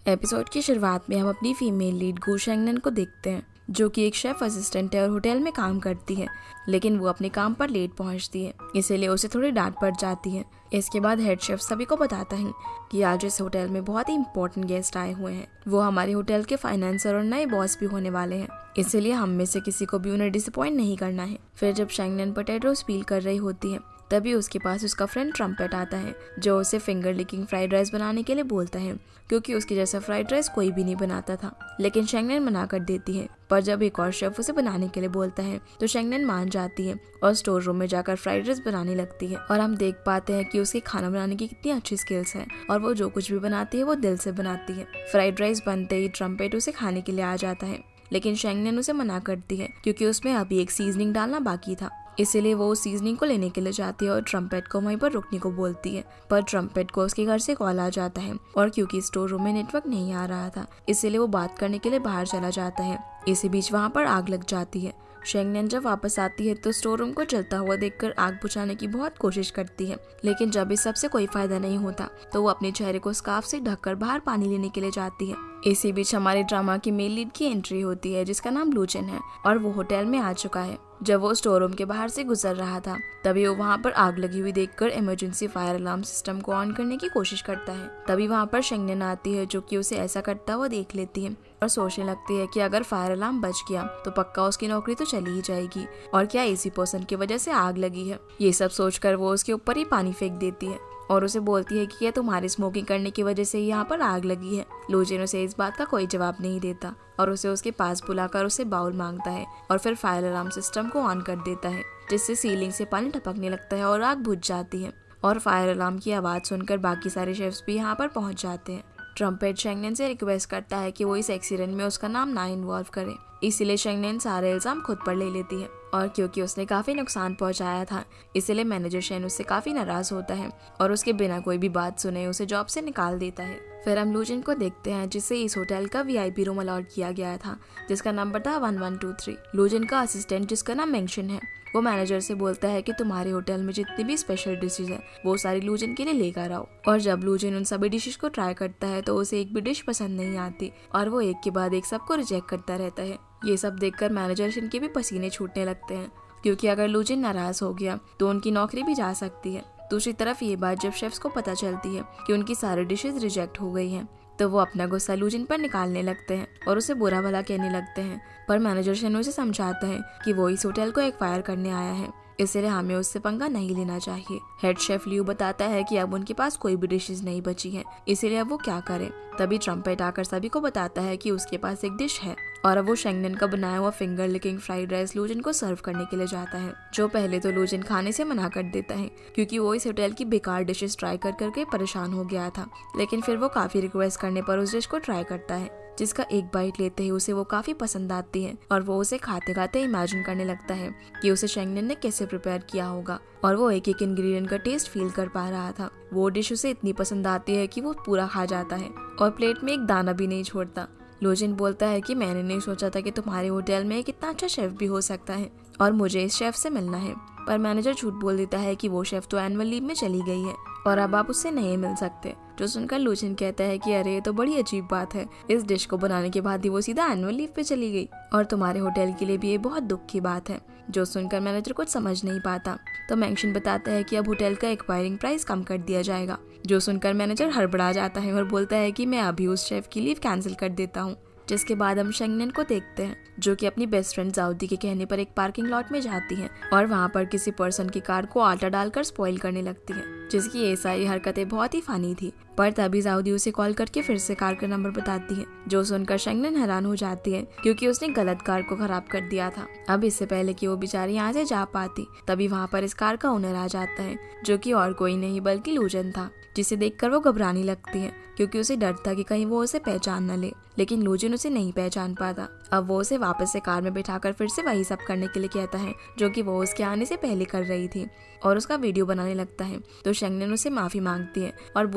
Episode की शुरुआत में हम अपनी फीमेल लीड गो शेंगनन को देखते हैं, जो कि एक शेफ असिस्टेंट है और होटल में काम करती है, लेकिन वो अपने काम पर लेट पहुंचती है, इसीलिए उसे थोड़ी डांट पड़ जाती है। इसके बाद हेड शेफ सभी को बताता है कि आज इस होटल में बहुत ही इंपॉर्टेंट गेस्ट आए हुए हैं। वो हमारे होटल के फाइनेंसर और नए बॉस भी होने वाले हैं, इसीलिए हम में से किसी को भी उन्हें डिसअपॉइंट नहीं करना है। फिर जब शेंगनन पोटैटोज पील कर रही होती है, तभी उसके पास उसका फ्रेंड ट्रम्पेट आता है, जो उसे फिंगर लिकिंग फ्राइड राइस बनाने के लिए बोलता है, क्योंकि उसके जैसा फ्राइड राइस कोई भी नहीं बनाता था। लेकिन शेंगनन मना कर देती है, पर जब एक और शेफ उसे बनाने के लिए बोलता है तो शेंगनन मान जाती है और स्टोर रूम में जाकर फ्राइड राइस बनाने लगती है। और हम देख पाते हैं कि उसके खाना बनाने की कितनी अच्छी स्किल्स है और वो जो कुछ भी बनाती है वो दिल से बनाती है। फ्राइड राइस बनते ही ट्रम्पेट उसे खाने के लिए आ जाता है, लेकिन शेंगनन उसे मना करती है क्योंकि उसमें अभी एक सीजनिंग डालना बाकी था। इसीलिए वो उस सीजनिंग को लेने के लिए जाती है और ट्रम्पेट को वहीं पर रुकने को बोलती है, पर ट्रम्पेट को उसके घर से कॉल आ जाता है और क्योंकि स्टोर रूम में नेटवर्क नहीं आ रहा था, इसीलिए वो बात करने के लिए बाहर चला जाता है। इसी बीच वहाँ पर आग लग जाती है। शेंगनन जब वापस आती है तो स्टोर रूम को जलता हुआ देखकर आग बुझाने की बहुत कोशिश करती है, लेकिन जब इस सबसे कोई फायदा नहीं होता तो वो अपने चेहरे को स्कार्फ से ढककर बाहर पानी लेने के लिए जाती है। इसी बीच हमारे ड्रामा की मेल लीड की एंट्री होती है, जिसका नाम लूचन है और वो होटल में आ चुका है। जब वो स्टोर रूम के बाहर से गुजर रहा था, तभी वो वहाँ पर आग लगी हुई देखकर इमरजेंसी फायर अलार्म सिस्टम को ऑन करने की कोशिश करता है। तभी वहाँ पर शेंगनन आती है, जो कि उसे ऐसा करता हुआ देख लेती है और सोचने लगती है कि अगर फायर अलार्म बच गया तो पक्का उसकी नौकरी तो चली ही जाएगी, और क्या इसी पर्सन की वजह से आग लगी है। ये सब सोचकर वो उसके ऊपर ही पानी फेंक देती है और उसे बोलती है कि यह तुम्हारी स्मोकिंग करने की वजह से यहाँ पर आग लगी है। लूजिन उसे इस बात का कोई जवाब नहीं देता और उसे उसके पास बुलाकर उसे बाउल मांगता है और फिर फायर अलार्म सिस्टम को ऑन कर देता है, जिससे सीलिंग से पानी टपकने लगता है और आग बुझ जाती है। और फायर अलार्म की आवाज़ सुनकर बाकी सारे शेफ्स भी यहाँ पर पहुँच जाते हैं। ट्रम्पेट शेंगनन से रिक्वेस्ट करता है कि वो इस एक्सीडेंट में उसका नाम ना इन्वॉल्व करे, इसीलिए शेंगनन सारे इल्जाम खुद पर ले लेती है। और क्योंकि उसने काफ़ी नुकसान पहुंचाया था, इसलिए मैनेजर शेन उससे काफ़ी नाराज़ होता है और उसके बिना कोई भी बात सुने उसे जॉब से निकाल देता है। फिर हम लूजिन को देखते हैं, जिसे इस होटल का VIP रूम अलॉट किया गया था, जिसका नंबर था 1123। लूजिन का असिस्टेंट, जिसका नाम मेंशन है, वो मैनेजर से बोलता है कि तुम्हारे होटल में जितनी भी स्पेशल डिशेज है वो सारी लूजिन के लिए लेकर आओ। और जब लूजिन उन सभी डिशेज को ट्राई करता है तो उसे एक भी डिश पसंद नहीं आती और वो एक के बाद एक सबको रिजेक्ट करता रहता है। ये सब देखकर मैनेजर शेन के भी पसीने छूटने लगते हैं, क्योंकि अगर लूजिन नाराज हो गया तो उनकी नौकरी भी जा सकती है। दूसरी तरफ ये बात जब शेफ्स को पता चलती है कि उनकी सारी डिशेज रिजेक्ट हो गई हैं, तो वो अपना गुस्सा लूजिन पर निकालने लगते हैं और उसे बुरा भला कहने लगते हैं। पर मैनेजर शेन उसे समझाता है कि वो इस होटल को एक्वायर करने आया है, इसलिए हमें उससे पंगा नहीं लेना चाहिए। हेड शेफ लियू बताता है कि अब उनके पास कोई भी डिशेज नहीं बची है, इसीलिए अब वो क्या करें। तभी ट्रम्पेट आकर सभी को बताता है कि उसके पास एक डिश है और अब वो शेंगनन का बनाया हुआ finger licking fried rice Lujin को सर्व करने के लिए जाता है, जो पहले तो लूजिन खाने से मना कर देता है क्योंकि वो इस होटल की बेकार डिशेस ट्राई कर करके परेशान हो गया था। लेकिन फिर वो काफी रिक्वेस्ट करने पर उस डिश को ट्राई करता है, जिसका एक बाइट लेते ही उसे वो काफी पसंद आती है और वो उसे खाते खाते इमेजिन करने लगता है कि उसे शेंगनन ने कैसे प्रिपेयर किया होगा, और वो एक एक इंग्रेडिएंट का टेस्ट फील कर पा रहा था। वो डिश उसे इतनी पसंद आती है कि वो पूरा खा जाता है और प्लेट में एक दाना भी नहीं छोड़ता। लूजिन बोलता है कि मैंने नहीं सोचा था कि तुम्हारे होटल में एक इतना अच्छा शेफ भी हो सकता है और मुझे इस शेफ से मिलना है। पर मैनेजर झूठ बोल देता है कि वो शेफ तो एनुअल लीव में चली गई है और अब आप उससे नहीं मिल सकते, जो सुनकर लूजिन कहता है कि अरे ये तो बड़ी अजीब बात है, इस डिश को बनाने के बाद ही वो सीधा एनुअल लीव पे चली गई और तुम्हारे होटल के लिए भी ये बहुत दुख की बात है। जो सुनकर मैनेजर कुछ समझ नहीं पाता, तो मेंशन बताता है कि अब होटल का एक्वायरिंग प्राइस कम कर दिया जाएगा। जो सुनकर मैनेजर हड़बड़ा जाता है और बोलता है कि मैं अभी उस शेफ की लीव कैंसिल कर देता हूँ। जिसके बाद हम शेंगनन को देखते हैं, जो कि अपनी बेस्ट फ्रेंड जाउदी के कहने पर एक पार्किंग लॉट में जाती है और वहाँ पर किसी पर्सन की कार को आटा डालकर स्पॉइल करने लगती है, जिसकी ये सारी हरकतें बहुत ही फनी थी। पर तभी जाउदी उसे कॉल करके फिर से कार का नंबर बताती है, जो सुनकर शेंगनन हैरान हो जाती है क्योंकि उसने गलत कार को खराब कर दिया था। अब इससे पहले कि वो बेचारी यहाँ से जा पाती, तभी वहाँ पर इस कार का ओनर आ जाता है, जो कि और कोई नहीं बल्कि लूजन था, जिसे देखकर वो घबराने लगती है क्योंकि उसे डर था कि कहीं वो उसे पहचान न ले। लेकिन लूजिन उसे नहीं पहचान पाता। अब वो उसे वापस से कार में बिठाकर फिर से वही सब करने के लिए कहता है जो कि वो उसके आने से पहले कर रही थी और उसका वीडियो बनाने लगता है। तो शेंगनन उसे माफी मांगती है और बोलती है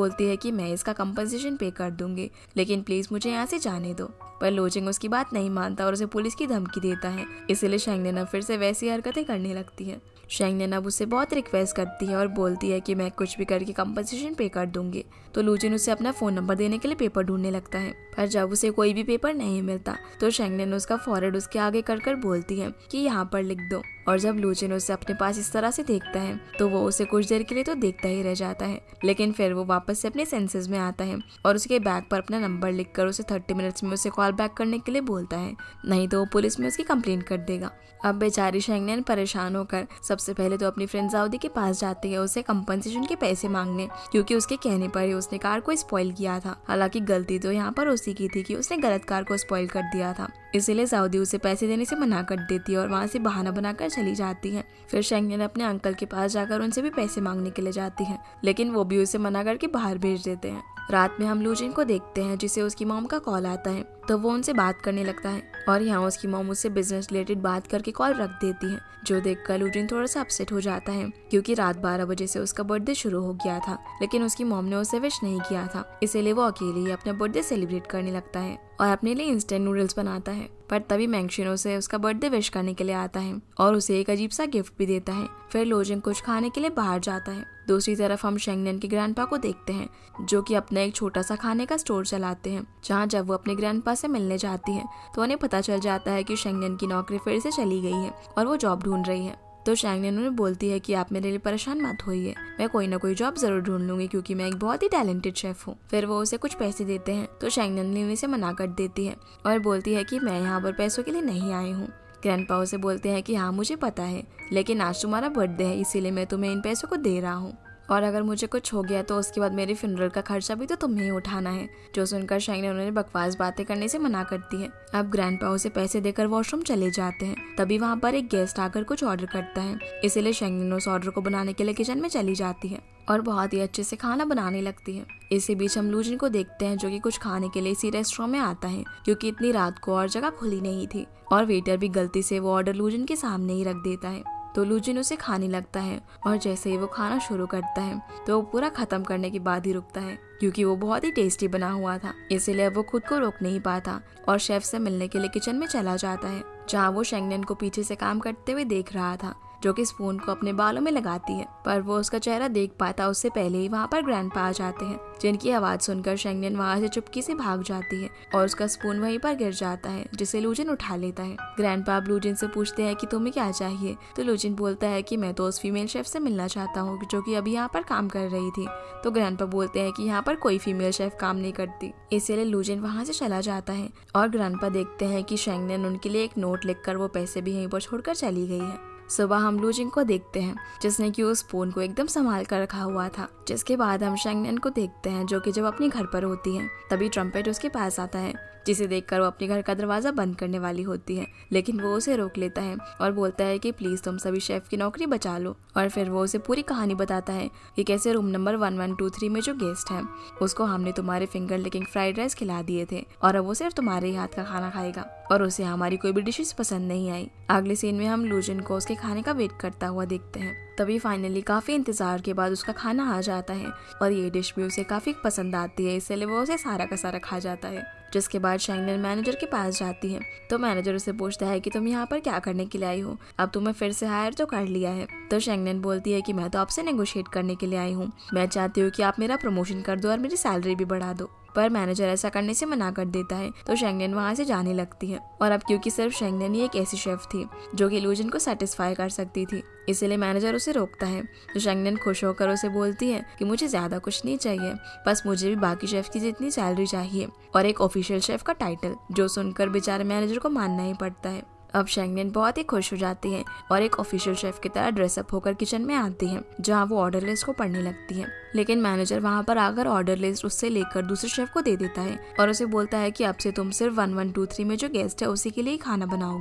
कि मैं इसका कंपनसेशन पे कर दूंगी, लेकिन प्लीज मुझे यहाँ से जाने दो। पर लूजिंग उसकी बात नहीं मानता और उसे पुलिस की धमकी देता है। इसीलिए शेंगनेन अब फिर से वैसी हरकतें करने लगती है। शेंगनेन अब उससे बहुत रिक्वेस्ट करती है और बोलती है कि मैं कुछ भी करके कंपनसेशन पे कर दूंगी। तो लूजिन उसे अपना फोन नंबर देने के लिए पेपर ढूंढने लगता है, पर जब उसे कोई भी पेपर नहीं मिलता तो शेंगनेन उसका फॉरवर्ड उसके आगे कर बोलती है कि यहाँ पर लिख दो। और जब लूजिन उसे अपने पास इस तरह से देखता है तो वो उसे कुछ देर के लिए तो देखता ही रह जाता है, लेकिन फिर वो वापस से अपने सेंसेस में आता है और उसके बैग पर अपना नंबर लिखकर उसे 30 मिनट्स में उसे कॉल बैक करने के लिए बोलता है, नहीं तो वो पुलिस में उसकी कंप्लेंट कर देगा। अब बेचारी शेंगनेन परेशान होकर सबसे पहले तो अपनी फ्रेंड जाउदी के पास जाती है उसे कंपनसेशन के पैसे मांगने, क्योंकि उसके कहने पर ही उसने कार को स्पॉइल किया था। हालांकि गलती तो यहाँ पर उसी की थी कि उसने गलत कार को स्पॉइल कर दिया था। इसीलिए जाउदी उसे पैसे देने से मना कर देती है और वहाँ से बहाना बनाकर चली जाती है। फिर शेंगनेन अपने अंकल के पास जाकर उनसे भी पैसे मांगने के लिए जाती है, लेकिन वो भी उसे मना करके बाहर भेज देते हैं। रात में हम लूजिन को देखते हैं जिसे उसकी मॉम का कॉल आता है, तो वो उनसे बात करने लगता है और यहाँ उसकी मॉम उससे बिजनेस रिलेटेड बात करके कॉल रख देती है, जो देखकर लूजिन थोड़ा सा अपसेट हो जाता है क्योंकि रात 12 बजे से उसका बर्थडे शुरू हो गया था, लेकिन उसकी मॉम ने उसे विश नहीं किया था। इसीलिए वो अकेले ही अपना बर्थडे सेलिब्रेट करने लगता है और अपने लिए इंस्टेंट नूडल्स बनाता है। पर तभी मैंगशिन उसे उसका बर्थडे विश करने के लिए आता है और उसे एक अजीब सा गिफ्ट भी देता है। फिर लूजिन कुछ खाने के लिए बाहर जाता है। दूसरी तरफ हम शेंगनेन के ग्रैंडपा को देखते हैं जो कि अपना एक छोटा सा खाने का स्टोर चलाते हैं, जहाँ जब वो अपने ग्रैंडपा से मिलने जाती है तो उन्हें पता चल जाता है कि शेंगनेन की नौकरी फिर से चली गई है और वो जॉब ढूंढ रही है। तो शेंगनेन उन्हें बोलती है कि आप मेरे लिए परेशान मत होइए, मैं कोई ना कोई जॉब जरूर ढूंढ लूंगी क्योंकि मैं एक बहुत ही टैलेंटेड शेफ हूँ। फिर वो उसे कुछ पैसे देते हैं तो शेंगनेन लेने से मना कर देती है और बोलती है कि मैं यहाँ पर पैसों के लिए नहीं आई हूँ। ग्रैंडपा उसे बोलते हैं कि हाँ मुझे पता है, लेकिन आज तुम्हारा बर्थडे है इसीलिए मैं तुम्हें इन पैसों को दे रहा हूँ, और अगर मुझे कुछ हो गया तो उसके बाद मेरे फ्यूनरल का खर्चा भी तो तुम्हें ही उठाना है। जो सुनकर शेंगनेन उन्हें बकवास बातें करने से मना करती है। अब ग्रैंडपा उसे पैसे देकर वॉशरूम चले जाते हैं। तभी वहाँ पर एक गेस्ट आकर कुछ ऑर्डर करता है, इसीलिए शेंगनेन उस ऑर्डर को बनाने के लिए किचन में चली जाती है और बहुत ही अच्छे से खाना बनाने लगती है। इसी बीच हम लूजिन को देखते हैं जो कि कुछ खाने के लिए इसी रेस्टोरेंट में आता है क्योंकि इतनी रात को और जगह खुली नहीं थी, और वेटर भी गलती से वो ऑर्डर लूजिन के सामने ही रख देता है। तो लूजिन उसे खाने लगता है और जैसे ही वो खाना शुरू करता है तो वो पूरा खत्म करने के बाद ही रुकता है क्योंकि वो बहुत ही टेस्टी बना हुआ था। इसीलिए वो खुद को रोक नहीं पाता और शेफ से मिलने के लिए किचन में चला जाता है, जहाँ वो शेंगनेन को पीछे से काम करते हुए देख रहा था जो कि स्पून को अपने बालों में लगाती है। पर वो उसका चेहरा देख पाता उससे पहले ही वहाँ पर ग्रैंडपा आ जाते हैं, जिनकी आवाज सुनकर शेंगनेन वहाँ से चुपकी से भाग जाती है और उसका स्पून वहीं पर गिर जाता है, जिसे लूजिन उठा लेता है। ग्रैंडपा अब लूजिन से पूछते हैं कि तुम्हें क्या चाहिए, तो लूजिन बोलता है कि मैं तो उस फीमेल शेफ से मिलना चाहता हूँ जो कि अभी यहाँ पर काम कर रही थी। तो ग्रैंडपा बोलते हैं कि यहाँ पर कोई फीमेल शेफ काम नहीं करती, इसीलिए लूजिन वहाँ से चला जाता है और ग्रैंडपा देखते हैं कि शेंगनेन उनके लिए एक नोट लिखकर वो पैसे भी यहीं पर छोड़कर चली गई है। सुबह हम लूजिन को देखते हैं जिसने कि उस स्पून को एकदम संभाल कर रखा हुआ था। जिसके बाद हम शेंगनेन को देखते हैं जो कि जब अपने घर पर होती है तभी ट्रम्पेट उसके पास आता है, जिसे देखकर वो अपने घर का दरवाजा बंद करने वाली होती है, लेकिन वो उसे रोक लेता है और बोलता है कि प्लीज तुम सभी शेफ की नौकरी बचा लो। और फिर वो उसे पूरी कहानी बताता है कि कैसे रूम नंबर 1123 में जो गेस्ट है उसको हमने तुम्हारे फिंगर लिकिंग फ्राइड राइस खिला दिए थे और अब वो सिर्फ तुम्हारे ही हाथ का खाना खाएगा और उसे हमारी कोई भी डिशेस पसंद नहीं आई। अगले सीन में हम लूजिन को उसके खाने का वेट करता हुआ देखते हैं। तभी फाइनली काफी इंतजार के बाद उसका खाना आ जाता है और ये डिश भी उसे काफी पसंद आती है, इसलिए वो उसे सारा का सारा खा जाता है। जिसके बाद शेंगनेन मैनेजर के पास जाती है तो मैनेजर उसे पूछता है कि तुम यहाँ पर क्या करने के लिए आई हो, अब तुम्हें फिर से हायर तो कर लिया है। तो शेंगनेन बोलती है कि मैं तो आपसे नेगोशिएट करने के लिए आई हूँ, मैं चाहती हूँ कि आप मेरा प्रमोशन कर दो और मेरी सैलरी भी बढ़ा दो। पर मैनेजर ऐसा करने से मना कर देता है तो शेंगनेन वहाँ से जाने लगती है। और अब क्योंकि सिर्फ शेंगनेन ही एक ऐसी शेफ थी जो कि लूजिन को सेटिस्फाई कर सकती थी, इसीलिए मैनेजर उसे रोकता है। तो शेंगनेन खुश होकर उसे बोलती है कि मुझे ज्यादा कुछ नहीं चाहिए, बस मुझे भी बाकी शेफ की जितनी सैलरी चाहिए और एक ऑफिशियल शेफ का टाइटल, जो सुनकर बेचारे मैनेजर को मानना ही पड़ता है। अब शेंगनेन बहुत ही खुश हो जाती है और एक ऑफिशियल शेफ की तरह ड्रेसअप होकर किचन में आती है, जहाँ वो ऑर्डर लिस्ट को पढ़ने लगती है। लेकिन मैनेजर वहाँ पर आकर ऑर्डर लिस्ट उससे लेकर दूसरे शेफ को दे देता है और उसे बोलता है कि अब से तुम सिर्फ 1123 में जो गेस्ट है उसी के लिए खाना बनाओगी।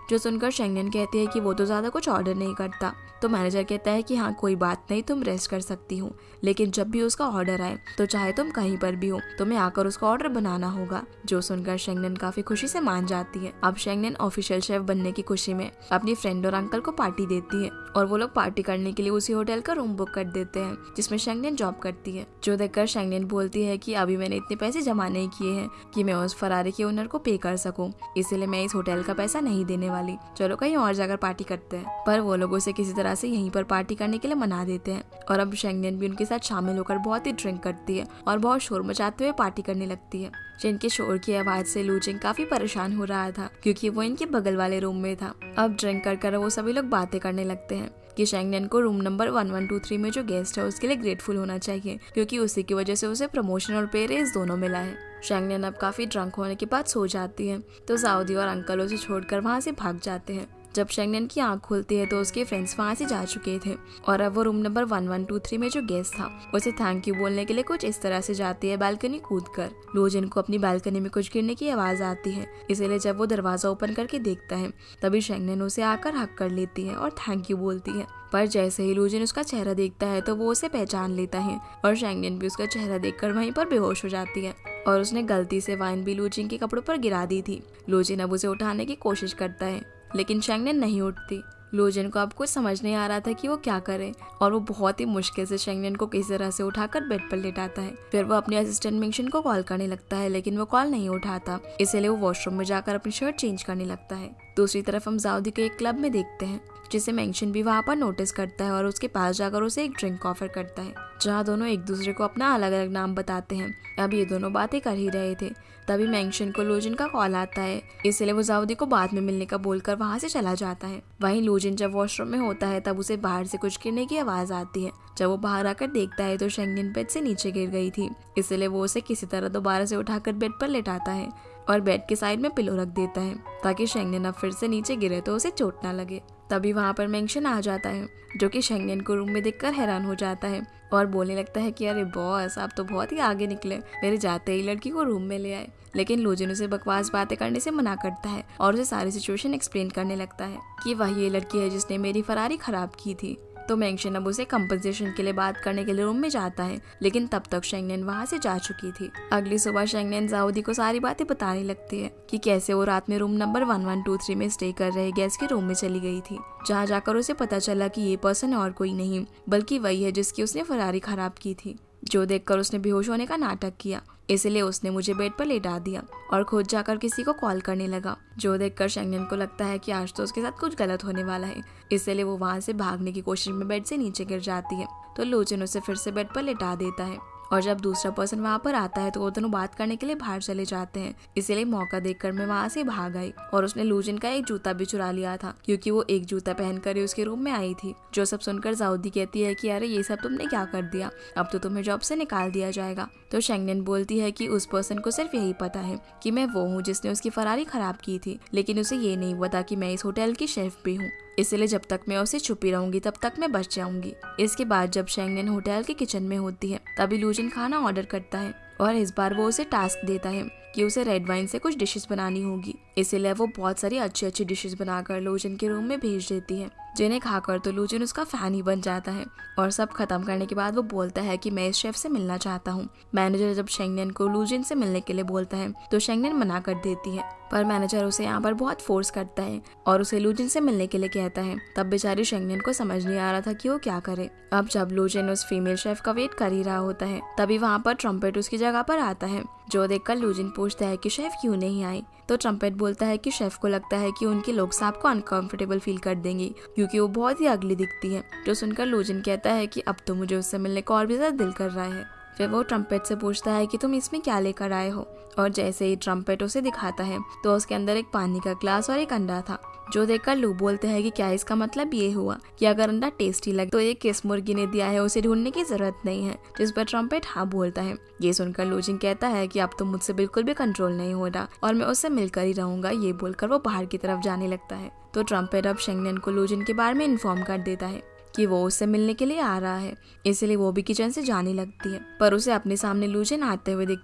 जो सुनकर शेंगनेन कहती है कि वो तो ज्यादा कुछ ऑर्डर नहीं करता। तो मैनेजर कहता है कि हाँ कोई बात नहीं, तुम रेस्ट कर सकती हो, लेकिन जब भी उसका ऑर्डर आए तो चाहे तुम कहीं पर भी हो तुम्हें आकर उसका ऑर्डर बनाना होगा। जो सुनकर शेंगनेन काफी खुशी से मान जाती है। अब शेंगनेन ऑफिशियल शेफ बनने की खुशी में अपनी फ्रेंड और अंकल को पार्टी देती है और वो लोग पार्टी करने के लिए उसी होटल का रूम बुक कर देते हैं जिसमें शेंगनेन जॉब करती है। जो देखकर शेंगनेन बोलती है कि अभी मैंने इतने पैसे जमा नहीं किए हैं कि मैं उस फरारी के ओनर को पे कर सकूं, इसीलिए मैं इस होटल का पैसा नहीं देने वाली, चलो कहीं और जाकर पार्टी करते हैं। पर वो लोग उसे किसी तरह से यहीं पर पार्टी करने के लिए मना देते हैं और अब शेंगनेन भी उनके साथ शामिल होकर बहुत ही ड्रिंक करती है और बहुत शोर मचाते हुए पार्टी करने लगती है। जिनके शोर की आवाज से लूजिंग काफी परेशान हो रहा था क्योंकि वो इनके बगल वाले रूम में था। अब ड्रिंक कर वो सभी लोग बातें करने लगते हैं कि शेंगनेन को रूम नंबर 1123 में जो गेस्ट है उसके लिए ग्रेटफुल होना चाहिए क्योंकि उसी की वजह से उसे प्रमोशन और पे रेज दोनों मिला है। शेंगनेन अब काफी ड्रंक होने के बाद सो जाती है तो साउदी और अंकल उसे छोड़कर वहाँ से भाग जाते हैं। जब शेंगनेन की आंख खुलती है तो उसके फ्रेंड्स वहाँ से जा चुके थे और अब वो रूम नंबर 1123 में जो गेस्ट था उसे थैंक यू बोलने के लिए कुछ इस तरह से जाती है बालकनी कूदकर। लूजिन को अपनी बालकनी में कुछ गिरने की आवाज आती है, इसीलिए जब वो दरवाजा ओपन करके देखता है तभी शेंगनेन उसे आकर हक कर लेती है और थैंक यू बोलती है। पर जैसे ही लूजिन उसका चेहरा देखता है तो वो उसे पहचान लेता है और शेंगनेन भी उसका चेहरा देखकर वहीं पर बेहोश हो जाती है और उसने गलती से वाइन भी लूजिन के कपड़ों पर गिरा दी थी। लूजिन अब उसे उठाने की कोशिश करता है लेकिन शेंगनेन नहीं उठती। लूजिन को अब कुछ समझ नहीं आ रहा था कि वो क्या करे और वो बहुत ही मुश्किल से शेंगनेन को किसी तरह से उठाकर बेड पर लेटाता है। फिर वो अपने असिस्टेंट मिंगशिन को कॉल करने लगता है लेकिन वो कॉल नहीं उठाता, इसलिए वो वॉशरूम में जाकर अपनी शर्ट चेंज करने लगता है। दूसरी तरफ हम साउदी के एक क्लब में देखते हैं जिसे मेंशन भी वहाँ पर नोटिस करता है और उसके पास जाकर उसे एक ड्रिंक ऑफर करता है जहाँ दोनों एक दूसरे को अपना अलग अलग नाम बताते हैं। अब ये दोनों बातें कर ही रहे थे तभी मेंशन को लूजिन का कॉल आता है, इसलिए वो साउदी को बाद में मिलने का बोलकर वहाँ से चला जाता है। वहीं लूजिन जब वॉशरूम में होता है तब उसे बाहर से कुछ गिरने की आवाज आती है। जब वो बाहर आकर देखता है तो शेंगनेन बेड से नीचे गिर गई थी, इसलिए वो उसे किसी तरह दोबारा से उठाकर बेड पर लेटाता है और बेड के साइड में पिलो रख देता है ताकि शेंगनेन अब फिर से नीचे गिरे तो उसे चोट ना लगे। तभी वहाँ पर मेंशन आ जाता है जो कि शेंगनेन को रूम में देखकर हैरान हो जाता है और बोलने लगता है कि अरे बॉस आप तो बहुत ही आगे निकले, मेरे जाते ही लड़की को रूम में ले आए। लेकिन लूजिन उसे बकवास बातें करने से मना करता है और उसे सारी सिचुएशन एक्सप्लेन करने लगता है कि वही ये लड़की है जिसने मेरी फरारी खराब की थी। तो मेंशन अब उसे कंपनसेशन के लिए बात करने के लिए रूम में जाता है लेकिन तब तक शेंगनेन वहाँ से जा चुकी थी। अगली सुबह शेंगनेन साउदी को सारी बातें बताने लगती है कि कैसे वो रात में रूम नंबर 1123 में स्टे कर रहे गेस्ट के रूम में चली गई थी, जहाँ जाकर उसे पता चला कि ये पर्सन और कोई नहीं बल्कि वही है जिसकी उसने फरारी खराब की थी। जो देखकर उसने बेहोश होने का नाटक किया, इसलिए उसने मुझे बेड पर लेटा दिया और खुद जाकर किसी को कॉल करने लगा। जो देखकर शेंगनेन को लगता है कि आज तो उसके साथ कुछ गलत होने वाला है, इसलिए वो वहाँ से भागने की कोशिश में बेड से नीचे गिर जाती है। तो लूजिन उसे फिर से बेड पर लेटा देता है और जब दूसरा पर्सन वहाँ पर आता है तो वो दोनों बात करने के लिए बाहर चले जाते हैं। इसीलिए मौका देखकर मैं वहाँ से भाग आई और उसने लूजिन का एक जूता भी चुरा लिया था क्योंकि वो एक जूता पहनकर ही उसके रूम में आई थी। जो सब सुनकर साउदी कहती है कि अरे ये सब तुमने क्या कर दिया, अब तो तुम्हें जॉब से निकाल दिया जाएगा। तो शेंगनेन बोलती है कि उस पर्सन को सिर्फ यही पता है कि मैं वो हूँ जिसने उसकी फरारी खराब की थी, लेकिन उसे ये नहीं पता कि मैं इस होटल की शेफ भी हूँ, इसलिए जब तक मैं उसे छुपी रहूंगी तब तक मैं बच जाऊंगी। इसके बाद जब शेंगनेन होटल के किचन में होती है तभी लूजिन खाना ऑर्डर करता है और इस बार वो उसे टास्क देता है कि उसे रेड वाइन से कुछ डिशेस बनानी होगी, इसीलिए वो बहुत सारी अच्छी अच्छी डिशेस बनाकर लूजिन के रूम में भेज देती है, जिन्हें खाकर तो लूजिन उसका फैन ही बन जाता है। और सब खत्म करने के बाद वो बोलता है कि मैं इस शेफ से मिलना चाहता हूँ। मैनेजर जब शेंगनेन को लूजिन से मिलने के लिए बोलता है तो शेंगनेन मना कर देती है, पर मैनेजर उसे यहाँ पर बहुत फोर्स करता है और उसे लूजिन से मिलने के लिए कहता है। तब बेचारी शेंगनेन को समझ नहीं आ रहा था कि वो क्या करे। अब जब लूजिन उस फीमेल शेफ का वेट कर ही रहा होता है तभी वहाँ पर ट्रम्पेट उसकी जगह पर आता है। जो देखकर लूजिन पूछता है कि शेफ क्यों नहीं आई, तो ट्रम्पेट बोलता है कि शेफ को लगता है कि उनके लोग सांप को अनकंफर्टेबल फील कर देंगे क्योंकि वो बहुत ही अगली दिखती है। जो सुनकर लूजिन कहता है कि अब तो मुझे उससे मिलने को और भी ज्यादा दिल कर रहा है। फिर वो ट्रम्पेट से पूछता है कि तुम इसमें क्या लेकर आए हो, और जैसे ही ट्रम्पेट उसे दिखाता है तो उसके अंदर एक पानी का ग्लास और एक अंडा था। जो देखकर लू बोलते हैं कि क्या इसका मतलब ये हुआ कि अगर अंडा टेस्टी लगे तो ये किस मुर्गी ने दिया है, उसे ढूंढने की जरूरत नहीं है, जिस पर ट्रम्पेट हाँ बोलता है। ये सुनकर लूजिन कहता है कि अब तो मुझसे बिल्कुल भी कंट्रोल नहीं हो रहा और मैं उससे मिलकर ही रहूंगा। ये बोलकर वो बाहर की तरफ जाने लगता है। तो ट्रम्पेट अब शेंगनेन को लूजिन के बारे में इन्फॉर्म कर देता है कि वो उससे मिलने के लिए आ रहा है, इसलिए वो भी किचन से जाने लगती है, पर उसे अपने सामने लूजिन आते हुए दिखता है।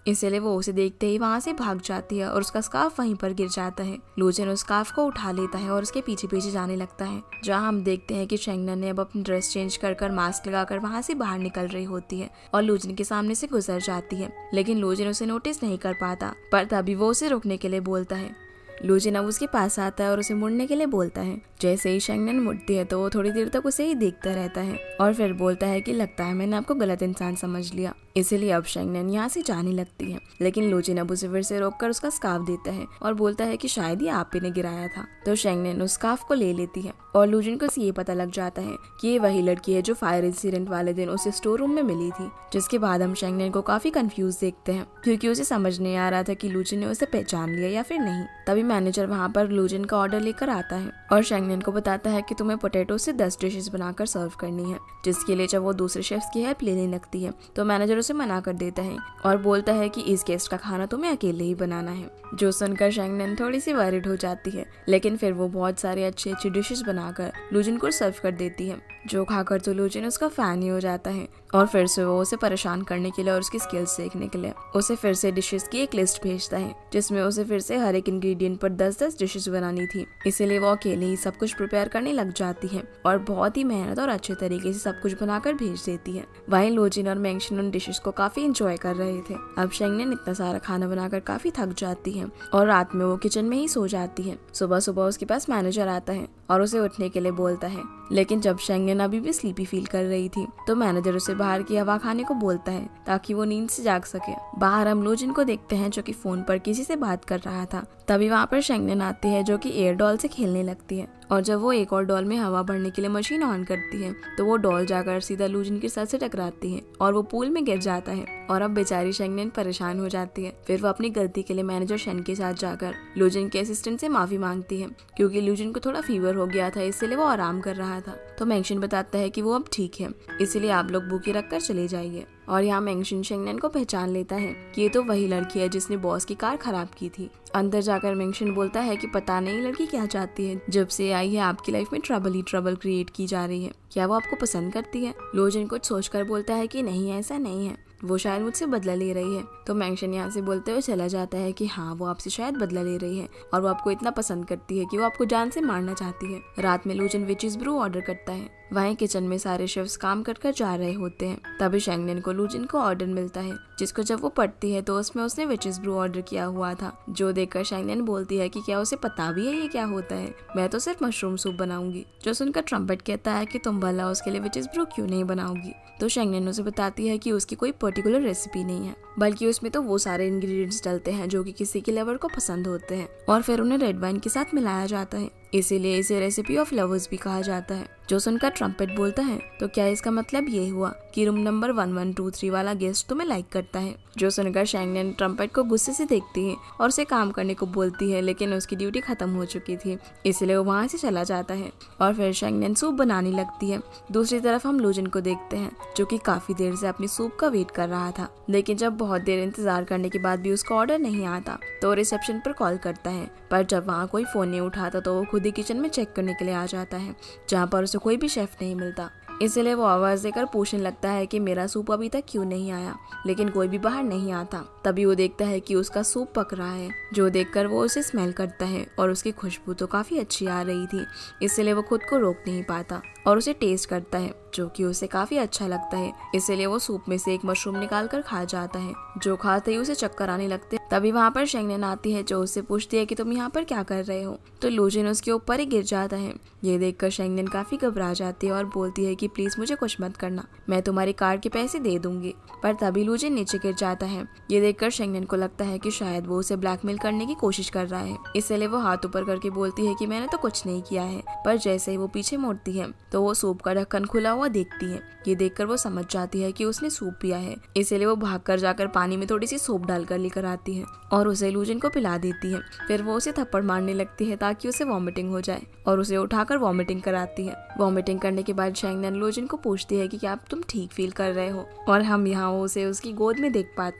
इसलिए वो उसे देखते ही वहाँ से भाग जाती है और उसका स्कार्फ वहीं पर गिर जाता है। लूजिन उस स्कार्फ को उठा लेता है और उसके पीछे पीछे जाने लगता है, जहाँ हम देखते हैं कि शेंगनन ने अब अपनी ड्रेस चेंज कर मास्क लगाकर वहाँ से बाहर निकल रही होती है और लूजिन के सामने से गुजर जाती है, लेकिन लूजिन उसे नोटिस नहीं कर पाता। पर तभी वो उसे रोकने के लिए बोलता है। लूजिन अब उसके पास आता है और उसे मुड़ने के लिए बोलता है। जैसे ही शेंगनन मुड़ती है तो वो थोड़ी देर तक उसे ही देखता रहता है और फिर बोलता है कि लगता है मैंने आपको गलत इंसान समझ लिया। इसीलिए अब शेंगनन यहाँ से जाने लगती है, लेकिन लूजिन अब उसे फिर से रोककर उसका स्कार्फ देता है और बोलता है कि शायद ये आप ही ने गिराया था। तो शेंगनन उस स्कार्फ को ले लेती है और लूजिन को ये पता लग जाता है कि ये वही लड़की है जो फायर इंसिडेंट वाले दिन उसे स्टोर रूम में मिली थी। जिसके बाद हम शेंगनन को काफी कंफ्यूज देखते हैं, क्योंकि उसे समझ नहीं आ रहा था कि लूजिन ने उसे पहचान लिया या फिर नहीं। तभी मैनेजर वहाँ पर लूजिन का ऑर्डर लेकर आता है और शेंगनन को बताता है कि तुम्हें पोटैटो से 10 डिशेस बनाकर सर्व करनी है, जिसके लिए जब वो दूसरे शेफ्स की हेल्प लेने लगती है तो मैनेजर उसे मना कर देता है और बोलता है कि इस गेस्ट का खाना तुम्हें अकेले ही बनाना है। जो सुनकर शेंगनन थोड़ी सी वरिड हो जाती है, लेकिन फिर वो बहुत सारे अच्छी डिशेस बनाकर लूजिन को सर्व कर देती है, जो खाकर तो लूजिन उसका फैन ही हो जाता है और फिर से वो उसे परेशान करने के लिए और उसकी स्किल्स सीखने के लिए उसे फिर से डिशेस की एक लिस्ट भेजता है, जिसमें उसे फिर से हर एक इंग्रेडिएंट पर 10-10 डिशेस बनानी थी। इसीलिए वो अकेले ही सब कुछ प्रिपेयर करने लग जाती है और बहुत ही मेहनत और अच्छे तरीके से सब कुछ बनाकर भेज देती है। वहीं लूजिन और मेंगशिन उन डिशेस को काफी इंजॉय कर रहे थे। अब शेंगनन इतना सारा खाना बनाकर काफी थक जाती है और रात में वो किचन में ही सो जाती है। सुबह सुबह उसके पास मैनेजर आता है और उसे उठने के लिए बोलता है, लेकिन जब शेंगनन अभी भी स्लीपी फील कर रही थी तो मैनेजर उसे बाहर की हवा खाने को बोलता है ताकि वो नींद से जाग सके। बाहर हम लूजिन को देखते हैं जो कि फोन पर किसी से बात कर रहा था। तभी वहाँ पर शेंगनन आती है जो कि एयर डॉल से खेलने लगती है और जब वो एक और डॉल में हवा भरने के लिए मशीन ऑन करती है तो वो डॉल जाकर सीधा लूजिन के सर से टकराती है और वो पूल में गिर जाता है और अब बेचारी शेंगनन परेशान हो जाती है। फिर वो अपनी गलती के लिए मैनेजर शेन के साथ जाकर लूजिन के असिस्टेंट से माफी मांगती है, क्योंकि लूजिन को थोड़ा फीवर हो गया था, इसलिए वो आराम कर रहा था। तो मेंगशिन बताता है कि वो अब ठीक है, इसलिए आप लोग बुके रखकर चले जाइए। और यहाँ मेंगशिन शेंगनन को पहचान लेता है कि ये तो वही लड़की है जिसने बॉस की कार खराब की थी। अंदर जाकर मेंगशिन बोलता है कि पता नहीं लड़की क्या चाहती है, जब से आई है आपकी लाइफ में ट्रबल ही ट्रबल क्रिएट की जा रही है, क्या वो आपको पसंद करती है? लूजिन कुछ सोचकर बोलता है कि नहीं, ऐसा नहीं है, वो शायद मुझसे बदला ले रही है। तो मेंगशिन यहाँ से बोलते हुए चला जाता है कि हाँ, वो आपसे शायद बदला ले रही है और वो आपको इतना पसंद करती है कि वो आपको जान से मारना चाहती है। रात में लूजिन विचेस ब्रू ऑर्डर करता है। वहीं किचन में सारे शेफ्स काम कर जा रहे होते हैं। तभी शेंगनन को लूजिन को ऑर्डर मिलता है, जिसको जब वो पढ़ती है तो उसमें उसने विचेस ब्रू ऑर्डर किया हुआ था, जो देखकर शेंगनन बोलती है कि क्या उसे पता भी है ये क्या होता है, मैं तो सिर्फ मशरूम सूप बनाऊंगी। जो सुनकर ट्रम्पेट कहता है कि तुम भला उसके लिए विचेस ब्रू क्यों नहीं बनाओगी। तो शेंगनन उसे बताती है कि उसकी कोई पर्टिकुलर रेसिपी नहीं है, बल्कि उसमें तो वो सारे इंग्रेडिएंट्स डलते हैं जो कि किसी के लवर को पसंद होते हैं और फिर उन्हें रेड वाइन के साथ मिलाया जाता है, इसीलिए इसे रेसिपी ऑफ लवर्स भी कहा जाता है। जो सुनकर ट्रम्पेट बोलता है, तो क्या इसका मतलब ये हुआ कि रूम नंबर 1123 वाला गेस्ट तुम्हें लाइक करता है? जो सुनकर शेंगनन ट्रम्पेट को गुस्से से देखती है और उसे काम करने को बोलती है, लेकिन उसकी ड्यूटी खत्म हो चुकी थी, इसलिए वो वहाँ से चला जाता है और फिर शेंगनन सूप बनाने लगती है। दूसरी तरफ हम लूजिन को देखते हैं जो कि काफी देर से अपनी सूप का वेट कर रहा था, लेकिन जब बहुत देर इंतजार करने के बाद भी उसका ऑर्डर नहीं आता तो रिसेप्शन पर कॉल करता है, पर जब वहाँ कोई फोन नहीं उठाता तो वो खुद ही किचन में चेक करने के लिए आ जाता है, जहाँ पर उसे कोई भी शेफ नहीं मिलता। इसलिए वो आवाज देकर पूछने लगता है कि मेरा सूप अभी तक क्यों नहीं आया, लेकिन कोई भी बाहर नहीं आता। तभी वो देखता है कि उसका सूप पक रहा है, जो देखकर वो उसे स्मेल करता है और उसकी खुशबू तो काफी अच्छी आ रही थी, इसलिए वो खुद को रोक नहीं पाता और उसे टेस्ट करता है, जो कि उसे काफी अच्छा लगता है। इसलिए वो सूप में से एक मशरूम निकाल कर खा जाता है, जो खाते ही उसे चक्कर आने लगते। तभी वहाँ पर शेंगनन आती है, जो उससे पूछती है कि तुम यहाँ पर क्या कर रहे हो। तो लूजिन उसके ऊपर ही गिर जाता है। ये देखकर शेंगनन काफी घबरा जाती है और बोलती है कि प्लीज मुझे कुछ मत करना, मैं तुम्हारी कार के पैसे दे दूंगी। पर तभी लूजिन नीचे गिर जाता है। ये देखकर शेंगनन को लगता है कि शायद वो उसे ब्लैकमेल करने की कोशिश कर रहा है, इसलिए वो हाथ ऊपर करके बोलती है कि मैंने तो कुछ नहीं किया है। पर जैसे ही वो पीछे मुड़ती है तो वो सूप का ढक्कन खुला हुआ देखती है। ये देखकर वो समझ जाती है कि उसने सूप पिया है, इसलिए वो भागकर जाकर पानी में थोड़ी सी सूप डालकर लेकर आती है और उसे लूजिन को पिला देती है। फिर वो उसे थप्पड़ मारने लगती है ताकि उसे वॉमिटिंग हो जाए और उसे उठाकर वॉमिटिंग कराती है। वॉमिटिंग करने के बाद शेंगनन लूजिन को पूछती है कि क्या तुम ठीक फील कर रहे हो, और हम यहाँ उसे उसकी गोद में देख पाते हैं,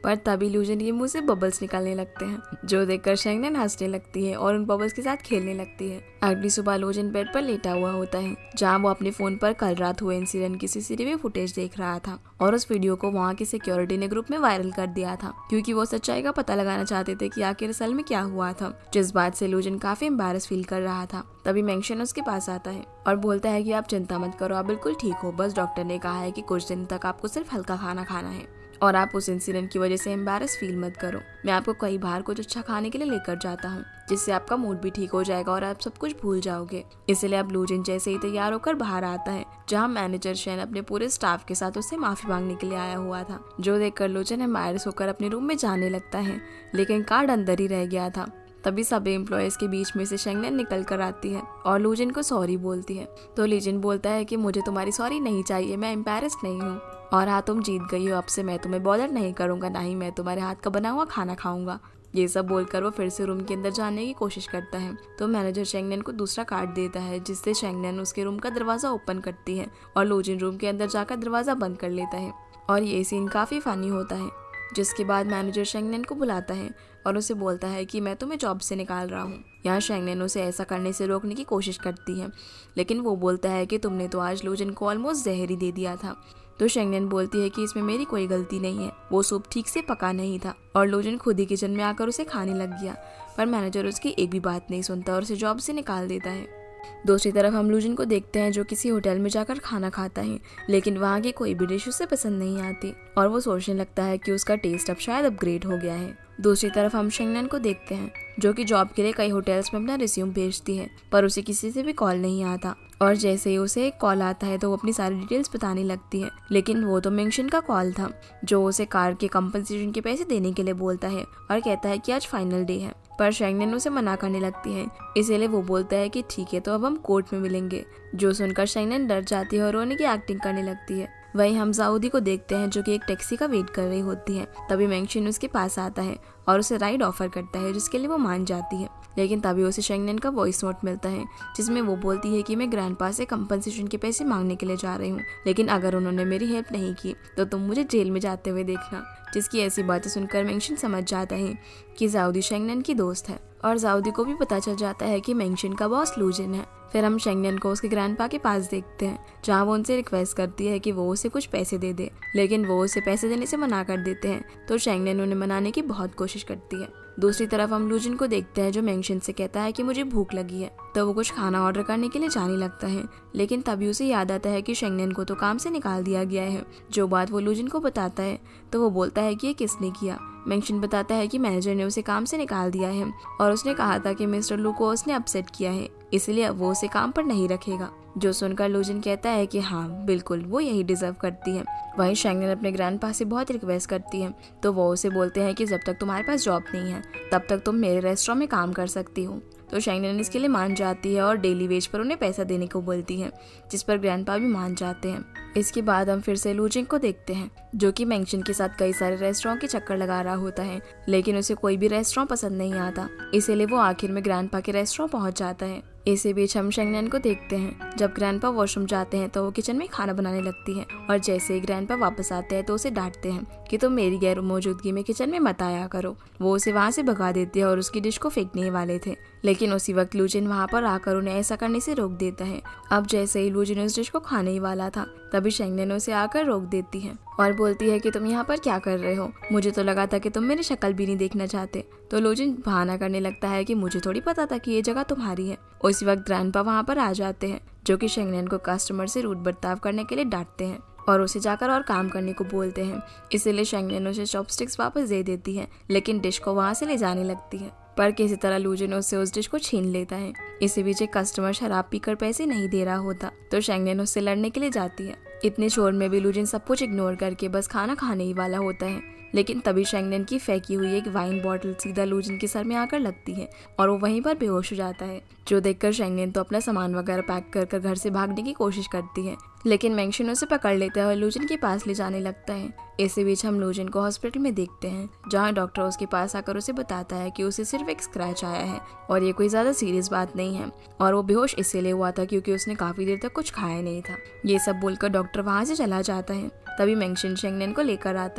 पर तभी लूजन के मुंह से बबल्स निकलने लगते हैं, जो देखकर शेंगनेन हंसने लगती है और उन बबल्स के साथ खेलने लगती है। अगली सुबह लूजन बेड पर लेटा हुआ होता है, जहाँ वो अपने फोन पर कल रात हुए इंसिडेंट की सीसीटीवी फुटेज देख रहा था और उस वीडियो को वहाँ की सिक्योरिटी ने ग्रुप में वायरल कर दिया था, क्योंकि वो सच्चाई का पता लगाना चाहते थे कि आखिर असल में क्या हुआ था, जिस बात से लूजन काफी एम्बैरस फील कर रहा था। तभी मेंशन उसके पास आता है और बोलता है कि आप चिंता मत करो, आप बिल्कुल ठीक हो, बस डॉक्टर ने कहा है कि कुछ दिन तक आपको सिर्फ हल्का खाना खाना है और आप उस इंसिडेंट की वजह से एम्बैरस फील मत करो। मैं आपको कई बार कुछ अच्छा खाने के लिए लेकर जाता हूँ, जिससे आपका मूड भी ठीक हो जाएगा और आप सब कुछ भूल जाओगे। इसलिए अब लूजन जैसे ही तैयार होकर बाहर आता है, जहाँ मैनेजर शेन अपने पूरे स्टाफ के साथ उससे माफी मांगने के लिए आया हुआ था, जो देखकर लूजन एम्बैरस होकर अपने रूम में जाने लगता है, लेकिन कार्ड अंदर ही रह गया था। तभी सभी एम्प्लॉयज के बीच में से शेंगनेन निकल कर आती है और लूजन को सॉरी बोलती है। तो लीजन बोलता है कि मुझे तुम्हारी सॉरी नहीं चाहिए, मैं एम्बैरस नहीं हूँ और हाँ तुम जीत गई हो, अब से मैं तुम्हें बॉदर नहीं करूंगा, ना ही मैं तुम्हारे हाथ का बना हुआ खाना खाऊंगा। ये सब बोलकर वो फिर से रूम के अंदर जाने की कोशिश करता है। तो मैनेजर शेंगनेन को दूसरा कार्ड देता है, जिससे शेंगनेन उसके रूम का दरवाजा ओपन करती है और लूजन रूम के अंदर जाकर दरवाजा बंद कर लेता है। और ये सीन काफी फनी होता है, जिसके बाद मैनेजर शेंगनेन को बुलाता है और उसे बोलता है कि मैं तुम्हें जॉब से निकाल रहा हूँ। यहाँ शेंगनेन उसे ऐसा करने से रोकने की कोशिश करती है, लेकिन वो बोलता है कि तुमने तो आज लूजन को ऑलमोस्ट जहर ही दे दिया था। तो शेंगनेन बोलती है कि इसमें मेरी कोई गलती नहीं है, वो सूप ठीक से पका नहीं था और लूजन खुद ही किचन में आकर उसे खाने लग गया। पर मैनेजर उसकी एक भी बात नहीं सुनता और उसे जॉब से निकाल देता है। दूसरी तरफ हम लूजन को देखते हैं, जो किसी होटल में जाकर खाना खाता है, लेकिन वहाँ की कोई भी डिश उसे पसंद नहीं आती और वो सोचने लगता है कि उसका टेस्ट अब शायद अपग्रेड हो गया है। दूसरी तरफ हम शेंगनेन को देखते हैं, जो कि जॉब के लिए कई होटल्स में अपना रिज्यूम भेजती है, पर उसे किसी से भी कॉल नहीं आता और जैसे ही उसे एक कॉल आता है तो वो अपनी सारी डिटेल्स बताने लगती है, लेकिन वो तो मेंशन का कॉल था, जो उसे कार के कंपनसेशन के पैसे देने के लिए बोलता है और कहता है कि आज फाइनल डे है। पर शेंगनेन उसे मना करने लगती है, इसीलिए वो बोलता है कि ठीक है तो अब हम कोर्ट में मिलेंगे, जो सुनकर शेंगनेन डर जाती है और रोने की एक्टिंग करने लगती है। वहीं हम जाऊदी को देखते हैं, जो कि एक टैक्सी का वेट कर रही होती है। तभी मेंशन उसके पास आता है और उसे राइड ऑफर करता है, जिसके लिए वो मान जाती है, लेकिन तभी उसे शेंगनेन का वॉइस नोट मिलता है, जिसमें वो बोलती है कि मैं ग्रैंडपा से कंपनसेशन के पैसे मांगने के लिए जा रही हूँ, लेकिन अगर उन्होंने मेरी हेल्प नहीं की तो तुम मुझे जेल में जाते हुए देखना। जिसकी ऐसी बातें सुनकर मेंशन समझ जाता है कि जाऊदी शेंगनेन की दोस्त है और जाऊदी को भी पता चल जाता है कि मेंशन का बॉस लूजन है। फिर हम शेंगनेन को उसके ग्रैंडपा के पास देखते हैं, जहाँ वो उनसे रिक्वेस्ट करती है कि वो उसे कुछ पैसे दे दे, लेकिन वो उसे पैसे देने से मना कर देते हैं। तो शेंगनेन उन्हें मनाने की बहुत कोशिश करती है। दूसरी तरफ हम लूजन को देखते हैं, जो मेंशन से कहता है कि मुझे भूख लगी है, तो वो कुछ खाना ऑर्डर करने के लिए जाने लगता है, लेकिन तभी उसे याद आता है कि शेंगनेन को तो काम से निकाल दिया गया है। जो बात वो लूजन को बताता है तो वो बोलता है कि ये किसने किया। मेंशन बताता है कि मैनेजर ने उसे काम से निकाल दिया है और उसने कहा था कि मिस्टर लू को उसने अपसेट किया है, इसलिए वो उसे काम पर नहीं रखेगा। जो सुनकर लूजन कहता है कि हाँ बिल्कुल वो यही डिजर्व करती है। वहीं शेंगनेन अपने ग्रैंडपा से बहुत रिक्वेस्ट करती है, तो वो उसे बोलते हैं कि जब तक तुम्हारे पास जॉब नहीं है तब तक तुम मेरे रेस्टोरेंट में काम कर सकती हो। तो शेंगनेन इसके लिए मान जाती है और डेली वेज पर उन्हें पैसा देने को बोलती है, जिस पर ग्रैंडपा भी मान जाते हैं। इसके बाद हम फिर से लूजन को देखते हैं, जो कि मेंशन के साथ कई सारे रेस्टोरेंट के चक्कर लगा रहा होता है, लेकिन उसे कोई भी रेस्टोरेंट पसंद नहीं आता, इसीलिए वो आखिर में ग्रैंडपा के रेस्टोरेंट पहुंच जाता है। इसी बीच हम शेंगनेन को देखते हैं, जब ग्रैंडपा वॉशरूम जाते हैं तो वो किचन में खाना बनाने लगती है और जैसे ही ग्रैंडपा वापस आते हैं तो उसे डांटते हैं कि तुम मेरी गैर मौजूदगी में किचन में मत आया करो। वो उसे वहाँ से भगा देती है और उसकी डिश को फेंकने वाले थे, लेकिन उसी वक्त लूजन वहाँ पर आकर उन्हें ऐसा करने से रोक देता है। अब जैसे ही लूजन उस डिश को खाने ही वाला था, तभी शेंगनेन उसे आकर रोक देती है और बोलती है कि तुम यहाँ पर क्या कर रहे हो, मुझे तो लगा था कि तुम मेरी शक्ल भी नहीं देखना चाहते। तो लूजन बहाना करने लगता है कि मुझे थोड़ी पता था कि ये जगह तुम्हारी है। उसी वक्त ग्रैंडपा वहाँ पर आ जाते हैं, जो कि शेंगनेन को कस्टमर से रूड बर्ताव करने के लिए डांटते हैं और उसे जाकर और काम करने को बोलते हैं। इसीलिए शेंगनेन उसे चॉपस्टिक्स वापस दे देती है, लेकिन डिश को वहाँ से ले जाने लगती है, पर किसी तरह लूजन उससे उस डिश को छीन लेता है। इसी बीच एक कस्टमर शराब पीकर पैसे नहीं दे रहा होता, तो शेंगनेन उससे लड़ने के लिए जाती है। इतने शोर में भी लूजन सब कुछ इग्नोर करके बस खाना खाने ही वाला होता है, लेकिन तभी शेंगनेन की फेंकी हुई एक वाइन बॉटल सीधा लूजन के सर में आकर लगती है और वो वहीं पर बेहोश हो जाता है। जो देखकर शेंगनेन तो अपना सामान वगैरह पैक कर घर से भागने की कोशिश करती है, लेकिन मेंशन उसे पकड़ लेता है और लूजन के पास ले जाने लगता है। इसी बीच हम लूजन को हॉस्पिटल में देखते हैं, जहाँ डॉक्टर उसके पास आकर उसे बताता है कि उसे सिर्फ एक स्क्रैच आया है और ये कोई ज्यादा सीरियस बात नहीं है और वो बेहोश इसीलिए हुआ था क्योंकि उसने काफी देर तक कुछ खाया नहीं था। ये सब बोलकर डॉक्टर वहाँ से चला जाता है। तभी मेंशन शेंगनेन को लेकर आता है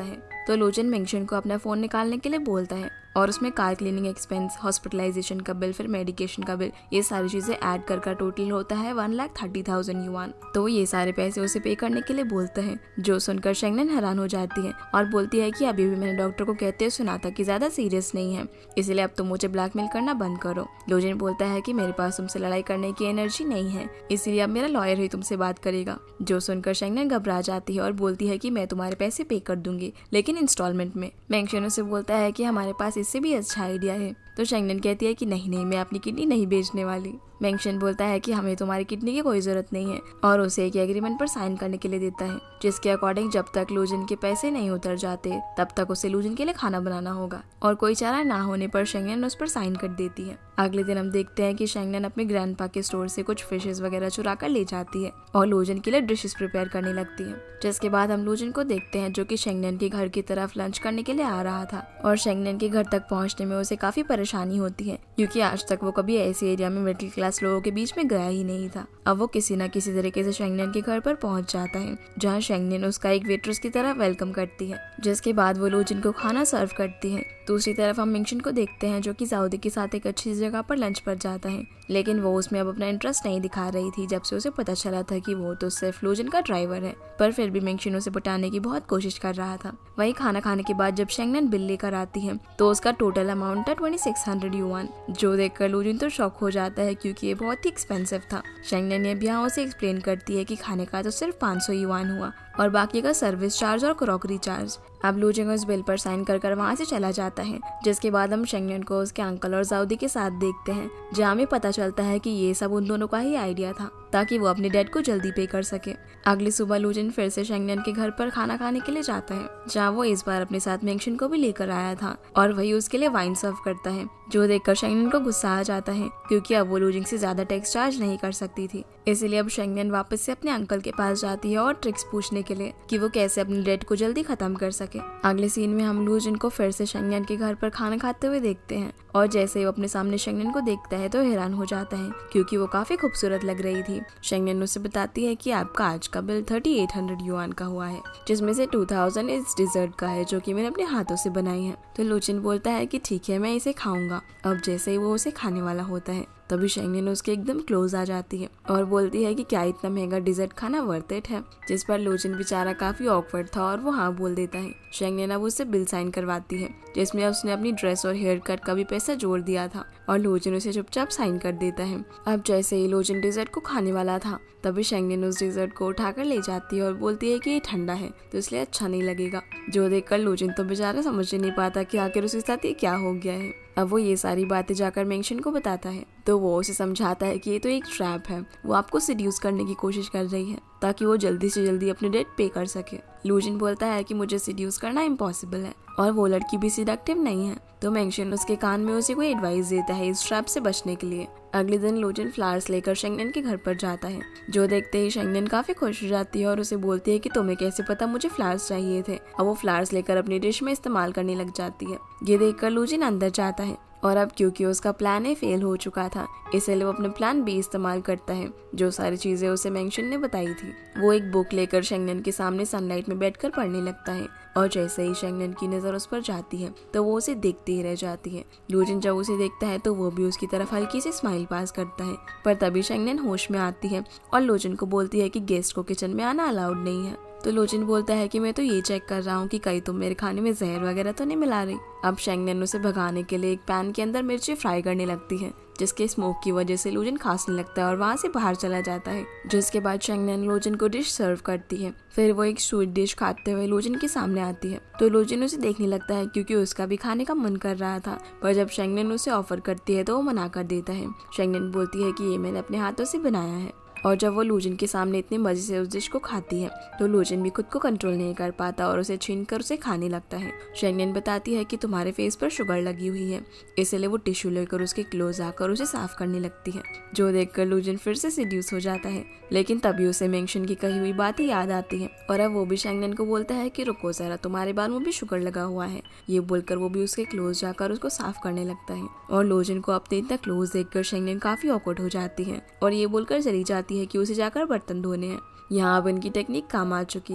तो लोजन मेंशन को अपना फोन निकालने के लिए बोलता है और उसमें कार क्लीनिंग एक्सपेंस, हॉस्पिटलाइजेशन का बिल, फिर मेडिकेशन का बिल, ये सारी चीजें ऐड कर टोटल होता है 1,30,000 युआन। तो वो ये सारे पैसे उसे पे करने के लिए बोलता है, जो सुनकर शेंगनन हैरान हो जाती है और बोलती है कि अभी भी मैंने डॉक्टर को कहते हुए सुना था कि ज्यादा सीरियस नहीं है, इसलिए अब तुम मुझे ब्लैकमेल करना बंद करो। लोजन बोलता है कि मेरे पास तुमसे लड़ाई करने की एनर्जी नहीं है, इसलिए अब मेरा लॉयर ही तुमसे बात करेगा। जो सुनकर शेंगनन घबरा जाती है और बोलती है कि मैं तुम्हारे पैसे पे कर दूंगी, लेकिन इंस्टॉलमेंट में। मेंशन उसे बोलता है कि हमारे पास इससे भी अच्छा आइडिया है। तो शेंगनन कहती है कि नहीं, मैं अपनी किडनी नहीं बेचने वाली। मेंशन बोलता है कि हमें तुम्हारी किडनी की कोई जरूरत नहीं है और उसे एक एग्रीमेंट पर साइन करने के लिए देता है, जिसके अकॉर्डिंग जब तक लूजन के पैसे नहीं उतर जाते तब तक उसे लूजन के लिए खाना बनाना होगा, और कोई चारा ना होने पर शेंगनन उस पर साइन कर देती है। अगले दिन हम देखते हैं कि शेंगनन अपने ग्रैंडपा के स्टोर से कुछ फिशेस वगैरह चुरा कर ले जाती है और लूजन के लिए डिशेस प्रिपेयर करने लगती है। जिसके बाद हम लूजन को देखते हैं जो कि शेंगनन के घर की तरफ लंच करने के लिए आ रहा था, और शेंगनन के घर तक पहुंचने में उसे काफी परेशानी होती है क्योंकि आज तक वो कभी ऐसे एरिया में मिडिल क्लास लोगों के बीच में गया ही नहीं था। अब वो किसी न किसी तरीके से शेंगनन के घर पर पहुंच जाता है, जहां शेंगनन उसका एक वेट्रेस की तरह वेलकम करती है, जिसके बाद वो लूजन को खाना सर्व करती है। दूसरी तरफ हम मिंगशन को देखते हैं जो कि जाउदी के साथ एक अच्छी जगह पर लंच पर जाता है, लेकिन वो उसमें अब अपना इंटरेस्ट नहीं दिखा रही थी जब से उसे पता चला था कि वो तो सिर्फ लूजन का ड्राइवर है। पर फिर भी मिंगशन उसे पटाने की बहुत कोशिश कर रहा था। वही खाना खाने के बाद जब शेंगनन बिल लेकर आती है तो उसका टोटल अमाउंट था 2600 युआन, जो देखकर लूजन तो शॉक हो जाता है क्योंकि ये बहुत ही एक्सपेंसिव था। शेंगनन ये भी यहाँ उसे एक्सप्लेन करती है कि खाने का तो सिर्फ 500 युआन हुआ और बाकी का सर्विस चार्ज और क्रॉकरी चार्ज। अब लूजन उस बिल पर साइन कर वहाँ से चला जाता है, जिसके बाद हम शेंगनन को उसके अंकल और जाउदी के साथ देखते हैं, जहाँ हमें पता चलता है कि ये सब उन दोनों का ही आइडिया था ताकि वो अपने डेट को जल्दी पे कर सके। अगली सुबह लूजन फिर से शेंगनन के घर पर खाना खाने के लिए जाता है, जहाँ वो इस बार अपने साथ मेंशन को भी लेकर आया था और वही उसके लिए वाइन सर्व करता है, जो देखकर शेंगनन को गुस्सा आ जाता है क्योंकि अब वो लूजन से ज्यादा टैक्स चार्ज नहीं कर सकती थी। इसलिए अब शेंगनन वापस से अपने अंकल के पास जाती है और ट्रिक्स पूछने के लिए कि वो कैसे अपनी डेट को जल्दी खत्म कर सके। अगले सीन में हम लूजन को फिर से शेंगनन के घर पर खाना खाते हुए देखते हैं, और जैसे ही वो अपने सामने शेंगनन को देखता है तो हैरान हो जाता है क्योंकि वो काफी खूबसूरत लग रही थी। शेंगनन उसे बताती है कि आपका आज का बिल 3800 युआन का हुआ है, जिसमें से 2000 इस डिजर्ट का है जो कि मैंने अपने हाथों से बनाई है। तो लूजन बोलता है कि ठीक है, मैं इसे खाऊंगा। अब जैसे ही वो उसे खाने वाला होता है तभी शेंगनन उसके एकदम क्लोज आ जाती है और बोलती है कि क्या इतना महंगा डिजर्ट खाना वर्थ इट है, जिस पर लूजन बेचारा काफी ऑकवर्ड था और वो हाँ बोल देता है। शेंगनन अब उससे बिल साइन करवाती है, जिसमें उसने अपनी ड्रेस और हेयर कट का भी पैसा जोड़ दिया था, और लूजन उसे चुपचाप साइन कर देता है। अब जैसे ही लूजन डिजर्ट को खाने वाला था तभी शेंगनन उस डिजर्ट को उठाकर ले जाती है और बोलती है कि ये ठंडा है तो इसलिए अच्छा नहीं लगेगा, जो देखकर लूजन तो बेचारा समझ नहीं पाता कि आखिर उसके साथ ये क्या हो गया है। अब वो ये सारी बातें जाकर मेंशन को बताता है तो वो उसे समझाता है कि ये तो एक ट्रैप है, वो आपको सिड्यूस करने की कोशिश कर रही है ताकि वो जल्दी से जल्दी अपने डेट पे कर सके। लूजन बोलता है कि मुझे सिड्यूस करना इम्पॉसिबल है और वो लड़की भी सिडक्टिव नहीं है, तो मेंशन उसके कान में उसे कोई एडवाइस देता है इस ट्रैप से बचने के लिए। अगले दिन लूजन फ्लावर्स लेकर शेंगनन के घर पर जाता है, जो देखते ही शेंगनन काफी खुश हो जाती है और उसे बोलती है कि तुम्हें कैसे पता मुझे फ्लावर्स चाहिए थे। अब वो फ्लावर्स लेकर अपनी डिश में इस्तेमाल करने लग जाती है। ये देखकर लूजन अंदर जाता है और अब क्योंकि उसका प्लान ए फेल हो चुका था इसलिए वो अपने प्लान बी इस्तेमाल करता है, जो सारी चीजें उसे मेंशन ने बताई थी। वो एक बुक लेकर शेंगनन के सामने सनलाइट में बैठकर पढ़ने लगता है, और जैसे ही शेंगनन की नजर उस पर जाती है तो वो उसे देखती ही रह जाती है। लूजन जब उसे देखता है तो वो भी उसकी तरफ हल्की सी स्माइल पास करता है, पर तभी शेंगनन होश में आती है और लूजन को बोलती है कि गेस्ट को किचन में आना अलाउड नहीं है। तो लूजन बोलता है कि मैं तो ये चेक कर रहा हूँ कि कहीं तुम मेरे खाने में जहर वगैरह तो नहीं मिला रही। अब शेंगनन उसे भगाने के लिए एक पैन के अंदर मिर्ची फ्राई करने लगती है, जिसके स्मोक की वजह से लूजन खांसने लगता है और वहाँ से बाहर चला जाता है। जिसके बाद शेंगनन लूजन को डिश सर्व करती है। फिर वो एक स्वीट डिश खाते हुए लूजन के सामने आती है, तो लूजन उसे देखने लगता है क्योंकि उसका भी खाने का मन कर रहा था, पर जब शेंगनन उसे ऑफर करती है तो वो मना कर देता है। शेंगनन बोलती है कि ये मैंने अपने हाथों से बनाया है, और जब वो लूजन के सामने इतने मजे से उस डिश को खाती है तो लूजन भी खुद को कंट्रोल नहीं कर पाता और उसे छीनकर उसे खाने लगता है। शेंगनन बताती है कि तुम्हारे फेस पर शुगर लगी हुई है, इसलिए वो टिश्यू लेकर उसके क्लोज आकर उसे साफ करने लगती है, जो देखकर लूजन फिर से सिड्यूस हो जाता है। लेकिन तभी उसे मेंशन की कही हुई बातें याद आती है और अब वो भी शेंगनन को बोलता है कि रुको जरा, तुम्हारे बाल में भी शुगर लगा हुआ है। ये बोलकर वो भी उसके क्लोज जाकर उसको साफ करने लगता है, और लूजन को अपने इतना क्लोज देखकर शेंगनन काफी ऑकवर्ड हो जाती है और ये बोलकर चली जाती है कि उसे जाकर बर्तन धोने हैं। यहाँ अब इनकी टेक्निक काम आ चुकी थी।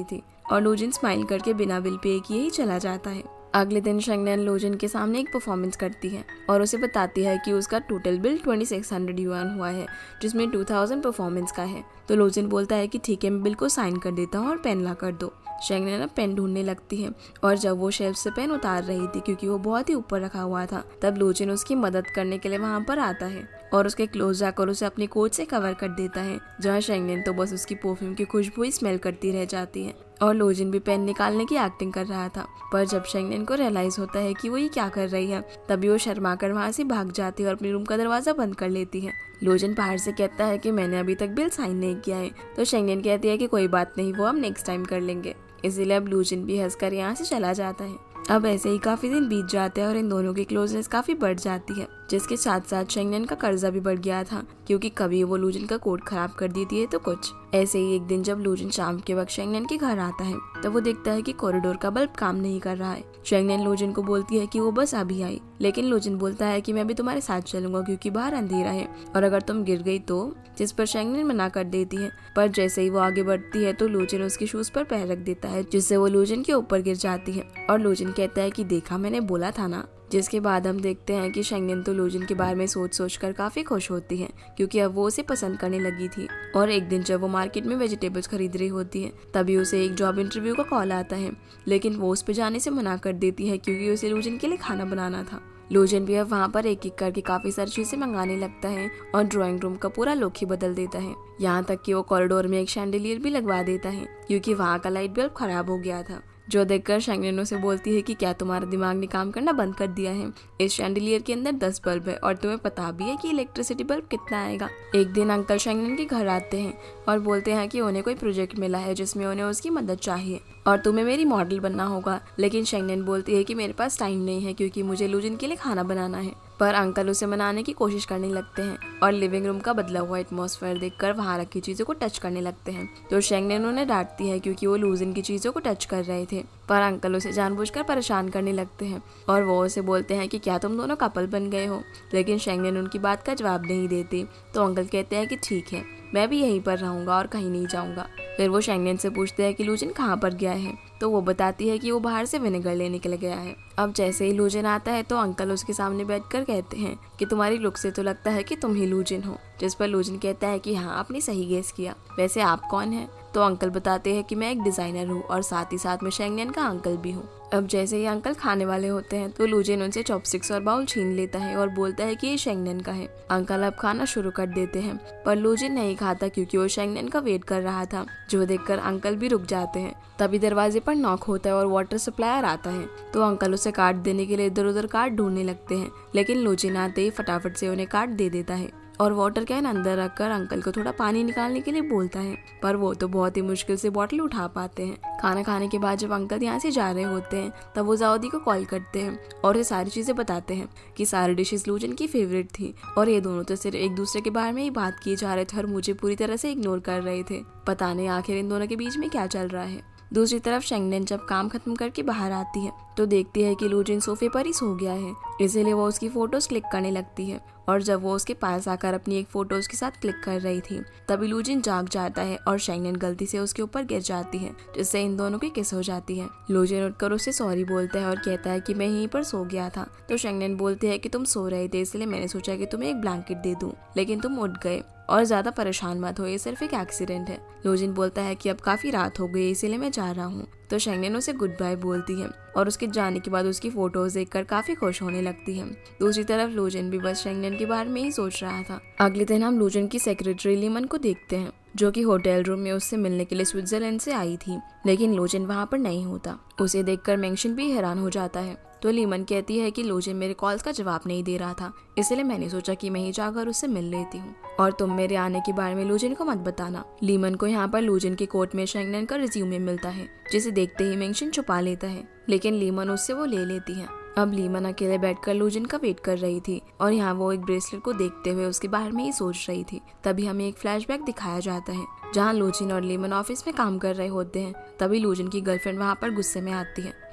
और लूजिन स्माइल करके बिना बिल पे किए ही चला जाता है। अगले दिन शेंगनेन लूजिन के सामने एक परफॉर्मेंस करती है और उसे बताती है कि उसका टोटल बिल 2600 युआन हुआ है, जिसमें 2000 परफॉर्मेंस का है। तो लूजिन बोलता है कि ठीक है, मैं बिल को साइन कर देता हूँ और पेन ला कर दो। शेंगनेन अब पेन ढूंढने लगती है और जब वो शेल्फ से पेन उतार रही थी क्योंकि वो बहुत ही ऊपर रखा हुआ था, तब लूजिन उसकी मदद करने के लिए वहाँ पर आता है और उसके क्लोज जाकर उसे अपने कोट से कवर कर देता है, जहाँ शेंगनेन तो बस उसकी परफ्यूम की खुशबू ही स्मेल करती रह जाती है। और लूजिन भी पेन निकालने की एक्टिंग कर रहा था, पर जब शेंगनेन को रियलाइज होता है कि वो ये क्या कर रही है, तभी वो शर्मा कर वहाँ से भाग जाती है और अपने रूम का दरवाजा बंद कर लेती है। लूजिन बाहर से कहता है कि मैंने अभी तक बिल साइन नहीं किया है, तो शेंगनेन कहती है कि कोई बात नहीं, वो हम नेक्स्ट टाइम कर लेंगे। इसीलिए अब लूजिन भी हंसकर यहाँ से चला जाता है। अब ऐसे ही काफी दिन बीत जाते हैं और इन दोनों की क्लोजनेस काफी बढ़ जाती है, जिसके साथ साथ शेंगनेन का कर्जा भी बढ़ गया था क्योंकि कभी वो लूजिन का कोट खराब कर देती है तो कुछ। ऐसे ही एक दिन जब लूजिन शाम के वक्त शेंगनेन के घर आता है तब वो देखता है कि कॉरिडोर का बल्ब काम नहीं कर रहा है। शेंगनेन लूजिन को बोलती है कि वो बस अभी आई, लेकिन लूजिन बोलता है कि मैं भी तुम्हारे साथ चलूंगा क्योंकि बाहर अंधेरा है और अगर तुम गिर गई तो, जिस पर शेंगनेन मना कर देती है। पर जैसे ही वो आगे बढ़ती है तो लूजिन उसके शूज पर पैर रख देता है, जिससे वो लूजिन के ऊपर गिर जाती है और लूजिन कहता है कि देखा, मैंने बोला था ना। जिसके बाद हम देखते हैं कि शेंगनेन तो लूजिन के बारे में सोच कर काफी खुश होती है क्योंकि अब वो उसे पसंद करने लगी थी। और एक दिन जब वो मार्केट में वेजिटेबल्स खरीद रही होती है तभी उसे एक जॉब इंटरव्यू का कॉल आता है, लेकिन वो उस पे जाने से मना कर देती है क्योंकि उसे लूजिन के लिए खाना बनाना था। लूजिन भी अब वहाँ पर एक एक करके काफी सारी चीजें मंगाने लगता है और ड्राइंग रूम का पूरा लुक ही बदल देता है। यहाँ तक कि वो कॉरिडोर में एक शैंडिलियर भी लगवा देता है क्योंकि वहाँ का लाइट बल्ब खराब हो गया था, जो देखकर शेंगनेन से बोलती है कि क्या तुम्हारा दिमाग ने काम करना बंद कर दिया है? इस शैंडिलियर के अंदर 10 बल्ब है और तुम्हें पता भी है कि इलेक्ट्रिसिटी बल्ब कितना आएगा। एक दिन अंकल शेंगनेन के घर आते हैं और बोलते हैं कि उन्हें कोई प्रोजेक्ट मिला है जिसमें उन्हें उसकी मदद चाहिए और तुम्हें मेरी मॉडल बनना होगा। लेकिन शेंगनेन बोलती है कि मेरे पास टाइम नहीं है क्योंकि मुझे लूजिन के लिए खाना बनाना है। पर अंकल उसे मनाने की कोशिश करने लगते हैं और लिविंग रूम का बदला हुआ एटमॉस्फेयर देखकर वहाँ रखी चीजों को टच करने लगते हैं। तो शेंगनेन उन्हें डांटती है क्योंकि वो लूजिन की चीजों को टच कर रहे थे, पर अंकल उसे जानबूझकर परेशान करने लगते हैं और वो उसे बोलते हैं कि क्या तुम दोनों कपल बन गए हो। लेकिन शेंगनेन उनकी बात का जवाब नहीं देती, तो अंकल कहते हैं कि ठीक है, मैं भी यहीं पर रहूंगा और कहीं नहीं जाऊंगा। फिर वो शेंगनेन से पूछते हैं कि लूजिन कहाँ पर गया है, तो वो बताती है कि वो बाहर से विनेगर लेने के लिए गया है। अब जैसे ही लूजिन आता है तो अंकल उसके सामने बैठकर कहते हैं कि तुम्हारी लुक से तो लगता है कि तुम ही लूजिन हो, जिस पर लूजिन कहता है कि हाँ, आपने सही गेस किया, वैसे आप कौन हैं? तो अंकल बताते हैं कि मैं एक डिजाइनर हूँ और साथ ही साथ मैं शेंगनेन का अंकल भी हूँ। अब जैसे ही अंकल खाने वाले होते हैं तो लूजिन उनसे चॉपस्टिक्स और बाउल छीन लेता है और बोलता है कि ये शेंगनेन का है। अंकल अब खाना शुरू कर देते हैं, पर लूजिन नहीं खाता क्योंकि वो शेंगनेन का वेट कर रहा था, जो देखकर अंकल भी रुक जाते हैं। तभी दरवाजे पर नॉक होता है और वाटर सप्लायर आता है, तो अंकल उसे कार्ड देने के लिए इधर उधर कार्ड ढूंढने लगते हैं, लेकिन लूजिन आते ही फटाफट से उन्हें कार्ड दे देता है और वाटर कैन अंदर रखकर अंकल को थोड़ा पानी निकालने के लिए बोलता है, पर वो तो बहुत ही मुश्किल से बॉटल उठा पाते हैं। खाना खाने के बाद जब अंकल यहाँ से जा रहे होते हैं तब वो जाओदी को कॉल करते हैं और ये सारी चीजें बताते हैं कि सारी डिशेस लूजिन की फेवरेट थी और ये दोनों तो सिर्फ एक दूसरे के बारे में ही बात किए जा रहे थे और मुझे पूरी तरह से इग्नोर कर रहे थे। पता नहीं आखिर इन दोनों के बीच में क्या चल रहा है। दूसरी तरफ शेंगनेन जब काम खत्म करके बाहर आती है तो देखती है कि लूजिन सोफे पर ही सो गया है, इसीलिए वो उसकी फोटोज क्लिक करने लगती है और जब वो उसके पास आकर अपनी एक फोटो उसके साथ क्लिक कर रही थी तभी लूजिन जाग जाता है और शेंगनेन गलती से उसके ऊपर गिर जाती है, जिससे इन दोनों की किस हो जाती है। लूजिन उठकर उससे सॉरी बोलता है और कहता है कि मैं यहीं पर सो गया था। तो शेंगनेन बोलती है कि तुम सो रहे थे इसलिए मैंने सोचा कि तुम्हें एक ब्लैंकेट दे दूं, लेकिन तुम उठ गए और ज्यादा परेशान मत हो, ये सिर्फ एक एक्सीडेंट है। लूजिन बोलता है कि अब काफी रात हो गई इसीलिए मैं जा रहा हूँ। तो शेंगनेन उसे गुड बाय बोलती है और उसके जाने के बाद उसकी फोटोज देखकर काफी खुश होने लगती है। दूसरी तरफ लूजिन भी बस शेंगनेन के बारे में ही सोच रहा था। अगले दिन हम लूजिन की सेक्रेटरी लीमन को देखते हैं, जो कि होटल रूम में उससे मिलने के लिए स्विट्जरलैंड से आई थी, लेकिन लूजिन वहाँ पर नहीं होता। उसे देखकर मेंशन भी हैरान हो जाता है। तो लीमन कहती है कि लूजिन मेरे कॉल्स का जवाब नहीं दे रहा था, इसलिए मैंने सोचा कि मैं ही जाकर उससे मिल लेती हूँ और तुम मेरे आने के बारे में लूजिन को मत बताना। लीमन को यहाँ पर लूजिन के कोर्ट में शेंगनेन का रिज्यूमे मिलता है, जिसे देखते ही मेंशन छुपा लेता है, लेकिन लीमन उससे वो ले लेती है। अब लीमन अकेले बैठकर लूजिन का वेट कर रही थी और यहाँ वो एक ब्रेसलेट को देखते हुए उसके बारे में ही सोच रही थी। तभी हमें एक फ्लैशबैक दिखाया जाता है जहाँ लूजिन और लीमन ऑफिस में काम कर रहे होते हैं। तभी लूजिन की गर्लफ्रेंड वहाँ पर गुस्से में आती है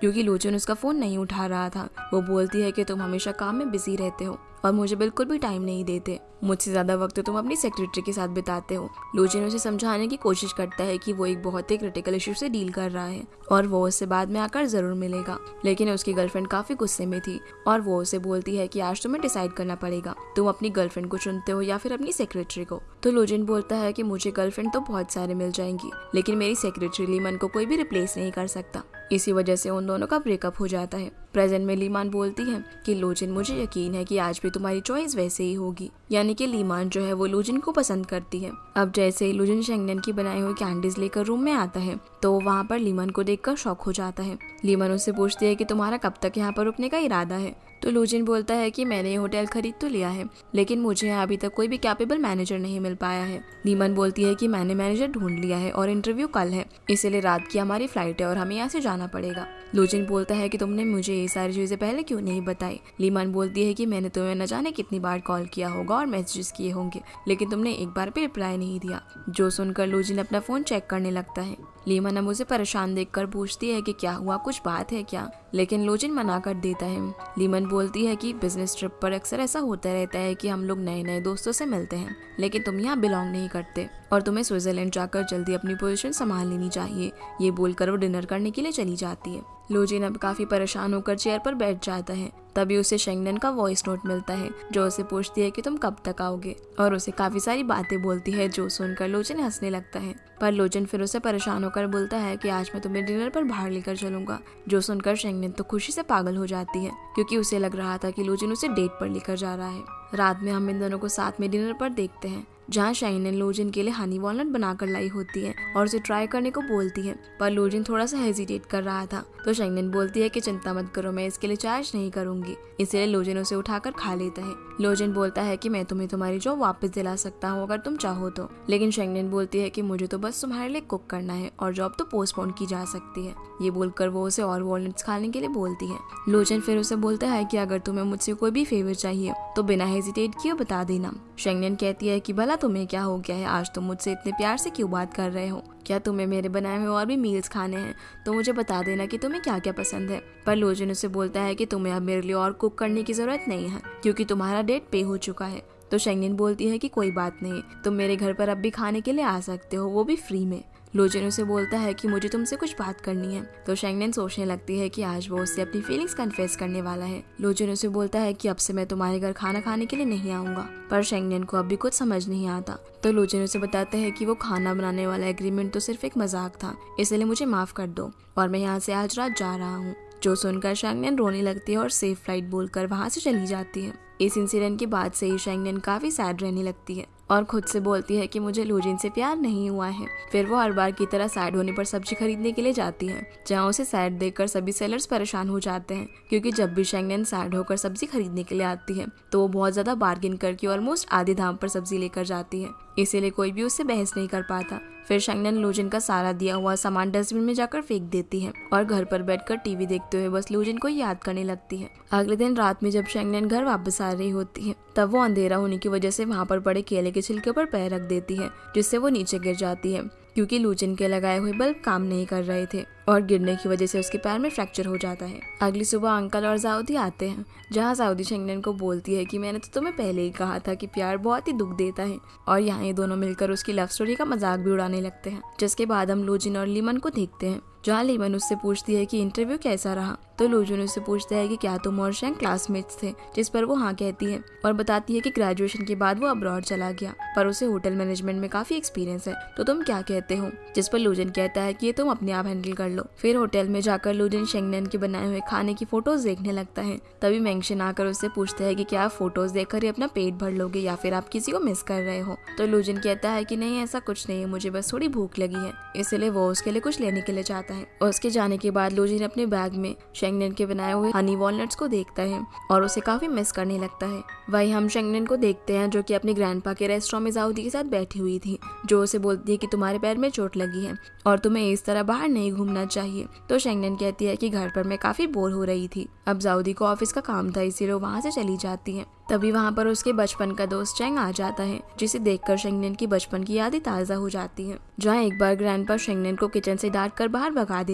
क्योंकि लूजिन उसका फोन नहीं उठा रहा था। वो बोलती है कि तुम हमेशा काम में बिजी रहते हो और मुझे बिल्कुल भी टाइम नहीं देते। मुझसे ज्यादा वक्त तुम अपनी सेक्रेटरी के साथ बिताते हो। लूजिन उसे समझाने की कोशिश करता है कि वो एक बहुत ही क्रिटिकल इशू से डील कर रहा है और वो उससे बाद में आकर जरूर मिलेगा। लेकिन उसकी गर्लफ्रेंड काफी गुस्से में थी और वो उसे बोलती है कि आज तुम्हें डिसाइड करना पड़ेगा, तुम अपनी गर्लफ्रेंड को चुनते हो या फिर अपनी सेक्रेटरी को। तो लूजिन बोलता है कि मुझे गर्लफ्रेंड तो बहुत सारे मिल जाएंगी, लेकिन मेरी सेक्रेटरी लीमन को कोई भी रिप्लेस नहीं कर सकता। इसी वजह से उन दोनों का ब्रेकअप हो जाता है। प्रेजेंट में लीमान बोलती है कि लूजिन, मुझे यकीन है कि आज भी तुम्हारी चॉइस वैसे ही होगी। यानी कि लीमान जो है वो लूजिन को पसंद करती है। अब जैसे ही लूजिन शेंगनेन की बनाई हुई कैंडीज लेकर रूम में आता है तो वहाँ पर लीमान को देखकर शॉक हो जाता है। लीमान उससे पूछती है कि तुम्हारा कब तक यहाँ पर रुकने का इरादा है। तो लूजिन बोलता है कि मैंने ये होटल खरीद तो लिया है, लेकिन मुझे यहाँ अभी तक कोई भी कैपेबल मैनेजर नहीं मिल पाया है। लीमान बोलती है कि मैंने मैनेजर ढूंढ लिया है और इंटरव्यू कल है, इसीलिए रात की हमारी फ्लाइट है और हमें यहाँ से जाना पड़ेगा। लूजिन बोलता है कि तुमने मुझे ये सारी चीजें पहले क्यों नहीं बताई। लीमान बोलती है कि मैंने तुम्हें न जाने कितनी बार कॉल किया होगा और मैसेजेस किए होंगे, लेकिन तुमने एक बार भी रिप्लाई नहीं दिया। जो सुनकर लूजिन अपना फोन चेक करने लगता है। लीमान अब उसे परेशान देखकर पूछती है कि क्या हुआ, कुछ बात है क्या, लेकिन लूजिन मना कर देता है। लीमान बोलती है कि बिजनेस ट्रिप पर अक्सर ऐसा होता रहता है कि हम लोग नए नए दोस्तों से मिलते हैं, लेकिन तुम यहाँ बिलोंग नहीं करते और तुम्हें स्विट्जरलैंड जाकर जल्दी अपनी पोजीशन संभाल लेनी चाहिए। ये बोलकर वो डिनर करने के लिए चली जाती है। लूजिन अब काफी परेशान होकर चेयर पर बैठ जाता है। तभी उसे शेंगनेन का वॉइस नोट मिलता है जो उसे पूछती है कि तुम कब तक आओगे, और उसे काफी सारी बातें बोलती है जो सुनकर लूजिन हंसने लगता है। पर लूजिन फिर उसे परेशान होकर बोलता है कि आज मैं तुम्हें डिनर पर बाहर लेकर चलूंगा। जो सुनकर शेंगनेन तो खुशी से पागल हो जाती है क्योंकि उसे लग रहा था कि लूजिन उसे डेट पर लेकर जा रहा है। रात में हम इन दोनों को साथ में डिनर पर देखते हैं जहाँ शेंगनेन लूजिन के लिए हनी वॉलनट बनाकर लाई होती है और उसे ट्राई करने को बोलती है, पर लूजिन थोड़ा सा हेजिटेट कर रहा था। तो शेंगनेन बोलती है कि चिंता मत करो, मैं इसके लिए चार्ज नहीं करूंगी। इसलिए लूजिन उसे उठाकर खा लेता है। लूजिन बोलता है कि मैं तुम्हें तुम्हारी जॉब वापस दिला सकता हूँ अगर तुम चाहो तो, लेकिन शेंगनेन बोलती है कि मुझे तो बस तुम्हारे लिए कुक करना है और जॉब तो पोस्टपोन की जा सकती है। ये बोलकर वो उसे और वॉलनट्स खाने के लिए बोलती है। लूजिन फिर उसे बोलता है कि अगर तुम्हें मुझसे कोई भी फेवर चाहिए तो बिना हेजिटेट किए बता देना। शेंगनेन कहती है कि भला तुम्हें क्या हो गया है, आज तुम मुझसे इतने प्यार से क्यों बात कर रहे हो, क्या तुम्हें मेरे बनाए हुए और भी मील्स खाने हैं तो मुझे बता देना कि तुम्हें क्या क्या पसंद है। पर लूजिन उसे बोलता है कि तुम्हें अब मेरे लिए और कुक करने की जरूरत नहीं है क्योंकि तुम्हारा डेट पे हो चुका है। तो शेंगनेन बोलती है कि कोई बात नहीं, तुम मेरे घर पर अब भी खाने के लिए आ सकते हो, वो भी फ्री में। लूजिन उसे बोलता है कि मुझे तुमसे कुछ बात करनी है। तो शेंगनेन सोचने लगती है कि आज वो उससे अपनी फीलिंग्स कन्फेस करने वाला है। लूजिन उसे बोलता है कि अब से मैं तुम्हारे घर खाना खाने के लिए नहीं आऊंगा, पर शेंगनेन को अभी कुछ समझ नहीं आता। तो लूजिन उसे बताते हैं कि वो खाना बनाने वाला एग्रीमेंट तो सिर्फ एक मजाक था, इसलिए मुझे माफ कर दो और मैं यहाँ से आज रात जा रहा हूँ। जो सुनकर शेंगनेन रोने लगती है और सेफ फ्लाइट बोलकर वहाँ से चली जाती है। इस इंसिडेंट के बाद से ही शेंगनेन काफी सैड रहने लगती है और खुद से बोलती है कि मुझे लूजिन से प्यार नहीं हुआ है। फिर वो हर बार की तरह सैड होने पर सब्जी खरीदने के लिए जाती है, जहाँ उसे सैड देखकर सभी सेलर्स परेशान हो जाते हैं क्योंकि जब भी शेंगनेन सैड होकर सब्जी खरीदने के लिए आती है तो वो बहुत ज्यादा बार्गेन करके ऑलमोस्ट आधे दाम पर सब्जी लेकर जाती है, इसीलिए कोई भी उससे बहस नहीं कर पाता। फिर शेंगनेन लूजिन का सारा दिया हुआ सामान डस्टबिन में जाकर फेंक देती है और घर पर बैठकर टीवी देखते हुए बस लूजिन को याद करने लगती है। अगले दिन रात में जब शेंगनेन घर वापस आ रही होती है तब वो अंधेरा होने की वजह से वहाँ पर पड़े केले के छिलके पर पैर रख देती है, जिससे वो नीचे गिर जाती है क्योंकि लूजिन के लगाए हुए बल्ब काम नहीं कर रहे थे और गिरने की वजह से उसके पैर में फ्रैक्चर हो जाता है। अगली सुबह अंकल और जाउदी आते हैं, जहाँ जाउदी शेंगनेन को बोलती है कि मैंने तो तुम्हें पहले ही कहा था कि प्यार बहुत ही दुख देता है, और यहाँ ये दोनों मिलकर उसकी लव स्टोरी का मजाक भी उड़ाने लगते हैं। जिसके बाद हम लूजिन और लीमन को देखते हैं, जहाँ लीमन उससे पूछती है कि इंटरव्यू कैसा रहा। तो लूजिन उससे पूछता है कि क्या तुम और शेंग क्लासमेट्स थे, जिस पर वो हाँ कहती है और बताती है कि ग्रेजुएशन के बाद वो अब्रॉड चला गया पर उसे होटल मैनेजमेंट में काफी एक्सपीरियंस है, तो तुम क्या कहते हो। जिस पर लूजिन कहता है कि ये तुम अपने आप हैंडल कर लो। फिर होटल में जाकर लूजिन शेंगनेन के बनाए हुए खाने की फोटोज देखने लगता है। तभी मेंशन आकर उससे पूछता है कि क्या आप फोटोज देखकर ही अपना पेट भर लोगे या फिर आप किसी को मिस कर रहे हो। तो लूजिन कहता है कि नहीं, ऐसा कुछ नहीं है, मुझे बस थोड़ी भूख लगी है, इसलिए वो उसके लिए कुछ लेने के लिए जाता है। और उसके जाने के बाद लूजिन अपने बैग में शेंगनेन के बनाए हुए हनी वॉलनट्स को देखता है और उसे काफी मिस करने लगता है। वही हम शेंगनेन को देखते हैं जो कि अपने ग्रैंडपा के रेस्टोरेंट में जाउदी के साथ बैठी हुई थी, जो उसे बोलती है कि तुम्हारे पैर में चोट लगी है और तुम्हें इस तरह बाहर नहीं घूमना चाहिए। तो शेंगनेन कहती है कि घर पर मैं काफी बोर हो रही थी, अब जाउदी को ऑफिस का काम था इसीलिए वहाँ से चली जाती है। तभी वहाँ पर उसके बचपन का दोस्त चेंग आ जाता है, जिसे देखकर शेंगनेन की बचपन की यादें ताज़ा हो जाती हैं। जहाँ एक बार ग्रैंडपा शेंगनेन को किचन से डांट कर बाहर भगा देते हैं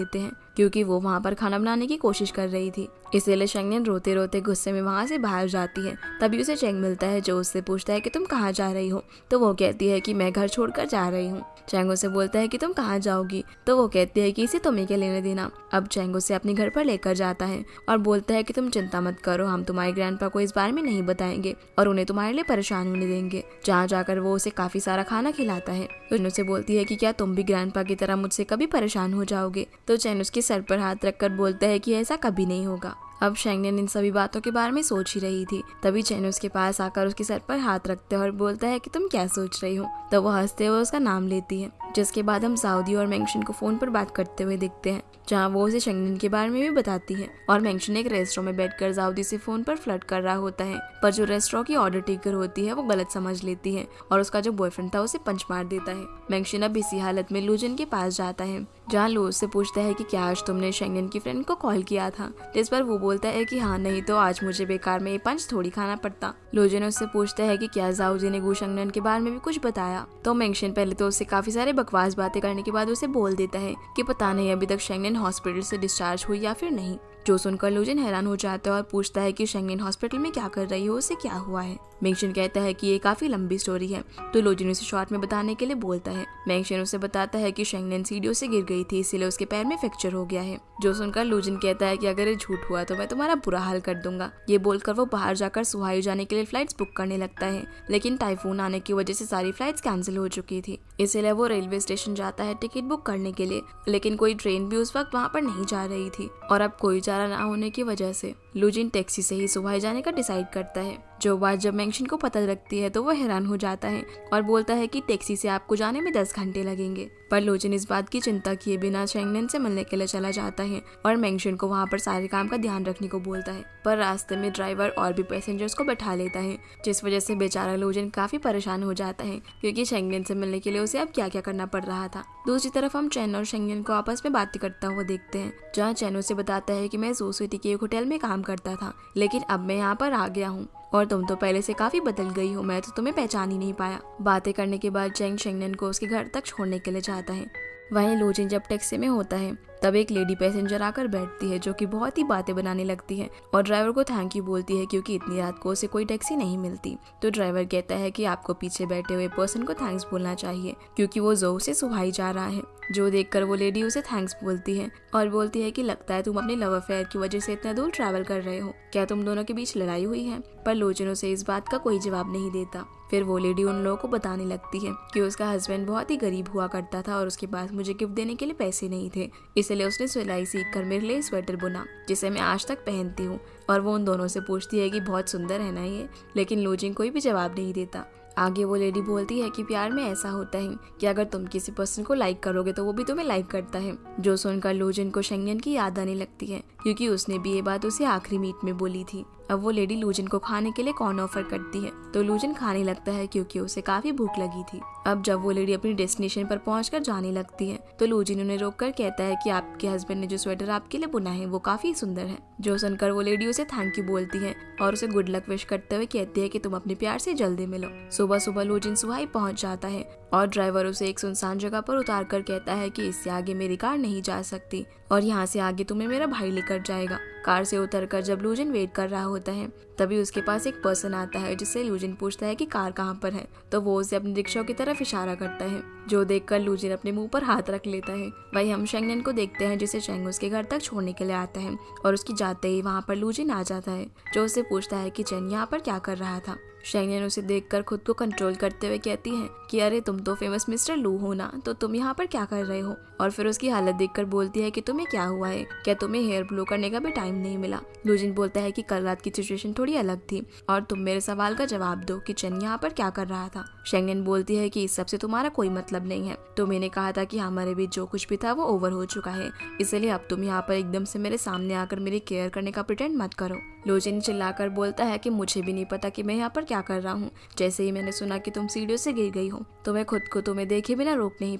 क्योंकि वो वहाँ पर खाना बनाने की कोशिश कर रही थी। इसीलिए शेंगनेन रोते रोते गुस्से में वहाँ से बाहर जाती है। तभी उसे चेंग मिलता है जो उससे पूछता है कि तुम कहाँ जा रही हो। तो वो कहती है कि मैं घर छोड़कर जा रही हूँ। चेंग उसे बोलता है कि तुम कहाँ जाओगी। तो वो कहती है कि इसे तुम्हें क्या लेने देना। अब चेंग उसे अपने घर पर लेकर जाता है और बोलता है कि तुम चिंता मत करो, हम तुम्हारे ग्रैंडपा को इस बारे में नहीं बताएंगे और उन्हें तुम्हारे लिए परेशान होने देंगे। जहाँ जाकर वो उसे काफी सारा खाना खिलाता है। तो उसे बोलती है कि क्या तुम भी ग्रैंडपा की तरह मुझसे कभी परेशान हो जाओगे। तो चेन उसके सर पर हाथ रखकर बोलता है कि ऐसा कभी नहीं होगा। अब शेंगनेन इन सभी बातों के बारे में सोच ही रही थी। तभी चेन उसके पास आकर उसके सर पर हाथ रखते हैं और बोलता है कि तुम क्या सोच रही हो। तो वो हंसते हुए उसका नाम लेती है। जिसके बाद हम साउदी और मेंगशिन को फोन पर बात करते हुए दिखते हैं, जहाँ वो उसे शेंगनेन के बारे में भी बताती है। और मेंगशिन एक रेस्टोरेंट में बैठकर साउदी से फोन पर फ्लर्ट कर रहा होता है, पर जो रेस्टोरेंट की ऑर्डर टेकर होती है वो गलत समझ लेती है और उसका जो बॉयफ्रेंड था उसे पंच मार देता है। मेंगशिन अब इसी हालत में लूजिन के पास जाता है, जहाँ लू उससे पूछता है कि क्या आज तुमने शेंगनेन की फ्रेंड को कॉल किया था। जिस पर वो बोलता है कि हाँ, नहीं तो आज मुझे बेकार में ये पंच थोड़ी खाना पड़ता। लूजिन उससे पूछता है कि क्या जाओजी ने गू शेंगनेन के बारे में भी कुछ बताया। तो मेंगशिन पहले तो उससे काफी सारे बकवास बातें करने के बाद उसे बोल देता है कि पता नहीं अभी तक शेंगनेन हॉस्पिटल से डिस्चार्ज हुई या फिर नहीं। जो सुनकर लूजिन हैरान हो जाता है और पूछता है कि शेंगनेन हॉस्पिटल में क्या कर रही हो, उसे क्या हुआ है। मेंगशिन कहता है कि ये काफी लंबी स्टोरी है। तो लूजिन उसे शॉर्ट में बताने के लिए बोलता है। मेंगशिन उसे बताता है कि शेंगनेन सीढ़ियों से गिर गई थी, इसीलिए उसके पैर में फ्रैक्चर हो गया है। जो सुनकर लूजिन कहता है कि अगर ये झूठ हुआ तो मैं तुम्हारा बुरा हाल कर दूंगा। ये बोलकर वो बाहर जाकर सुहाई जाने के लिए फ्लाइट्स बुक करने लगता है, लेकिन टाइफून आने की वजह से सारी फ्लाइट्स कैंसिल हो चुकी थी। इसीलिए वो रेलवे स्टेशन जाता है टिकट बुक करने के लिए, लेकिन कोई ट्रेन भी उस वक्त वहाँ पर नहीं जा रही थी। और अब कोई चारा ना होने की वजह से लूजिन टैक्सी से ही सुबह जाने का डिसाइड करता है। जो बात जब मेंगशिन को पता लगती है तो वो हैरान हो जाता है और बोलता है कि टैक्सी से आपको जाने में 10 घंटे लगेंगे। पर लूजिन इस बात की चिंता किए बिना शेंगनेन से मिलने के लिए चला जाता है और मेंगशिन को वहाँ पर सारे काम का ध्यान रखने को बोलता है। पर रास्ते में ड्राइवर और भी पैसेंजर्स को बैठा लेता है, जिस वजह से बेचारा लूजिन काफी परेशान हो जाता है, क्योंकि शेंगनेन से मिलने के लिए उसे अब क्या क्या करना पड़ रहा था। दूसरी तरफ हम चेन और शेंगनेन को आपस में बातें करता हुआ देखते हैं, जहाँ चेन उसे बताता है कि मैं ज़ू सिटी के एक होटल में काम करता था, लेकिन अब मैं यहाँ पर आ गया हूँ और तुम तो पहले से काफी बदल गई हो, मैं तो तुम्हें पहचान ही नहीं पाया। बातें करने के बाद चेंग शेंगनेन को उसके घर तक छोड़ने के लिए जाता है। वहीं लूजिन जब टैक्सी में होता है तब एक लेडी पैसेंजर आकर बैठती है, जो कि बहुत ही बातें बनाने लगती है और ड्राइवर को थैंक यू बोलती है, क्योंकि इतनी रात को उसे कोई टैक्सी नहीं मिलती। तो ड्राइवर कहता है कि आपको पीछे बैठे हुए पर्सन को थैंक्स बोलना चाहिए, क्योंकि वो ज़ो से सुहाई जा रहा है। जो देखकर वो लेडी उसे थैंक्स बोलती है और बोलती है कि लगता है तुम अपने लव अफेयर की वजह से इतना दूर ट्रैवल कर रहे हो, क्या तुम दोनों के बीच लड़ाई हुई है। पर लूजिन उसे इस बात का कोई जवाब नहीं देता। फिर वो लेडी उन लोगों को बताने लगती है कि उसका हस्बैंड बहुत ही गरीब हुआ करता था और उसके पास मुझे गिफ्ट देने के लिए पैसे नहीं थे, इसलिए उसने सिलाई सीख कर मेरे लिए स्वेटर बुना, जिसे मैं आज तक पहनती हूँ। और वो उन दोनों से पूछती है कि बहुत सुंदर है ना ये, लेकिन लूजिन कोई भी जवाब नहीं देता। आगे वो लेडी बोलती है कि प्यार में ऐसा होता है कि अगर तुम किसी पर्सन को लाइक करोगे तो वो भी तुम्हें लाइक करता है। जो सुनकर लूजिन को शेंगनेन की याद आने लगती है, क्योंकि उसने भी ये बात उसे आखिरी मीट में बोली थी। अब वो लेडी लूजिन को खाने के लिए कॉर्न ऑफर करती है, तो लूजिन खाने लगता है क्योंकि उसे काफी भूख लगी थी। अब जब वो लेडी अपनी डेस्टिनेशन पर पहुंचकर जाने लगती है तो लूजिन उन्हें रोककर कहता है कि आपके हस्बैंड ने जो स्वेटर आपके लिए बुना है वो काफी सुंदर है। जो सुनकर वो लेडी उसे थैंक यू बोलती है और उसे गुड लक विश करते हुए कहती है कि तुम अपने प्यार से जल्दी मिलो। सुबह सुबह लूजिन सुहाई पहुंच जाता है और ड्राइवर उसे एक सुनसान जगह पर उतार कर कहता है कि इससे आगे मेरी कार नहीं जा सकती और यहाँ से आगे तुम्हें मेरा भाई लेकर जाएगा। कार से उतरकर जब लूजिन वेट कर रहा होता है तभी उसके पास एक पर्सन आता है, जिससे लूजिन पूछता है कि कार कहाँ पर है। तो वो उसे अपनी रिक्शा की तरफ इशारा करता है, जो देखकर लूजिन अपने मुंह पर हाथ रख लेता है। वहीं हम शेंगनेन को देखते हैं, जिसे शेंग उसके घर तक छोड़ने के लिए आता है और उसकी जाते ही वहाँ पर लूजिन आ जाता है, जो उससे पूछता है कि चेन यहाँ पर क्या कर रहा था। शेंगनेन उसे देखकर खुद को कंट्रोल करते हुए कहती है कि अरे तुम तो फेमस मिस्टर लू हो ना, तो तुम यहाँ पर क्या कर रहे हो। और फिर उसकी हालत देखकर बोलती है कि तुम्हें क्या हुआ है, क्या तुम्हें हेयर ब्लो करने का भी टाइम नहीं मिला। लूजिन बोलता है कि कल रात की सिचुएशन थोड़ी अलग थी और तुम मेरे सवाल का जवाब दो कि चेन यहाँ पर क्या कर रहा था। शेंगनेन बोलती है कि इस सब से तुम्हारा कोई मतलब नहीं है, तो मैंने कहा था कि हमारे बीच जो कुछ भी था वो ओवर हो चुका है, इसलिए अब तुम यहाँ पर एकदम से मेरे सामने आकर मेरी केयर करने का प्रिटेंड मत करो। लूजिन चिल्लाकर बोलता है कि मुझे भी नहीं पता कि मैं यहाँ पर क्या कर रहा हूँ। जैसे ही मैंने सुना कि तुम सीढ़ियों से गिर गई हो तो मैं खुद को तुम्हें देखे बिना रोक नहीं पाया।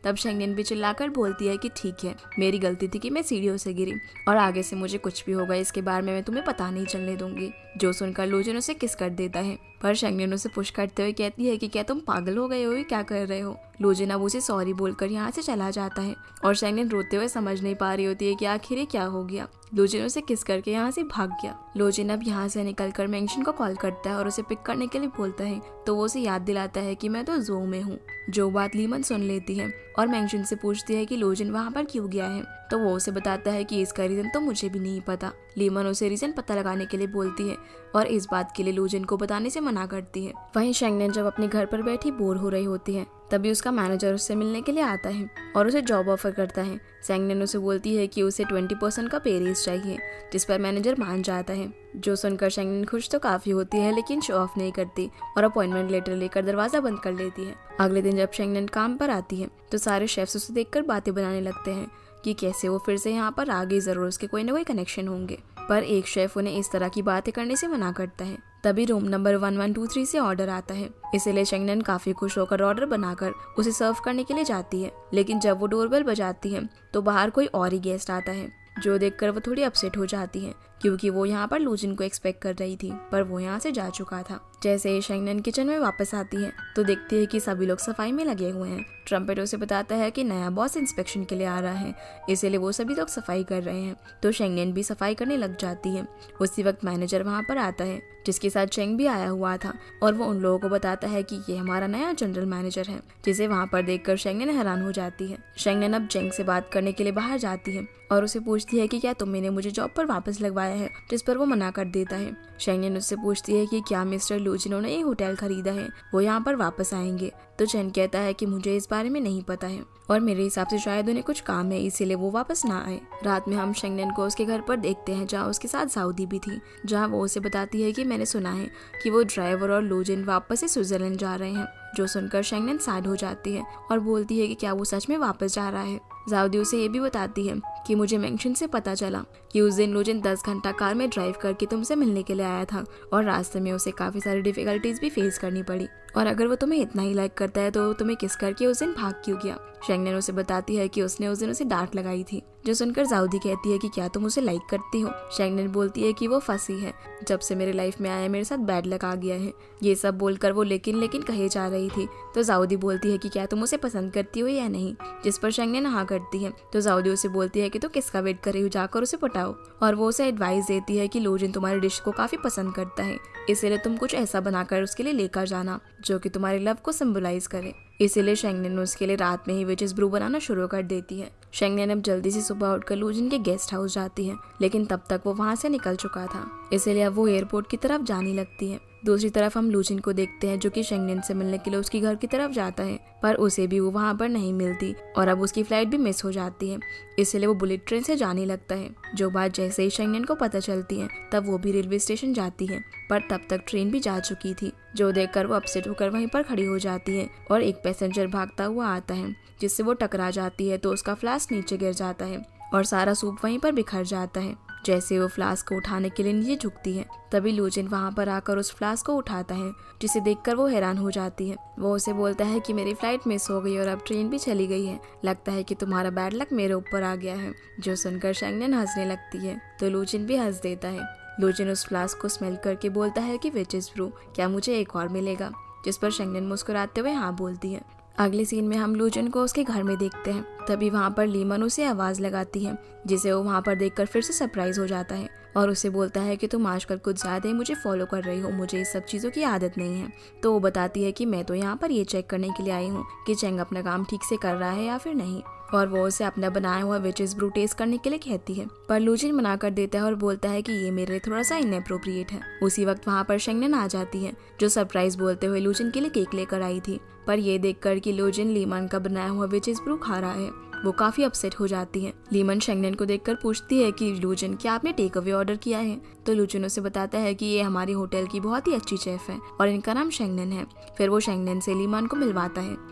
तब शेंगनेन भी चिल्लाकर बोलती है कि ठीक है, मेरी गलती थी कि मैं सीढ़ियों से गिरी और आगे से मुझे कुछ भी होगा इसके बारे में मैं तुम्हें पता नहीं चलने दूंगी। जो सुनकर लूजिन उसे किस कर देता है, पर शेंगनेन उसे पुश करते हुए कहती है कि क्या तुम पागल हो गए हो, ये क्या कर रहे हो। लूजिन अब उसे सॉरी बोलकर यहाँ से चला जाता है और शेंगनेन रोते हुए समझ नहीं पा रही होती है कि आखिर ये क्या हो गया। लूजिन उसे किस करके यहाँ से भाग गया। लूजिन अब यहाँ से निकलकर मेंशन को कॉल करता है और उसे पिक करने के लिए बोलता है, तो वो उसे याद दिलाता है कि मैं तो जू में हूँ। जो बात लीमन सुन लेती है और मेंशन से पूछती है कि लूजिन वहाँ पर क्यों गया है, तो वो उसे बताता है कि इसका रीजन तो मुझे भी नहीं पता। लीमन उसे रीजन पता लगाने के लिए बोलती है और इस बात के लिए लूजिन को बताने से मना करती है। वहीं शेंगनेन जब अपने घर पर बैठी बोर हो रही होती है, तभी उसका मैनेजर उससे मिलने के लिए आता है और उसे जॉब ऑफर करता है। शेंगनेन उसे बोलती है कि उसे 20% का पे रेज चाहिए, जिस पर मैनेजर मान जाता है। जो सुनकर शेंगनेन खुश तो काफी होती है, लेकिन शो ऑफ नहीं करती और अपॉइंटमेंट लेटर लेकर दरवाजा बंद कर लेती है। अगले दिन जब शेंगनेन काम पर आती है तो सारे शेफ्स उसे देखकर बातें बनाने लगते हैं कि कैसे वो फिर से यहाँ पर आ गई, जरूर उसके कोई ना कोई कनेक्शन होंगे। पर एक शेफ उन्हें इस तरह की बातें करने से मना करता है। तभी रूम नंबर 1123 से ऑर्डर आता है, इसीलिए शेंगनेन काफी खुश होकर ऑर्डर बनाकर उसे सर्व करने के लिए जाती है। लेकिन जब वो डोरबेल बजाती है तो बाहर कोई और ही गेस्ट आता है, जो देखकर वो थोड़ी अपसेट हो जाती है क्योंकि वो यहाँ पर लूजिन को एक्सपेक्ट कर रही थी, पर वो यहाँ से जा चुका था। जैसे ही शेंगनेन किचन में वापस आती है तो देखती है कि सभी लोग सफाई में लगे हुए हैं। ट्रम्पेट उसे बताता है कि नया बॉस इंस्पेक्शन के लिए आ रहा है, इसीलिए वो सभी लोग सफाई कर रहे हैं, तो शेंगनेन भी सफाई करने लग जाती है। उसी वक्त मैनेजर वहाँ पर आता है, जिसके साथ चेंग भी आया हुआ था, और वो उन लोगों को बताता है कि ये हमारा नया जनरल मैनेजर है, जिसे वहाँ पर देखकर शेंगनेन हैरान हो जाती है। शेंगनेन अब चेंग से बात करने के लिए बाहर जाती है और उसे पूछती है कि क्या तुमने मुझे जॉब पर वापस लगवाया है, जिस पर वो मना कर देता है। शेंगनेन उससे पूछती है कि क्या मिस्टर लूजिन ने ये होटल खरीदा है, वो यहाँ पर वापस आएंगे, तो चेंग कहता है कि मुझे इस बारे में नहीं पता है और मेरे हिसाब से शायद उन्हें कुछ काम है, इसीलिए वो वापस ना आए। रात में हम शेंगनेन को उसके घर पर देखते हैं, जहाँ उसके साथ साउदी भी थी, जहाँ वो उसे बताती है कि मैंने सुना है कि वो ड्राइवर और लूजिन वापस से स्विट्जरलैंड जा रहे हैं। जो सुनकर शेंगनेन सैड हो जाती है और बोलती है कि क्या वो सच में वापस जा रहा है। जाउदी उसे ये भी बताती है कि मुझे मेंशन से पता चला कि उस दिन लूजिन 10 घंटा कार में ड्राइव करके तुमसे मिलने के लिए आया था और रास्ते में उसे काफी सारी डिफिकल्टीज भी फेस करनी पड़ी, और अगर वो तुम्हें इतना ही लाइक करता है तो तुम्हें किस करके उस दिन भाग क्यों गया। शेंगनेन उसे बताती है कि उसने उस दिन उसे डांट लगाई थी। जो सुनकर जाउदी कहती है कि क्या तुम उसे लाइक करती हो। शेंगनेन बोलती है कि वो फंसी है, जब से मेरे लाइफ में आया मेरे साथ बैड लक आ गया है। ये सब बोलकर वो लेकिन कहे जा रही थी, तो जाउदी बोलती है कि क्या तुम उसे पसंद करती हो या नहीं, जिस पर शेंगनेन हाँ करती है। तो जाउदी उसे बोलती है कि तो किसका वेट कर रही हो, जाकर उसे पटाओ, और वो उसे एडवाइस देती है कि लूजिन तुम्हारी डिश को काफी पसंद करता है, इसीलिए तुम कुछ ऐसा बनाकर उसके लिए लेकर जाना जो कि तुम्हारे लव को सिंबलाइज करे। इसीलिए शेंगनेन उसके लिए रात में ही विचेस ब्रू बनाना शुरू कर देती है। शेंगनेन अब जल्दी से सुबह उठकर लूजिन के गेस्ट हाउस जाती है, लेकिन तब तक वो वहाँ से निकल चुका था, इसीलिए अब वो एयरपोर्ट की तरफ जाने लगती है। दूसरी तरफ हम लूजिन को देखते हैं, जो कि शेंगनेन से मिलने के लिए उसके घर की तरफ जाता है, पर उसे भी वो वहाँ पर नहीं मिलती और अब उसकी फ्लाइट भी मिस हो जाती है, इसलिए वो बुलेट ट्रेन से जाने लगता है। जो बात जैसे ही शेंगनेन को पता चलती है तब वो भी रेलवे स्टेशन जाती है, पर तब तक ट्रेन भी जा चुकी थी। जो देखकर वो अपसेट होकर वहीं पर खड़ी हो जाती है और एक पैसेंजर भागता हुआ आता है, जिससे वो टकरा जाती है, तो उसका फ्लास्क नीचे गिर जाता है और सारा सूप वहीं पर बिखर जाता है। जैसे वो फ्लास्क को उठाने के लिए नीचे झुकती है, तभी लूजिन वहाँ पर आकर उस फ्लास्क को उठाता है, जिसे देखकर वो हैरान हो जाती है। वो उसे बोलता है कि मेरी फ्लाइट मिस हो गई और अब ट्रेन भी चली गई है, लगता है कि तुम्हारा बैड लक मेरे ऊपर आ गया है। जो सुनकर शेंगनेन हंसने लगती है, तो लूजिन भी हंस देता है। लूजिन उस फ्लास्क को स्मेल करके बोलता है कि विचेस ब्रू, क्या मुझे एक और मिलेगा, जिस पर शेंगनेन मुस्कुराते हुए हाँ बोलती है। अगले सीन में हम लूजिन को उसके घर में देखते हैं, तभी वहाँ पर लीमन उसे आवाज लगाती है, जिसे वो वहाँ पर देखकर फिर से सरप्राइज हो जाता है और उसे बोलता है कि तुम आजकल कुछ ज्यादा ही मुझे फॉलो कर रही हो, मुझे इस सब चीजों की आदत नहीं है। तो वो बताती है कि मैं तो यहाँ पर ये चेक करने के लिए आई हूँ कि चेंग अपना काम ठीक से कर रहा है या फिर नहीं, और वो उसे अपना बनाया हुआ विचेस ब्रू टेस्ट करने के लिए कहती है, पर लूजिन मना कर देता है और बोलता है कि ये मेरे लिए थोड़ा सा इनएप्रोप्रिएट है। उसी वक्त वहाँ पर शेंगनेन आ जाती है, जो सरप्राइज बोलते हुए लूजिन के लिए केक लेकर आई थी, पर ये देखकर कि लूजिन लीमन का बनाया हुआ विचेस ब्रू खा रहा है, वो काफी अपसेट हो जाती है। लीमन शेंगनेन को देखकर पूछती है कि लूजिन, क्या आपने टेक अवे ऑर्डर किया है। तो लूजिन उसे बताता है कि ये हमारी होटल की बहुत ही अच्छी शेफ है और इनका नाम शेंगनेन है। फिर वो शेंगनेन से लीमन को मिलवाता है।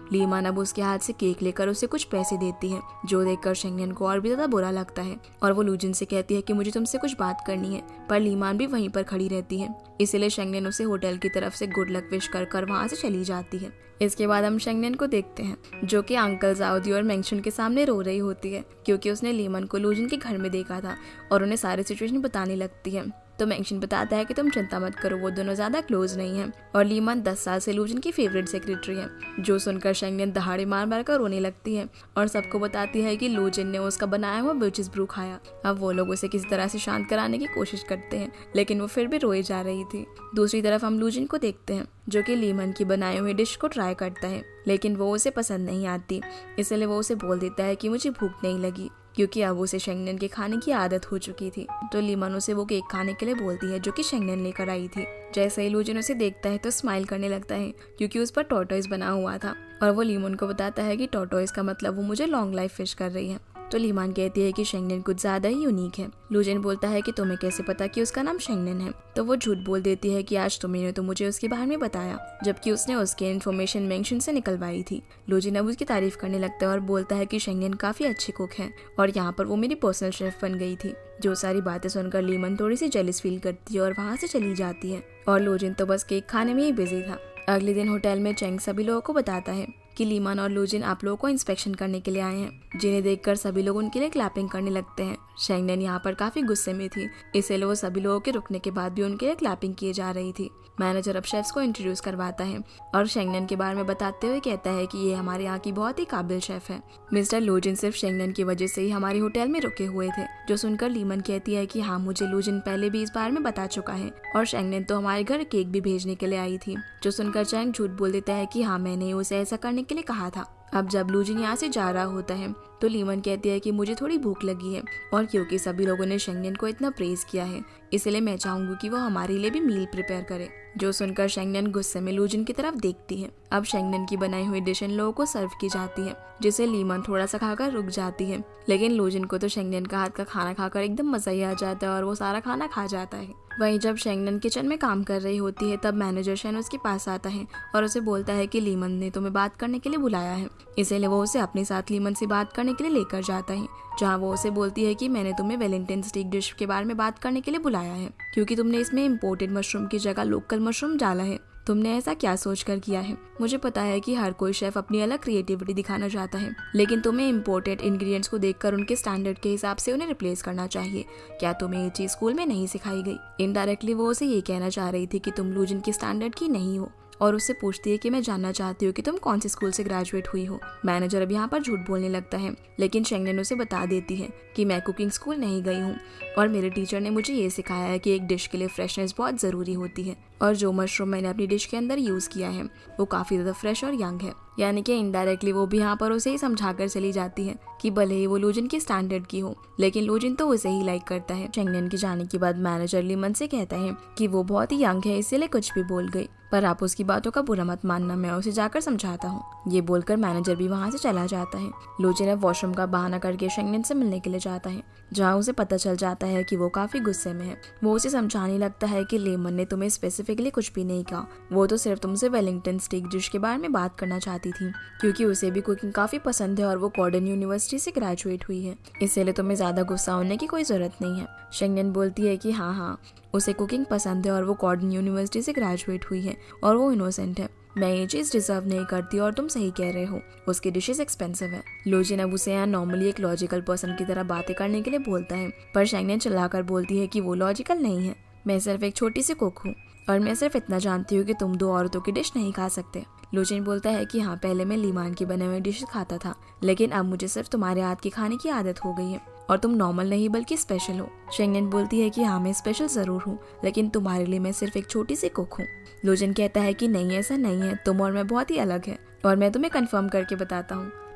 लीमान अब उसके हाथ से केक लेकर उसे कुछ पैसे देती है, जो देखकर शेंगनेन को और भी ज्यादा बुरा लगता है और वो लूजिन से कहती है कि मुझे तुमसे कुछ बात करनी है, पर लीमान भी वहीं पर खड़ी रहती है। इसीलिए शेंगनेन उसे होटल की तरफ से गुड लक विश कर वहाँ से चली जाती है। इसके बाद हम शेंगनेन को देखते हैं जो कि अंकल जाओदी और मेंगशुन के सामने रो रही होती है, क्योंकि उसने लीमान को लूजिन के घर में देखा था और उन्हें सारी सिचुएशन बताने लगती है। तो मेंगशुन बताता है कि तुम चिंता मत करो, वो दोनों ज्यादा क्लोज नहीं है और लीमान 10 साल से लूजिन की फेवरेट सेक्रेटरी है। जो सुनकर शेंगनेन दहाड़े मार मार कर रोने लगती है और सबको बताती है कि लूजिन ने उसका बनाया हुआ विचेस ब्रू खाया। अब वो लोग उसे किसी तरह से शांत कराने की कोशिश करते हैं, लेकिन वो फिर भी रोई जा रही थी। दूसरी तरफ हम लूजिन को देखते हैं जो कि लीमान की बनाई हुई डिश को ट्राई करता है, लेकिन वो उसे पसंद नहीं आती। इसलिए वो उसे बोल देता है कि मुझे भूख नहीं लगी, क्योंकि अब उसे शेंगनेन के खाने की आदत हो चुकी थी। तो लीमान उसे वो केक खाने के लिए बोलती है जो कि शेंगनेन लेकर आई थी। जैसे ही लूजिन उसे देखता है तो स्माइल करने लगता है, क्योंकि उस पर टॉर्टोइस बना हुआ था और वो लीमान को बताता है कि टॉर्टोइस का मतलब वो मुझे लॉन्ग लाइफ विश कर रही है। तो लीमान कहती है कि शेंगनेन कुछ ज्यादा ही यूनिक है। लूजिन बोलता है कि तुम्हें कैसे पता कि उसका नाम शेंगनेन है। तो वो झूठ बोल देती है कि आज तुमने तो मुझे उसके बारे में बताया, जबकि उसने उसकी इन्फॉर्मेशन मेंगशुन से निकलवाई थी। लूजिन अब उसकी तारीफ करने लगता है और बोलता है कि शेंगनेन काफी अच्छी कुक है और यहाँ पर वो मेरी पर्सनल शेफ बन गई थी। जो सारी बातें सुनकर लीमान थोड़ी सी जेलस फील करती है और वहाँ से चली जाती है और लूजिन तो बस केक खाने में ही बिजी था। अगले दिन होटल में चेंग सभी लोगों को बताता है कि लीमान और लूजिन आप लोगों को इंस्पेक्शन करने के लिए आए हैं, जिन्हें देखकर सभी लोग उनके लिए क्लैपिंग करने लगते हैं। शेंगनेन यहाँ पर काफी गुस्से में थी, इसलिए वो सभी लोगों के रुकने के बाद भी उनके लिए क्लैपिंग किए जा रही थी। मैनेजर अब शेफ्स को इंट्रोड्यूस करवाता है और शेंगनेन के बारे में बताते हुए कहता है कि ये हमारे यहाँ की बहुत ही काबिल शेफ है। मिस्टर लूजिन सिर्फ शेंगनेन की वजह से ही हमारे होटल में रुके हुए थे। जो सुनकर लीमान कहती है कि हाँ, मुझे लूजिन पहले भी इस बारे में बता चुका है और शेंगनेन तो हमारे घर केक भी भेजने के लिए आई थी। जो सुनकर चैंग झूठ बोल देता है कि हाँ, मैंने उसे ऐसा करने के लिए कहा था। अब जब लूजिन यहाँ से जा रहा होता है तो लीमान कहती है कि मुझे थोड़ी भूख लगी है और क्योंकि सभी लोगों ने शेंगनेन को इतना प्रेज किया है, इसलिए मैं चाहूंगी कि वो हमारे लिए भी मील प्रिपेयर करे। जो सुनकर शेंगनेन गुस्से में लूजिन की तरफ देखती है। अब शेंगनेन की बनाई हुई डिश इन लोगों को सर्व की जाती है, जिसे लीमान थोड़ा सा खाकर रुक जाती है, लेकिन लूजिन को तो शेंगनेन का हाथ का खाना खाकर एकदम मजा ही आ जाता है और वो सारा खाना खा जाता है। वहीं जब शेंगनेन किचन में काम कर रही होती है तब मैनेजर शेन उसके पास आता है और उसे बोलता है कि लीमान ने तुम्हें बात करने के लिए बुलाया है। इसीलिए वो उसे अपने साथ लीमान से बात करने के लिए लेकर जाता है, जहाँ वो उसे बोलती है कि मैंने तुम्हें वेलिंगटन स्टीक डिश के बारे में बात करने के लिए बुलाया है, क्योंकि तुमने इसमें इम्पोर्टेड मशरूम की जगह लोकल मशरूम डाला है। तुमने ऐसा क्या सोचकर किया है? मुझे पता है कि हर कोई शेफ अपनी अलग क्रिएटिविटी दिखाना चाहता है, लेकिन तुम्हें इम्पोर्टेड इंग्रेडिएंट्स को देखकर उनके स्टैंडर्ड के हिसाब से उन्हें रिप्लेस करना चाहिए। क्या तुम्हें ये चीज स्कूल में नहीं सिखाई गई? इनडायरेक्टली वो उसे ये कहना चाह रही थी कि तुम लूजिन की स्टैंडर्ड की नहीं हो और उससे पूछती है कि मैं जानना चाहती हूँ कि तुम कौन से स्कूल से ग्रेजुएट हुई हो। मैनेजर अब यहाँ पर झूठ बोलने लगता है, लेकिन शेंगनेन उसे बता देती है कि मैं कुकिंग स्कूल नहीं गई हूँ और मेरे टीचर ने मुझे ये सिखाया है कि एक डिश के लिए फ्रेशनेस बहुत ज़रूरी होती है और जो मशरूम मैंने अपनी डिश के अंदर यूज़ किया है वो काफ़ी ज़्यादा फ्रेश और यंग है। यानी कि इनडायरेक्टली वो भी यहाँ पर उसे ही समझाकर चली जाती है कि भले ही वो लूजिन के स्टैंडर्ड की हो, लेकिन लूजिन तो उसे ही लाइक करता है। शेंगनेन के जाने के बाद मैनेजर लीमान से कहता है कि वो बहुत ही यंग है, इसीलिए कुछ भी बोल गई, पर आप उसकी बातों का बुरा मत मानना, मैं उसे जाकर समझाता हूँ। ये बोलकर मैनेजर भी वहाँ से चला जाता है। लूजिन अब वॉशरूम का बहाना करके शेंगनेन से मिलने के लिए जाता है, जहाँ उसे पता चल जाता है कि वो काफी गुस्से में है। वो उसे समझाने लगता है कि लीमान ने तुम्हें स्पेसिफिकली कुछ भी नहीं कहा, वो तो सिर्फ तुमसे वेलिंगटन स्टीक डिश के बारे में बात करना चाहती थी, क्योंकि उसे भी कुकिंग काफी पसंद है और वो कॉर्डन यूनिवर्सिटी से ग्रेजुएट हुई है, इसलिए तुम्हें ज्यादा गुस्सा होने की कोई जरूरत नहीं है। शेंगनेन बोलती है कि हाँ, उसे कुकिंग पसंद है और वो कॉर्डन यूनिवर्सिटी से ग्रेजुएट हुई है और वो इनोसेंट है। मैं ये चीज डिजर्व नहीं करती और तुम सही कह रहे हो, उसकी डिशेस एक्सपेंसिव है। लूजिन अब उसे यहाँ नॉर्मली एक लॉजिकल पर्सन की तरह बातें करने के लिए बोलता है, पर शेंगनेन चिल्लाकर बोलती है कि वो लॉजिकल नहीं है, मैं सिर्फ एक छोटी सी कुक हूँ और मैं सिर्फ इतना जानती हूँ कि तुम दो औरतों की डिश नहीं खा सकते। लूजिन बोलता है कि हाँ, पहले मैं लीमान की बने हुए डिश खाता था, लेकिन अब मुझे सिर्फ तुम्हारे हाथ की खाने की आदत हो गई है और तुम नॉर्मल नहीं बल्कि स्पेशल हो। शेंगनेन बोलती है कि हाँ, मैं स्पेशल जरूर हूँ, लेकिन तुम्हारे लिए मैं सिर्फ एक छोटी सी कुक हूँ। लूजिन कहता है कि नहीं, ऐसा नहीं है, तुम और मैं बहुत ही अलग है और मैं तुम्हें कंफर्म करके बताता हूँ।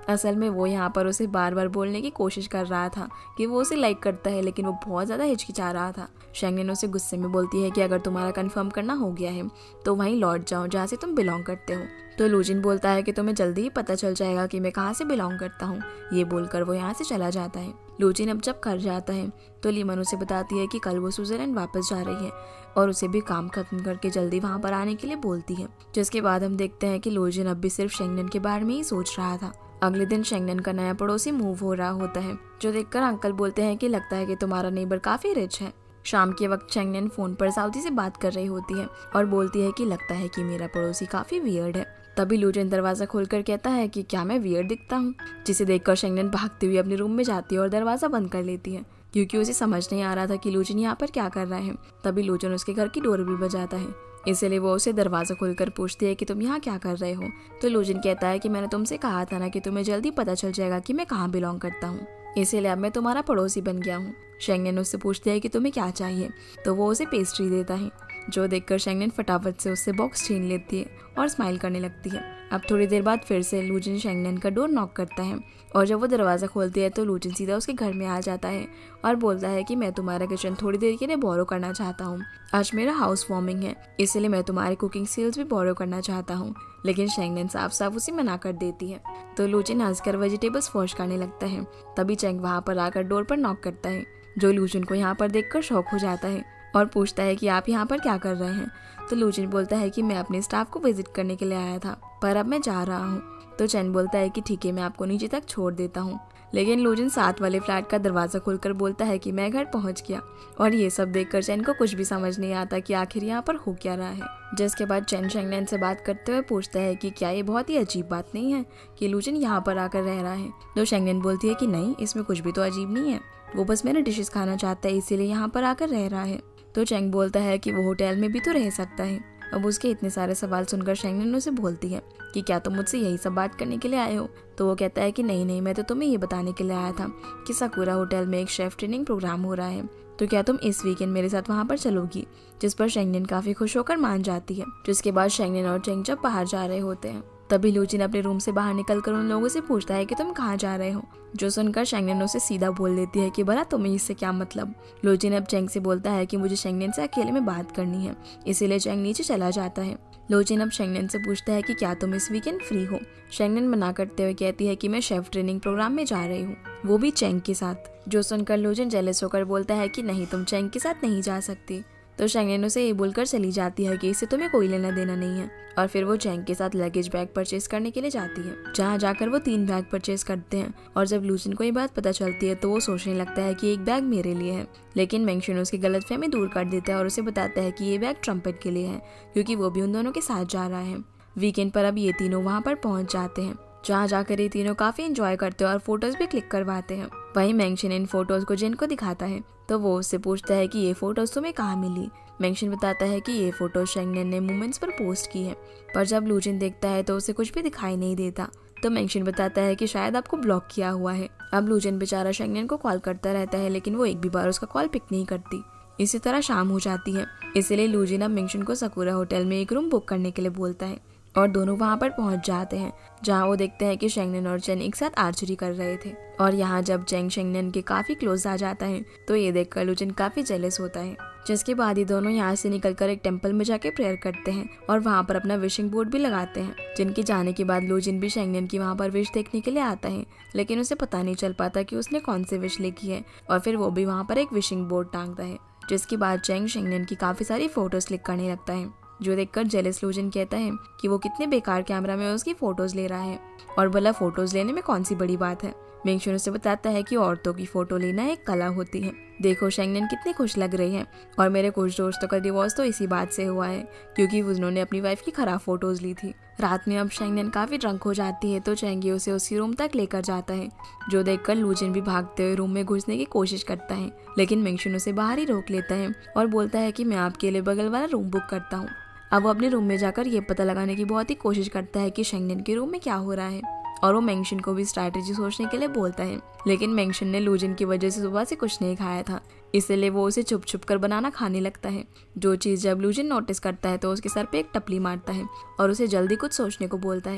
असल में वो यहाँ पर उसे बार बार बोलने की कोशिश कर रहा था कि वो उसे लाइक करता है, लेकिन वो बहुत ज़्यादा हिचकिचा रहा था। शेंगनेन उसे गुस्से में बोलती है कि अगर तुम्हारा कंफर्म करना हो गया है तो वहीं लौट जाओ जहाँ से तुम बिलोंग करते हो। तो लूजिन बोलता है कि तुम्हें जल्दी ही पता चल जाएगा कि मैं कहाँ से बिलोंग करता हूँ। ये बोलकर वो यहाँ से चला जाता है। लूजिन अब जब घर जाता है तो लीमन उसे बताती है कि कल वो स्विट्जरलैंड वापस जा रही है और उसे भी काम खत्म करके जल्दी वहाँ पर आने के लिए बोलती है। जिसके बाद हम देखते हैं कि लूजिन अब भी सिर्फ शेंगनेन के बारे में ही सोच रहा था। अगले दिन शेंगनेन का नया पड़ोसी मूव हो रहा होता है, जो देखकर अंकल बोलते हैं कि लगता है कि तुम्हारा नेबर काफी रिच है। शाम के वक्त शेंगनेन फोन पर साउदी से बात कर रही होती है और बोलती है कि लगता है कि मेरा पड़ोसी काफी वियर्ड है। तभी लूजिन दरवाजा खोलकर कहता है कि क्या मैं वियर्ड दिखता हूँ, जिसे देखकर शेंगनेन भागती हुई अपने रूम में जाती है और दरवाजा बंद कर लेती है, क्योंकि उसे समझ नहीं आ रहा था कि लूजिन यहाँ पर क्या कर रहा है। तभी लूजिन उसके घर की डोरबेल बजाता है, इसलिए वो उसे दरवाजा खोलकर पूछती है कि तुम यहाँ क्या कर रहे हो। तो लूजिन कहता है कि मैंने तुमसे कहा था ना कि तुम्हें जल्दी पता चल जाएगा कि मैं कहाँ बिलोंग करता हूँ, इसीलिए अब मैं तुम्हारा पड़ोसी बन गया हूँ। शेंगनेन उससे पूछती है कि तुम्हें क्या चाहिए, तो वो उसे पेस्ट्री देता है, जो देखकर शेंगनेन फटाफट से उससे बॉक्स छीन लेती है और स्माइल करने लगती है। अब थोड़ी देर बाद फिर से लूजिन शेंगनेन का डोर नॉक करता है और जब वो दरवाज़ा खोलती है तो लूजिन सीधा उसके घर में आ जाता है और बोलता है कि मैं तुम्हारा किचन थोड़ी देर के लिए बोरो करना चाहता हूँ। आज मेरा हाउस वार्मिंग है, इसलिए मैं तुम्हारे कुकिंग स्किल्स भी बोरो करना चाहता हूँ। लेकिन शेंगनेन साफ साफ उसे मना कर देती है। तो लूजिन हंसकर वेजिटेबल्स वॉश करने लगता है। तभी चेंग वहाँ पर आकर डोर पर नॉक करता है, जो लूजिन को यहाँ पर देखकर शॉक हो जाता है और पूछता है कि आप यहाँ पर क्या कर रहे हैं। तो लूजिन बोलता है कि मैं अपने स्टाफ को विजिट करने के लिए आया था, पर अब मैं जा रहा हूँ। तो चेन बोलता है कि ठीक है, मैं आपको नीचे तक छोड़ देता हूँ। लेकिन लूजिन साथ वाले फ्लैट का दरवाजा खोलकर बोलता है कि मैं घर पहुँच गया। और ये सब देखकर चेन को कुछ भी समझ नहीं आता कि आखिर यहाँ पर हो क्या रहा है। जिसके बाद चेन शेंगनेन से बात करते हुए पूछता है कि क्या ये बहुत ही अजीब बात नहीं है कि लूजिन यहाँ पर आकर रह रहा है। तो शेंगनेन बोलती है कि नहीं, इसमें कुछ भी तो अजीब नहीं है, वो बस मेरे डिशेस खाना चाहता है, इसीलिए यहाँ पर आकर रह रहा है। तो चेंग बोलता है कि वो होटल में भी तो रह सकता है। अब उसके इतने सारे सवाल सुनकर शेंगनेन उसे बोलती है कि क्या तुम मुझसे यही सब बात करने के लिए आए हो। तो वो कहता है कि नहीं नहीं, मैं तो तुम्हें ये बताने के लिए आया था कि साकुरा होटल में एक शेफ ट्रेनिंग प्रोग्राम हो रहा है, तो क्या तुम इस वीकेंड मेरे साथ वहाँ पर चलोगी। जिस पर शेंगनेन काफी खुश होकर मान जाती है। जिसके बाद शेंगनेन और चेंग जब बाहर जा रहे होते हैं तभी लूजिन अपने रूम से बाहर निकलकर उन लोगों से पूछता है कि तुम कहाँ जा रहे हो, जो सुनकर शेंगनेन उसे सीधा बोल देती है कि भला तुम्हें इससे क्या मतलब। लूजिन अब चेंग से बोलता है कि मुझे शेंगनेन से अकेले में बात करनी है, इसीलिए चेंग नीचे चला जाता है। लूजिन अब शेंगनेन से पूछता है कि क्या तुम इस वीकेंड फ्री हो। शेंगनेन मना करते हुए कहती है कि मैं शेफ ट्रेनिंग प्रोग्राम में जा रही हूँ, वो भी चेंग के साथ। जो सुनकर लूजिन जेलस होकर बोलता है कि नहीं, तुम चेंग के साथ नहीं जा सकती। तो शेंगनेन उसे ये बोलकर चली जाती है कि इससे तुम्हें कोई लेना देना नहीं है। और फिर वो चेंग के साथ लगेज बैग परचेज करने के लिए जाती है, जहाँ जाकर वो 3 बैग परचेज करते हैं। और जब लूजिन को ये बात पता चलती है तो वो सोचने लगता है कि एक बैग मेरे लिए है, लेकिन मेंशन उसकी गलतफहमी दूर कर देता है और उसे बताता है कि ये बैग ट्रम्पेट के लिए है, क्योंकि वो भी उन दोनों के साथ जा रहा है। वीकेंड पर अब ये तीनों वहाँ पर पहुँच जाते हैं, जहाँ जाकर ये तीनों काफी एंजॉय करते हैं और फोटोज भी क्लिक करवाते हैं। वहीं मेंशन इन फोटोज को जिन को दिखाता है तो वो उससे पूछता है कि ये फोटोज तुम्हें कहाँ मिली। मेंशन बताता है कि ये फोटोज शेंगनेन ने मोमेंट्स पर पोस्ट की है, पर जब लूजिन देखता है तो उसे कुछ भी दिखाई नहीं देता। तो मेंशन बताता है कि शायद आपको ब्लॉक किया हुआ है। अब लूजिन बेचारा शेंगनेन को कॉल करता रहता है, लेकिन वो एक भी बार उसका कॉल पिक नहीं करती। इसी तरह शाम हो जाती है, इसलिए लूजिन अब मेंशन को साकुरा होटल में एक रूम बुक करने के लिए बोलता है और दोनों वहाँ पर पहुँच जाते हैं, जहाँ वो देखते हैं कि शेंगनेन और चेन एक साथ आर्चरी कर रहे थे। और यहाँ जब चेंग शेंगनेन के काफी क्लोज आ जाता है तो ये देखकर लूजिन काफी जेलस होता है। जिसके बाद ही दोनों यहाँ से निकलकर एक टेंपल में जाके प्रेयर करते हैं और वहाँ पर अपना विशिंग बोर्ड भी लगाते हैं। जिनके जाने के बाद लूजिन भी शेंगनेन की वहाँ पर विश देखने के लिए आता है, लेकिन उसे पता नहीं चल पाता कि उसने कौन से विश लिखी है। और फिर वो भी वहाँ पर एक विशिंग बोर्ड टांगता है। जिसके बाद चेंग शेंगनेन की काफी सारी फोटोज क्लिक करने लगता है, जो देखकर जेलस लूजिन कहता है कि वो कितने बेकार कैमरा में उसकी फोटोज ले रहा है और भला फोटोज लेने में कौन सी बड़ी बात है। मेंशन उसे बताता है कि औरतों की फोटो लेना एक कला होती है। देखो शेंगनेन कितनी खुश लग रही है, और मेरे कुछ दोस्तों का डिवोर्स तो इसी बात से हुआ है क्योंकि उन्होंने अपनी वाइफ की खराब फोटोज ली थी। रात में अब शेंगनेन काफी ड्रंक हो जाती है तो चेंगी उसे उसकी रूम तक लेकर जाता है, जो देखकर लूजिन भी भागते हुए रूम में घुसने की कोशिश करता है, लेकिन मेंशन उसे बाहर ही रोक लेता है और बोलता है कि मैं आपके लिए बगल वाला रूम बुक करता हूँ। अब वो अपने रूम में जाकर ये पता लगाने की बहुत ही कोशिश करता है कि शेंगनेन के रूम में क्या हो रहा है, और वो मेंशन को भी स्ट्रैटेजी सोचने के लिए बोलता है। लेकिन मेंशन ने लूजिन की वजह से सुबह से कुछ नहीं खाया था, इसलिए वो उसे छुप छुप कर बनाना खाने लगता है। जो चीज़ जब लूजिन नोटिस करता है तो उसके सर पे एक टपली मारता है और उसे जल्दी कुछ सोचने को बोलता है।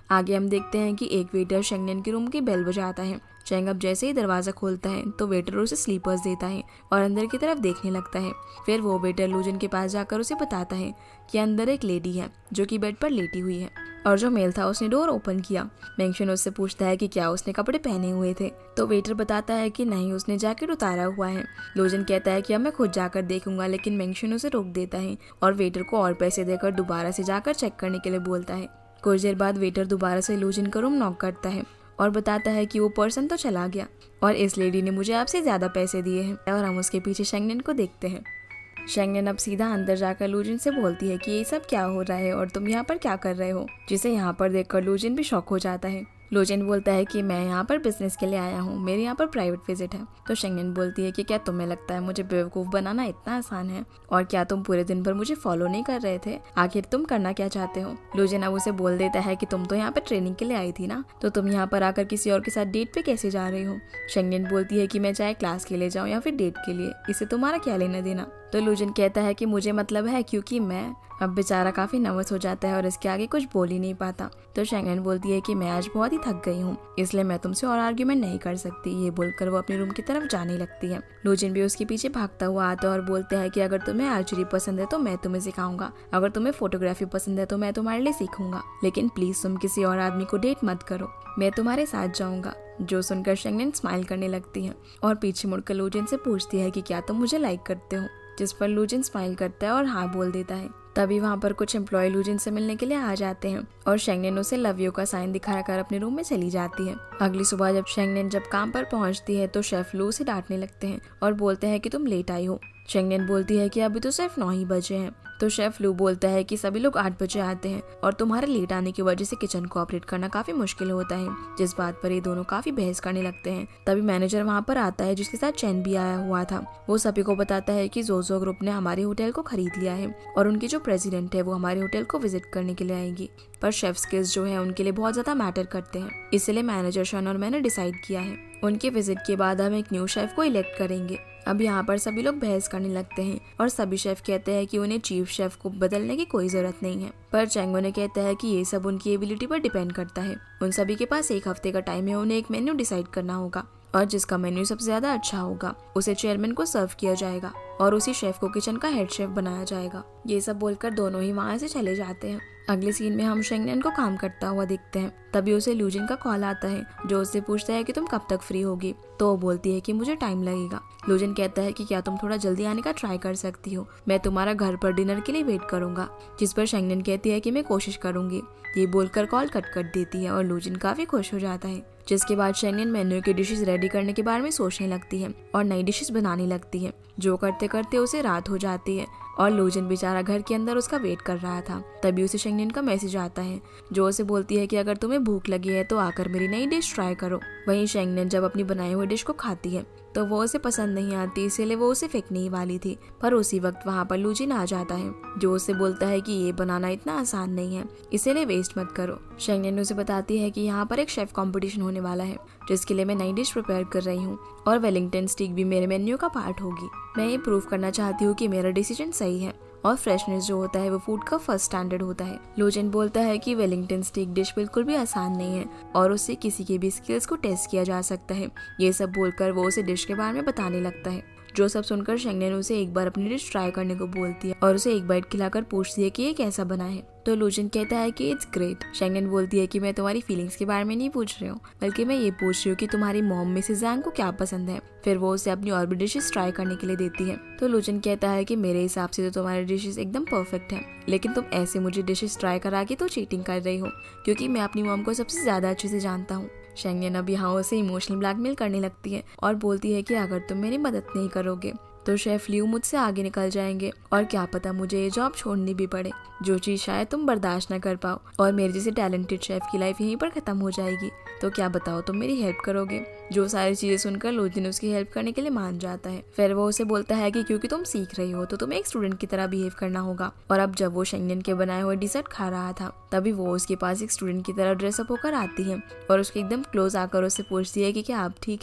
आगे हम देखते हैं कि एक वेटर शेंगनेन के रूम की बेल बजाता है। चैंग अब जैसे ही दरवाजा खोलता है तो वेटर उसे स्लीपर्स देता है और अंदर की तरफ देखने लगता है। फिर वो वेटर लूजन के पास जाकर उसे बताता है कि अंदर एक लेडी है जो कि बेड पर लेटी हुई है और जो मेल था उसने डोर ओपन किया। मेंगशुन उससे पूछता है कि क्या उसने कपड़े पहने हुए थे, तो वेटर बताता है कि नहीं, उसने जैकेट उतारा हुआ है। लूजन कहता है कि अब मैं खुद जाकर देखूंगा, लेकिन मेंगशुन उसे रोक देता है और वेटर को और पैसे देकर दोबारा से जाकर चेक करने के लिए बोलता है। कुछ देर बाद वेटर दोबारा से लूजन का रूम नॉक करता है और बताता है कि वो पर्सन तो चला गया और इस लेडी ने मुझे आपसे ज्यादा पैसे दिए हैं। और हम उसके पीछे शेंगनेन को देखते हैं। शेंगनेन अब सीधा अंदर जाकर लूजिन से बोलती है कि ये सब क्या हो रहा है और तुम यहाँ पर क्या कर रहे हो, जिसे यहाँ पर देखकर लूजिन भी शॉक हो जाता है। लूजिन बोलता है कि मैं यहाँ पर बिजनेस के लिए आया हूँ, मेरे यहाँ पर प्राइवेट विजिट है। तो शेंगनेन बोलती है कि क्या तुम्हें लगता है मुझे बेवकूफ़ बनाना इतना आसान है, और क्या तुम पूरे दिन भर मुझे फॉलो नहीं कर रहे थे, आखिर तुम करना क्या चाहते हो। लूजिन अब उसे बोल देता है कि तुम तो यहाँ पर ट्रेनिंग के लिए आई थी ना, तो तुम यहाँ पर आकर किसी और के साथ डेट पे कैसे जा रही हो। शेंगनेन बोलती है कि मैं चाहे क्लास के लिए जाऊँ या फिर डेट के लिए, इससे तुम्हारा क्या लेना देना। तो लूजिन कहता है कि मुझे मतलब है, क्योंकि मैं अब बेचारा काफी नर्वस हो जाता है और इसके आगे कुछ बोल ही नहीं पाता। तो शेंगनेन बोलती है कि मैं आज बहुत ही थक गई हूँ, इसलिए मैं तुमसे और आर्ग्यूमेंट नहीं कर सकती। ये बोलकर वो अपने रूम की तरफ जाने लगती है। लूजिन भी उसके पीछे भागता हुआ आता है और बोलता है कि अगर तुम्हें आर्चरी पसंद है तो मैं तुम्हें सिखाऊंगा, अगर तुम्हें फोटोग्राफी पसंद है तो मैं तुम्हारे लिए सीखूंगा, लेकिन प्लीज तुम किसी और आदमी को डेट मत करो, मैं तुम्हारे साथ जाऊंगा। जो सुनकर शेंगनेन स्माइल करने लगती है और पीछे मुड़कर लूजिन से पूछती है कि क्या तुम मुझे लाइक करते हो, जिस पर लूजिन स्माइल करता है और हाँ बोल देता है। तभी वहाँ पर कुछ एम्प्लॉय लूजिन से मिलने के लिए आ जाते हैं और शेंगनेन उसे लव यू का साइन दिखाकर अपने रूम में चली जाती है। अगली सुबह जब शेंगनेन काम पर पहुँचती है तो शेफ लू उसे डांटने लगते हैं और बोलते हैं कि तुम लेट आई हो। शेंगनेन बोलती है कि अभी तो सिर्फ 9 ही बजे हैं। तो शेफ लू बोलता है कि सभी लोग 8 बजे आते हैं और तुम्हारे लेट आने की वजह से किचन को ऑपरेट करना काफी मुश्किल होता है, जिस बात पर ये दोनों काफी बहस करने लगते हैं। तभी मैनेजर वहाँ पर आता है जिसके साथ चैन भी आया हुआ था। वो सभी को बताता है कि जोजो ग्रुप ने हमारे होटल को खरीद लिया है और उनकी जो प्रेसिडेंट है वो हमारे होटल को विजिट करने के लिए आएगी, पर शेफ स्किल्स जो है उनके लिए बहुत ज्यादा मैटर करते हैं, इसलिए मैनेजर शन और मैंने डिसाइड किया है उनके विजिट के बाद हम एक न्यू शेफ को इलेक्ट करेंगे। अब यहाँ पर सभी लोग बहस करने लगते हैं और सभी शेफ कहते हैं कि उन्हें चीफ शेफ को बदलने की कोई जरूरत नहीं है, पर चैंगो ने कहता है कि ये सब उनकी एबिलिटी पर डिपेंड करता है। उन सभी के पास 1 हफ्ते का टाइम है, उन्हें एक मेन्यू डिसाइड करना होगा और जिसका मेन्यू सबसे ज्यादा अच्छा होगा उसे चेयरमैन को सर्व किया जाएगा और उसी शेफ को किचन का हेड शेफ बनाया जाएगा। ये सब बोलकर दोनों ही वहाँ से चले जाते हैं। अगले सीन में हम शेंगनेन को काम करता हुआ देखते हैं। तभी उसे लूजिन का कॉल आता है जो उससे पूछता है कि तुम कब तक फ्री होगी। तो वो बोलती है कि मुझे टाइम लगेगा। लूजिन कहता है कि क्या तुम थोड़ा जल्दी आने का ट्राई कर सकती हो, मैं तुम्हारा घर पर डिनर के लिए वेट करूंगा। जिस पर शेंगनेन कहती है कि मैं कोशिश करूंगी। ये बोलकर कॉल कट कर देती है और लूजिन काफी खुश हो जाता है। जिसके बाद शेंगनेन मेन्यू की डिशेस रेडी करने के बारे में सोचने लगती है और नई डिशेस बनाने लगती है। जो करते करते उसे रात हो जाती है और लूजिन बेचारा घर के अंदर उसका वेट कर रहा था। तभी उसे शेंगनेन का मैसेज आता है जो उसे बोलती है कि अगर तुम्हें भूख लगी है तो आकर मेरी नई डिश ट्राई करो। वहीं शेंगनेन जब अपनी बनाई हुई डिश को खाती है तो वो उसे पसंद नहीं आती, इसीलिए वो उसे फेंकने ही वाली थी, पर उसी वक्त वहाँ पर लूजिन आ जाता है जो उसे बोलता है कि ये बनाना इतना आसान नहीं है, इसीलिए वेस्ट मत करो। शेंगनेन उसे बताती है कि यहाँ पर एक शेफ कंपटीशन होने वाला है जिसके लिए मैं नई डिश प्रिपेयर कर रही हूँ और वेलिंगटन स्टीक भी मेरे मेन्यू का पार्ट होगी। मैं ये प्रूव करना चाहती हूँ कि मेरा डिसीजन सही है और फ्रेशनेस जो होता है वो फूड का फर्स्ट स्टैंडर्ड होता है। लूजिन बोलता है कि वेलिंगटन स्टीक डिश बिल्कुल भी आसान नहीं है और उससे किसी के भी स्किल्स को टेस्ट किया जा सकता है। ये सब बोलकर वो उसे डिश के बारे में बताने लगता है। जो सब सुनकर शेंगनेन उसे एक बार अपनी डिश ट्राई करने को बोलती है और उसे एक बाइट खिलाकर पूछती है कि ये कैसा बना है। तो लूजिन कहता है कि इट्स ग्रेट। शेंगनेन बोलती है कि मैं तुम्हारी फीलिंग्स के बारे में नहीं पूछ रही हूँ, बल्कि मैं ये पूछ रही हूँ कि तुम्हारी मॉम मिसेस ज़ैंग को क्या पसंद है। फिर वो उसे अपनी और भी डिशेस ट्राई करने के लिए देती है। तो लूजिन कहता है कि मेरे हिसाब से तो तुम्हारी डिशेस एकदम परफेक्ट है, लेकिन तुम ऐसे मुझे डिशेस ट्राई करा के तो चीटिंग कर रही हो, क्योंकि मैं अपनी मॉम को सबसे ज्यादा अच्छे से जानता हूँ। शेंगनेन अब यहाँ उसे इमोशनल ब्लैकमेल करने लगती है और बोलती है कि अगर तुम मेरी मदद नहीं करोगे तो शेफ लियू मुझसे आगे निकल जाएंगे और क्या पता मुझे ये जॉब छोड़नी भी पड़े, जो चीज शायद तुम बर्दाश्त न कर पाओ, और मेरे जैसे टैलेंटेड शेफ की लाइफ यहीं पर खत्म हो जाएगी। तो क्या बताओ तुम मेरी हेल्प करोगे। जो सारी चीजें सुनकर लूजिन उसकी हेल्प करने के लिए मान जाता है। फिर वो उसे बोलता है कि क्योंकि तुम सीख रही हो तो तुम्हें एक स्टूडेंट की तरह बिहेव करना होगा। और अब जब वो शेंगनेन के बनाए हुए डिजर्ट खा रहा था तभी वो उसके पास एक स्टूडेंट की तरह ड्रेसअप होकर आती है और उसके एकदम क्लोज आकर उससे पूछती है कि क्या आप ठीक है।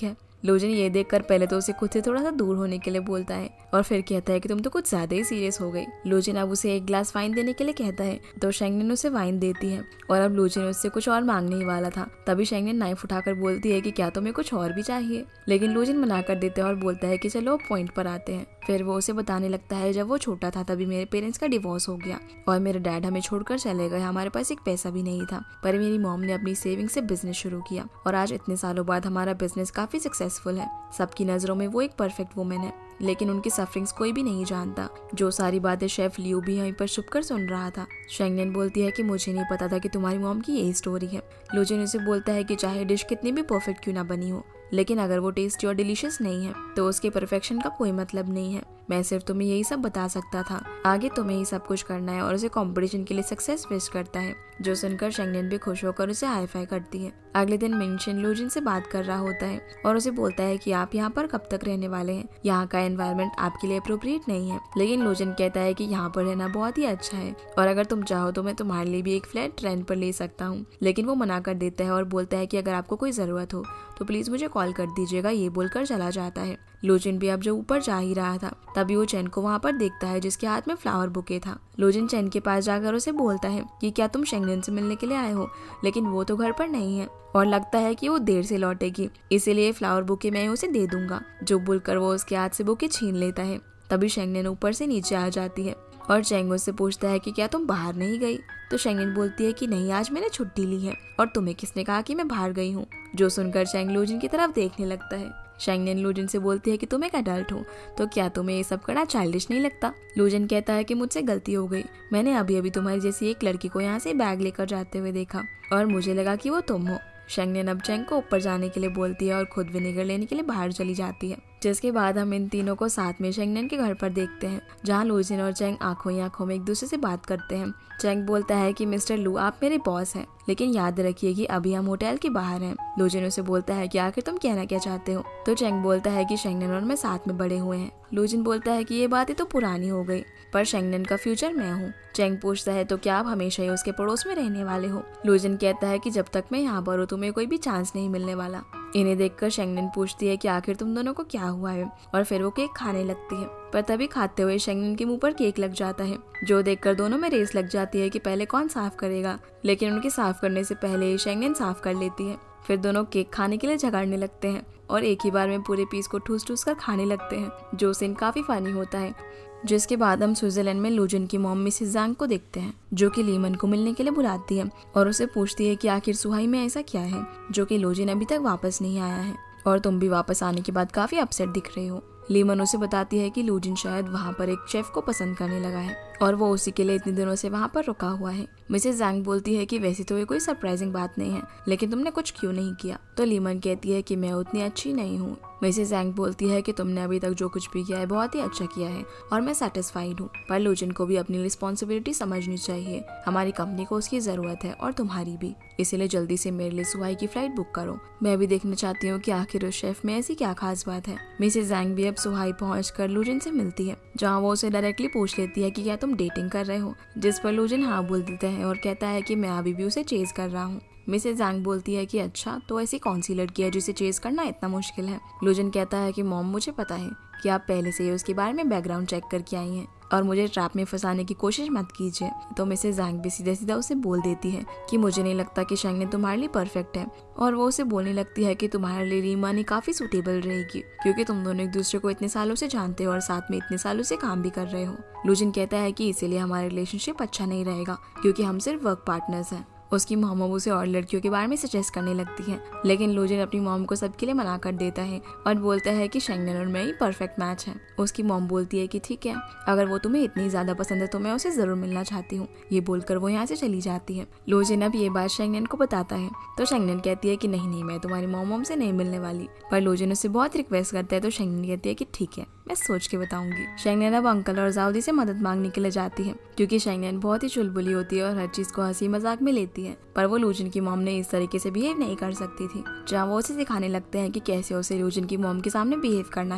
लूजिन ये देखकर पहले तो उसे खुद से थोड़ा सा दूर होने के लिए बोलता है और फिर कहता है कि तुम तो कुछ ज्यादा ही सीरियस हो गई। लूजिन अब उसे एक ग्लास वाइन देने के लिए कहता है तो शेंगनेन उसे वाइन देती है और अब लूजिन उससे कुछ और मांगने ही वाला था। तभी शेंगनेन नाइफ उठाकर बोलती है कि क्या तुम्हें कुछ और भी चाहिए, लेकिन लूजिन मना कर देता है और बोलता है कि चलो पॉइंट पर आते हैं। फिर वो उसे बताने लगता है जब वो छोटा था तभी मेरे पेरेंट्स का डिवोर्स हो गया और मेरे डैड हमें छोड़कर चले गए। हमारे पास एक पैसा भी नहीं था, पर मेरी मॉम ने अपनी सेविंग से बिजनेस शुरू किया और आज इतने सालों बाद हमारा बिजनेस काफी सक्सेसफुल है। सबकी नजरों में वो एक परफेक्ट वुमेन है, लेकिन उनकी सफरिंग्स कोई भी नहीं जानता। जो सारी बातें शेफ लियो भी यहीं पर छुपकर सुन रहा था। शेंगनेन बोलती है कि मुझे नहीं पता था कि तुम्हारी मॉम की यही स्टोरी है। लूजिन उसे बोलता है कि चाहे डिश कितनी भी परफेक्ट क्यों ना बनी हो, लेकिन अगर वो टेस्टी और डिलीशियस नहीं है तो उसके परफेक्शन का कोई मतलब नहीं है। मैं सिर्फ तुम्हें यही सब बता सकता था, आगे तुम्हें ही सब कुछ करना है। और उसे कंपटीशन के लिए सक्सेस विश करता है, जो सुनकर शेंगनेन भी खुश होकर उसे हाई फाई करती है। अगले दिन मिनशिन लूजिन से बात कर रहा होता है और उसे बोलता है कि आप यहाँ पर कब तक रहने वाले हैं, यहाँ का एनवायरनमेंट आपके लिए अप्रोप्रिएट नहीं है। लेकिन लूजिन कहता है कि यहाँ पर रहना बहुत ही अच्छा है और अगर तुम चाहो तो मैं तुम्हारे लिए भी एक फ्लैट रेंट पर ले सकता हूँ। लेकिन वो मना कर देता है और बोलता है कि अगर आपको कोई जरूरत हो तो प्लीज मुझे कॉल कर दीजिएगा। ये बोलकर चला जाता है। लूजिन भी अब जो ऊपर जा ही रहा था तभी वो चैन को वहाँ पर देखता है जिसके हाथ में फ्लावर बुके था। लूजिन चैन के पास जाकर उसे बोलता है कि क्या तुम शेंगनेन से मिलने के लिए आए हो, लेकिन वो तो घर पर नहीं है और लगता है कि वो देर से लौटेगी, इसीलिए फ्लावर बुके मैं उसे दे दूंगा। जो बोलकर वो उसके हाथ से बुके छीन लेता है। तभी शेंगनेन ऊपर से नीचे आ जाती है और चैंग उससे पूछता है कि क्या तुम बाहर नहीं गई। तो शेंगनेन बोलती है कि नहीं, आज मैंने छुट्टी ली है और तुम्हें किसने कहा कि मैं बाहर गई हूँ। जो सुनकर चैंग लूजिन की तरफ देखने लगता है। शेंगनेन लूजिन से बोलती है कि तुम एक अडल्ट हो तो क्या तुम्हें ये सब करना चाइल्डिश नहीं लगता। लूजिन कहता है कि मुझसे गलती हो गई, मैंने अभी अभी तुम्हारी जैसी एक लड़की को यहाँ से बैग लेकर जाते हुए देखा और मुझे लगा कि वो तुम हो। शेंगनेन अब चैंग को ऊपर जाने के लिए बोलती है और खुद विनेगर लेने के लिए बाहर चली जाती है। जिसके बाद हम इन तीनों को साथ में शेंगनेन के घर पर देखते हैं, जहाँ लूजिन और चैंग आंखों ही आंखों में एक दूसरे से बात करते हैं। चैंग बोलता है कि मिस्टर लू, आप मेरे बॉस हैं, लेकिन याद रखिए कि अभी हम होटल के बाहर हैं। लूजिन उसे बोलता है कि आखिर तुम कहना क्या चाहते हो। तो चैंग बोलता है कि शेंगनेन और मैं साथ में बड़े हुए हैं। लूजिन बोलता है कि ये बातें तो पुरानी हो गई, पर शेंगनेन का फ्यूचर मैं हूँ। चैंग पूछता है तो क्या आप हमेशा ही उसके पड़ोस में रहने वाले हो। लूजिन कहता है कि जब तक मैं यहाँ पर हूँ तुम्हें कोई भी चांस नहीं मिलने वाला। इन्हें देखकर शेंगनेन पूछती है कि आखिर तुम दोनों को क्या हुआ है और फिर वो केक खाने लगती है। पर तभी खाते हुए शेंगनेन के मुंह पर केक लग जाता है, जो देखकर दोनों में रेस लग जाती है कि पहले कौन साफ करेगा। लेकिन उनके साफ करने से पहले ही शेंगनेन साफ कर लेती है। फिर दोनों केक खाने के लिए झगड़ने लगते हैं और एक ही बार में पूरे पीस को ठूस ठूस कर खाने लगते हैं, जो सीन काफी फनी होता है। जिसके बाद हम स्विट्जरलैंड में लूजिन की मॉम मिसेस ज़ैंग को देखते हैं, जो कि लीमन को मिलने के लिए बुलाती है और उसे पूछती है कि आखिर सुहाई में ऐसा क्या है जो कि लूजिन अभी तक वापस नहीं आया है और तुम भी वापस आने के बाद काफी अपसेट दिख रहे हो। लीमन उसे बताती है कि लूजिन शायद वहाँ पर एक शेफ को पसंद करने लगा है और वो उसी के लिए इतने दिनों से वहाँ पर रुका हुआ है। मिसेस ज़ैंग बोलती है कि वैसे तो ये कोई सरप्राइजिंग बात नहीं है, लेकिन तुमने कुछ क्यों नहीं किया। तो लीमन कहती है कि मैं उतनी अच्छी नहीं हूँ। मिसेस ज़ैंग बोलती है कि तुमने अभी तक जो कुछ भी किया है बहुत ही अच्छा किया है और मैं सेटिस्फाइड हूँ, पर लूजिन को भी अपनी रिस्पॉन्सिबिलिटी समझनी चाहिए। हमारी कंपनी को उसकी जरूरत है और तुम्हारी भी, इसीलिए जल्दी से मेरे लिए सुहाई की फ्लाइट बुक करो। मैं भी देखना चाहती हूँ कि आखिर उस शेफ में ऐसी क्या खास बात है। मिसेस ज़ैंग भी अब सुहाई पहुंचकर लूजिन से मिलती है, जहाँ वो उसे डायरेक्टली पूछ लेती है कि क्या तुम डेटिंग कर रहे हो, जिस पर लूजिन हाँ बोल देता है और कहता है कि मैं अभी भी उसे चेज कर रहा हूँ। मिसेस ज़ैंग बोलती है कि अच्छा, तो ऐसी कौन सी लड़की है जिसे चेज करना इतना मुश्किल है। लूजिन कहता है कि मॉम, मुझे पता है कि आप पहले से ही उसके बारे में बैकग्राउंड चेक करके आई हैं और मुझे ट्रैप में फंसाने की कोशिश मत कीजिए। तो मिसेस ज़ैंग भी सीधा सीधा उसे बोल देती है कि मुझे नहीं लगता कि शेंगनेन तुम्हारे लिए परफेक्ट है और वो उसे बोलने लगती है कि तुम्हारे लिए रीमानी काफी सूटेबल रहेगी, क्योंकि तुम दोनों एक दूसरे को इतने सालों से जानते हो और साथ में इतने सालों से काम भी कर रहे हो। लूजिन कहता है कि इसीलिए हमारा रिलेशनशिप अच्छा नहीं रहेगा, क्योंकि हम सिर्फ वर्क पार्टनर्स हैं। उसकी मॉम उसे और लड़कियों के बारे में सजेस्ट करने लगती है, लेकिन लूजिन अपनी मॉम को सबके लिए मना कर देता है और बोलता है कि शेंगनेन और मैं ही परफेक्ट मैच है। उसकी मॉम बोलती है कि ठीक है, अगर वो तुम्हें इतनी ज्यादा पसंद है तो मैं उसे जरूर मिलना चाहती हूँ। ये बोलकर वो यहाँ से चली जाती है। लूजिन अब ये बात शेंगनेन को बताता है तो शेंगनेन कहती है कि नहीं, मैं तुम्हारी मॉम से नहीं मिलने वाली। पर लूजिन उससे बहुत रिक्वेस्ट करता है तो शेंगनेन कहती है कि ठीक है, मैं सोच के बताऊंगी। शेंगनेन अब अंकल और जाउदी से मदद मांगने के लिए जाती है, क्योंकि शेंगनेन बहुत ही चुलबुली होती है और हर चीज को हंसी मजाक में लेती है। पर वो लूजिन की मॉम ने इस तरीके से बिहेव नहीं कर सकती थी, जहाँ वो उसे सिखाने लगते हैं कि कैसे उसे लूजिन की मॉम के सामने बिहेव करना है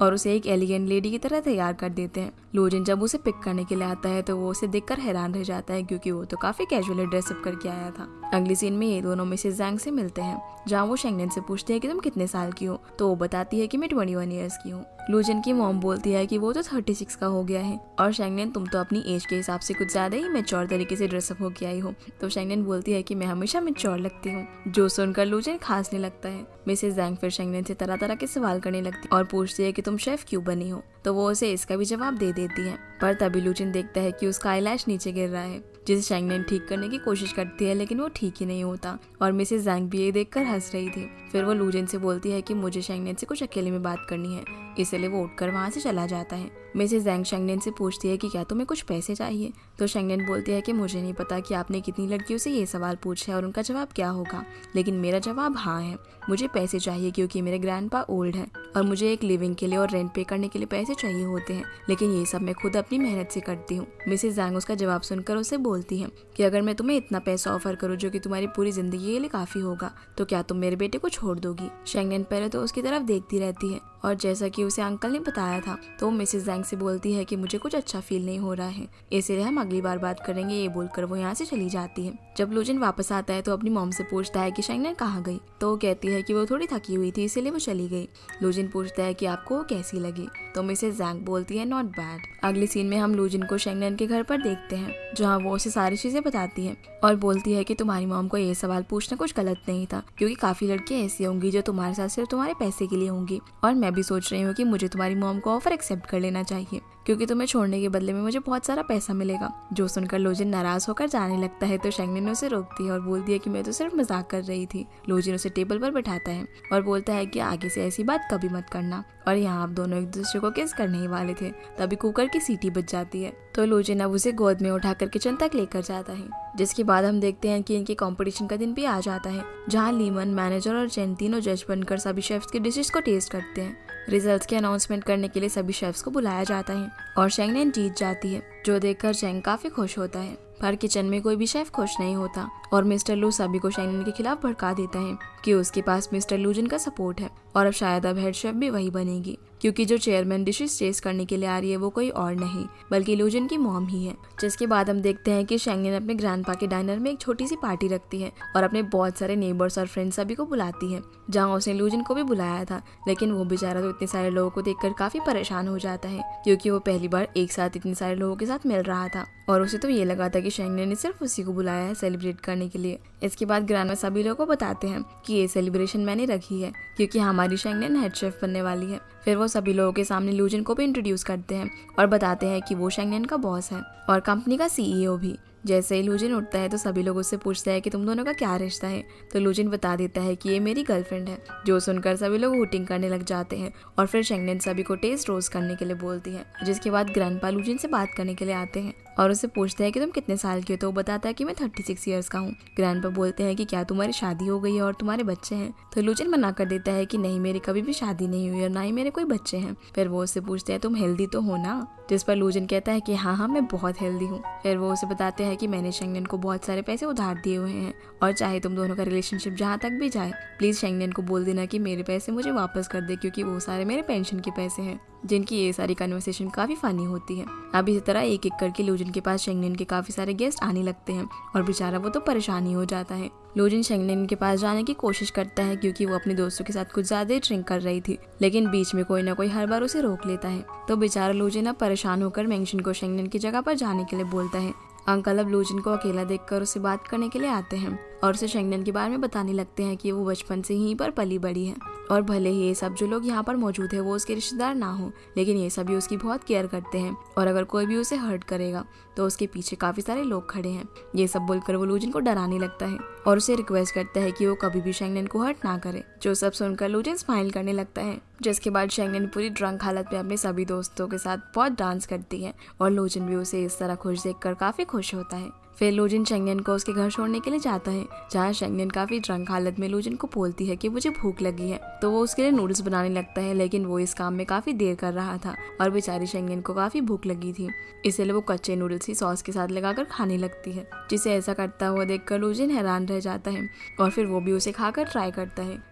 और उसे एक एलिगेंट लेडी की तरह तैयार कर देते हैं। लूजिन जब उसे पिक करने के लिए आता है तो वो उसे देखकर हैरान रह जाता है क्योंकि वो तो काफी कैजुअली ड्रेसअप करके आया था। अगली सीन में ये दोनों मिसेस जैंग से मिलते हैं, जहाँ वो शेंगनेन से पूछते हैं कि तुम कितने साल की हो, तो वो बताती है कि मैं 21 ईयर्स की हूँ। लूजिन की मॉम बोलती है कि वो तो 36 का हो गया है और शेंगनेन तुम तो अपनी एज के हिसाब से कुछ ज्यादा ही मैच्योर तरीके से ड्रेसअप होके आई हो। तो शेंगनेन बोलती है कि मैं हमेशा मैच्योर लगती हूँ, जो सुनकर लूजिन खास नहीं लगता है। मिसेस जैंग फिर शेंगनेन से तरह तरह के सवाल करने लगती और पूछती है कि तुम शेफ क्यों बनी हो, तो वो उसे इसका भी जवाब दे देती है। पर तभी लूजिन देखता है कि उसका आईलैश नीचे गिर रहा है, जिसे शेंगनेन ठीक करने की कोशिश करती है लेकिन वो ठीक ही नहीं होता और मिसेस जैंग भी ये देखकर हंस रही थी। फिर वो लूजिन से बोलती है कि मुझे शेंगनेन से कुछ अकेले में बात करनी है, इसलिए वो उठकर वहाँ से चला जाता है। मिसेस जैंग शेंगनेन से पूछती है कि क्या तुम्हें कुछ पैसे चाहिए, तो शेंगनेन बोलती है कि मुझे नहीं पता कि आपने कितनी लड़कियों से ये सवाल पूछा है और उनका जवाब क्या होगा, लेकिन मेरा जवाब हाँ है। मुझे पैसे चाहिए क्योंकि मेरे ग्रैंडपा ओल्ड है और मुझे एक लिविंग के लिए और रेंट पे करने के लिए पैसे चाहिए होते हैं, लेकिन ये सब मैं खुद अपनी मेहनत से करती हूँ। मिसेस जैंग उसका जवाब सुनकर उसे बोलती है कि अगर मैं तुम्हें इतना पैसा ऑफर करूँ जो कि तुम्हारी पूरी जिंदगी के लिए काफी होगा, तो क्या तुम मेरे बेटे को छोड़ दोगी। शेंगनेन पहले तो उसकी तरफ देखती रहती है और जैसा कि उसे अंकल ने बताया था तो मिसेस जैंग से बोलती है कि मुझे कुछ अच्छा फील नहीं हो रहा है, इसलिए हम अगली बार बात करेंगे। ये बोलकर वो यहाँ से चली जाती है। जब लूजिन वापस आता है तो अपनी मॉम से पूछता है कि शेंगनेन कहाँ गई, तो वो कहती है कि वो थोड़ी थकी हुई थी इसलिए वो चली गई। लूजिन पूछता है कि आपको वो कैसी लगी, तो मिसेस जैंग बोलती है नॉट बैड। अगली सीन में हम लूजिन को शेंगनेन के घर पर देखते हैं, जहाँ वो उसे सारी चीजें बताती है और बोलती है कि तुम्हारी मॉम को ये सवाल पूछना कुछ गलत नहीं था, क्योंकि काफी लड़कियां ऐसी होंगी जो तुम्हारे साथ सिर्फ तुम्हारे पैसे के लिए होंगी, और मैं भी सोच रही हूँ कि मुझे तुम्हारी मॉम को ऑफर एक्सेप्ट कर लेना चाहिए क्योंकि तुम्हें छोड़ने के बदले में मुझे बहुत सारा पैसा मिलेगा। जो सुनकर लूजिन नाराज होकर जाने लगता है तो शेंगनेन उसे रोकती है और बोलती है कि मैं तो सिर्फ मजाक कर रही थी। लूजिन उसे टेबल पर बैठाता है और बोलता है कि आगे से ऐसी बात कभी मत करना, और यहाँ आप दोनों एक दूसरे को किस करने ही वाले थे। तभी कुकर की सीटी बज जाती है तो लूजिन अब उसे गोद में उठाकर किचन तक लेकर जाता है, जिसके बाद हम देखते हैं कि इनके कंपटीशन का दिन भी आ जाता है, जहाँ लीमन, मैनेजर और जेन तीनों जज बनकर सभी शेफ्स के डिशेस को टेस्ट करते हैं। रिजल्ट्स के अनाउंसमेंट करने के लिए सभी शेफ्स को बुलाया जाता है और शेंगनेन जीत जाती है, जो देखकर चैंग काफी खुश होता है। पर किचन में कोई भी शेफ खुश नहीं होता और मिस्टर लू सभी को शेंगनेन के खिलाफ भड़का देता है कि उसके पास मिस्टर लूजिन का सपोर्ट है और अब शायद अब हेड शेफ भी वही बनेगी, क्योंकि जो चेयरमैन डिशेस टेस्ट करने के लिए आ रही है वो कोई और नहीं बल्कि लूजिन की मॉम ही है। जिसके बाद हम देखते हैं कि शेंगनेन अपने ग्रैंडपा के डाइनर में एक छोटी सी पार्टी रखती है और अपने बहुत सारे नेबर्स और फ्रेंड्स सभी को बुलाती है, जहाँ उसने लूजिन को भी बुलाया था, लेकिन वो बेचारा तो इतने सारे लोगों को देखकर काफी परेशान हो जाता है क्योंकि वो पहली बार एक साथ इतने सारे लोगों के साथ मिल रहा था और उसे तो ये लगा था कि शेंगनेन ने सिर्फ उसी को बुलाया है सेलिब्रेट करने के लिए। इसके बाद ग्रैंडमा सभी लोगों को बताते हैं कि ये सेलिब्रेशन मैंने रखी है क्योंकि हमारी शेंगनेन हेड शेफ बनने वाली है। फिर वो सभी लोगों के सामने लूजिन को भी इंट्रोड्यूस करते हैं और बताते हैं कि वो शेंगनेन का बॉस है और कंपनी का CEO भी। जैसे ही लूजिन उठता है तो सभी लोग उससे पूछते हैं कि तुम दोनों का क्या रिश्ता है, तो लूजिन बता देता है कि ये मेरी गर्लफ्रेंड है। जो सुनकर सभी लोग हूटिंग करने लग जाते हैं और फिर शेंगनेन सभी को टेस्ट रोस्ट करने के लिए बोलती है, जिसके बाद ग्रैंडपा लूजिन से बात करने के लिए आते हैं और उससे पूछते हैं कि तुम कितने साल की हो, तो वो बताता है कि मैं 36 ईयर्स का हूँ। ग्रैंडपा बोलते हैं कि क्या तुम्हारी शादी हो गई है और तुम्हारे बच्चे हैं, तो लूजिन मना कर देता है कि नहीं, मेरी कभी भी शादी नहीं हुई और ना ही मेरे कोई बच्चे हैं। फिर वो उससे पूछते हैं तुम हेल्दी तो हो ना, जिस पर लूजिन कहता है कि हाँ मैं बहुत हेल्दी हूँ। फिर वो उसे बताते हैं कि मैंने शेंगनेन को बहुत सारे पैसे उधार दिए हुए हैं और चाहे तुम दोनों का रिलेशनशिप जहाँ तक भी जाए, प्लीज शेंगनेन को बोल देना कि मेरे पैसे मुझे वापस कर दे, क्योंकि वो सारे मेरे पेंशन के पैसे हैं। जिनकी ये सारी कन्वर्सेशन काफी फनी होती है। अब इसी तरह एक एक करके लूजिन के पास शेंगनेन के काफी सारे गेस्ट आने लगते हैं और बेचारा वो तो परेशान ही हो जाता है। लूजिन शेंगनेन के पास जाने की कोशिश करता है क्योंकि वो अपने दोस्तों के साथ कुछ ज्यादा ही ड्रिंक कर रही थी, लेकिन बीच में कोई ना कोई हर बार उसे रोक लेता है। तो बेचारा लूजिन अब परेशान होकर मेंशन को शेंगनेन की जगह पर जाने के लिए बोलता है। अंकल अब लूजिन को अकेला देखकर उससे बात करने के लिए आते हैं और उसे शेंगनेन के बारे में बताने लगते हैं कि वो बचपन से यहीं पर पली बड़ी है और भले ही ये सब जो लोग यहाँ पर मौजूद है वो उसके रिश्तेदार ना हो, लेकिन ये सभी उसकी बहुत केयर करते हैं और अगर कोई भी उसे हर्ट करेगा तो उसके पीछे काफी सारे लोग खड़े हैं। ये सब बोलकर वो लूजिन को डराने लगता है और उसे रिक्वेस्ट करता है कि वो कभी भी शेंगनेन को हर्ट ना करे। जो सब सुनकर लूजिन स्माइल करने लगता है, जिसके बाद शेंगनेन पूरी ड्रंक हालत में अपने सभी दोस्तों के साथ बहुत डांस करती है और लूजिन भी उसे इस तरह खुश देखकर काफी खुश होता है। फिर लूजिन शेंगनेन को उसके घर छोड़ने के लिए जाता है, जहाँ शेंगनेन काफी ड्रंक हालत में लूजिन को बोलती है कि मुझे भूख लगी है, तो वो उसके लिए नूडल्स बनाने लगता है, लेकिन वो इस काम में काफी देर कर रहा था और बेचारी शेंगनेन को काफी भूख लगी थी, इसलिए वो कच्चे नूडल्स ही सॉस के साथ लगाकर खाने लगती है, जिसे ऐसा करता हुआ देखकर लूजिन हैरान रह जाता है और फिर वो भी उसे खाकर ट्राई करता है।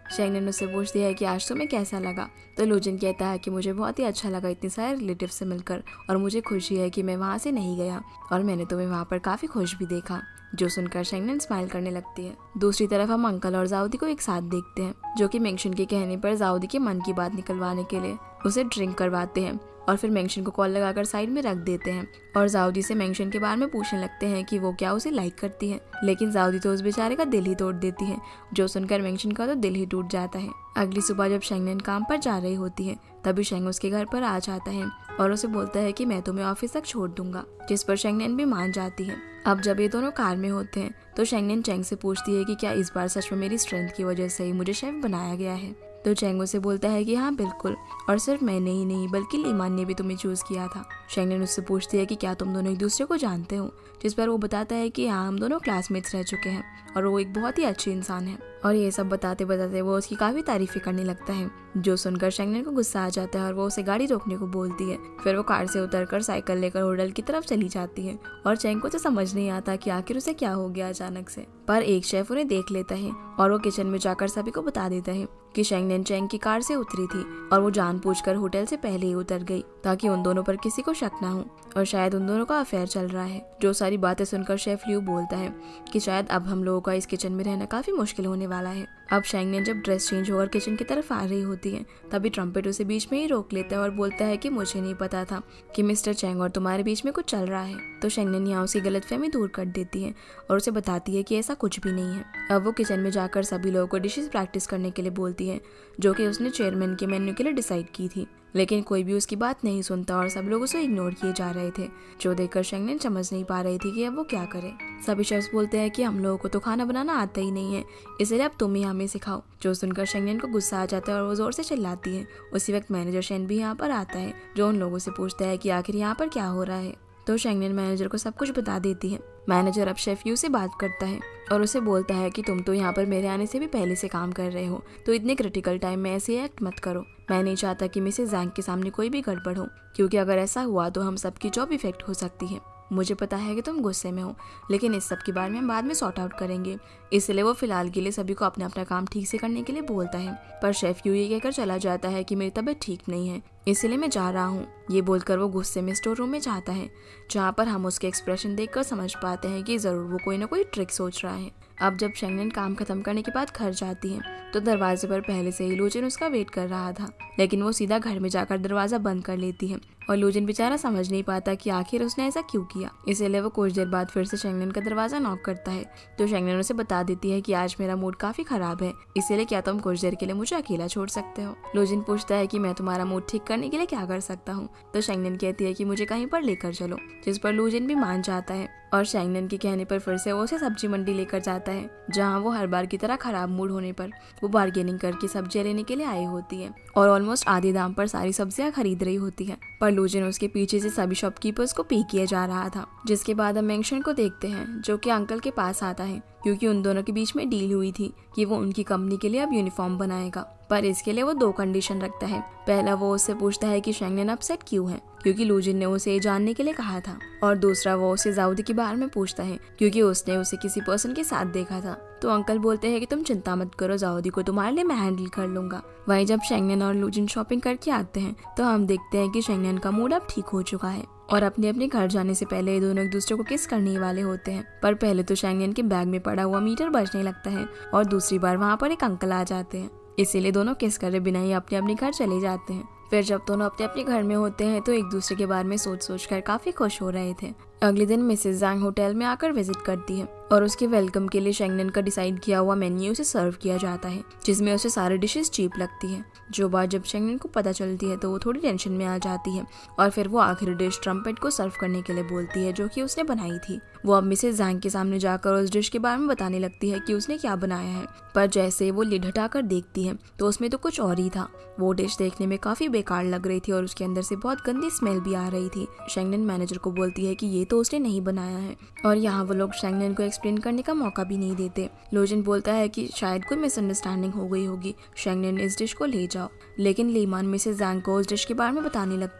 शेंगनेन उससे पूछती है कि आज तुम्हें कैसा लगा। तो लूजिन कहता है कि मुझे बहुत ही अच्छा लगा इतने सारे रिलेटिव से मिलकर, और मुझे खुशी है कि मैं वहाँ से नहीं गया और मैंने तुम्हें वहाँ पर काफ़ी खुश भी देखा। जो सुनकर शेंगनेन स्माइल करने लगती है। दूसरी तरफ हम अंकल और जाउदी को एक साथ देखते हैं, जो कि मेंगशन के कहने पर जाउदी के मन की बात निकलवाने के लिए उसे ड्रिंक करवाते हैं और फिर मेंगशन को कॉल लगाकर साइड में रख देते हैं और जाउदी से मेंगशन के बारे में पूछने लगते हैं कि वो क्या उसे लाइक करती है। लेकिन जाउदी तो उस बेचारे का दिल ही तोड़ देती है, जो सुनकर मेंगशन का तो दिल ही टूट जाता है। अगली सुबह जब शेंगनेन काम पर जा रही होती है, तभी शेंग उसके घर पर आ जाता है और उसे बोलता है कि मैं तुम्हें ऑफिस तक छोड़ दूंगा, जिस पर शेंगनेन भी मान जाती है। अब जब ये दोनों कार में होते हैं तो शेंगनेन चेंग से पूछती है कि क्या इस बार सच में मेरी स्ट्रेंथ की वजह से ही मुझे शेफ बनाया गया है। तो चेंग उसे बोलता है कि हाँ बिल्कुल, और सिर्फ मैंने ही नहीं बल्कि लीमान ने भी तुम्हें चूज किया था। शेंगनेन उससे पूछती है कि क्या तुम दोनों एक दूसरे को जानते हो, जिस पर वो बताता है कि हाँ हम दोनों क्लासमेट्स रह चुके हैं और वो एक बहुत ही अच्छी इंसान है। और ये सब बताते बताते वो उसकी काफी तारीफें करने लगता है, जो सुनकर शेंगनेन को गुस्सा आ जाता है और वो उसे गाड़ी रोकने को बोलती है। फिर वो कार से उतरकर साइकिल लेकर होटल की तरफ चली जाती है और चेंग को तो समझ नहीं आता कि आखिर उसे क्या हो गया अचानक से। पर एक शेफ उन्हें देख लेता है और वो किचन में जाकर सभी को बता देता है कि शेंगनेन चेंग की कार से उतरी थी और वो जानबूझकर होटल से पहले ही उतर गई ताकि उन दोनों पर किसी को शक ना हो और शायद उन दोनों का अफेयर चल रहा है। जो सारी बातें सुनकर शेफ लियू बोलता है कि शायद अब हम लोगों का इस किचन में रहना काफी मुश्किल होने वाला है। अब शेंगनेन जब ड्रेस चेंज होकर किचन की तरफ आ रही होती है, तभी ट्रम्पेट उसे बीच में ही रोक लेता है और बोलता है कि मुझे नहीं पता था कि मिस्टर चेंग और तुम्हारे बीच में कुछ चल रहा है। तो शेंगनेन यहाँ उसकी गलतफहमी दूर कर देती है और उसे बताती है कि ऐसा कुछ भी नहीं है। अब वो किचन में जाकर सभी लोगों को डिशेस प्रैक्टिस करने के लिए बोलती है, जो कि उसने चेयरमैन के मेन्यू के लिए डिसाइड की थी। लेकिन कोई भी उसकी बात नहीं सुनता और सब लोग उसे इग्नोर किए जा रहे थे, जो देखकर शेंगनेन समझ नहीं पा रही थी कि अब वो क्या करे। सभी शेफ्स बोलते हैं कि हम लोगों को तो खाना बनाना आता ही नहीं है, इसलिए अब तुम ही हमें सिखाओ। जो सुनकर शेंगनेन को गुस्सा आ जाता है और वो जोर से चिल्लाती है। उसी वक्त मैनेजर शेन भी यहाँ पर आता है, जो उन लोगों से पूछता है कि आखिर यहाँ पर क्या हो रहा है। तो शेंगनेन मैनेजर को सब कुछ बता देती है। मैनेजर अब शेफ यू से बात करता है और उसे बोलता है कि तुम तो यहाँ पर मेरे आने से भी पहले से काम कर रहे हो, तो इतने क्रिटिकल टाइम में ऐसे एक्ट मत करो। मैं नहीं चाहता कि मिसेस ज़ैंग के सामने कोई भी गड़बड़ हो, क्योंकि अगर ऐसा हुआ तो हम सबकी जॉब इफेक्ट हो सकती है। मुझे पता है कि तुम गुस्से में हो, लेकिन इस सब के बारे में हम बाद में सॉर्ट आउट करेंगे। इसलिए वो फिलहाल के लिए सभी को अपना अपना काम ठीक से करने के लिए बोलता है। पर शेफ यू ये कहकर चला जाता है कि मेरी तबीयत ठीक नहीं है, इसलिए मैं जा रहा हूँ। ये बोलकर वो गुस्से में स्टोर रूम में जाता है, जहाँ पर हम उसके एक्सप्रेशन देखकर समझ पाते हैं कि जरूर वो कोई ना कोई ट्रिक सोच रहा है। अब जब शेंगनेन काम खत्म करने के बाद घर जाती है, तो दरवाजे पर पहले से ही लूजिन उसका वेट कर रहा था, लेकिन वो सीधा घर में जाकर दरवाजा बंद कर लेती है और लूजिन बेचारा समझ नहीं पाता कि आखिर उसने ऐसा क्यों किया। इसलिए वो कुछ देर बाद फिर से शेंगनेन का दरवाजा नॉक करता है। तो शेंगनेन उसे बता देती है कि आज मेरा मूड काफी खराब है, इसलिए क्या तुम कुछ देर के लिए मुझे अकेला छोड़ सकते हो। लूजिन पूछता है कि मैं तुम्हारा मूड ठीक करने के लिए क्या कर सकता हूँ। तो शेंगनेन कहती है कि मुझे कहीं पर लेकर चलो, जिस पर लूजिन भी मान जाता है और शेंगनेन के कहने पर फिर से वो उसे सब्जी मंडी लेकर जाता है, जहाँ वो हर बार की तरह खराब मूड होने पर वो बार्गेनिंग करके सब्जियां लेने के लिए आई होती है और ऑलमोस्ट आधे दाम पर सारी सब्जियां खरीद रही होती है। पर लूजिन उसके पीछे से सभी शॉपकीपर्स को पे किया जा रहा था। जिसके बाद हम मेंगशन को देखते हैं, जो कि अंकल के पास आता है, क्योंकि उन दोनों के बीच में डील हुई थी कि वो उनकी कंपनी के लिए अब यूनिफॉर्म बनाएगा। पर इसके लिए वो 2 कंडीशन रखता है। पहला, वो उससे पूछता है कि शेंगनेन अपसेट क्यों है, क्योंकि लूजिन ने उसे ये जानने के लिए कहा था। और दूसरा, वो उसे जाउदी के बारे में पूछता है, क्योंकि उसने उसे किसी पर्सन के साथ देखा था। तो अंकल बोलते हैं कि तुम चिंता मत करो, जाउदी को तुम्हारे लिए मैं हैंडल कर लूंगा। वहीं जब शेंगनेन और लूजिन शॉपिंग करके आते हैं, तो हम देखते हैं कि शेंगनेन का मूड अब ठीक हो चुका है और अपने अपने घर जाने से पहले ये दोनों एक दूसरे को किस करने वाले होते हैं। पर पहले तो शेंगनेन के बैग में पड़ा हुआ मीटर बजने लगता है और दूसरी बार वहाँ पर एक अंकल आ जाते हैं, इसीलिए दोनों किस करे बिना ही अपने अपने घर चले जाते हैं। फिर जब दोनों अपने अपने घर में होते हैं तो एक दूसरे के बारे में सोच सोच कर काफी खुश हो रहे थे। अगले दिन मिसेस ज़ैंग होटल में आकर विजिट करती है और उसके वेलकम के लिए शेंगनेन का डिसाइड किया हुआ मेन्यू उसे सर्व किया जाता है, जिसमें उसे सारी डिशेस चीप लगती है। जो बात जब शेंगनेन को पता चलती है तो वो थोड़ी टेंशन में आ जाती है और फिर वो आखिरी डिश ट्रम्पेट को सर्व करने के लिए बोलती है, जो कि उसने बनाई थी। वो अब मिसेस ज़ैंग के सामने जाकर उस डिश के बारे में बताने लगती है कि उसने क्या बनाया है, पर जैसे वो लिड हटाकर देखती है तो उसमें तो कुछ और ही था। वो डिश देखने में काफी बेकार लग रही थी और उसके अंदर से बहुत गंदी स्मेल भी आ रही थी। शेंगनेन मैनेजर को बोलती है कि ये तो उसने नहीं बनाया है और यहाँ वो लोग शेंगनेन को एक्सप्लेन करने का मौका भी नहीं देते। लूजिन बोलता है कि शायद कोई मिसअंडरस्टैंडिंग हो गई होगी, शेंगनेन इस डिश को ले जाओ। लेकिन लीमान मिसेस ज़ैंग को उस डिश के बारे में बताने लगती है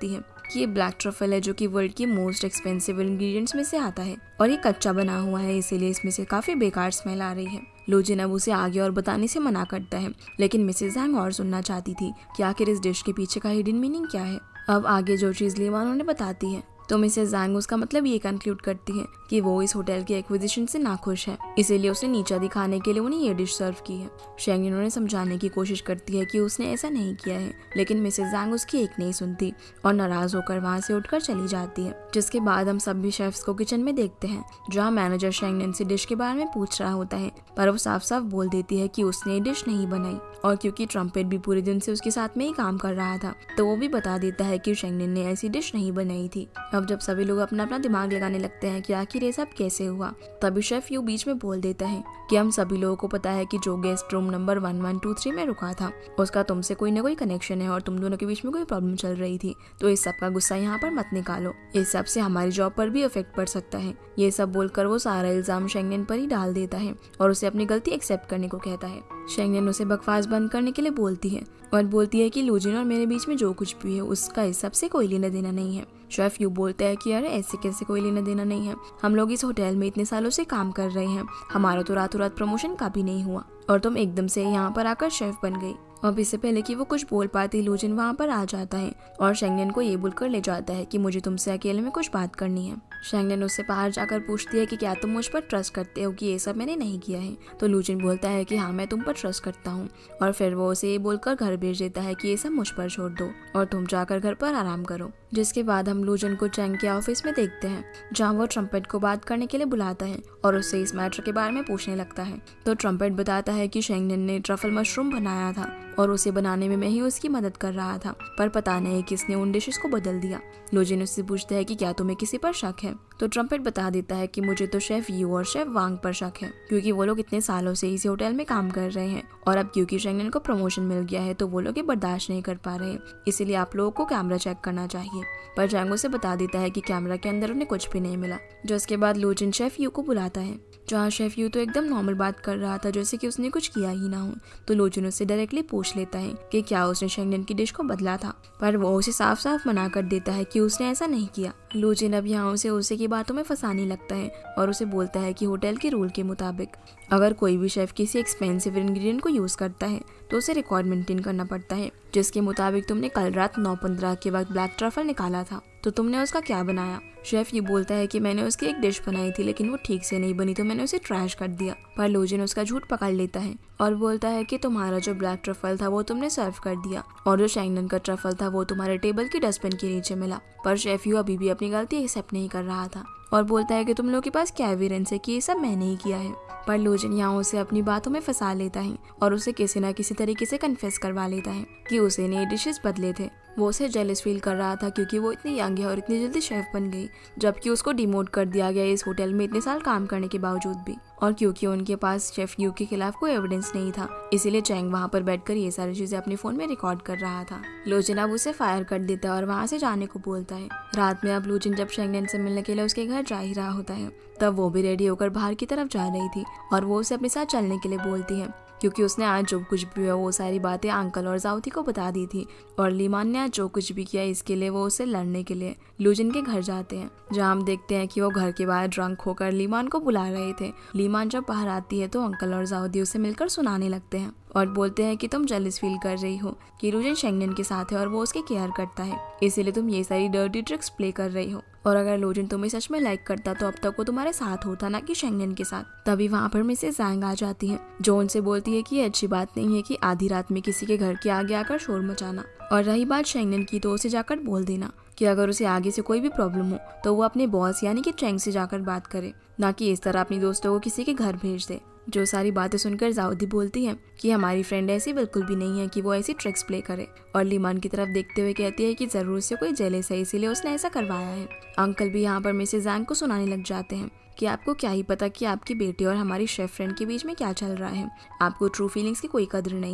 कि ये ब्लैक ट्रफल है जो कि वर्ल्ड की मोस्ट एक्सपेंसिव इंग्रेडिएंट्स में से आता है और ये कच्चा बना हुआ है, इसीलिए इसमें से काफी बेकार स्मेल आ रही है। लोजिन अब उसे आगे और बताने से मना करता है, लेकिन मिसेस जैंग और सुनना चाहती थी कि आखिर इस डिश के पीछे का हिडन मीनिंग क्या है। अब आगे जो चीज लीमान उन्हें बताती है तो मिसेस जैंग उसका मतलब ये कंक्लूड करती है कि वो इस होटल के एक्विजिशन से नाखुश है, इसीलिए उसने नीचा दिखाने के लिए उन्हें ये डिश सर्व की है। शेंगनिन उन्हें समझाने की कोशिश करती है कि उसने ऐसा नहीं किया है, लेकिन मिसेस जैंग उसकी एक नहीं सुनती और नाराज होकर वहाँ से उठकर चली जाती है। जिसके बाद हम सभी शेफ्स को किचन में देखते हैं, जहाँ मैनेजर शेंगनिन से डिश के बारे में पूछ रहा होता है, पर वो साफ साफ बोल देती है कि उसने ये डिश नहीं बनाई। और क्योंकि ट्रम्पेट भी पूरे दिन से उसके साथ में ही काम कर रहा था, तो वो भी बता देता है कि शेंगनिन ने ऐसी डिश नहीं बनाई थी। अब जब सभी लोग अपना अपना दिमाग लगाने लगते हैं कि आखिर ये सब कैसे हुआ, तभी शेफ यू बीच में बोल देता है कि हम सभी लोगों को पता है कि जो गेस्ट रूम नंबर 1123 में रुका था उसका तुमसे कोई ना कोई कनेक्शन है और तुम दोनों के बीच में कोई प्रॉब्लम चल रही थी, तो इस सब का गुस्सा यहाँ पर मत निकालो, इस सब से हमारी जॉब पर भी इफेक्ट पड़ सकता है। ये सब बोलकर वो सारा इल्जाम शेंगनिन पर ही डाल देता है और उसे अपनी गलती एक्सेप्ट करने को कहता है। शेंगनिन उसे बकवास बंद करने के लिए बोलती है और बोलती है कि लोजिन और मेरे बीच में जो कुछ भी है उसका इस सब से कोई लेना देना नहीं है। शेफ यू बोलता है कि अरे ऐसे कैसे कोई लेना देना नहीं है, हम लोग इस होटल में इतने सालों से काम कर रहे हैं, हमारा तो रातों रात प्रमोशन का भी नहीं हुआ और तुम एकदम से यहाँ पर आकर शेफ बन गई। अब इससे पहले कि वो कुछ बोल पाती लोजिन वहाँ पर आ जाता है और शेंगनिन को ये बोलकर ले जाता है कि मुझे तुमसे अकेले में कुछ बात करनी है। शेंगनिन उससे बाहर जाकर पूछती है कि क्या तुम मुझ पर ट्रस्ट करते हो कि ये सब मैंने नहीं किया है, तो लोजिन बोलता है कि हाँ मैं तुम पर ट्रस्ट करता हूँ और फिर वो उसे ये बोलकर घर भेज देता है कि ये सब मुझ पर छोड़ दो और तुम जाकर घर पर आराम करो। जिसके बाद हम लोजिन को चैंग के ऑफिस में देखते हैं, जहाँ वो ट्रम्पेट को बात करने के लिए बुलाता है और उससे इस मैटर के बारे में पूछने लगता है। तो ट्रम्पेट बताता है कि शेंगनिन ने ट्रफल मशरूम बनाया था और उसे बनाने में मैं ही उसकी मदद कर रहा था, पर पता नहीं किसने उन डिशेस को बदल दिया। लोजिन उससे पूछता है कि क्या तुम्हें किसी पर शक है, तो ट्रम्पेट बता देता है कि मुझे तो शेफ यू और शेफ वांग पर शक है, क्योंकि वो लोग इतने सालों से इसी होटल में काम कर रहे हैं और अब क्योंकि शेंगनिन को प्रमोशन मिल गया है तो वो लोग ये बर्दाश्त नहीं कर पा रहे, इसीलिए आप लोगों को कैमरा चेक करना चाहिए। पर जैंग उसे बता देता है कि कैमरा के अंदर उन्हें कुछ भी नहीं मिला। जो इसके बाद लोजिन शेफ यू को बुलाता है, जहाँ शेफ यू तो एकदम नॉर्मल बात कर रहा था जैसे कि उसने कुछ किया ही ना हो। तो लोजिन उससे डायरेक्टली पूछ लेता है कि क्या उसने शेंगनिन की डिश को बदला था, पर वो उसे साफ साफ मना कर देता है कि उसने ऐसा नहीं किया। लोजिन अब यहाँ उसे की बातों में फंसाने लगता है और उसे बोलता है कि होटल के रूल के मुताबिक अगर कोई भी शेफ किसी एक्सपेंसिव इंग्रेडिएंट को यूज करता है तो उसे रिकॉर्ड मेंटेन करना पड़ता है, जिसके मुताबिक तुमने कल रात 9:15 के वक्त ब्लैक ट्रफल निकाला था, तो तुमने उसका क्या बनाया। शेफ ये बोलता है कि मैंने उसकी एक डिश बनाई थी लेकिन वो ठीक से नहीं बनी तो मैंने उसे ट्रैश कर दिया। पर लोजिन उसका झूठ पकड़ लेता है और बोलता है कि तुम्हारा जो ब्लैक ट्रफल था वो तुमने सर्व कर दिया और जो शेंगनिन का ट्रफल था वो तुम्हारे टेबल की डस्टबिन के नीचे मिला। पर शेफ यू अभी भी अपनी गलती एक्सेप्ट नहीं कर रहा था और बोलता है कि तुम लोगों के पास क्या एविडेंस है कि ये सब मैंने ही किया है। पर लोजिन यहाँ उसे अपनी बातों में फंसा लेता है और उसे किसी न किसी तरीके से कन्फेस करवा लेता है कि उसे ने डिशेस बदले थे। वो उसे जेलस फील कर रहा था क्योंकि वो इतनी यंग है और इतनी जल्दी शेफ बन गई, जबकि उसको डिमोट कर दिया गया इस होटल में इतने साल काम करने के बावजूद भी। और क्योंकि उनके पास शेफ यू के खिलाफ कोई एविडेंस नहीं था, इसीलिए चैंग वहाँ पर बैठकर ये सारी चीजें अपने फोन में रिकॉर्ड कर रहा था। लोजिन अब उसे फायर कर देता है और वहाँ से जाने को बोलता है। रात में अब लोजिन जब शेंगनिन से मिलने के लिए उसके घर जा ही रहा होता है, तब वो भी रेडी होकर बाहर की तरफ जा रही थी और वो उसे अपने साथ चलने के लिए बोलती है, क्योंकि उसने आज जो कुछ भी हुआ वो सारी बातें अंकल और जाओथी को बता दी थी और लीमान ने आज जो कुछ भी किया इसके लिए वो उसे लड़ने के लिए लोजिन के घर जाते हैं, जहाँ हम देखते हैं कि वो घर के बाहर ड्रंक होकर लीमान को बुला रहे थे। लीमान जब बाहर आती है तो अंकल और जाओदी उसे मिलकर सुनाने लगते हैं और बोलते हैं कि तुम जेलस फील कर रही हो कि लोजिन शेंगनिन के साथ है और वो उसकी केयर करता है, इसीलिए तुम ये सारी डर्टी ट्रिक्स प्ले कर रही हो, और अगर लोजिन तुम्हें सच में लाइक करता तो अब तक वो तुम्हारे साथ होता ना कि शेंगनिन के साथ। तभी वहाँ पर मिसेस जैंग आ जाती है जो उनसे बोलती है कि ये अच्छी बात नहीं है कि आधी रात में किसी के घर के आगे आकर शोर मचाना, और रही बात शेंगनिन की तो उसे जाकर बोल देना कि अगर उसे आगे से कोई भी प्रॉब्लम हो तो वो अपने बॉस यानी कि चैंग से जाकर बात करे, ना कि इस तरह अपनी दोस्तों को किसी के घर भेज दे। जो सारी बातें सुनकर जाओदी बोलती है कि हमारी फ्रेंड ऐसी बिल्कुल भी नहीं है कि वो ऐसी ट्रिक्स प्ले करे, और लीमान की तरफ देखते हुए कहती है कि जरूर उससे कोई जेलस है इसीलिए उसने ऐसा करवाया है। अंकल भी यहाँ पर मिसेस जैंग को सुनाने लग जाते हैं कि आपको क्या ही पता कि आपकी बेटी और हमारी शेफ फ्रेंड के बीच में क्या चल रहा है, आपको ट्रू फीलिंग्स की कोई कदर नहीं है,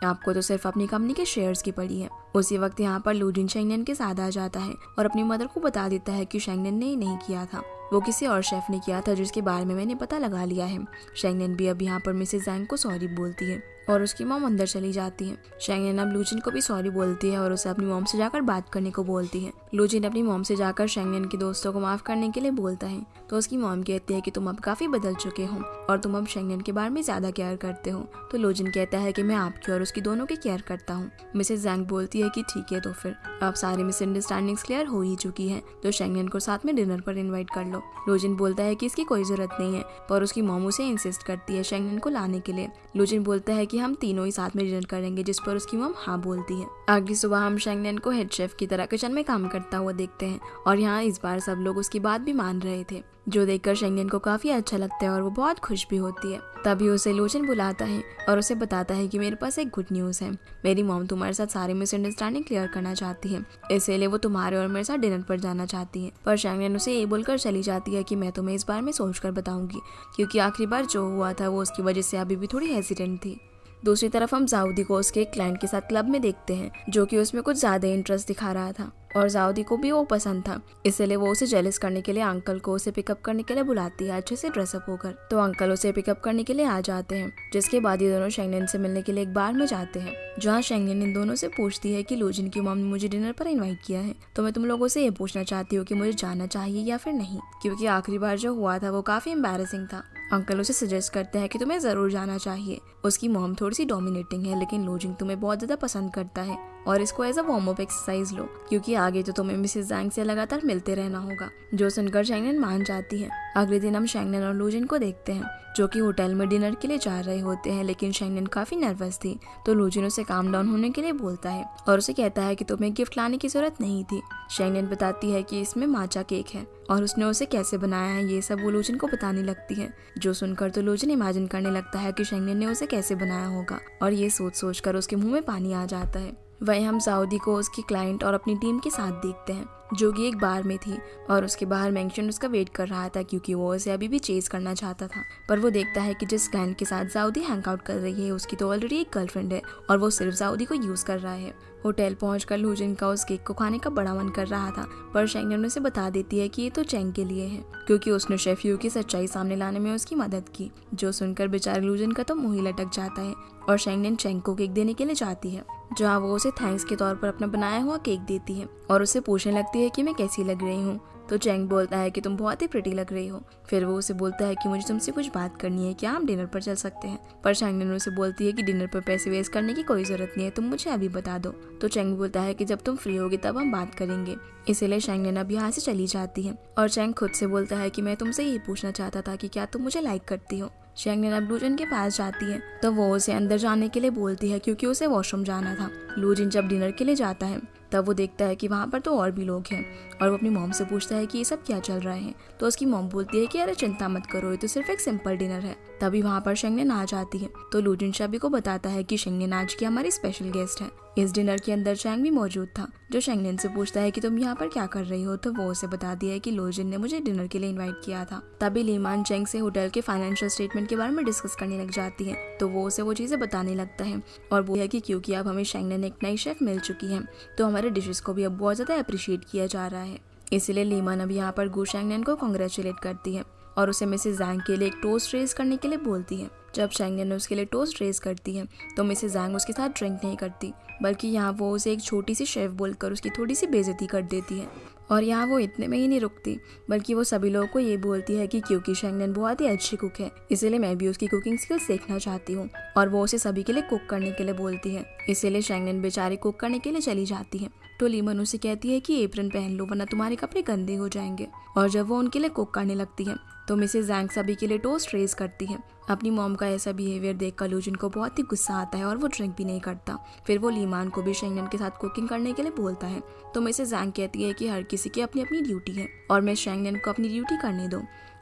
आपको तो सिर्फ अपनी कंपनी के शेयर्स की पड़ी है। उसी वक्त यहाँ पर लूजिन शेंगनेन के साथ आ जाता है और अपनी मदर को बता देता है कि शेंगनेन ने नहीं किया था, वो किसी और शेफ ने किया था जिसके बारे में मैंने पता लगा लिया है। शेंगनेन भी अब यहाँ पर मिसेस ज़ैंग को सॉरी बोलती है और उसकी मॉम अंदर चली जाती है। शेंगनेन अब लूजिन को भी सॉरी बोलती है और उसे अपनी मॉम से जाकर बात करने को बोलती है। लूजिन अपनी मॉम से जाकर शेंगनेन के दोस्तों को माफ करने के लिए बोलता है तो उसकी मॉम कहती है कि तुम अब काफी बदल चुके हो और तुम अब शेंगनेन के बारे में ज्यादा केयर करते हो। तो लूजिन कहता है कि मैं आपकी और उसकी दोनों की केयर करता हूँ। मिसेस ज़ैंग बोलती है कि ठीक है, तो फिर अब सारी मिसअंडरस्टैंडिंग्स क्लियर हो ही चुकी है, तो शेंगनेन को साथ में डिनर पर इन्वाइट कर लो। लूजिन बोलता है कि इसकी कोई जरूरत नहीं है, पर उसकी मॉम उसे इंसिस्ट करती है शेंगनेन को लाने के लिए। लूजिन बोलता है कि हम तीनों ही साथ में डिनर करेंगे, जिस पर उसकी मॉम हाँ बोलती है। अगली सुबह हम शेंगनेन को हेड शेफ की तरह किचन में काम करता हुआ देखते हैं और यहाँ इस बार सब लोग उसकी बात भी मान रहे थे, जो देखकर शेंगनेन को काफी अच्छा लगता है और वो बहुत खुश भी होती है। तभी उसे लूजिन बुलाता है और उसे बताता है कि मेरे पास एक गुड न्यूज़ है, मेरी मॉम तुम्हारे साथ सारी मिसअंडरस्टैंडिंग क्लियर करना चाहती है, इसीलिए वो तुम्हारे और मेरे साथ डिनर पर जाना चाहती है। पर शेंगनेन उसे ये बोलकर चली जाती है कि मैं तुम्हें इस बारे में सोचकर बताऊंगी, क्योंकि आखिरी बार जो हुआ था वो उसकी वजह से अभी भी थोड़ी हेजिटेंट थी। दूसरी तरफ हम जाउदी को उसके एक क्लाइंट के साथ क्लब में देखते हैं, जो कि उसमें कुछ ज्यादा इंटरेस्ट दिखा रहा था और जाउदी को भी वो पसंद था, इसलिए वो उसे जेलस करने के लिए अंकल को उसे पिकअप करने के लिए बुलाती है अच्छे से ड्रेसअप होकर। तो अंकल उसे पिकअप करने के लिए आ जाते हैं, जिसके बाद ये दोनों शेंगनेन से मिलने के लिए एक बार में जाते हैं, जहाँ शेंगनेन इन दोनों से पूछती है कि लूजिन की मॉम ने मुझे डिनर पर इन्वाइट किया है, तो मैं तुम लोगों से ये पूछना चाहती हूँ कि मुझे जाना चाहिए या फिर नहीं, क्योंकि आखिरी बार जो हुआ था वो काफी एम्बैरेसिंग था। अंकल उसे सजेस्ट करते हैं कि तुम्हें जरूर जाना चाहिए, उसकी मॉम थोड़ी सी डोमिनेटिंग है, लेकिन लूजिन तुम्हें बहुत ज्यादा पसंद करता है और इसको as a warm up exercise लो, क्योंकि आगे तो तुम्हें मिसेस ज़ैंग से लगातार मिलते रहना होगा। जो सुनकर शेंगनेन मान जाती है। अगले दिन हम शेंगनेन और लूजिन को देखते हैं, जो कि होटल में डिनर के लिए जा रहे होते हैं, लेकिन शेंगनेन काफी नर्वस थी, तो लूजिन उसे काम डाउन होने के लिए बोलता है और उसे कहता है कि तुम्हें गिफ्ट लाने की जरूरत नहीं थी। शेंगनेन बताती है कि इसमें माचा केक है और उसने उसे कैसे बनाया है ये सब वो लूजिन को बताने लगती है, जो सुनकर तो लूजिन इमेजिन करने लगता है कि शेंगनेन ने उसे कैसे बनाया होगा और ये सोच कर उसके मुंह में पानी आ जाता है। वहीं हम जाउदी को उसकी क्लाइंट और अपनी टीम के साथ देखते हैं, जो कि एक बार में थी और उसके बाहर मेंशन उसका वेट कर रहा था, क्योंकि वो उसे अभी भी चेज करना चाहता था। पर वो देखता है कि जिस क्लाइंट के साथ जाउदी हैंग आउट कर रही है उसकी तो ऑलरेडी एक गर्लफ्रेंड है और वो सिर्फ जाउदी को यूज कर रहा है। होटल पहुंचकर लूजिन का उस केक को खाने का बड़ा मन कर रहा था, पर शेंगनेन उसे बता देती है कि ये तो चेंग के लिए है, क्योंकि उसने शेफ यू की सच्चाई सामने लाने में उसकी मदद की। जो सुनकर बेचारे लूजिन का तो मुंह ही लटक जाता है और शेंगनेन चेंग को केक देने के लिए जाती है, जहाँ वो उसे थैंक्स के तौर पर अपना बनाया हुआ केक देती है और उससे पूछने लगती है कि मैं कैसी लग रही हूँ। तो चेंग बोलता है कि तुम बहुत ही प्रिटी लग रही हो। फिर वो उसे बोलता है कि मुझे तुमसे कुछ बात करनी है, क्या हम डिनर पर चल सकते हैं। पर शेंगनेन उसे बोलती है कि डिनर पर पैसे वेस्ट करने की कोई जरूरत नहीं है, तुम मुझे अभी बता दो। तो चेंग बोलता है कि जब तुम फ्री होगी तब हम बात करेंगे। इसीलिए शेंगनेन अब यहाँ से चली जाती है और चेंग खुद से बोलता है कि मैं तुमसे यही पूछना चाहता था कि क्या तुम मुझे लाइक करती हो। शेंगनेन अब लूजिन के पास जाती है तो वो उसे अंदर जाने के लिए बोलती है, क्योंकि उसे वॉशरूम जाना था। लूजिन जब डिनर के लिए जाता है तब वो देखता है कि वहाँ पर तो और भी लोग हैं और वो अपनी मॉम से पूछता है कि ये सब क्या चल रहा है। तो उसकी मॉम बोलती है कि अरे चिंता मत करो, ये तो सिर्फ एक सिंपल डिनर है। तभी वहाँ पर शेंगनेन आ जाती है तो लूजिन सभी को बताता है कि शेंगनेन आज की हमारी स्पेशल गेस्ट है। इस डिनर के अंदर चैंग भी मौजूद था, जो शेंगनेन से पूछता है कि तुम यहाँ पर क्या कर रही हो। तो वो उसे बता दिया है कि लूजिन ने मुझे डिनर के लिए इनवाइट किया था। तभी लीमान चैंग से होटल के फाइनेंशियल स्टेटमेंट के बारे में डिस्कस करने लग जाती है, तो वो उसे वो चीजें बताने लगता है और वो है कि क्योंकि अब हमें शेंगनेन एक नई शेफ मिल चुकी है, तो हमारे डिशेस को भी अब बहुत ज्यादा अप्रिशिएट किया जा रहा है। इसलिए लीमान अब यहाँ पर गू शेंगनेन को कांग्रेचुलेट करती है और उसे मिसेस ज़ैंग के लिए एक टोस्ट रेज करने के लिए बोलती है। जब शेंगनेन उसके लिए टोस्ट रेज करती है तो मिसेस ज़ैंग उसके साथ ड्रिंक नहीं करती, बल्कि यहाँ वो उसे एक छोटी सी शेफ बोलकर उसकी थोड़ी सी बेइज्जती कर देती है। और यहाँ वो इतने में ही नहीं रुकती, बल्कि वो सभी लोगों को ये बोलती है कि क्योंकि शेंगनेन बहुत ही अच्छी कुक है, इसीलिए मैं भी उसकी कुकिंग स्किल्स सीखना चाहती हूँ। और वो उसे सभी के लिए कुक करने के लिए बोलती है, इसीलिए शेंगनेन बेचारी कुक करने के लिए चली जाती है। तो लीमन उसे कहती है कि एप्रन पहन लो वरना तुम्हारे कपड़े गंदे हो जाएंगे। और जब वो उनके लिए कुक करने लगती है तो मिसेस ज़ैंग सभी के लिए टोस्ट रेज करती है। अपनी मॉम का ऐसा बिहेवियर देखकर लूजिन को बहुत ही गुस्सा आता है और वो ड्रिंक भी नहीं करता। फिर वो लीमान को भी शेंगनेन के साथ कुकिंग करने के लिए बोलता है, तो मिसेस ज़ैंग कहती है कि हर किसी की अपनी अपनी ड्यूटी है और मैं शेंगनेन को अपनी ड्यूटी करने दो।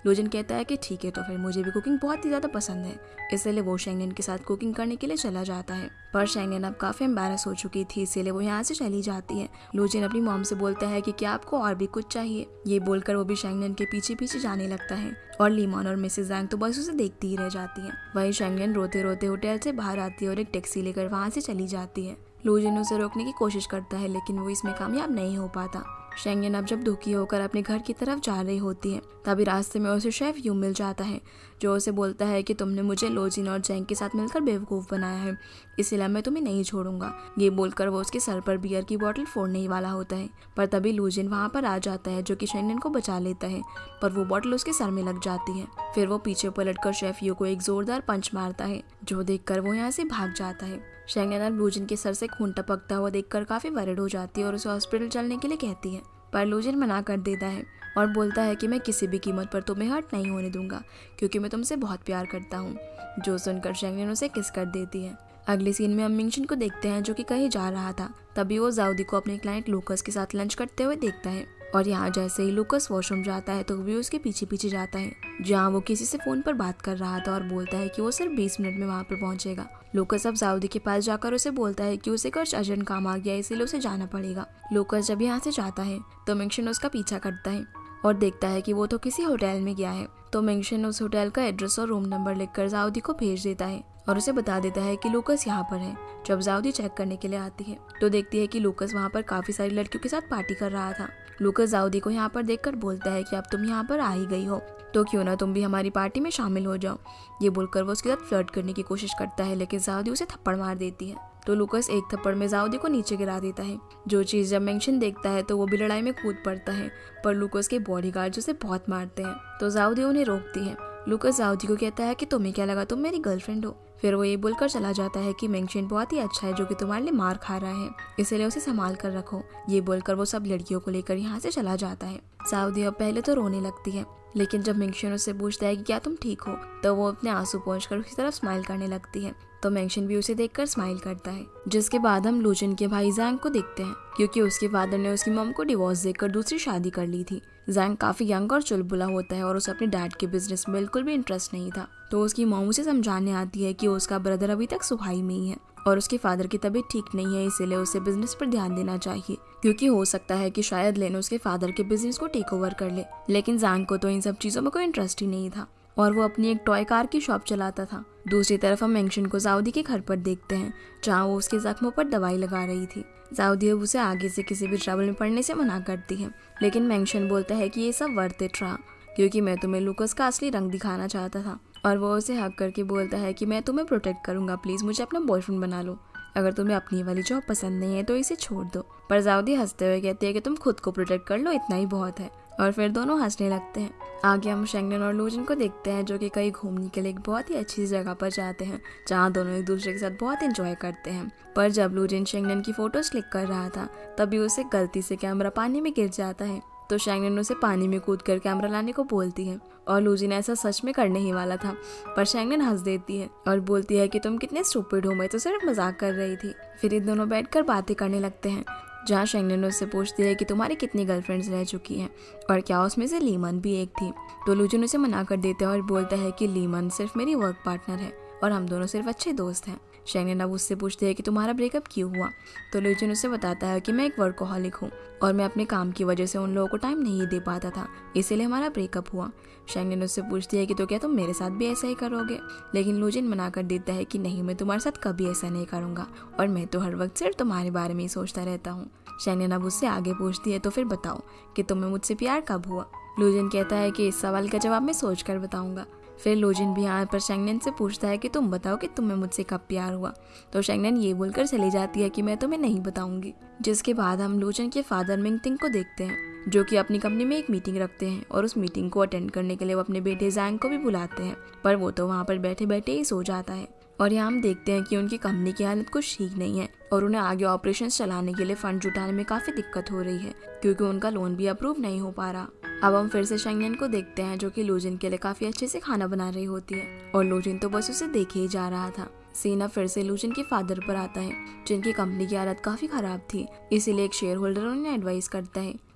लूजिन कहता है कि ठीक है, तो फिर मुझे भी कुकिंग बहुत ही ज़्यादा पसंद है। इसलिए वो शेंगनेन के साथ कुकिंग करने के लिए चला जाता है। पर शेंगनेन अब काफ़ी एम्बैरस हो चुकी थी, इसीलिए वो यहाँ से चली जाती है। लूजिन अपनी मॉम से बोलता है कि क्या आपको और भी कुछ चाहिए। ये बोलकर वो भी शेंगनेन के पीछे पीछे जाने लगता है और लीमन और मिसेस जैंग तो बस उसे देखती ही रह जाती है। वहीं शेंगनेन रोते रोते होटल से बाहर आती है और एक टैक्सी लेकर वहाँ से चली जाती है। लूजिन उसे रोकने की कोशिश करता है, लेकिन वो इसमें कामयाब नहीं हो पाता। शेंगनेन अब जब दुखी होकर अपने घर की तरफ जा रही होती है, तभी रास्ते में उसे शेफ यू मिल जाता है, जो उसे बोलता है कि तुमने मुझे लूजिन और जैंग के साथ मिलकर बेवकूफ़ बनाया है, इसलिए मैं तुम्हें नहीं छोड़ूंगा। ये बोलकर वो उसके सर पर बियर की बोतल फोड़ने ही वाला होता है, पर तभी लूजिन वहाँ पर आ जाता है, जो कि शेंगनेन को बचा लेता है, पर वो बोतल उसके सर में लग जाती है। फिर वो पीछे पलटकर शेफ यू को एक जोरदार पंच मारता है, जो देखकर वो यहाँ से भाग जाता है। शेंगनेन लूजिन के सर से खून टपकता हुआ देखकर काफी वरिड हो जाती है और उसे हॉस्पिटल चलने के लिए कहती है, पर लूजिन मना कर देता है और बोलता है कि मैं किसी भी कीमत पर तुम्हें हर्ट नहीं होने दूंगा, क्योंकि मैं तुमसे बहुत प्यार करता हूँ। जो सुनकर शेंगनेन उसे किस कर देती है। अगले सीन में हम मिंगशिन को देखते हैं, जो कि कहीं जा रहा था। तभी वो जाउदी को अपने क्लाइंट लूकस के साथ लंच करते हुए देखता है, और यहाँ जैसे ही लूकस वॉशरूम जाता है तो वो भी उसके पीछे पीछे जाता है, जहाँ वो किसी से फोन पर बात कर रहा था और बोलता है कि वो सिर्फ 20 मिनट में वहाँ पर पहुँचेगा। लूकस अब जाउदी के पास जाकर उसे बोलता है कि उसे कुछ अर्जेंट काम आ गया, इसीलिए उसे जाना पड़ेगा। लूकस जब यहाँ से जाता है तो मिंगशिन उसका पीछा करता है और देखता है कि वो तो किसी होटल में गया है। तो मिंगशिन उस होटल का एड्रेस और रूम नंबर लिखकर जाउदी को भेज देता है और उसे बता देता है कि लूकस यहाँ पर है। जब जाउदी चेक करने के लिए आती है तो देखती है कि लूकस वहाँ पर काफी सारी लड़कियों के साथ पार्टी कर रहा था। लूकस जाउदी को यहाँ पर देखकर बोलता है कि अब तुम यहाँ पर आ ही गई हो, तो क्यों ना तुम भी हमारी पार्टी में शामिल हो जाओ। ये बोलकर वो उसके साथ फ्लर्ट करने की कोशिश करता है, लेकिन जाउदी उसे थप्पड़ मार देती है। तो लूकस एक थप्पड़ में जाउदी को नीचे गिरा देता है। जो चीज जब मिंगशिन देखता है तो वो भी लड़ाई में कूद पड़ता है, पर लूकस के बॉडीगार्ड उसे बहुत मारते हैं, तो जाउदी उन्हें रोकती है। लूकस जाउदी को कहता है कि तुम्हें क्या लगा तुम मेरी गर्लफ्रेंड हो। फिर वो ये बोलकर चला जाता है कि मिंगशिन बहुत ही अच्छा है, जो कि तुम्हारे लिए मार खा रहा है, इसलिए उसे संभाल कर रखो। ये बोलकर वो सब लड़कियों को लेकर यहाँ से चला जाता है। जाउदी अब पहले तो रोने लगती है, लेकिन जब मिंगशिन उससे पूछता है कि क्या तुम ठीक हो, तो वो अपने आंसू पोंछकर उसकी तरफ स्माइल करने लगती है। तो मिंगशिन भी उसे देखकर स्माइल करता है। जिसके बाद हम लूजिन के भाई जैंग को देखते हैं, क्योंकि उसके फादर ने उसकी मॉम को डिवोर्स देकर दूसरी शादी कर ली थी। जैंग काफी यंग और चुलबुला होता है और उसे अपने डैड के बिजनेस में बिल्कुल भी इंटरेस्ट नहीं था। तो उसकी मॉम उसे समझाने आती है कि उसका ब्रदर अभी तक सुहाई में ही है और उसके फादर की तबीयत ठीक नहीं है, इसीलिए उसे बिजनेस पर ध्यान देना चाहिए, क्योंकि हो सकता है कि शायद लेन उसके फादर के बिजनेस को टेक ओवर कर ले। लेकिन जैंग को तो इन सब चीजों में कोई इंटरेस्ट ही नहीं था और वो अपनी एक टॉय कार की शॉप चलाता था। दूसरी तरफ हम मिंगशिन को जाउदी के घर पर देखते हैं, जहाँ वो उसके जख्मों पर दवाई लगा रही थी। जाउदी अब उसे आगे से किसी भी ट्रबल में पड़ने से मना करती है, लेकिन मिंगशिन बोलता है कि ये सब वर्थ इट रहा, क्योंकि मैं तुम्हें लूकस का असली रंग दिखाना चाहता था। और वो उसे हक करके बोलता है कि मैं तुम्हें प्रोटेक्ट करूंगा, प्लीज मुझे अपना बॉयफ्रेंड बना लो। अगर तुम्हें अपनी वाली जॉब पसंद नहीं है तो इसे छोड़ दो। पर जाउदी हंसते हुए कहती है कि तुम खुद को प्रोटेक्ट कर लो, इतना ही बहुत है। और फिर दोनों हंसने लगते हैं। आगे हम शेंगनेन और लूजिन को देखते हैं, जो कि कहीं घूमने के लिए एक बहुत ही अच्छी जगह पर जाते हैं, जहाँ दोनों एक दूसरे के साथ बहुत एंजॉय करते हैं। पर जब लूजिन शेंगनेन की फोटोज क्लिक कर रहा था, तभी उसे गलती से कैमरा पानी में गिर जाता है। तो शेंगनेन उसे पानी में कूद कर कैमरा लाने को बोलती है और लूजिन ऐसा सच में करने ही वाला था, पर शेंगनेन हंस देती है और बोलती है कि तुम कितने स्टूपिड हो, मैं तो सिर्फ मजाक कर रही थी। फिर ये दोनों बैठकर बातें करने लगते हैं, जहाँ शेंगनेन उससे पूछती है कि तुम्हारी कितनी गर्लफ्रेंड्स रह चुकी हैं और क्या उसमें से लीमन भी एक थी। तो लूजिन उसे मना कर देता है और बोलता है कि लीमन सिर्फ मेरी वर्क पार्टनर है और हम दोनों सिर्फ अच्छे दोस्त हैं। शेंगनेन अब उससे पूछती है कि तुम्हारा ब्रेकअप क्यों हुआ। तो लूजिन उसे बताता है कि मैं एक वर्कोहॉलिक हूँ और मैं अपने काम की वजह से उन लोगों को टाइम नहीं दे पाता था, इसीलिए हमारा ब्रेकअप हुआ। शेंगनेन उससे पूछती है कि तो क्या तुम मेरे साथ भी ऐसा ही करोगे, लेकिन लूजिन मना कर देता है कि नहीं, मैं तुम्हारे साथ कभी ऐसा नहीं करूँगा और मैं तो हर वक्त सिर्फ तुम्हारे बारे में ही सोचता रहता हूँ। शेंगनेन अब उससे आगे पूछती है तो फिर बताओ कि तुम्हें मुझसे प्यार कब हुआ। लूजिन कहता है कि इस सवाल का जवाब मैं सोच कर बताऊंगा। फिर लूजिन भी यहाँ पर शेंगनेन से पूछता है कि तुम बताओ कि तुम्हें मुझसे कब प्यार हुआ। तो शेंगनेन ये बोलकर चली जाती है कि मैं तुम्हें नहीं बताऊंगी। जिसके बाद हम लूजिन के फादर मिंगटिंग को देखते हैं, जो कि अपनी कंपनी में एक मीटिंग रखते हैं और उस मीटिंग को अटेंड करने के लिए वो अपने बेटे जैंग को भी बुलाते हैं, पर वो तो वहाँ पर बैठे बैठे ही सो जाता है। और यहाँ हम देखते हैं कि उनकी कंपनी की हालत कुछ ठीक नहीं है और उन्हें आगे ऑपरेशन चलाने के लिए फंड जुटाने में काफी दिक्कत हो रही है, क्योंकि उनका लोन भी अप्रूव नहीं हो पा रहा। अब हम फिर से शेंगनेन को देखते हैं, जो कि लूजिन के लिए काफी अच्छे से खाना बना रही होती है और लूजिन तो बस उसे देखे ही जा रहा था। सीन फिर से लूजिन के फादर पर आता है, जिनकी कंपनी की हालत काफी खराब थी, इसीलिए एक शेयर होल्डर उन्हें एडवाइस करता है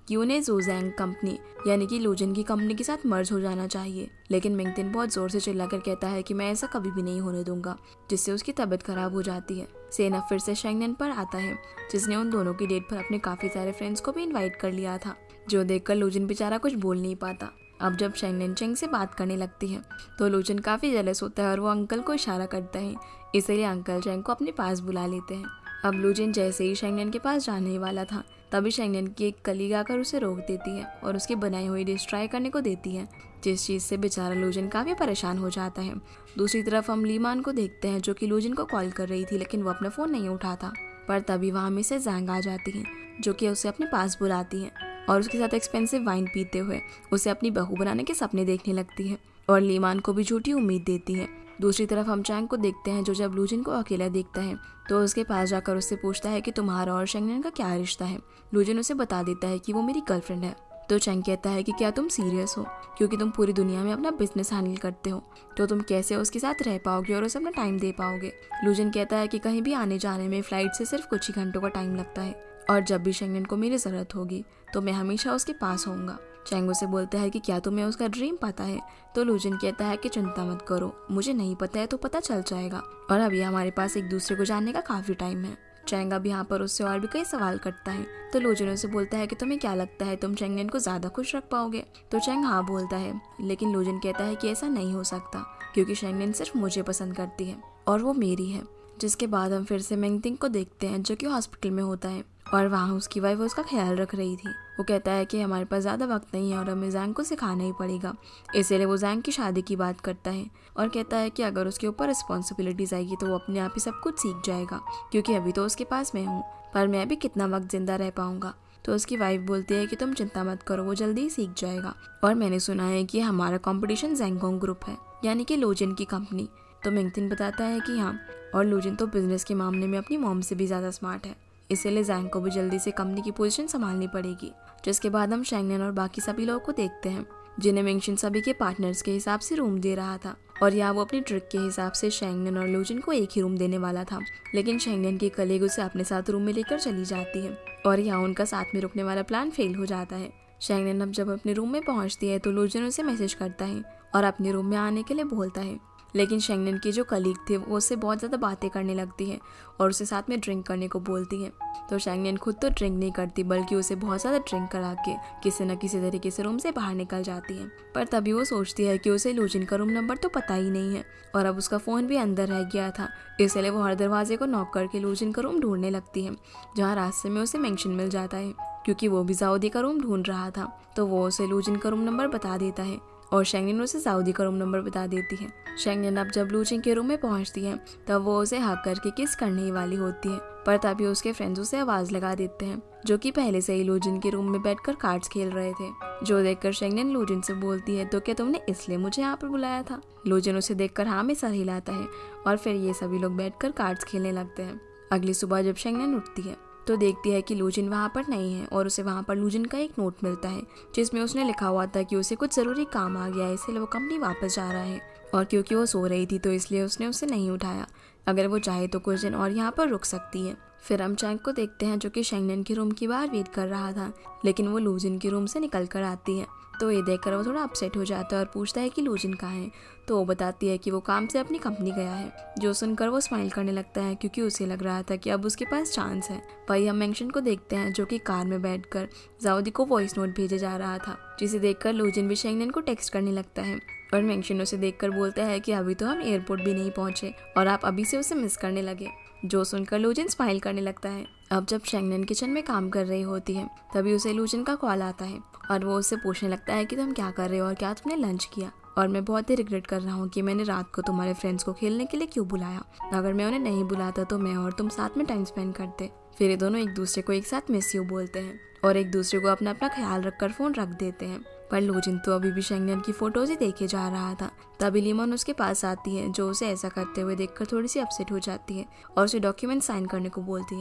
कि उन्हें जोजैंग कंपनी यानी कि लूजिन की कंपनी के साथ मर्ज हो जाना चाहिए। लेकिन मिंगतिन बहुत जोर से चिल्लाकर कहता है कि मैं ऐसा कभी भी नहीं होने दूंगा, जिससे उसकी तबीयत खराब हो जाती है। सेन अब फिर से शेंगनेन पर आता है, जिसने उन दोनों की डेट पर अपने काफी सारे फ्रेंड्स को भी इन्वाइट कर लिया था, जो देखकर लूजिन बेचारा कुछ बोल नहीं पाता। अब जब शेंगनेन चेंग से बात करने लगती है तो लूजिन काफी जेलस होता है और वो अंकल को इशारा करता है, इसलिए अंकल चेंग को अपने पास बुला लेते हैं। अब लूजिन जैसे ही शेंगनेन के पास जाने वाला था तभी शेंगनेन की एक कलीग आकर उसे रोक देती है और उसकी बनाई हुई डिश ट्राई करने को देती है, जिस चीज़ से बेचारा लूजिन काफ़ी परेशान हो जाता है। दूसरी तरफ हम लीमान को देखते हैं, जो कि लूजिन को कॉल कर रही थी लेकिन वो अपना फ़ोन नहीं उठाता। पर तभी वहाँ मिसेस ज़ैंग आ जाती है, जो कि उसे अपने पास बुलाती है और उसके साथ एक्सपेंसिव वाइन पीते हुए उसे अपनी बहू बनाने के सपने देखने लगती है और लीमान को भी झूठी उम्मीद देती है। दूसरी तरफ हम चैंग को देखते हैं, जो जब लूजिन को अकेला देखता है तो उसके पास जाकर उससे पूछता है कि तुम्हारा और शेंगनेन का क्या रिश्ता है। लूजिन उसे बता देता है कि वो मेरी गर्लफ्रेंड है। तो चैंग कहता है कि क्या तुम सीरियस हो, क्योंकि तुम पूरी दुनिया में अपना बिजनेस हैंडल करते हो, तो तुम कैसे उसके साथ रह पाओगे और उसे अपना टाइम दे पाओगे। लूजिन कहता है कि कहीं भी आने जाने में फ्लाइट से सिर्फ कुछ ही घंटों का टाइम लगता है और जब भी शेंगनेन को मेरी ज़रूरत होगी तो मैं हमेशा उसके पास होऊंगा। चैंग उसे बोलता है कि क्या तुम्हें उसका ड्रीम पता है। तो लूजिन कहता है कि चिंता मत करो, मुझे नहीं पता है तो पता चल जाएगा और अभी हमारे पास एक दूसरे को जानने का काफ़ी टाइम है। चैंग अब यहाँ पर उससे और भी कई सवाल करता है। तो लूजिन उसे बोलता है कि तुम्हें क्या लगता है तुम शेंगनेन को ज़्यादा खुश रख पाओगे। तो चैंग हाँ बोलता है, लेकिन लूजिन कहता है कि ऐसा नहीं हो सकता, क्योंकि शेंगनेन सिर्फ मुझे पसंद करती है और वो मेरी है। जिसके बाद हम फिर से मिंगतिन को देखते हैं, जो कि हॉस्पिटल में होता है और वहाँ उसकी वाइफ उसका ख्याल रख रही थी। वो कहता है कि हमारे पास ज़्यादा वक्त नहीं है और हमें ज़ैंग को सिखाना ही पड़ेगा, इसलिए वो ज़ैंग की शादी की बात करता है और कहता है कि अगर उसके ऊपर रिस्पॉन्सिबिलिटीज़ आएगी तो वो अपने आप ही सब कुछ सीख जाएगा, क्योंकि अभी तो उसके पास मैं हूँ, पर मैं अभी कितना वक्त जिंदा रह पाऊंगा। तो उसकी वाइफ बोलती है कि तुम चिंता मत करो, वो जल्दी ही सीख जाएगा और मैंने सुना है कि हमारा कॉम्पिटिशन ज़ैंगोंग ग्रुप है, यानी कि लूजिन की कंपनी। तो मिंगतिन बताता है कि हाँ, और लूजिन तो बिजनेस के मामले में अपनी मॉम से भी ज़्यादा स्मार्ट है, इसलिए ज़ैंग को भी जल्दी से कंपनी की पोजीशन संभालनी पड़ेगी। जिसके बाद हम शेंगनेन और बाकी सभी लोगों को देखते हैं, जिन्हें मिंगशिन सभी के पार्टनर्स के हिसाब से रूम दे रहा था और यहाँ वो अपनी ट्रिक के हिसाब से शेंगनेन और लूजिन को एक ही रूम देने वाला था, लेकिन शेंगनेन की कलीग उसे अपने साथ रूम में लेकर चली जाती है और यहाँ उनका साथ में रुकने वाला प्लान फेल हो जाता है। शेंगनेन अब जब अपने रूम में पहुँचती है तो लूजिन उसे मैसेज करता है और अपने रूम में आने के लिए बोलता है, लेकिन शेंगनेन की जो कलीग थे वो उससे बहुत ज़्यादा बातें करने लगती है और उसे साथ में ड्रिंक करने को बोलती है। तो शेंगनेन खुद तो ड्रिंक नहीं करती, बल्कि उसे बहुत ज़्यादा ड्रिंक करा के किसी न किसी तरीके से रूम से बाहर निकल जाती है। पर तभी वो सोचती है कि उसे लूजिन का रूम नंबर तो पता ही नहीं है और अब उसका फ़ोन भी अंदर रह गया था, इसलिए वो हर दरवाजे को नॉक करके लूजिन का रूम ढूंढने लगती है, जहाँ रास्ते में उसे मेंशन मिल जाता है, क्योंकि वो भी साउदी का रूम ढूंढ रहा था। तो वो उसे लूजिन का रूम नंबर बता देता है और शेंगनेन उसे सऊदी का रूम नंबर बता देती है। शेंगनेन अब जब लूजिन के रूम में पहुंचती है तब वो उसे हक करके किस करने ही वाली होती है, पर तभी उसके फ्रेंड्स उसे आवाज लगा देते हैं, जो कि पहले से ही लूजिन के रूम में बैठकर कार्ड्स खेल रहे थे। जो देखकर शेंगनेन लूजिन से बोलती है, तो क्या तुमने इसलिए मुझे यहाँ पर बुलाया था। लूजिन उसे देखकर हाँ में सर हिलाता है और फिर ये सभी लोग बैठकर कार्ड्स खेलने लगते हैं। अगली सुबह जब शेंगनेन उठती है तो देखती है कि लूजिन वहाँ पर नहीं है और उसे वहाँ पर लूजिन का एक नोट मिलता है, जिसमें उसने लिखा हुआ था कि उसे कुछ ज़रूरी काम आ गया है, इसलिए वो कंपनी वापस जा रहा है और क्योंकि वो सो रही थी तो इसलिए उसने उसे नहीं उठाया। अगर वो चाहे तो कुछ दिन और यहाँ पर रुक सकती है। फिर हम चैंग को देखते हैं, जो कि शेंगनेन के रूम की बाहर वेट कर रहा था, लेकिन वो लूजिन के रूम से निकल कर आती है। तो ये देखकर वो थोड़ा अपसेट हो जाता है और पूछता है कि लूजिन कहाँ है। तो वो बताती है कि वो काम से अपनी कंपनी गया है। जो सुनकर वो स्माइल करने लगता है, क्योंकि उसे लग रहा था कि अब उसके पास चांस है। वही हम मेंशन को देखते हैं, जो कि कार में बैठकर सऊदी को वॉइस नोट भेजे जा रहा था, जिसे देखकर लूजिन भी शेंगनेन को टेक्स्ट करने लगता है और मेंशन उसे देखकर बोलता है कि अभी तो हम एयरपोर्ट भी नहीं पहुंचे और आप अभी से उसे मिस करने लगे। जो सुनकर लूजिन स्माइल करने लगता है। अब जब शेंगनेन किचन में काम कर रही होती है तभी उसे लूजिन का कॉल आता है और वो उससे पूछने लगता है कि तुम क्या कर रहे हो और क्या तुमने लंच किया, और मैं बहुत ही रिग्रेट कर रहा हूँ कि मैंने रात को तुम्हारे फ्रेंड्स को खेलने के लिए क्यों बुलाया। अगर मैं उन्हें नहीं बुलाता तो मैं और तुम साथ में टाइम स्पेंड करते। फिर ये दोनों एक दूसरे को एक साथ मिस यू बोलते हैं और एक दूसरे को अपना अपना ख्याल रखकर फोन रख देते हैं। पर लूजिन तो अभी भी शेंगनेन की फोटोज ही देखे जा रहा था। तभी लीमन उसके पास आती है, जो उसे ऐसा करते हुए देखकर थोड़ी सी अपसेट हो जाती है और उसे डॉक्यूमेंट साइन करने को बोलती है।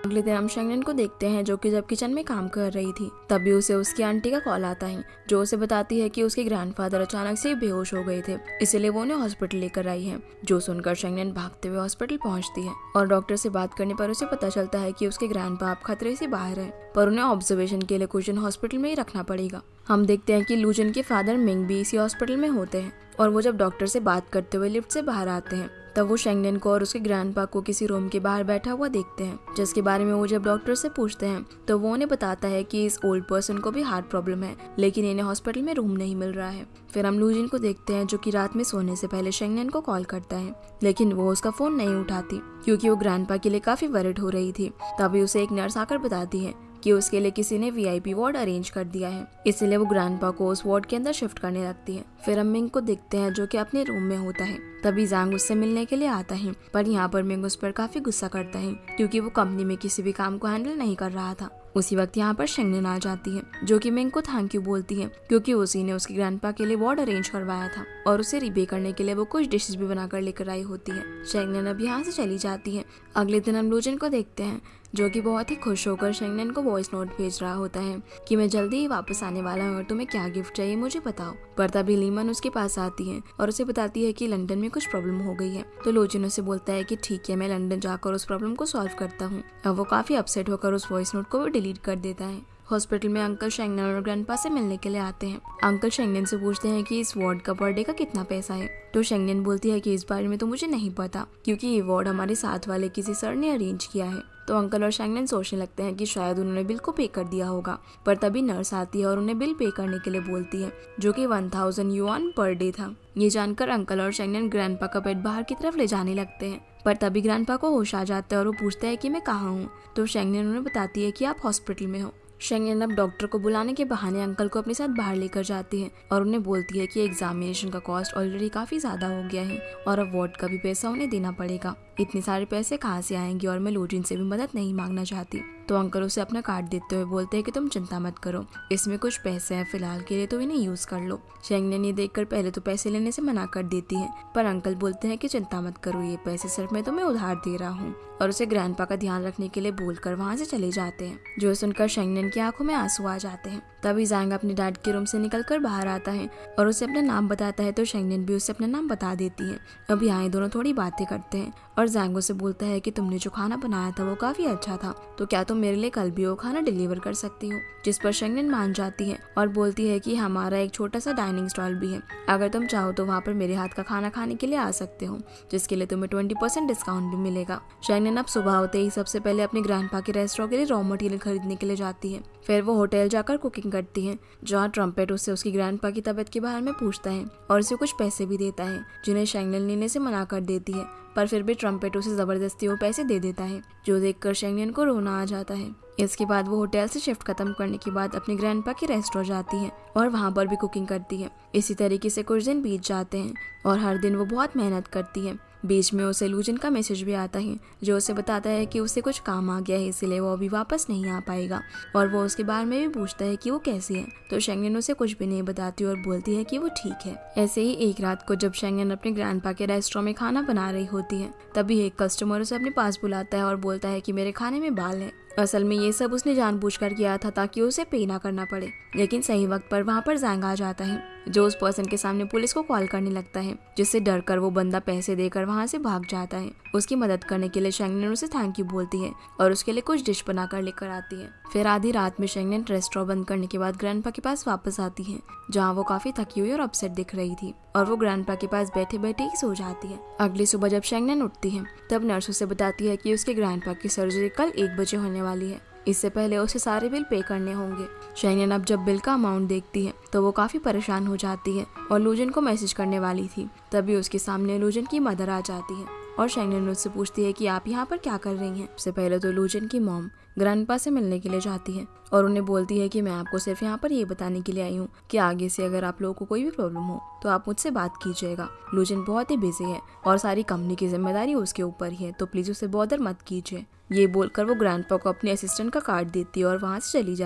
अगले दिन हम शेंगनेन को देखते हैं जो कि जब किचन में काम कर रही थी तभी उसे उसकी आंटी का कॉल आता है जो उसे बताती है कि उसके ग्रैंडफादर अचानक से बेहोश हो गए थे, इसलिए वो उन्हें हॉस्पिटल लेकर आई है। जो सुनकर शेंगनेन भागते हुए हॉस्पिटल पहुंचती है और डॉक्टर से बात करने पर उसे पता चलता है कि उसके ग्रैंडपा अब खतरे से बाहर है, पर उन्हें ऑब्जर्वेशन के लिए कुछ दिन हॉस्पिटल में ही रखना पड़ेगा। हम देखते हैं कि लूजन के फादर मिंग भी इसी हॉस्पिटल में होते हैं और वो जब डॉक्टर से बात करते हुए लिफ्ट से बाहर आते हैं तब वो शेंगनेन को और उसके ग्रैंडपा को किसी रूम के बाहर बैठा हुआ देखते हैं, जिसके बारे में वो जब डॉक्टर से पूछते हैं तो वो उन्हें बताता है कि इस ओल्ड पर्सन को भी हार्ट प्रॉब्लम है, लेकिन इन्हें हॉस्पिटल में रूम नहीं मिल रहा है। फिर हम लूजिन को देखते हैं जो कि रात में सोने से पहले शेंगनेन को कॉल करता है, लेकिन वो उसका फोन नहीं उठाती क्योंकि वो ग्रैंडपा के लिए काफी वरिड हो रही थी। तभी उसे एक नर्स आकर बताती है कि उसके लिए किसी ने VIP वार्ड अरेंज कर दिया है, इसलिए वो ग्रैंडपा को उस वार्ड के अंदर शिफ्ट करने लगती है। फिर हम मिंग को देखते हैं जो कि अपने रूम में होता है। तभी जांग उससे मिलने के लिए आता है, पर यहाँ पर मिंग उस पर काफी गुस्सा करता है क्योंकि वो कंपनी में किसी भी काम को हैंडल नहीं कर रहा था। उसी वक्त यहाँ पर शेंगनेन आ जाती है जो कि मिंग को थैंक यू बोलती है क्योंकि उसी ने उसके ग्रैंडपा के लिए वार्ड अरेंज करवाया था और उसे रिबे करने के लिए वो कुछ डिशेस भी बनाकर लेकर आई होती है। शेंगनेन अब यहाँ से चली जाती है। अगले दिन हम लूजन को देखते हैं जो कि बहुत ही खुश होकर शेंगनेन को वॉइस नोट भेज रहा होता है कि मैं जल्दी ही वापस आने वाला हूँ और तुम्हें क्या गिफ्ट चाहिए मुझे बताओ। पर तभी लीमन उसके पास आती है और उसे बताती है कि लंदन में कुछ प्रॉब्लम हो गई है। तो लूजन उसे बोलता है कि ठीक है, मैं लंदन जाकर उस प्रॉब्लम को सॉल्व करता हूँ। अब वो काफी अपसेट होकर उस वॉइस नोट को भी डिलीट कर देता है। हॉस्पिटल में अंकल शेंगनेन और ग्रैंडपा से मिलने के लिए आते हैं। अंकल शेंगनेन से पूछते हैं कि इस वार्ड का पर डे का कितना पैसा है। तो शेंगनेन बोलती है कि इस बारे में तो मुझे नहीं पता क्योंकि ये वार्ड हमारे साथ वाले किसी सर ने अरेंज किया है। तो अंकल और शेंगनेन सोचने लगते हैं कि शायद उन्होंने बिल को पे कर दिया होगा, पर तभी नर्स आती है और उन्हें बिल पे करने के लिए बोलती है जो कि 1000 युआन पर डे था। ये जानकर अंकल और शेंगनेन ग्रैंडपा का बेड बाहर की तरफ ले जाने लगते हैं, पर तभी ग्रैंडपा को होश आ जाता है और वो पूछता है कि मैं कहाँ हूँ। तो शेंगनेन उन्हें बताती है कि आप हॉस्पिटल में हो। शेंगनेन अब डॉक्टर को बुलाने के बहाने अंकल को अपने साथ बाहर लेकर जाती है और उन्हें बोलती है कि एग्जामिनेशन का कॉस्ट ऑलरेडी काफी ज्यादा हो गया है और अब वार्ड का भी पैसा उन्हें देना पड़ेगा। इतने सारे पैसे कहाँ से आएंगे और मैं लूजिन से भी मदद नहीं मांगना चाहती। तो अंकल उसे अपना कार्ड देते हुए बोलते हैं कि तुम चिंता मत करो, इसमें कुछ पैसे हैं फिलहाल के लिए, तो इन्हें यूज कर लो। शेंगनेन ये देखकर पहले तो पैसे लेने से मना कर देती है, पर अंकल बोलते हैं कि चिंता मत करो, ये पैसे सिर्फ मैं तुम्हें उधार दे रहा हूँ और उसे ग्रैंडपा का ध्यान रखने के लिए बोलकर वहाँ से चले जाते हैं। जो सुनकर शेंगनेन की आंखों में आंसू आ जाते हैं। तभी जांग अपने डैड के रूम से निकलकर बाहर आता है और उसे अपना नाम बताता है, तो शेंगनेन भी उसे अपना नाम बता देती है। अब यहाँ ये दोनों थोड़ी बातें करते हैं और जांग से बोलता है कि तुमने जो खाना बनाया था वो काफी अच्छा था, तो क्या तुम मेरे लिए कल भी वो खाना डिलीवर कर सकती हो। जिस पर शेंगनेन मान जाती है और बोलती है कि हमारा एक छोटा सा डाइनिंग स्टॉल भी है, अगर तुम चाहो तो वहाँ पर मेरे हाथ का खाना खाने के लिए आ सकते हो, जिसके लिए तुम्हें 20% डिस्काउंट भी मिलेगा। शेंगनेन अब सुबह होते ही सबसे पहले अपने ग्रैंडपा के रेस्टोरेंट के लिए रॉ मटेरियल खरीदने के लिए जाती है। फिर वो होटल जाकर कुकिंग करती है जहाँ ट्रम्पेट उससे उसकी ग्रैंडपा की तबीयत के बारे में पूछता है और उसे कुछ पैसे भी देता है जिन्हें शेंगनेन लेने से मना कर देती है, पर फिर भी ट्रम्पेट उसे जबरदस्ती वो पैसे दे देता है, जो देखकर शेंगनेन को रोना आ जाता है। इसके बाद वो होटल से शिफ्ट खत्म करने के बाद अपने ग्रैंडपा के रेस्टोरेंट जाती है और वहाँ पर भी कुकिंग करती है। इसी तरीके से कुछ दिन बीत जाते हैं और हर दिन वो बहुत मेहनत करती है। बीच में उसे लूजन का मैसेज भी आता है जो उसे बताता है कि उसे कुछ काम आ गया है, इसलिए वो अभी वापस नहीं आ पाएगा और वो उसके बारे में भी पूछता है कि वो कैसी है। तो शेंगनेन उसे कुछ भी नहीं बताती और बोलती है कि वो ठीक है। ऐसे ही एक रात को जब शेंगनेन अपने ग्रैंडपा के रेस्टोरेंट में खाना बना रही होती है तभी एक कस्टमर उसे अपने पास बुलाता है और बोलता है कि मेरे खाने में बाल है। असल में ये सब उसने जानबूझकर किया था ताकि उसे पे ना करना पड़े, लेकिन सही वक्त पर वहाँ पर जांग आ जाता है जो उस पर्सन के सामने पुलिस को कॉल करने लगता है, जिससे डरकर वो बंदा पैसे देकर वहाँ से भाग जाता है। उसकी मदद करने के लिए शेंगनेन उसे थैंक यू बोलती है और उसके लिए कुछ डिश बनाकर लेकर आती है। फिर आधी रात में शेंगनेन रेस्टोरेंट बंद करने के बाद ग्रैंडपा के पास वापस आती है जहाँ वो काफी थकी हुई और अपसेट दिख रही थी और वो ग्रैंडपा के पास बैठे बैठे ही सो जाती है। अगली सुबह जब शेंगनेन उठती है तब नर्स उसे बताती है कि उसके ग्रैंडपा की सर्जरी कल 1 बजे होने वाली है, इससे पहले उसे सारे बिल पे करने होंगे। शेंगनेन अब जब बिल का अमाउंट देखती है तो वो काफी परेशान हो जाती है और लूजन को मैसेज करने वाली थी, तभी उसके सामने लूजन की मदर आ जाती है और शेंगनेन उससे पूछती है कि आप यहाँ पर क्या कर रही हैं। सबसे पहले तो लूजन की मॉम ग्रैंडपा से मिलने के लिए जाती है और उन्हें बोलती है कि मैं आपको सिर्फ यहाँ पर ये बताने के लिए आई हूँ कि आगे से अगर आप लोगों को कोई भी प्रॉब्लम हो तो आप मुझसे बात कीजिएगा। लूजन बहुत ही बिजी है और सारी कंपनी की जिम्मेदारी उसके ऊपर ही है, तो प्लीज उसे बॉदर मत कीजिए। ये बोलकर वो ग्रैंडपा को अपने असिस्टेंट का कार्ड देती है और वहाँ से चली जाती है।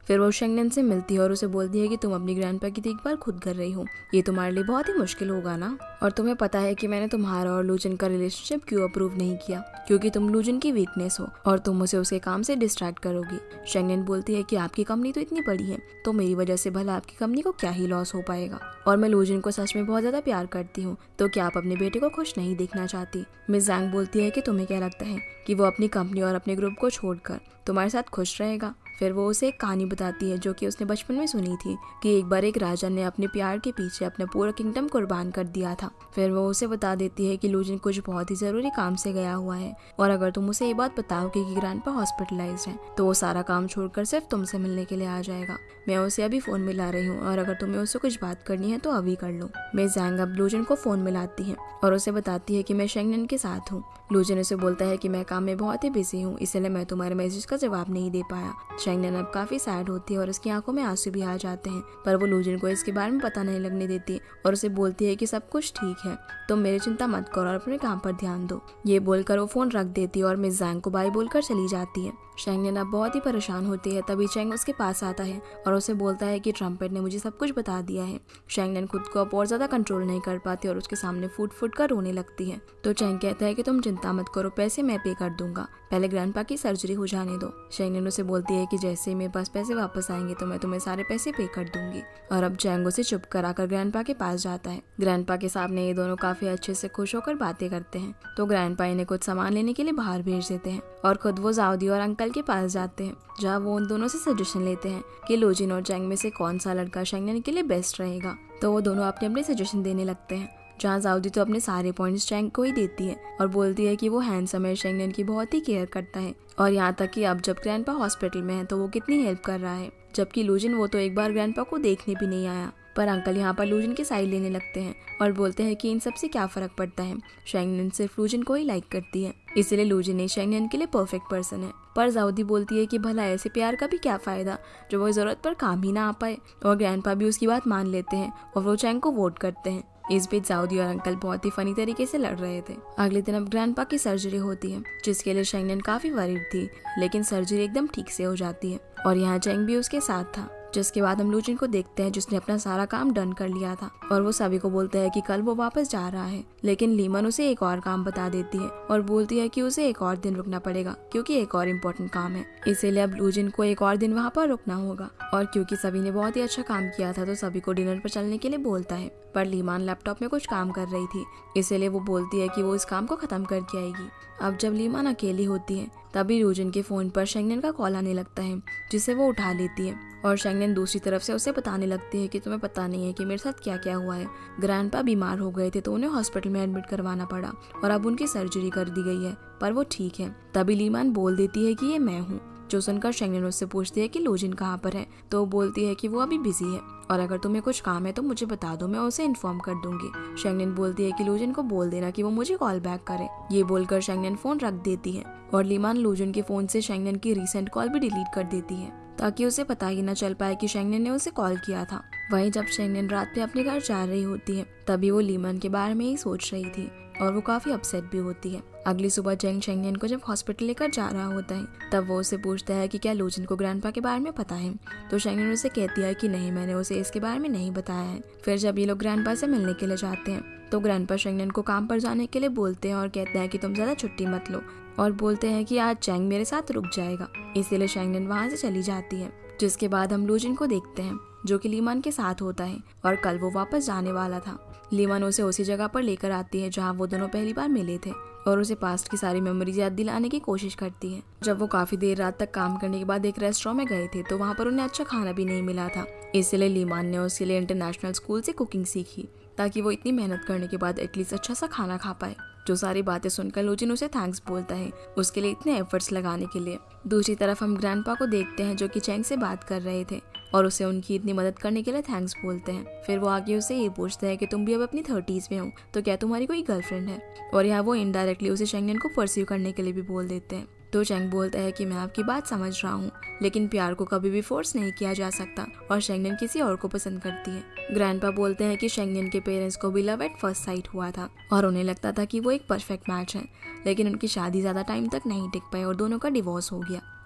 फिर वो शेंगनेन से मिलती है और उसे बोलती है कि तुम अपनी ग्रैंडपा की देखभाल खुद कर रही हो, ये तुम्हारे लिए बहुत ही मुश्किल होगा ना। और तुम्हें पता है कि मैंने तुम्हारा और लूजन का रिलेशनशिप क्यों अप्रूव नहीं किया, क्योंकि तुम लूजन की वीकनेस हो और तुम उसे उसके काम से डिस्ट्रैक्ट करोगी। शेंगनेन बोलती है कि आपकी कंपनी तो इतनी बड़ी है, तो मेरी वजह से भला आपकी कंपनी को क्या ही लॉस हो पाएगा, और मैं लूजन को सच में बहुत ज्यादा प्यार करती हूँ, तो क्या आप अपने बेटे को खुश नहीं देखना चाहती। मिस जैंग बोलती है कि तुम्हें क्या लगता है कि वो अपनी कंपनी और अपने ग्रुप को छोड़कर तुम्हारे साथ खुश रहेगा। फिर वो उसे एक कहानी बताती है जो कि उसने बचपन में सुनी थी कि एक बार एक राजा ने अपने प्यार के पीछे अपना पूरा किंगडम कुर्बान कर दिया था। फिर वो उसे बता देती है कि लूजन कुछ बहुत ही जरूरी काम से गया हुआ है, और अगर तुम उसे ये बात बताओगे कि ग्रैंडपा हॉस्पिटलाइज्ड है तो वो सारा काम छोड़कर सिर्फ तुमसे मिलने के लिए आ जाएगा। मैं उसे अभी फोन मिला रही हूँ, और अगर तुम्हें उससे कुछ बात करनी है तो अभी कर लो। मिस जैंग अब लूजन को फोन मिलाती है और उसे बताती है कि मैं शेंगनेन के साथ हूँ। लूजन उसे बोलता है कि मैं काम में बहुत ही बिजी हूँ, इसलिए मैं तुम्हारे मैसेज का जवाब नहीं दे पाया। शेंगनेन अब काफी सैड होती है और उसकी आंखों में आंसू भी आ जाते हैं, पर वो लूजन को इसके बारे में पता नहीं लगने देती और उसे बोलती है कि सब कुछ ठीक है, तुम मेरी चिंता मत करो और अपने काम पर ध्यान दो। ये बोलकर वो फोन रख देती है और मिस जैंग को बाय बोलकर चली जाती है। शेंगनेन अब बहुत ही परेशान होती है। तभी चैंग उसके पास आता है और उसे बोलता है कि ट्रम्पेट ने मुझे सब कुछ बता दिया है। शेंगनेन खुद को अब और ज्यादा कंट्रोल नहीं कर पाती और उसके सामने फूट फूट कर रोने लगती है। तो चैंग कहता है कि तुम चिंता मत करो, पैसे मैं पे कर दूंगा, पहले ग्रैंडपा की सर्जरी हो जाने दो। शेंगनेन उसे बोलती है कि जैसे ही मेरे पास पैसे वापस आएंगे तो मैं तुम्हें सारे पैसे पे कर दूंगी। और अब चैंग उसे चुप कराकर ग्रैंडपा के पास जाता है। ग्रैंडपा के सामने ये दोनों काफी अच्छे से खुश होकर बातें करते हैं। तो ग्रैंडपा इन्हें कुछ सामान लेने के लिए बाहर भेज देते हैं और खुद वो जाओदी और अंकल के पास जाते हैं, जहाँ वो उन दोनों से सजेशन लेते हैं कि लूजिन और चैंग में से कौन सा लड़का शेंगनेन के लिए बेस्ट रहेगा। तो वो दोनों अपने अपने सजेशन देने लगते हैं, जहाँ जाओदी तो अपने सारे पॉइंट्स चैंग को ही देती है और बोलती है कि वो हैंडसम है, शेंगनेन की बहुत ही केयर करता है, और यहाँ तक कि अब जब ग्रैंडपा हॉस्पिटल में है तो वो कितनी हेल्प कर रहा है, जबकि लूजिन वो तो एक बार ग्रैंडपा को देखने भी नहीं आया। पर अंकल यहाँ पर लूजिन की साइड लेने लगते हैं और बोलते हैं कि इन सब से क्या फर्क पड़ता है, शेंगनेन सिर्फ लूजिन को ही लाइक करती है, इसलिए लूजिन ही शेंगनेन के लिए परफेक्ट पर्सन है। पर जाओदी बोलती है कि भला ऐसे प्यार का भी क्या फायदा जो वो जरूरत पर काम ही ना आ पाए, और ग्रैंडपा भी उसकी बात मान लेते हैं और वो चैंग को वोट करते हैं। इस बीच जाओदी और अंकल बहुत ही फनी तरीके से लड़ रहे थे। अगले दिन अब ग्रैंडपा की सर्जरी होती है, जिसके लिए शेंगनेन काफी वरीड थी, लेकिन सर्जरी एकदम ठीक से हो जाती है और यहाँ चैंग भी उसके साथ था। जिसके बाद हम लूजिन को देखते हैं जिसने अपना सारा काम डन कर लिया था और वो सभी को बोलता है कि कल वो वापस जा रहा है, लेकिन लीमन उसे एक और काम बता देती है और बोलती है कि उसे एक और दिन रुकना पड़ेगा क्योंकि एक और इम्पोर्टेंट काम है, इसीलिए अब लूजिन को एक और दिन वहाँ पर रुकना होगा। और क्योंकि सभी ने बहुत ही अच्छा काम किया था तो सभी को डिनर पर चलने के लिए बोलता है, पर लीमान लैपटॉप में कुछ काम कर रही थी, इसीलिए वो बोलती है कि वो इस काम को खत्म करके आएगी। अब जब लीमान अकेली होती है तभी लूजिन के फोन पर शेंगनेन का कॉल आने लगता है, जिसे वो उठा लेती है और शेंगनेन दूसरी तरफ से उसे बताने लगती है कि तुम्हें पता नहीं है कि मेरे साथ क्या क्या हुआ है। ग्रैंडपा बीमार हो गए थे तो उन्हें हॉस्पिटल में एडमिट करवाना पड़ा और अब उनकी सर्जरी कर दी गई है, पर वो ठीक है। तभी लीमान बोल देती है कि ये मैं हूँ, जो सुनकर शेंगनेन उससे पूछती है कि लूजिन कहाँ पर है, तो वो बोलती है कि वो अभी बिजी है और अगर तुम्हें कुछ काम है तो मुझे बता दो, मैं उसे इन्फॉर्म कर दूंगी। शेंगनेन बोलती है कि लूजिन को बोल देना कि वो मुझे कॉल बैक करे। ये बोलकर शेंगनेन फोन रख देती है और लीमान लूजिन के फोन से शेंगनेन की रीसेंट कॉल भी डिलीट कर देती है ताकि उसे पता ही न चल पाए कि शेंगनेन ने उसे कॉल किया था। वहीं जब शेंगनेन रात में अपने घर जा रही होती है तभी वो लीमान के बारे में ही सोच रही थी और वो काफी अपसेट भी होती है। अगली सुबह चैंग शेंगनेन को जब हॉस्पिटल लेकर जा रहा होता है तब वो उसे पूछता है कि क्या लूजिन को ग्रैंडपा के बारे में पता है, तो शेंगनेन उसे कहती है कि नहीं, मैंने उसे इसके बारे में नहीं बताया है। फिर जब ये लोग ग्रैंडपा से मिलने के लिए जाते हैं तो ग्रैंडपा शेंगनेन को काम पर जाने के लिए बोलते हैं और कहते हैं कि तुम ज्यादा छुट्टी मत लो, और बोलते हैं कि आज चैंग मेरे साथ रुक जाएगा, इसीलिए शेंगनेन वहाँ से चली जाती है। जिसके बाद हम लूजिन को देखते हैं जो कि लीमान के साथ होता है और कल वो वापस जाने वाला था। लीमान उसे उसी जगह पर लेकर आती है जहाँ वो दोनों पहली बार मिले थे और उसे पास्ट की सारी मेमोरीज याद दिलाने की कोशिश करती है। जब वो काफी देर रात तक काम करने के बाद एक रेस्टोरेंट में गए थे तो वहाँ पर उन्हें अच्छा खाना भी नहीं मिला था, इसलिए लीमान ने उसके लिए इंटरनेशनल स्कूल से कुकिंग सीखी ताकि वो इतनी मेहनत करने के बाद एटलीस्ट अच्छा सा खाना खा पाए। जो सारी बातें सुनकर लूजिन उसे थैंक्स बोलता है उसके लिए इतने एफर्ट्स लगाने के लिए। दूसरी तरफ हम ग्रैंडपा को देखते हैं जो कि चैंग से बात कर रहे थे और उसे उनकी इतनी मदद करने के लिए थैंक्स बोलते हैं। फिर वो आगे उससे ये पूछते हैं कि तुम भी अब अपनी 30s में हो तो क्या तुम्हारी कोई गर्लफ्रेंड है, और यहाँ वो इनडायरेक्टली उसे शेंगनेन को परस्यू करने के लिए भी बोल देते हैं। तो चैंग बोलता है कि मैं आपकी बात समझ रहा हूँ, लेकिन प्यार को कभी भी फोर्स नहीं किया जा सकता और शेंगनेन किसी और को पसंद करती है। ग्रैंडपा बोलते हैं कि शेंगनेन के पेरेंट्स को भी लव एट फर्स्ट साइट हुआ था और उन्हें लगता था कि वो एक परफेक्ट मैच है, लेकिन उनकी शादी ज्यादा टाइम तक नहीं टिक पाई और दोनों का डिवोर्स हो गया।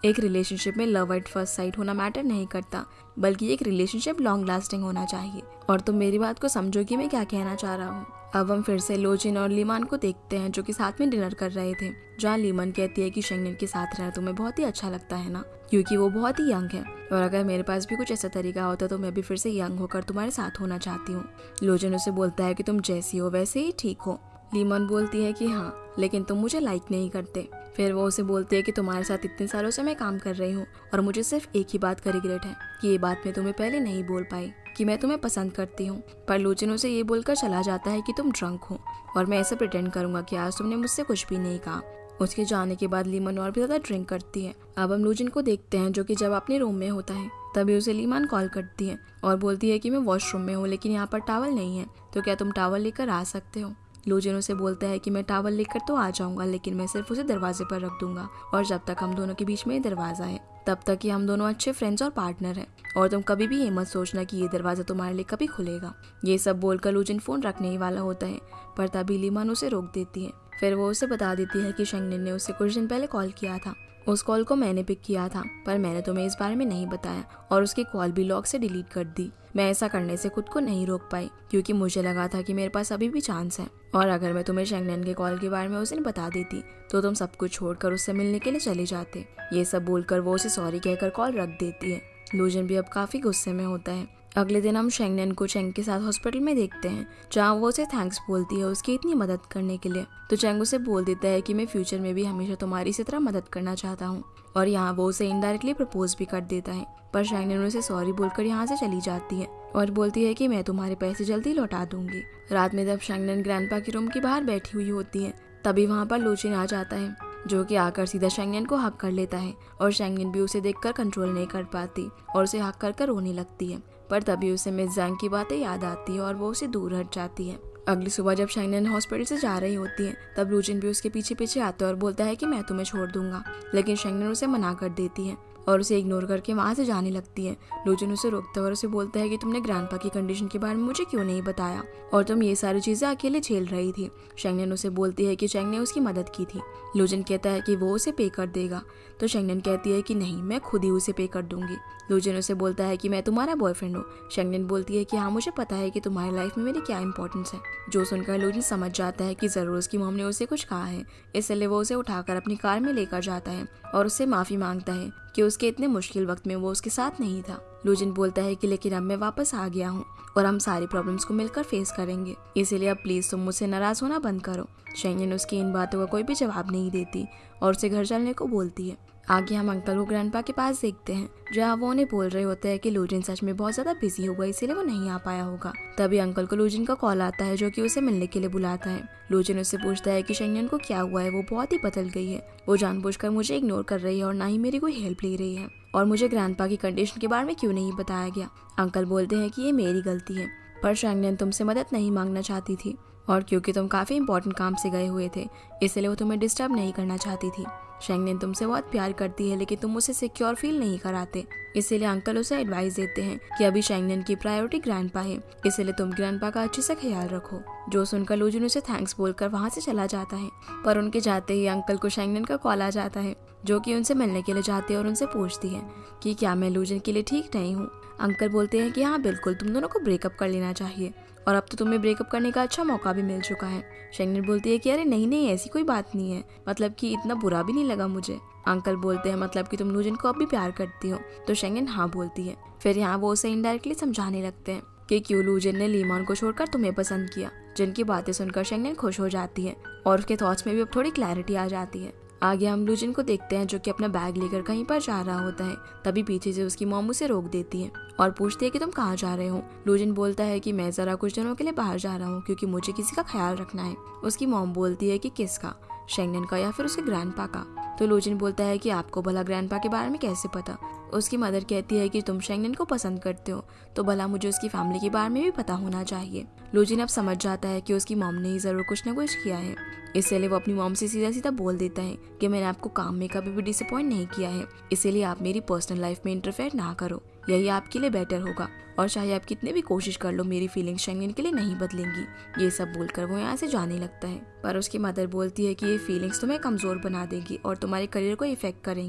एक रिलेशनशिप में लव एट फर्स्ट साइट होना मैटर नहीं करता, बल्कि एक रिलेशनशिप लॉन्ग लास्टिंग होना चाहिए। और तुम मेरी बात को समझो कि मैं क्या कहना चाह रहा हूँ। अब हम फिर से लोजिन और लीमान को देखते हैं जो कि साथ में डिनर कर रहे थे, जहाँ लीमान कहती है कि शेंगनेन के साथ रहना तुम्हें बहुत ही अच्छा लगता है ना, क्योंकि वो बहुत ही यंग है, और अगर मेरे पास भी कुछ ऐसा तरीका होता तो मैं भी फिर से यंग होकर तुम्हारे साथ होना चाहती हूँ। लोजिन उसे बोलता है कि तुम जैसी हो वैसे ही ठीक हो। लीमान बोलती है कि हाँ, लेकिन तुम मुझे लाइक नहीं करते। फिर वो उसे बोलती है कि तुम्हारे साथ इतने सालों से मैं काम कर रही हूँ और मुझे सिर्फ एक ही बात का रिग्रेट है कि ये बात मैं तुम्हें पहले नहीं बोल पाई कि मैं तुम्हें पसंद करती हूँ। पर लोजिन उसे ये बोलकर चला जाता है कि तुम ड्रंक हो और मैं ऐसा प्रिटेंड करूंगा कि आज तुमने मुझसे कुछ भी नहीं कहा। उसके जाने के बाद लीमान और भी ज्यादा ड्रिंक करती है। अब हम लोजिन को देखते हैं जो कि जब अपने रूम में होता है तभी उसे लीमान कॉल करती है और बोलती है कि मैं वॉशरूम में हूँ लेकिन यहाँ पर टॉवल नहीं है, तो क्या तुम टॉवल लेकर आ सकते हो। लोजिन उसे बोलता है कि मैं टॉवल लेकर तो आ जाऊंगा, लेकिन मैं सिर्फ उसे दरवाजे पर रख दूंगा और जब तक हम दोनों के बीच में ये दरवाजा है तब तक ही हम दोनों अच्छे फ्रेंड्स और पार्टनर हैं, और तुम कभी भी ये मत सोचना कि ये दरवाजा तुम्हारे लिए कभी खुलेगा। ये सब बोलकर लोजिन फोन रखने ही वाला होता है, पर तभी लीमान उसे रोक देती है। फिर वो उसे बता देती है कि शेंगनेन ने उसे कुछ दिन पहले कॉल किया था। उस कॉल को मैंने पिक किया था, पर मैंने तुम्हें इस बारे में नहीं बताया और उसकी कॉल भी लॉग से डिलीट कर दी। मैं ऐसा करने से खुद को नहीं रोक पाई क्योंकि मुझे लगा था कि मेरे पास अभी भी चांस है, और अगर मैं तुम्हें शेंगनेन के कॉल के बारे में उसे बता देती तो तुम सब कुछ छोड़कर उससे मिलने के लिए चले जाते। ये सब बोलकर वो उसे सॉरी कहकर कॉल रख देती है। लोजिन भी अब काफी गुस्से में होता है। अगले दिन हम शेंगनेन को चेंग के साथ हॉस्पिटल में देखते हैं, जहाँ वो उसे थैंक्स बोलती है उसकी इतनी मदद करने के लिए। तो चेंग उसे बोल देता है कि मैं फ्यूचर में भी हमेशा तुम्हारी इसी तरह मदद करना चाहता हूँ, और यहाँ वो उसे इनडायरेक्टली प्रपोज भी कर देता है। पर शेंगनेन उसे सॉरी बोलकर यहाँ से चली जाती है और बोलती है कि मैं तुम्हारे पैसे जल्दी लौटा दूंगी। रात में जब शेंगनेन ग्रैंडपा के रूम के बाहर बैठी हुई होती है तभी वहाँ पर लोजिन आ जाता है, जो कि आकर सीधा शेंगनेन को हक कर लेता है, और शेंगनेन भी उसे देखकर कंट्रोल नहीं कर पाती और उसे हक कर रोने लगती है। पर तभी उसे मिस ज़ैंग की बातें याद आती है और वो उसे दूर हट जाती है। अगली सुबह जब शेंगनेन हॉस्पिटल से जा रही होती है तब लोजिन भी उसके पीछे पीछे आता है और बोलता है कि मैं तुम्हें छोड़ दूंगा, लेकिन शेंगनेन उसे मना कर देती है और उसे इग्नोर करके वहाँ से जाने लगती है। लोजिन उसे रोकता है और उसे बोलता है कि तुमने ग्रैंडपा की कंडीशन के बारे में मुझे क्यों नहीं बताया और तुम ये सारी चीजें अकेले झेल रही थी। शेंगनेन उसे बोलती है कि चेंग ने उसकी मदद की थी। लोजिन कहता है कि वो उसे पे कर देगा, तो शेंगनेन कहती है कि नहीं, मैं खुद ही उसे पे कर दूंगी। लोजिन उसे बोलता है कि मैं तुम्हारा बॉयफ्रेंड हूँ। शेंगनेन बोलती है कि हाँ, मुझे पता है कि तुम्हारी लाइफ में मेरी क्या इंपॉर्टेंस है। जो सुनकर लोजिन समझ जाता है कि जरूर उसकी मॉम ने उसे कुछ कहा है, इसलिए वो उसे उठाकर अपनी कार में लेकर जाता है और उससे माफी मांगता है कि उसके इतने मुश्किल वक्त में वो उसके साथ नहीं था। लोजिन बोलता है कि लेकिन अब मैं वापस आ गया हूँ और हम सारी प्रॉब्लम्स को मिलकर फेस करेंगे, इसीलिए अब प्लीज तुम मुझसे नाराज होना बंद करो। शेंगनेन उसकी इन बातों का कोई भी जवाब नहीं देती और उसे घर चलने को बोलती है। आगे हम अंकल को ग्रैंडपा के पास देखते हैं, जहाँ वो उन्हें बोल रहे होते हैं कि लोजिन सच में बहुत ज्यादा बिजी होगा, इसीलिए वो नहीं आ पाया होगा। तभी अंकल को लोजिन का कॉल आता है, जो कि उसे मिलने के लिए बुलाता है। लोजिन उससे पूछता है कि शेंगनेन को क्या हुआ है, वो बहुत ही बदल गई है, वो जानबूझकर मुझे इग्नोर कर रही है और ना ही मेरी कोई हेल्प ले रही है, और मुझे ग्रैंडपा की कंडीशन के बारे में क्यों नहीं बताया गया। अंकल बोलते हैं कि ये मेरी गलती है, पर शेंगनेन तुमसे मदद नहीं मांगना चाहती थी, और क्योंकि तुम काफी इंपॉर्टेंट काम से गए हुए थे इसलिए वो तुम्हें डिस्टर्ब नहीं करना चाहती थी। शेंगनेन तुमसे बहुत प्यार करती है, लेकिन तुम उसे सिक्योर फील नहीं कराते, इसीलिए अंकल उसे एडवाइस देते हैं कि अभी शेंगनेन की प्रायोरिटी ग्रैंडपा है, इसलिए तुम ग्रैंडपा का अच्छे से ख्याल रखो। जो सुनकर लोजिन उसे थैंक्स बोलकर वहाँ से चला जाता है, पर उनके जाते ही अंकल को शेंगनेन का कॉल आ जाता है, जो कि उनसे मिलने के लिए जाती है और उनसे पूछती है कि क्या मैं लोजिन के लिए ठीक नहीं हूँ। अंकल बोलते हैं कि हाँ बिल्कुल, तुम दोनों को ब्रेकअप कर लेना चाहिए, और अब तो तुम्हें ब्रेकअप करने का अच्छा मौका भी मिल चुका है। शेंगनेन बोलती है कि अरे नहीं नहीं, ऐसी कोई बात नहीं है, मतलब कि इतना बुरा भी नहीं लगा मुझे। अंकल बोलते हैं मतलब कि तुम लोजिन को अब भी प्यार करती हो, तो शेंगनेन हाँ बोलती है। फिर यहाँ वो उसे इनडायरेक्टली समझाने लगते हैं कि क्यों लोजिन ने लीमान को छोड़कर तुम्हें पसंद किया, जिनकी बातें सुनकर शेंगनेन खुश हो जाती है और उसके थॉट्स में भी अब थोड़ी क्लैरिटी आ जाती है। आगे हम लोजिन को देखते हैं, जो कि अपना बैग लेकर कहीं पर जा रहा होता है। तभी पीछे से उसकी मॉम उसे रोक देती है और पूछती है कि तुम कहाँ जा रहे हो। लोजिन बोलता है कि मैं जरा कुछ दिनों के लिए बाहर जा रहा हूँ, क्योंकि मुझे किसी का ख्याल रखना है। उसकी मॉम बोलती है कि किसका, शेंगनेन का या फिर उसके ग्रैंडपा का। तो लोजिन बोलता है कि आपको भला ग्रैंडपा के बारे में कैसे पता। उसकी मदर कहती है कि तुम शेंगनेन को पसंद करते हो, तो भला मुझे उसकी फैमिली के बारे में भी पता होना चाहिए। लोजिन अब समझ जाता है कि उसकी मॉम ने ही जरूर कुछ न कुछ किया है, इसलिए वो अपनी मॉम से सीधा सीधा बोल देता है कि मैंने आपको काम में कभी भी डिसअपॉइंट नहीं किया है, इसीलिए आप मेरी पर्सनल लाइफ में इंटरफेयर ना करो, यही आपके लिए बेटर होगा, और चाहे आप कितने भी कोशिश कर लो मेरी फीलिंग्स शेंगनेन के लिए नहीं बदलेंगी। ये सब बोलकर वो यहाँ से जाने लगता है, पर उसकी मदर बोलती है कि ये फीलिंग्स तुम्हें कमजोर बना देगी और तुम्हारे करियर को इफेक्ट करेंगी,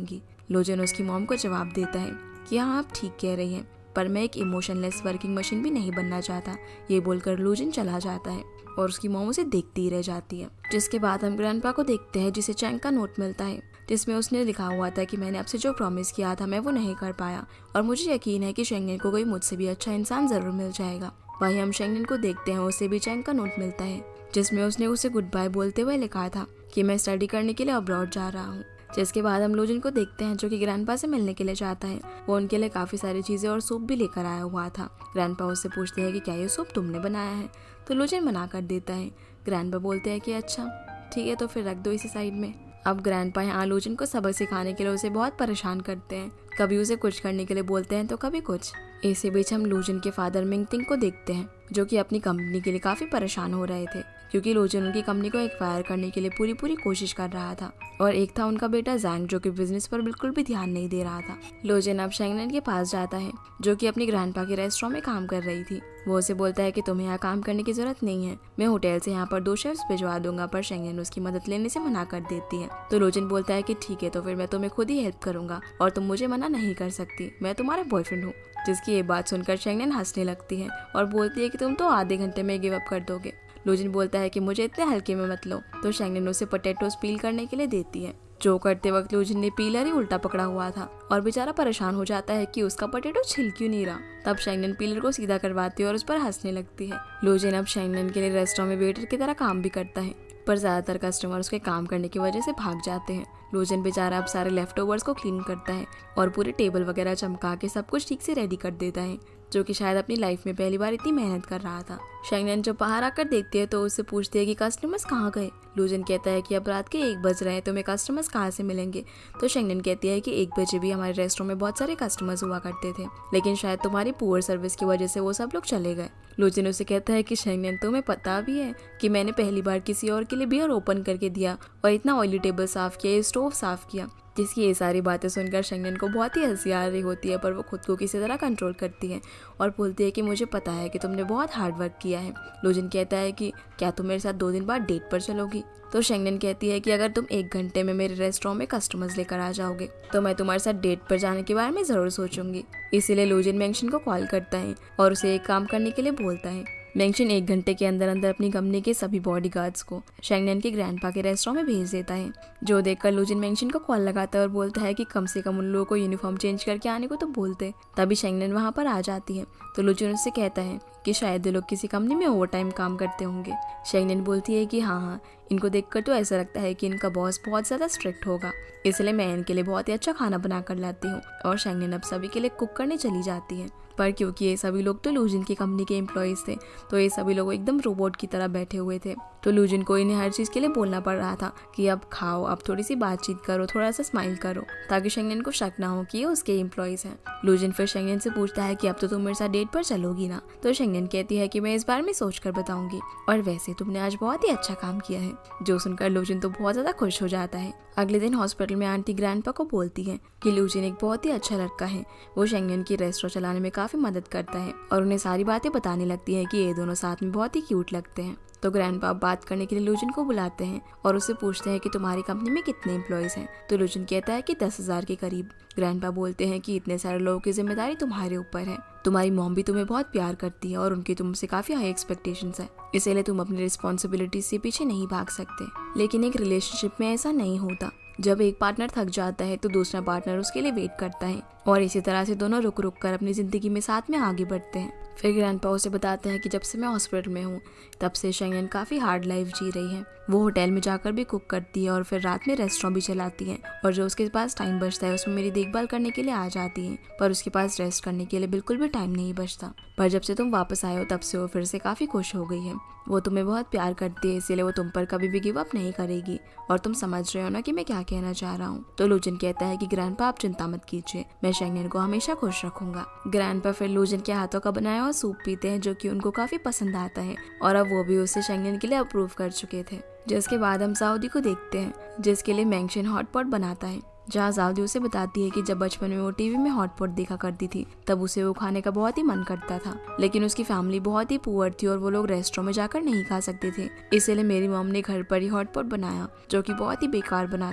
लूजिन उसकी मॉम को जवाब देता है कि हाँ आप ठीक कह रही हैं, पर मैं एक इमोशनलेस वर्किंग मशीन भी नहीं बनना चाहता। ये बोलकर लूजिन चला जाता है और उसकी मॉम उसे देखती ही रह जाती है। जिसके बाद हम ग्रैंडपा को देखते हैं जिसे चैंग का नोट मिलता है, जिसमें उसने लिखा हुआ था कि मैंने आपसे जो प्रॉमिस किया था मैं वो नहीं कर पाया और मुझे यकीन है कि शेंगनेन को कोई मुझसे भी अच्छा इंसान जरूर मिल जाएगा। वहीं हम शेंगनेन को देखते हैं, उसे भी चैंग का नोट मिलता है जिसमें उसने उसे गुड बाय बोलते हुए लिखा था कि मैं स्टडी करने के लिए अब्रॉड जा रहा हूँ। जिसके बाद हम लूजिन को देखते हैं जो कि ग्रैंडपा से मिलने के लिए जाता है। वो उनके लिए काफी सारी चीजें और सूप भी लेकर आया हुआ था। ग्रैंडपा उससे पूछते हैं कि क्या ये सूप तुमने बनाया है, तो लूजिन मना कर देता है। ग्रैंडपा बोलते हैं कि अच्छा ठीक है, तो फिर रख दो इसी साइड में। अब ग्रैंडपा यहाँ लूजिन को सबक सिखाने के लिए उसे बहुत परेशान करते हैं, कभी उसे कुछ करने के लिए बोलते हैं तो कभी कुछ। इसी बीच हम लूजिन के फादर मिंगटिंग को देखते हैं जो कि अपनी कंपनी के लिए काफी परेशान हो रहे थे क्योंकि लूजिन उनकी कंपनी को एक्वायर करने के लिए पूरी कोशिश कर रहा था। और एक था उनका बेटा जैंग जो कि बिजनेस पर बिल्कुल भी ध्यान नहीं दे रहा था। लूजिन अब शेंगनेन के पास जाता है जो कि अपनी ग्रैंडपा के रेस्टोरेंट में काम कर रही थी। वो उसे बोलता है कि तुम्हें यहाँ काम करने की जरूरत नहीं है, मैं होटल से यहाँ पर 2 शेफ्स भिजवा दूंगा, पर शेंगनेन उसकी मदद लेने से मना कर देती है। तो लूजिन बोलता है कि ठीक है, तो फिर मैं तुम्हें खुद ही हेल्प करूंगा और तुम मुझे मना नहीं कर सकती, मैं तुम्हारा बॉयफ्रेंड हूँ। जिसकी ये बात सुनकर शेंगनेन हंसने लगती है और बोलती है कि तुम तो आधे घंटे में गिव अप कर दोगे। लूजिन बोलता है कि मुझे इतने हल्के में मत लो, तो शेंगनेन उसे पोटैटोस पील करने के लिए देती है। जो करते वक्त लूजिन ने पीलर ही उल्टा पकड़ा हुआ था और बेचारा परेशान हो जाता है कि उसका पोटैटो छिल क्यों नहीं रहा। तब शेंगनेन पीलर को सीधा करवाती है और उस पर हंसने लगती है। लूजिन अब शेंगनेन के लिए रेस्टोरेंट में वेटर की तरह काम भी करता है, पर ज्यादातर कस्टमर उसके काम करने की वजह से भाग जाते हैं। लूजिन बेचारा अब सारे लेफ्ट ओवर्स को क्लीन करता है और पूरे टेबल वगैरह चमका के सब कुछ ठीक से रेडी कर देता है, जो कि शायद अपनी लाइफ में पहली बार इतनी मेहनत कर रहा था। शेंगनेन जब बाहर आकर देखती है तो उससे पूछती है कि कस्टमर्स कहाँ गए। लूजिन कहता है कि अब रात के 1 बज रहे हैं, तुम्हें कस्टमर्स कहाँ से मिलेंगे। तो शेंगनेन कहती है कि 1 बजे भी हमारे रेस्टोरेंट में बहुत सारे कस्टमर्स हुआ करते थे, लेकिन शायद तुम्हारी पुअर सर्विस की वजह से वो सब लोग चले गए। लूजिन उसे कहता है कि शेंगनेन तुम्हें पता भी है कि मैंने पहली बार किसी और के लिए बियर ओपन करके दिया और इतना ऑयली टेबल साफ किया, स्टोव साफ किया। जिसकी ये सारी बातें सुनकर शेंगनेन को बहुत ही हंसी आ रही होती है, पर वो खुद को किसी तरह कंट्रोल करती है और बोलती है कि मुझे पता है कि तुमने बहुत हार्ड वर्क किया है। लूजिन कहता है कि क्या तुम मेरे साथ 2 दिन बाद डेट पर चलोगी। तो शेंगनेन कहती है कि अगर तुम 1 घंटे में मेरे रेस्टोरेंट में कस्टमर्स लेकर आ जाओगे तो मैं तुम्हारे साथ डेट पर जाने के बारे में जरूर सोचूंगी। इसीलिए लूजिन मेंगशिन को कॉल करता है और उसे एक काम करने के लिए बोलता है। मेंगशिन 1 घंटे के अंदर अंदर अपनी कंपनी के सभी बॉडीगार्ड्स को शेंगनेन के ग्रैंडपा के रेस्टोरेंट में भेज देता है। जो देखकर लूजिन मेंगशिन को कॉल लगाता है और बोलता है कि कम से कम उन लोगों को यूनिफॉर्म चेंज करके आने को तो बोलते। तभी शेंगनेन वहाँ पर आ जाती है तो लूजिन उससे कहता है कि शायद ये लोग किसी कंपनी में ओवर टाइम काम करते होंगे। शेंगनेन बोलती है कि हाँ, इनको देखकर तो ऐसा लगता है कि इनका बॉस बहुत ज़्यादा स्ट्रिक्ट होगा, इसलिए मैं इनके लिए बहुत ही अच्छा खाना बना कर लाती हूँ। और शेंगनेन अब सभी के लिए कुक करने चली जाती है। पर क्योंकि ये सभी लोग तो लूजिन की कंपनी के एम्प्लॉयज़ थे, तो ये सभी लोग एकदम रोबोट की तरह बैठे हुए थे। तो लूजिन को इन्हें हर चीज़ के लिए बोलना पड़ रहा था कि अब खाओ, अब थोड़ी सी बातचीत करो, थोड़ा सा स्माइल करो, ताकि शेंगनेन को शक ना हो कि ये उसके एम्प्लॉयज़ हैं। लूजिन फिर शेंगनेन से पूछता है कि अब तो तुम मेरे साथ डेट पर चलोगी ना। तो शेंगनेन कहती है कि मैं इस बारे में सोच कर बताऊंगी, और वैसे तुमने आज बहुत ही अच्छा काम किया है। जो सुनकर लूजिन तो बहुत ज़्यादा खुश हो जाता है। अगले दिन हॉस्पिटल में आंटी ग्रैंडपा को बोलती है कि लूजिन एक बहुत ही अच्छा लड़का है, वो शेंगनेन की रेस्टोरेंट चलाने में काफ़ी मदद करता है और उन्हें सारी बातें बताने लगती है कि ये दोनों साथ में बहुत ही क्यूट लगते हैं। तो ग्रैंडपा बात करने के लिए लूजिन को बुलाते हैं और उससे पूछते हैं कि तुम्हारी कंपनी में कितने एम्प्लॉयज हैं। तो लूजिन कहता है कि 10,000 के करीब। ग्रैंडपा बोलते हैं कि इतने सारे लोगों की जिम्मेदारी तुम्हारे ऊपर है, तुम्हारी मॉम भी तुम्हें बहुत प्यार करती है और उनकी तुमसे काफी हाई एक्सपेक्टेशंस है, इसीलिए तुम अपनी रिस्पॉन्सिबिलिटी से पीछे नहीं भाग सकते। लेकिन एक रिलेशनशिप में ऐसा नहीं होता। जब एक पार्टनर थक जाता है तो दूसरा पार्टनर उसके लिए वेट करता है और इसी तरह से दोनों रुक रुक कर अपनी जिंदगी में साथ में आगे बढ़ते हैं। फिर ग्रैंडपा उसे बताते हैं कि जब से मैं हॉस्पिटल में हूँ तब से शेंगनेन काफ़ी हार्ड लाइफ जी रही है। वो होटल में जाकर भी कुक करती है और फिर रात में रेस्टोरेंट भी चलाती है, और जो उसके पास टाइम बचता है उसमें मेरी देखभाल करने के लिए आ जाती है, पर उसके पास रेस्ट करने के लिए बिल्कुल भी टाइम नहीं बचता। पर जब से तुम वापस आए हो तब से वो फिर से काफ़ी खुश हो गई है। वो तुम्हें बहुत प्यार करती है, इसीलिए वो तुम पर कभी भी गिव अप नहीं करेगी। और तुम समझ रहे हो ना कि मैं क्या कहना चाह रहा हूँ। तो लूजिन कहता है कि ग्रैंडपा आप चिंता मत कीजिए, मैं शेंगनेन को हमेशा खुश रखूंगा। ग्रैंडपा फिर लूजिन के हाथों का बनाया हुआ सूप पीते हैं, जो कि उनको काफी पसंद आता है, और अब वो भी उसे शेंगनेन के लिए अप्रूव कर चुके थे। जिसके बाद हम साउदी को देखते हैं, जिसके लिए मेंगशिन हॉटपॉट बनाता है, जहाँ साउदी उसे बताती है कि जब बचपन में वो टीवी में हॉटपॉट देखा करती थी तब उसे वो खाने का बहुत ही मन करता था, लेकिन उसकी फैमिली बहुत ही पुअर थी और वो लोग रेस्टोरेंट में जाकर नहीं खा सकते थे। इसलिए मेरी मॉम ने घर पर ही हॉटपॉट बनाया, जो कि बहुत ही बेकार बना था।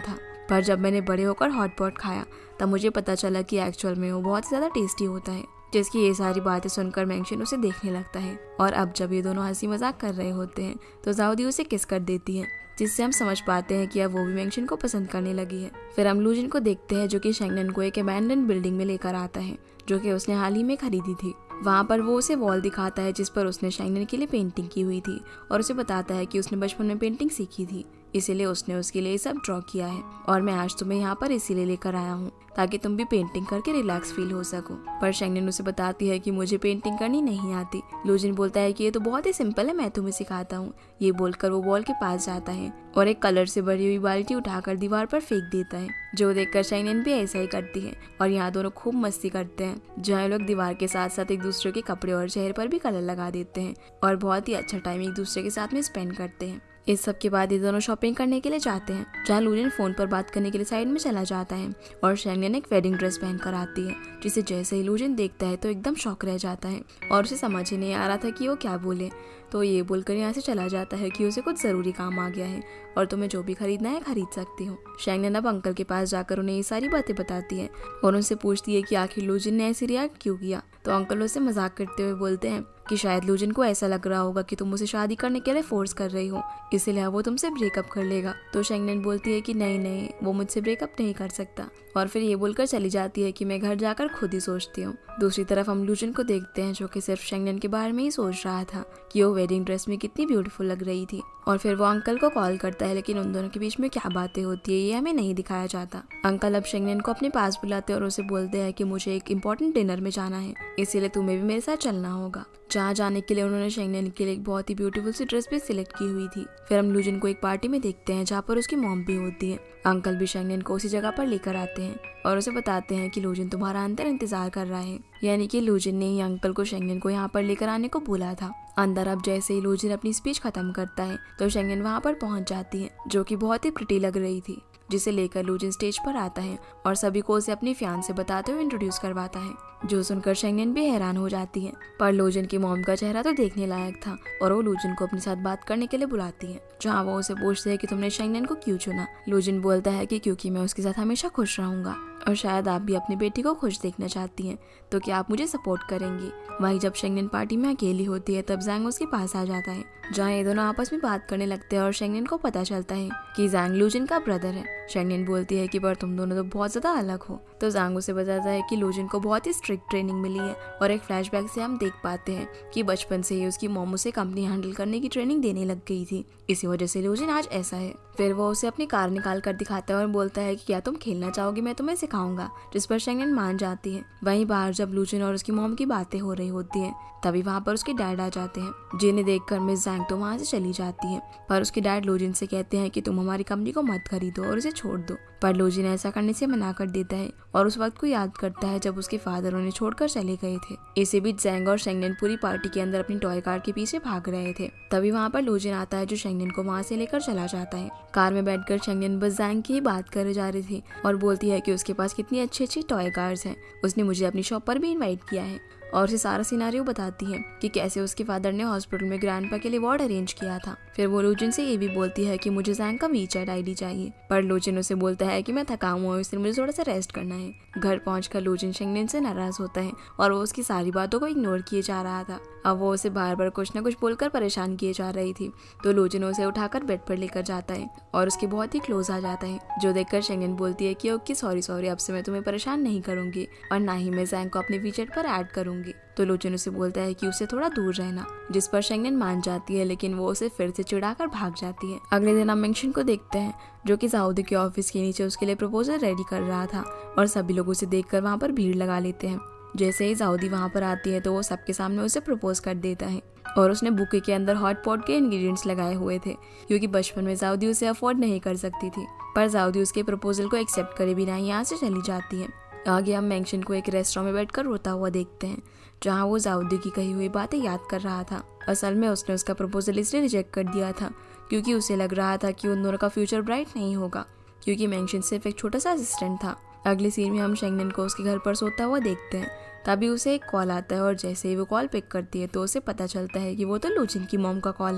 पर जब मैंने बड़े होकर हॉट पॉट खाया तब मुझे पता चला कि एक्चुअल में वो बहुत ज़्यादा टेस्टी होता है। जिसकी ये सारी बातें सुनकर मेंशन उसे देखने लगता है और अब जब ये दोनों हंसी मजाक कर रहे होते हैं तो जाउदी उसे किस कर देती है, जिससे हम समझ पाते हैं कि अब वो भी मेंशन को पसंद करने लगी है। फिर हम लूजिन को देखते हैं जो कि शेंगनन को एक अबैंडन बिल्डिंग में लेकर आता है जो कि उसने हाल ही में खरीदी थी। वहाँ पर वो उसे वॉल दिखाता है जिस पर उसने शेंगनन के लिए पेंटिंग की हुई थी और उसे बताता है कि उसने बचपन में पेंटिंग सीखी थी, इसीलिए उसने उसके लिए सब ड्रॉ किया है और मैं आज तुम्हें यहाँ पर इसीलिए लेकर आया हूँ ताकि तुम भी पेंटिंग करके रिलैक्स फील हो सको। पर शेंगनन उसे बताती है कि मुझे पेंटिंग करनी नहीं आती। लूजिन बोलता है कि ये तो बहुत ही सिंपल है, मैं तुम्हें सिखाता हूँ। ये बोलकर वो वॉल के पास जाता है और एक कलर से भरी हुई बाल्टी उठाकर दीवार पर फेंक देता है, जो देखकर शेंगनन भी ऐसा ही करती है और यहाँ दोनों खूब मस्ती करते हैं, जहाँ लोग दीवार के साथ साथ एक दूसरे के कपड़े और चेहरे पर भी कलर लगा देते हैं और बहुत ही अच्छा टाइम एक दूसरे के साथ में स्पेंड करते हैं। इस सब के बाद ये दोनों शॉपिंग करने के लिए जाते हैं, जहाँ लूजिन फोन पर बात करने के लिए साइड में चला जाता है और शेंगनन एक वेडिंग ड्रेस पहनकर आती है, जिसे जैसे ही लूजिन देखता है तो एकदम शॉक रह जाता है और उसे समझ ही नहीं आ रहा था कि वो क्या बोले। तो ये बोलकर यहाँ से चला जाता है कि उसे कुछ जरूरी काम आ गया है और तुम्हें जो भी खरीदना है खरीद सकती हो। शेंगनन अब अंकल के पास जाकर उन्हें ये सारी बातें बताती है और उनसे पूछती है कि आखिर लूजिन ने ऐसे रिएक्ट क्यों किया। तो अंकल उसे मजाक करते हुए बोलते हैं कि शायद लूजिन को ऐसा लग रहा होगा कि तुम उसे शादी करने के लिए फोर्स कर रही हो, इसलिए वो तुमसे ब्रेकअप कर लेगा। तो शेंगनन बोलती है कि नहीं, वो मुझसे ब्रेकअप नहीं कर सकता और फिर ये बोलकर चली जाती है कि मैं घर जाकर खुद ही सोचती हूँ। दूसरी तरफ हम लूजिन को देखते हैं जो कि सिर्फ शेंगनन के बारे में ही सोच रहा था कि वो वेडिंग ड्रेस में कितनी ब्यूटीफुल लग रही थी और फिर वो अंकल को कॉल करता है, लेकिन उन दोनों के बीच में क्या बातें होती है ये हमें नहीं दिखाया जाता। अंकल अब शेंगनन को अपने पास बुलाते हैं और उसे बोलते हैं कि मुझे एक इम्पोर्टेंट डिनर में जाना है, इसीलिए तुम्हें भी मेरे साथ चलना होगा। जहाँ जाने के लिए उन्होंने शेंगनन के लिए एक बहुत ही ब्यूटीफुल सी ड्रेस भी सिलेक्ट की हुई थी। फिर हम लूजिन को एक पार्टी में देखते हैं जहाँ पर उसकी मॉम भी होती है। अंकल भी शेंगनन को उसी जगह पर लेकर आते हैं और उसे बताते हैं कि लूजिन तुम्हारा अंदर इंतजार कर रहा है, यानी कि लूजिन ने ही अंकल को शेंगनन को यहाँ पर लेकर आने को बोला था। अंदर अब जैसे ही लूजिन अपनी स्पीच खत्म करता है तो शेंगनन वहाँ पर पहुँच जाती है जो कि बहुत ही प्रिटी लग रही थी, जिसे लेकर लूजिन स्टेज पर आता है और सभी को उसे अपनी फियांसे बताते हुए इंट्रोड्यूस करवाता है, जो सुनकर शेंगनन भी हैरान हो जाती है। पर लूजिन की मॉम का चेहरा तो देखने लायक था और वो लूजिन को अपने साथ बात करने के लिए बुलाती है, जहाँ वो उसे पूछते है कि तुमने शेंगनन को क्यों चुना। लूजिन बोलता है कि क्योंकि मैं उसके साथ हमेशा खुश रहूंगा और शायद आप भी अपनी बेटी को खुश देखना चाहती हैं, तो क्या आप मुझे सपोर्ट करेंगी। वहीं जब शेंगनन पार्टी में अकेली होती है तब जैंग उसके पास आ जाता है, जहाँ ये दोनों आपस में बात करने लगते हैं और शेंगनन को पता चलता है कि जैंग लूजिन का ब्रदर है। शेंगनन बोलती है कि पर तुम दोनों तो बहुत ज्यादा अलग हो। तो जैंग उसे बताता है कि लूजिन को बहुत ही स्ट्रिक्ट ट्रेनिंग मिली है और एक फ्लैशबैक से हम देख पाते हैं कि बचपन से ही उसकी मॉम उसे कंपनी हैंडल करने की ट्रेनिंग देने लग गई थी, इसी वजह से लूजिन आज ऐसा है। फिर वो उसे अपनी कार निकाल कर दिखाता है और बोलता है कि क्या तुम खेलना चाहोगी, मैं तुम्हें सिखाऊंगा, जिस पर शेंगनन मान जाती है। वहीं बाहर जब लूजिन और उसकी मॉम की बातें हो रही होती है तभी वहाँ पर उसके डैड आ जाते हैं, जिन्हें देखकर मिस जैंग तो वहाँ से चली जाती है। पर उसके डैड लूजिन से कहते हैं कि तुम हमारी कंपनी को मत खरीदो और उसे छोड़ दो, पर लूजिन ऐसा करने से मना कर देता है और उस वक्त को याद करता है जब उसके फादर उन्हें छोड़कर चले गए थे। इसी बीच जैंग और शेंगनन पूरी पार्टी के अंदर अपनी टॉय कार के पीछे भाग रहे थे। तभी वहाँ पर लूजिन आता है जो शेंगनन को वहाँ से लेकर चला जाता है। कार में बैठकर शेंगनन बस जैंग की ही बात करे जा रही थी और बोलती है कि उसके पास कितनी अच्छी अच्छी टॉय कार्स हैं, उसने मुझे अपनी शॉप पर भी इन्वाइट किया है और उसे सारा सिनारियो बताती है कि कैसे उसके फादर ने हॉस्पिटल में ग्रैंडपा के लिए वार्ड अरेंज किया था। फिर वो लूजिन से ये भी बोलती है कि मुझे जैंग का वीचैट आईडी चाहिए, पर लूजिन उसे बोलता है कि मैं थका हुआ हूँ इसलिए मुझे थोड़ा सा रेस्ट करना है। घर पहुंचकर लूजिन शेंगनन से नाराज होता है और वो उसकी सारी बातों को इग्नोर किए जा रहा था। अब वो उसे बार बार कुछ न कुछ बोलकर परेशान किए जा रही थी, तो लूजिन उसे उठाकर बेड पर लेकर जाता है और उसके बहुत ही क्लोज आ जाता है, जो देखकर शेंगनन बोलती है कि ओके सॉरी अब से मैं तुम्हें परेशान नहीं करूंगी और ना ही मैं जैंग को अपने वीचैट पर ऐड करूंगी। तो लूजिन उसे बोलता है कि उसे थोड़ा दूर रहना, जिस पर शेंगनन मान जाती है, लेकिन वो उसे फिर से चिढ़ाकर भाग जाती है। अगले दिन हम मेंशन को देखते हैं जो कि जाउदी के ऑफिस के नीचे उसके लिए प्रपोजल रेडी कर रहा था और सभी लोग उसे देखकर वहाँ पर भीड़ लगा लेते हैं। जैसे ही जाउदी वहाँ पर आती है तो वो सबके सामने उसे प्रपोज कर देता है और उसने बुके के अंदर हॉट पॉट के इंग्रेडिएंट्स लगाए हुए थे, क्योंकि बचपन में जाउदी उसे अफोर्ड नहीं कर सकती थी। पर जाउदी उसके प्रपोजल को एक्सेप्ट करे बिना यहाँ से चली जाती है। आगे हम मेंशन को एक रेस्टोरेंट में बैठकर रोता हुआ देखते हैं, जहाँ वो जाउदी की कही हुई बातें याद कर रहा था। असल में उसने उसका प्रपोजल इसलिए रिजेक्ट कर दिया था क्योंकि उसे लग रहा था कि उन दोनों का फ्यूचर ब्राइट नहीं होगा, क्योंकि मेंशन सिर्फ एक छोटा सा असिस्टेंट था। अगली सीन में हम शेंगनन को उसके घर पर सोता हुआ देखते हैं। तभी उसे एक कॉल आता है और जैसे ही वो कॉल पिक करती है तो उसे पता चलता है कि वो तो लूजिन की मॉम का कॉल है।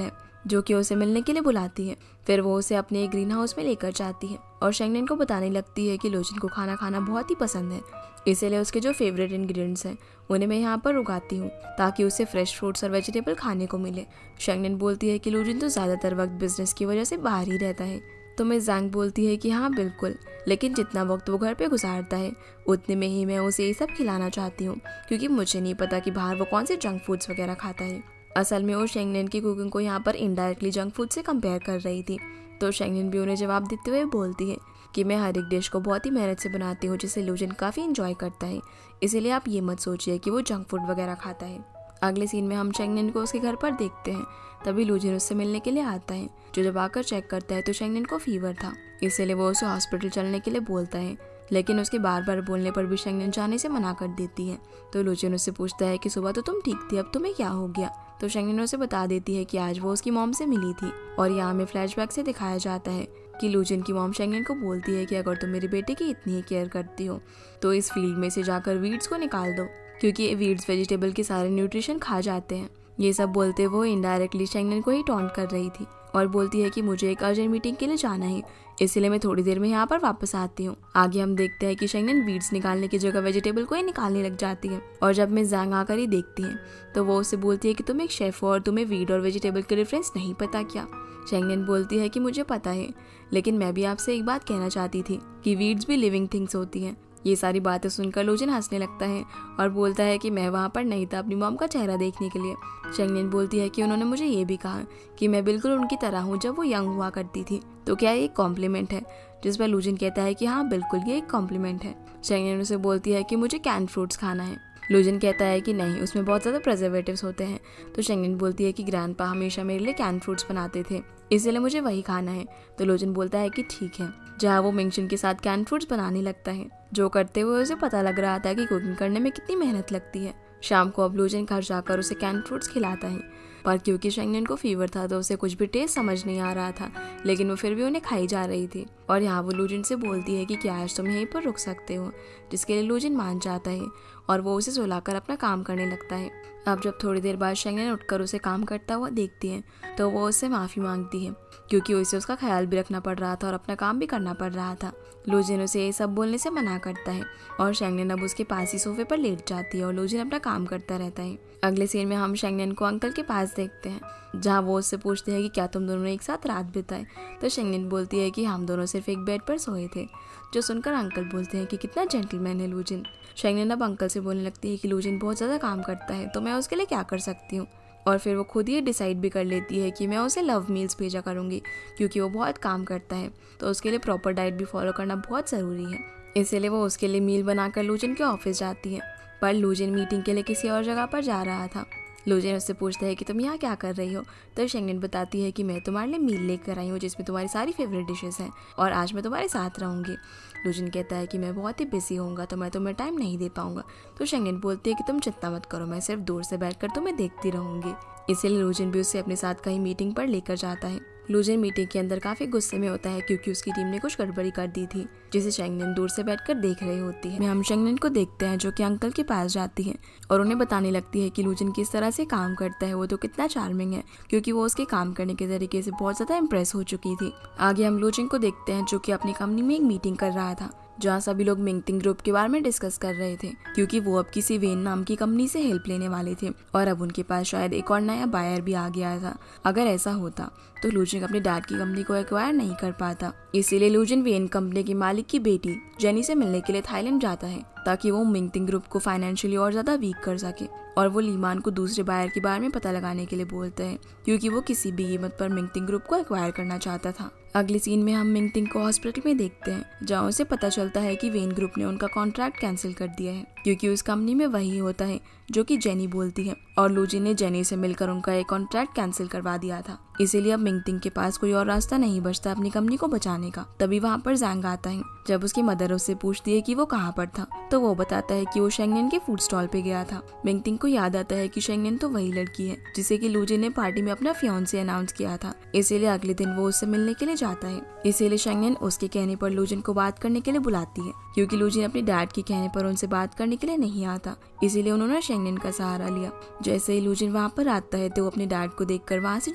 जो कि उसे मिलने के लिए बुलाती है। फिर वो उसे अपने एक ग्रीन हाउस में लेकर जाती है और शेंगनेन को बताने लगती है कि लूजिन को खाना खाना बहुत ही पसंद है, इसीलिए उसके जो फेवरेट इंग्रेडिएंट्स हैं उन्हें मैं यहाँ पर उगाती हूँ ताकि उसे फ्रेश फ्रूट्स और वेजिटेबल खाने को मिले। शेंगनेन बोलती है कि लूजिन तो ज़्यादातर वक्त बिजनेस की वजह से बाहर ही रहता है। तो मैं ज़ैंग बोलती है कि हाँ बिल्कुल, लेकिन जितना वक्त वो घर पे गुजारता है उतने में ही मैं उसे ये सब खिलाना चाहती हूँ, क्योंकि मुझे नहीं पता कि बाहर वो कौन से जंक फूड्स वगैरह खाता है। असल में वो शेंगनेन की कुकिंग को यहाँ पर इनडायरेक्टली जंक फूड से कंपेयर कर रही थी। तो शेंगनेन भी उन्हें जवाब देते हुए बोलती है कि मैं हर एक डिश को बहुत ही मेहनत से बनाती हूँ जिसे लूजिन काफ़ी इंजॉय करता है, इसीलिए आप ये मत सोचिए कि वो जंक फूड वगैरह खाता है। अगले सीन में हम शेंगनेन को उसके घर पर देखते हैं। तभी लूजिन उससे मिलने के लिए आता है, जो जब आकर चेक करता है तो शेंगनेन को फीवर था, इसीलिए वो उसे हॉस्पिटल चलने के लिए बोलता है, लेकिन उसके बार बार बोलने पर भी शेंगनेन जाने से मना कर देती है। तो लूजिन उससे पूछता है कि सुबह तो तुम ठीक थी, अब तुम्हें क्या हो गया। तो शेंगनेन उसे बता देती है कि आज वो उसकी मॉम से मिली थी और यहाँ में फ्लैशबैक से दिखाया जाता है कि लूजिन की मॉम शेंगनेन को बोलती है कि अगर तुम मेरे बेटे की इतनी ही केयर करती हो तो इस फील्ड में से जाकर वीड्स को निकाल दो, क्योंकि ये वीड्स वेजिटेबल के सारे न्यूट्रिशन खा जाते हैं। ये सब बोलते वो इनडायरेक्टली शेंगनेन को ही टॉन्ट कर रही थी और बोलती है कि मुझे एक अर्जेंट मीटिंग के लिए जाना है, इसलिए मैं थोड़ी देर में यहाँ पर वापस आती हूँ। आगे हम देखते हैं कि शेंगनेन वीड्स निकालने की जगह वेजिटेबल को ही निकालने लग जाती है और जब मैं ज़ैंग आकर ही देखती है तो वो उससे बोलती है कि तुम एक शेफ हो और तुम्हें वीड और वेजिटेबल के डिफरेंस नहीं पता क्या। शेंगनेन बोलती है कि मुझे पता है, लेकिन मैं भी आपसे एक बात कहना चाहती थी कि वीड्स भी लिविंग थिंग्स होती हैं। ये सारी बातें सुनकर लूजिन हंसने लगता है और बोलता है कि मैं वहाँ पर नहीं था अपनी मॉम का चेहरा देखने के लिए। शेंगनेन बोलती है कि उन्होंने मुझे ये भी कहा कि मैं बिल्कुल उनकी तरह हूँ जब वो यंग हुआ करती थी, तो क्या ये एक कॉम्प्लीमेंट है। जिस पर लूजिन कहता है कि हाँ बिल्कुल ये एक कॉम्प्लीमेंट है। शेंगनेन उसे बोलती है कि मुझे कैन फ्रूट्स खाना है। लूजिन कहता है कि नहीं, उसमें बहुत ज़्यादा प्रिजर्वेटिव्स होते हैं। तो शेंगनेन बोलती है कि ग्रैंडपा हमेशा मेरे लिए कैन फ्रूट्स बनाते थे, इसलिए मुझे वही खाना है। तो लूजिन बोलता है कि ठीक है। जहाँ वो मिंगचुन के साथ कैन फ्रूट्स बनाने लगता है, जो करते हुए उसे पता लग रहा था कि कुकिंग करने में कितनी मेहनत लगती है। शाम को अब लूजिन घर जाकर उसे कैन फ्रूट्स खिलाता है, पर क्योंकि शेंगनेन को फीवर था तो उसे कुछ भी टेस्ट समझ नहीं आ रहा था, लेकिन वो फिर भी उन्हें खाई जा रही थी। और यहाँ वो लूजिन से बोलती है कि क्या आज तुम यहीं पर रुक सकते हो, जिसके लिए लूजिन मान जाता है और वो उसे सुलाकर अपना काम करने लगता है। अब जब थोड़ी देर बाद शेंगनेन उठकर उसे काम करता हुआ देखती है तो वो उससे माफ़ी मांगती है, क्योंकि उसे उसका ख्याल भी रखना पड़ रहा था और अपना काम भी करना पड़ रहा था। लूजिन उसे ये सब बोलने से मना करता है और शेंगनेन अब उसके पास ही सोफे पर लेट जाती है और लूजिन अपना काम करता रहता है। अगले सीन में हम शेंगनेन को अंकल के पास देखते हैं, जहाँ वो उससे पूछते हैं कि क्या तुम दोनों ने एक साथ रात बिताए। तो शेंगनेन बोलती है कि हम दोनों सिर्फ एक बेड पर सोए थे, जो सुनकर अंकल बोलते हैं कि कितना जेंटलमैन है लूजिन। शेंगनेन अब अंकल से बोलने लगती है कि लूजिन बहुत ज़्यादा काम करता है तो मैं उसके लिए क्या कर सकती हूँ, और फिर वो खुद ही डिसाइड भी कर लेती है कि मैं उसे लव मील्स भेजा करूँगी, क्योंकि वो बहुत काम करता है तो उसके लिए प्रॉपर डाइट भी फॉलो करना बहुत ज़रूरी है। इसीलिए वो उसके लिए मील बनाकर लूजिन के ऑफिस जाती है, पर लूजिन मीटिंग के लिए किसी और जगह पर जा रहा था। लूजिन उससे पूछता है कि तुम यहाँ क्या कर रही हो। तो शेंगनेन बताती है कि मैं तुम्हारे लिए मील लेकर आई हूँ जिसमें तुम्हारी सारी फेवरेट डिशेस हैं और आज मैं तुम्हारे साथ रहूँगी। लूजिन कहता है कि मैं बहुत ही बिजी होऊंगा तो मैं तुम्हें टाइम नहीं दे पाऊंगा। तो शेंगनेन बोलती है कि तुम चिंता मत करो, मैं सिर्फ दूर से बैठकर तुम्हें देखती रहूंगी। इसीलिए लूजिन भी उसे अपने साथ कहीं मीटिंग पर लेकर जाता है। लूजिन मीटिंग के अंदर काफी गुस्से में होता है क्योंकि उसकी टीम ने कुछ गड़बड़ी कर दी थी, जिसे शेंगनेन दूर से बैठकर देख रही होती है। हम शेंगनेन को देखते हैं जो कि अंकल के पास जाती है और उन्हें बताने लगती है कि लूजिन किस तरह से काम करता है, वो तो कितना चार्मिंग है, क्योंकि वो उसके काम करने के तरीके से बहुत ज्यादा इम्प्रेस हो चुकी थी। आगे हम लूजिन को देखते हैं जो कि अपनी कंपनी में एक मीटिंग कर रहा था, जहाँ सभी लोग मिंगटिंग ग्रुप के बारे में डिस्कस कर रहे थे, क्योंकि वो अब किसी वेन नाम की कंपनी से हेल्प लेने वाले थे और अब उनके पास शायद एक और नया बायर भी आ गया था। अगर ऐसा होता तो लूजिन अपने डैड की कंपनी को एक्वायर नहीं कर पाता। इसीलिए लूजिन वेन कंपनी के मालिक की बेटी जेनी से मिलने के लिए थाईलैंड जाता है ताकि वो मिंगटिंग ग्रुप को फाइनेंशियली और ज्यादा वीक कर सके, और वो लीमान को दूसरे बायर के बारे में पता लगाने के लिए बोलते हैं, क्योंकि वो किसी भी कीमत पर मिंगटिंग ग्रुप को एक्वायर करना चाहता था। अगले सीन में हम मिंगटिंग को हॉस्पिटल में देखते हैं, जहाँ उसे पता चलता है कि वेन ग्रुप ने उनका कॉन्ट्रैक्ट कैंसिल कर दिया है, क्योंकि उस कंपनी में वही होता है जो कि जेनी बोलती है, और लूजिन ने जेनी से मिलकर उनका एक कॉन्ट्रैक्ट कैंसिल करवा दिया था। इसीलिए अब मिंगटिंग के पास कोई और रास्ता नहीं बचता अपनी कंपनी को बचाने का। तभी वहाँ पर ज़ैंग आता है। जब उसकी मदर उससे पूछती है कि वो कहाँ पर था, तो वो बताता है कि वो शेंगनेन के फूड स्टॉल पे गया था। मिंगटिंग को याद आता है कि शेंगनेन तो वही लड़की है जिसे कि लूजिन ने पार्टी में अपना फियांसे अनाउंस किया था, इसीलिए अगले दिन वो उससे मिलने के लिए जाता है। इसीलिए शेंगनेन उसके कहने पर लूजिन को बात करने के लिए बुलाती है, क्योंकि लूजिन अपने डैड के कहने पर उनसे बात करने के लिए नहीं आता, इसीलिए उन्होंने शेंगनेन का सहारा लिया। जैसे ही लूजिन वहाँ पर आता है तो वो अपने डैड को देखकर वहाँ से जाने लगता है।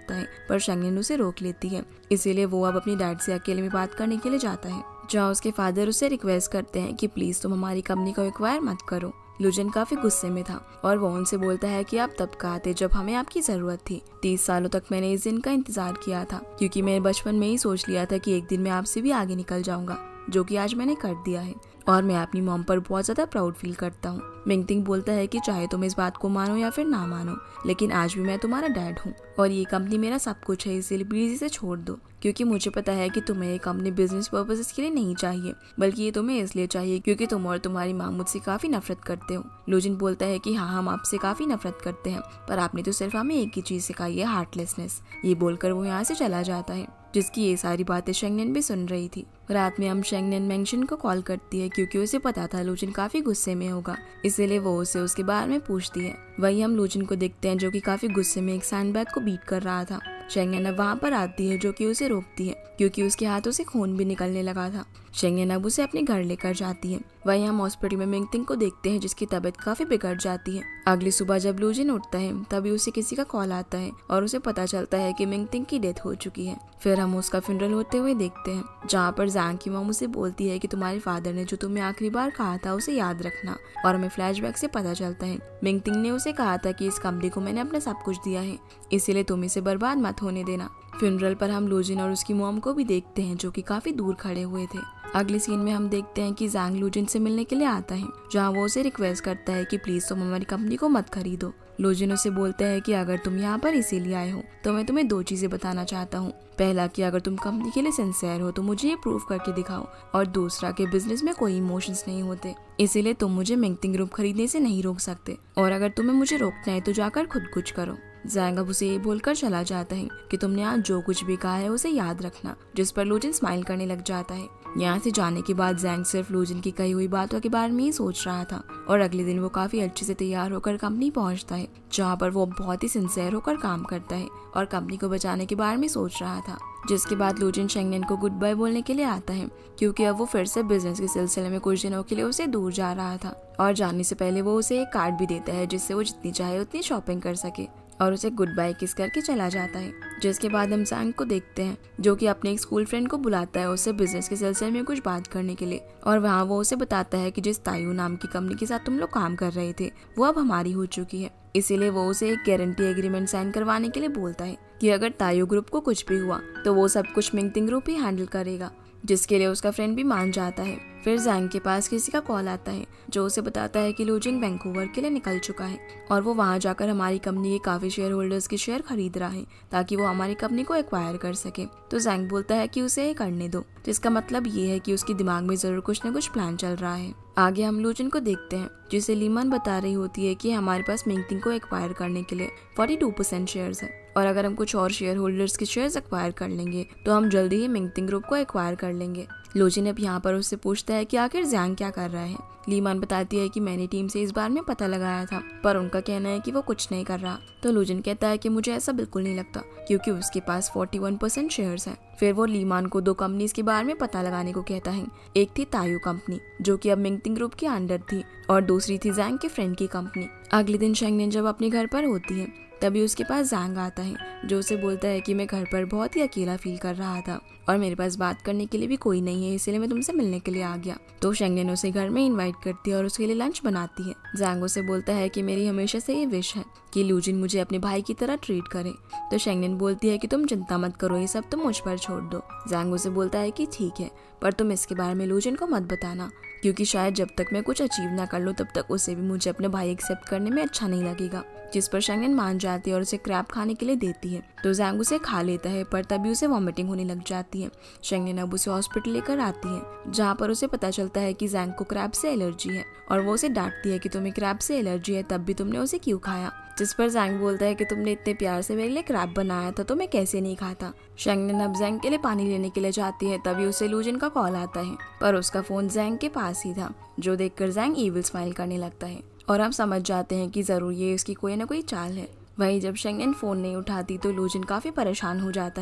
चाहता है, पर शेंगनेन उसे रोक लेती है। इसीलिए वो अब अपनी डैड से अकेले में बात करने के लिए जाता है, जहाँ उसके फादर उससे रिक्वेस्ट करते हैं कि प्लीज तुम हमारी कंपनी को एक्वायर मत करो। लुजिन काफी गुस्से में था और वो उनसे बोलता है कि आप तब कहा थे जब हमें आपकी जरूरत थी। 30 सालों तक मैंने इस दिन का इंतजार किया था, क्योंकि मैंने बचपन में ही सोच लिया था कि एक दिन मैं आपसे भी आगे निकल जाऊंगा, जो कि आज मैंने कर दिया है और मैं अपनी मॉम पर बहुत ज्यादा प्राउड फील करता हूँ। मिंगटिंग बोलता है कि चाहे तुम इस बात को मानो या फिर ना मानो, लेकिन आज भी मैं तुम्हारा डैड हूँ और ये कंपनी मेरा सब कुछ है, इसलिए प्लीज इसे छोड़ दो, क्योंकि मुझे पता है कि तुम्हें ये कंपनी बिजनेस पर्पसेस के लिए नहीं चाहिए, बल्कि ये तुम्हें इसलिए चाहिए क्योंकि तुम और तुम्हारी माँ मुझसे काफी नफरत करते हो। लुजिन बोलता है कि हाँ, हम आपसे काफी नफरत करते हैं, पर आपने तो सिर्फ हमें एक ही चीज सिखाई है, हार्टलेसनेस। ये बोलकर वो यहाँ से चला जाता है, जिसकी ये सारी बातें शेंगनेन भी सुन रही थी। रात में हम शेंगनेन मेंशन को कॉल करती है, क्योंकि उसे पता था लुजिन काफी गुस्से में होगा, इसीलिए वो उसे उसके बारे में पूछती है। वही हम लुजिन को देखते हैं, जो कि काफी गुस्से में एक सैंडबैग को बीट कर रहा था। शेंगनेन अब वहाँ पर आती है, जो कि उसे रोकती है, क्योंकि उसके हाथों से खून भी निकलने लगा था। शेंगनेन अब उसे अपने घर लेकर जाती है। वहीं हम हॉस्पिटल में मिंगटिंग को देखते हैं, जिसकी तबीयत काफी बिगड़ जाती है। अगली सुबह जब लुजिन उठता है, तभी उसे किसी का कॉल आता है और उसे पता चलता है कि मिंगटिंग की डेथ हो चुकी है। फिर हम उसका फ्यूनरल होते हुए देखते हैं, जहाँ पर ज़ैंग की मॉम उसे बोलती है कि तुम्हारे फादर ने जो तुम्हें आखिरी बार कहा था उसे याद रखना, और हमें फ्लैशबैक से पता चलता है मिंगटिंग ने उसे कहा था कि इस कंपनी को मैंने अपना सब कुछ दिया है, इसीलिए तुम इसे बर्बाद मत होने देना। फ्यूनरल पर हम लुजिन और उसकी मॉम को भी देखते हैं, जो कि काफी दूर खड़े हुए थे। अगले सीन में हम देखते हैं कि ज़ैंग लुजिन से मिलने के लिए आता है, जहाँ वो उसे रिक्वेस्ट करता है कि प्लीज तुम हमारी कंपनी को मत खरीदो। लुजिन उसे बोलता है कि अगर तुम यहाँ पर इसीलिए आए हो तो मैं तुम्हें 2 चीजें बताना चाहता हूँ। पहला कि अगर तुम कंपनी के लिए सिंसियर हो तो मुझे ये प्रूव करके दिखाओ, और दूसरा कि बिजनेस में कोई इमोशंस नहीं होते, इसीलिए तुम मुझे मिंगटिंग ग्रुप खरीदने से नहीं रोक सकते, और अगर तुम्हें मुझे रोकना है तो जाकर खुद कुछ करो। ज़ैंग अब उसे ये बोलकर चला जाता है कि तुमने आज जो कुछ भी कहा है उसे याद रखना, जिस पर लुजिन स्माइल करने लग जाता है। यहाँ से जाने के बाद ज़ैंग सिर्फ लुजिन की कही हुई बातों के बारे में ही सोच रहा था, और अगले दिन वो काफी अच्छे से तैयार होकर कंपनी पहुँचता है, जहाँ पर वो बहुत ही सिंसियर होकर काम करता है और कंपनी को बचाने के बारे में सोच रहा था। जिसके बाद लुजिन शेंगनेन को गुड बाय बोलने के लिए आता है, क्योंकि अब वो फिर से बिजनेस के सिलसिले में कुछ दिनों के लिए उसे दूर जा रहा था, और जाने से पहले वो उसे एक कार्ड भी देता है, जिससे वो जितनी चाहे उतनी शॉपिंग कर सके, और उसे गुड बाय किस करके चला जाता है। जिसके बाद हम ज़ैंग को देखते हैं, जो कि अपने एक स्कूल फ्रेंड को बुलाता है उससे बिजनेस के सिलसिले में कुछ बात करने के लिए, और वहाँ वो उसे बताता है कि जिस तायू नाम की कंपनी के साथ तुम लोग काम कर रहे थे वो अब हमारी हो चुकी है, इसीलिए वो उसे एक गारंटी एग्रीमेंट साइन करवाने के लिए बोलता है कि अगर तायू ग्रुप को कुछ भी हुआ तो वो सब कुछ मिंगटिंग ग्रुप ही हैंडल करेगा, जिसके लिए उसका फ्रेंड भी मान जाता है। फिर ज़ैंग के पास किसी का कॉल आता है, जो उसे बताता है कि लुजिन वैंकूवर के लिए निकल चुका है और वो वहाँ जाकर हमारी कंपनी के काफी शेयर होल्डर्स के शेयर खरीद रहा है, ताकि वो हमारी कंपनी को एक्वायर कर सके। तो ज़ैंग बोलता है कि उसे ये करने दो, जिसका मतलब ये है कि उसके दिमाग में जरूर कुछ न कुछ प्लान चल रहा है। आगे हम लुजिन को देखते हैं, जिसे लीमन बता रही होती है कि हमारे पास मिंगटिंग को एक्वायर करने के लिए 42% शेयर्स है, और अगर हम कुछ और शेयर होल्डर्स के शेयर्स एक्वायर कर लेंगे तो हम जल्दी ही मिंगटिंग ग्रुप को एक्वायर कर लेंगे। लुजिन अब यहाँ पर उससे पूछता है कि आखिर ज़ैंग क्या कर रहा है। लीमान बताती है कि मैंने टीम से इस बारे में पता लगाया था, पर उनका कहना है कि वो कुछ नहीं कर रहा। तो लुजिन कहता है कि मुझे ऐसा बिल्कुल नहीं लगता, क्योंकि उसके पास 41% शेयर्स हैं। फिर वो लीमान को 2 कंपनीज के बारे में पता लगाने को कहता है। एक थी तायू कंपनी, जो कि अब मिंगटिंग ग्रुप के अंडर थी, और दूसरी थी ज़ैंग के फ्रेंड की कंपनी। अगले दिन शेंगनेन जब अपने घर पर होती है, तभी उसके पास ज़ैंग आता है, जो उसे बोलता है कि मैं घर पर बहुत ही अकेला फील कर रहा था और मेरे पास बात करने के लिए भी कोई नहीं है, इसलिए मैं तुमसे मिलने के लिए आ गया। तो शेंगनेन उसे घर में इनवाइट करती है और उसके लिए लंच बनाती है। ज़ैंग उसे बोलता है कि मेरी हमेशा से ये विश है कि लुजिन मुझे अपने भाई की तरह ट्रीट करे। तो शेंगनेन बोलती है कि तुम चिंता मत करो, ये सब तुम मुझ पर छोड़ दो। ज़ैंग उसे बोलता है कि ठीक है, पर तुम इसके बारे में लुजिन को मत बताना, क्योंकि शायद जब तक मैं कुछ अचीव ना कर लूँ तब तक उसे भी मुझे अपने भाई एक्सेप्ट करने में अच्छा नहीं लगेगा। जिस पर शेंगनेन मान जाती है और उसे क्रैब खाने के लिए देती है। तो ज़ैंग उसे खा लेता है, पर तभी उसे वॉमिटिंग होने लग जाती है। शेंगनेन अब उसे हॉस्पिटल लेकर आती है, जहाँ पर उसे पता चलता है कि ज़ैंग को क्रैब से एलर्जी है, और वो उसे डांटती है कि तुम्हें क्रैब से एलर्जी है, तब भी तुमने उसे क्यों खाया। जिस पर ज़ैंग बोलता है कि तुमने इतने प्यार से मेरे लिए क्रैब बनाया था तो मैं कैसे नहीं खाता। शेंगनेन अब ज़ैंग के लिए पानी लेने के लिए जाती है, तभी उसे लुजिन का कॉल आता है, पर उसका फोन ज़ैंग के पास ही था, जो देखकर ज़ैंग ईविल स्माइल करने लगता है और हम समझ जाते हैं कि जरूर ये उसकी कोई ना कोई चाल है। वहीं जब शेंगनेन फोन नहीं उठाती तो लुजिन काफी परेशान हो जाता है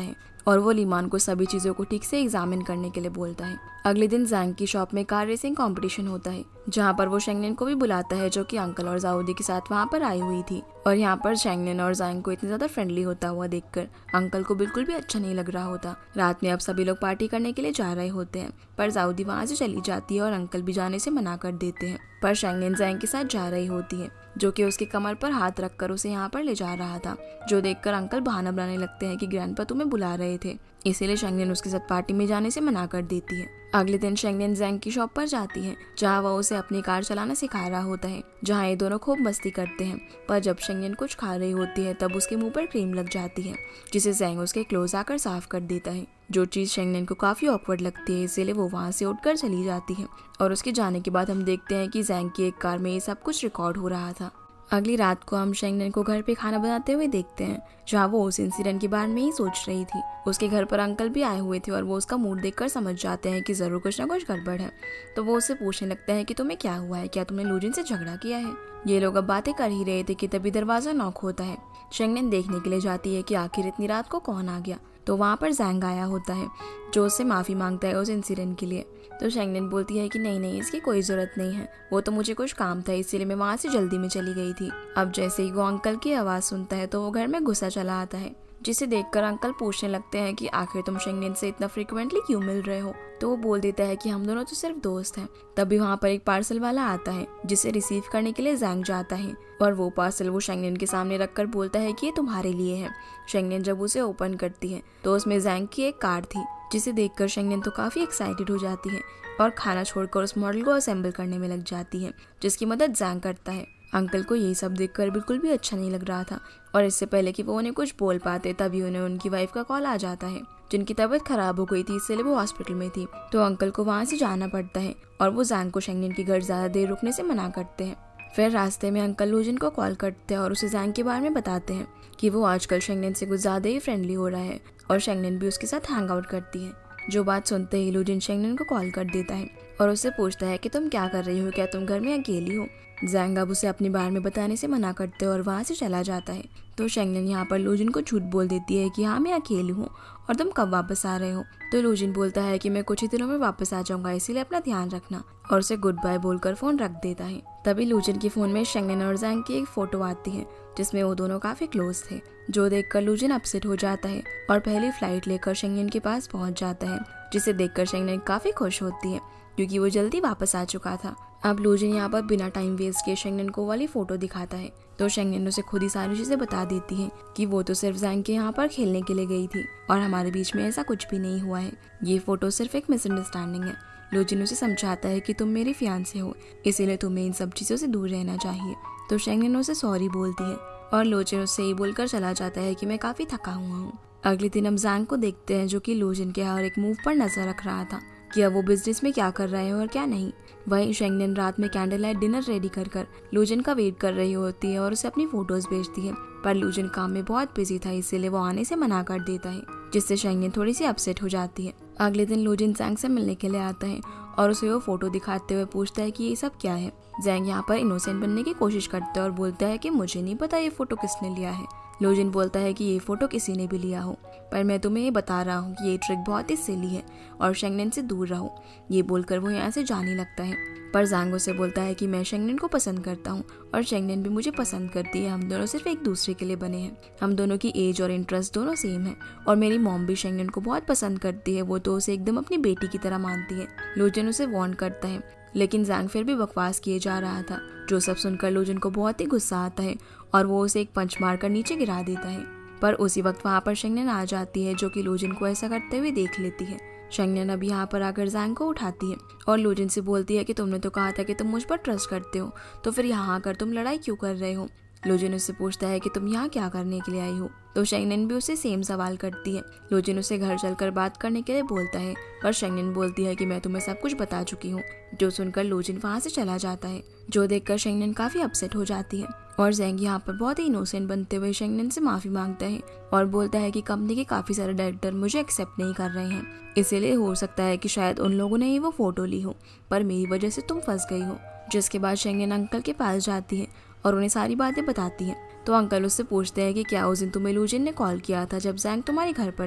और वो लीमान को सभी चीज़ों को ठीक से एग्जामिन करने के लिए बोलता है। अगले दिन जैंग की शॉप में कार रेसिंग कंपटीशन होता है, जहाँ पर वो शेंगनेन को भी बुलाता है, जो कि अंकल और जाऊदी के साथ वहाँ पर आई हुई थी। और यहाँ पर शेंगनेन और जैंग को इतनी ज्यादा फ्रेंडली होता हुआ देखकर अंकल को बिल्कुल भी अच्छा नहीं लग रहा होता। रात में अब सभी लोग पार्टी करने के लिए जा रहे होते हैं, पर जाऊदी वहाँ से चली जाती है और अंकल भी जाने से मना कर देते हैं। पर शेंगनेन जैंग के साथ जा रही होती है, जो कि उसके कमर पर हाथ रखकर उसे यहाँ पर ले जा रहा था, जो देखकर अंकल बहाना बनाने लगते हैं कि ग्रैंडपा तुम्हें बुला रहे थे, इसीलिए शेंगनेन उसके साथ पार्टी में जाने से मना कर देती है। अगले दिन शेंगनेन जैंग की शॉप पर जाती है, जहाँ वह उसे अपनी कार चलाना सिखा रहा होता है, जहाँ ये दोनों खूब मस्ती करते हैं। पर जब शेंगनेन कुछ खा रही होती है तब उसके मुंह पर क्रीम लग जाती है, जिसे जैंग उसके क्लोज आकर साफ कर देता है, जो चीज शेंगनेन को काफी ऑकवर्ड लगती है, इसीलिए वो वहाँ से उठकर चली जाती है। और उसके जाने के बाद हम देखते हैं कि जैंग की एक कार में ये सब कुछ रिकॉर्ड हो रहा था। अगली रात को हम शेंगनेन को घर पे खाना बनाते हुए देखते हैं, जहाँ वो उस इंसिडेंट के बारे में ही सोच रही थी। उसके घर पर अंकल भी आए हुए थे और वो उसका मूड देखकर समझ जाते हैं कि जरूर कुछ ना कुछ गड़बड़ है। तो वो उससे पूछने लगता है कि तुम्हें क्या हुआ है, क्या तुमने लूजिन से झगड़ा किया है। ये लोग अब बातें कर ही रहे थे कि तभी दरवाजा नॉक होता है। शेंगनेन देखने के लिए जाती है कि आखिर इतनी रात को कौन आ गया। तो वहाँ पर जैंग आया होता है, जो उससे माफ़ी मांगता है उस इंसिडेंट के लिए। तो शेंगनेन बोलती है कि नहीं, इसकी कोई ज़रूरत नहीं है, वो तो मुझे कुछ काम था, इसीलिए मैं वहाँ से जल्दी में चली गई थी। अब जैसे ही वो अंकल की आवाज़ सुनता है तो वो घर में गुस्सा चला आता है, जिसे देखकर अंकल पूछने लगते हैं कि आखिर तुम शेंगनेन से इतना फ्रिक्वेंटली क्यों मिल रहे हो। तो वो बोल देता है कि हम दोनों तो सिर्फ दोस्त हैं। तभी वहाँ पर एक पार्सल वाला आता है, जिसे रिसीव करने के लिए जैंग जाता है, और वो पार्सल वो शेंगनेन के सामने रखकर बोलता है कि ये तुम्हारे लिए है। शेंगनेन जब उसे ओपन करती है तो उसमें जैंग की एक कार्ड थी, जिसे देखकर शेंगनेन तो काफी एक्साइटेड हो जाती है और खाना छोड़कर उस मॉडल को असेंबल करने में लग जाती है, जिसकी मदद जैंग करता है। अंकल को यही सब देखकर बिल्कुल भी अच्छा नहीं लग रहा था, और इससे पहले कि वो उन्हें कुछ बोल पाते तभी उन्हें उनकी वाइफ का कॉल आ जाता है, जिनकी तबीयत खराब हो गई थी, इसलिए वो हॉस्पिटल में थी। तो अंकल को वहाँ से जाना पड़ता है और वो जैंग को शेंगनेन के घर ज्यादा देर रुकने से मना करते हैं। फिर रास्ते में अंकल लूजिन को कॉल करते हैं और उसे जैंग के बारे में बताते हैं कि वो आजकल शेंगनेन से कुछ ज्यादा ही फ्रेंडली हो रहा है और शेंगनेन भी उसके साथ हैंग आउट करती है। जो बात सुनते ही लूजिन शेंगनेन को कॉल कर देता है और उससे पूछता है कि तुम क्या कर रही हो, क्या तुम घर में अकेली हो। जैंग अब उसे अपने बारे में बताने से मना करते हैं और वहाँ से चला जाता है। तो शेंगनेन यहाँ पर लूजिन को झूठ बोल देती है कि हाँ मैं अकेली हूँ और तुम कब वापस आ रहे हो। तो लूजिन बोलता है कि मैं कुछ ही दिनों में वापस आ जाऊंगा, इसीलिए अपना ध्यान रखना, और उसे गुड बाय बोलकर फोन रख देता है। तभी लूजिन के फोन में शेंगनेन और जैंग की एक फोटो आती है, जिसमें वो दोनों काफी क्लोज थे, जो देखकर लूजिन अपसेट हो जाता है और पहली फ्लाइट लेकर शेंगनेन के पास पहुंच जाता है, जिसे देखकर शेंगनेन काफी खुश होती है क्योंकि वो जल्दी वापस आ चुका था। अब लूजिन यहाँ पर बिना टाइम वेस्ट किए शेंगनेन को वाली फोटो दिखाता है, तो शेंगनेन उसे खुद ही सारी चीजें बता देती है कि वो तो सिर्फ जैंग के यहाँ पर खेलने के लिए गई थी और हमारे बीच में ऐसा कुछ भी नहीं हुआ है, ये फोटो सिर्फ एक मिसअंडरस्टैंडिंग है। लूजिन उसे समझाता है कि तुम मेरी फियांसे हो, इसीलिए तुम्हें इन सब चीजों से दूर रहना चाहिए। तो शेंगनेन उसे सॉरी बोलती है और लूजिन उससे ये बोलकर चला जाता है कि मैं काफी थका हुआ हूँ। अगले दिन हम जैंग को देखते हैं, जो कि लूजिन के हर एक मूव पर नजर रख रहा था कि अब वो बिजनेस में क्या कर रहे हैं और क्या नहीं। वहीं शेंगनेन रात में कैंडल लाइट डिनर रेडी कर लूजिन का वेट कर रही होती है और उसे अपनी फोटोज भेजती है, पर लूजिन काम में बहुत बिजी था, इसीलिए वो आने से मना कर देता है, जिससे शेंगनेन थोड़ी सी अपसेट हो जाती है। अगले दिन लूजिन जैंग से मिलने के लिए आता है और उसे वो फोटो दिखाते हुए पूछता है कि ये सब क्या है। जैंग यहाँ पर इनोसेंट बनने की कोशिश करता है और बोलता है कि मुझे नहीं पता ये फोटो किसने लिया है। लूजिन बोलता है कि ये फोटो किसी ने भी लिया हो, पर मैं तुम्हें ये बता रहा हूँ कि ये ट्रिक बहुत ही सिली है और शेंगनेन से दूर रहो। ये बोलकर वो यहाँ से जाने लगता है, पर जैंग उसे बोलता है कि मैं शेंगनेन को पसंद करता हूँ और शेंगनेन भी मुझे पसंद करती है, हम दोनों सिर्फ एक दूसरे के लिए बने हैं, हम दोनों की एज और इंटरेस्ट दोनों सेम है और मेरी मॉम भी शेंगनेन को बहुत पसंद करती है, वो तो उसे एकदम अपनी बेटी की तरह मानती है। लूजिन उसे वार्न करता है, लेकिन जैंग फिर भी बकवास किए जा रहा था, जो सब सुनकर लूजिन को बहुत ही गुस्सा आता है और वो उसे एक पंच मारकर नीचे गिरा देता है। पर उसी वक्त वहाँ पर शेंगनेन आ जाती है, जो कि लूजिन को ऐसा करते हुए देख लेती है। शेंगनेन अब यहाँ पर आकर जैंग को उठाती है और लूजिन से बोलती है कि तुमने तो कहा था कि तुम मुझ पर ट्रस्ट करते हो, तो फिर यहाँ आकर तुम लड़ाई क्यों कर रहे हो। लूजिन उससे पूछता है कि तुम यहाँ क्या करने के लिए आई हो, तो शेंगनेन भी उससे सेम सवाल करती है। लूजिन उसे घर चलकर बात करने के लिए बोलता है, पर शेंगनेन बोलती है कि मैं तुम्हें सब कुछ बता चुकी हूँ, जो सुनकर लूजिन वहाँ से चला जाता है, जो देखकर शेंगनेन काफी अपसेट हो जाती है। और जैंग यहाँ पर बहुत ही इनोसेंट बनते हुए शेंगनेन से माफी मांगता है और बोलता है कि कंपनी के काफी सारे डायरेक्टर मुझे एक्सेप्ट नहीं कर रहे हैं, इसीलिए हो सकता है कि शायद उन लोगों ने ही वो फोटो ली हो, पर मेरी वजह से तुम फंस गई हो। जिसके बाद शेंगनेन अंकल के पास जाती है और उन्हें सारी बातें बताती है। तो अंकल उससे पूछते हैं कि क्या उस दिन तुम्हें लूजिन ने कॉल किया था जब जैंग तुम्हारे घर पर था।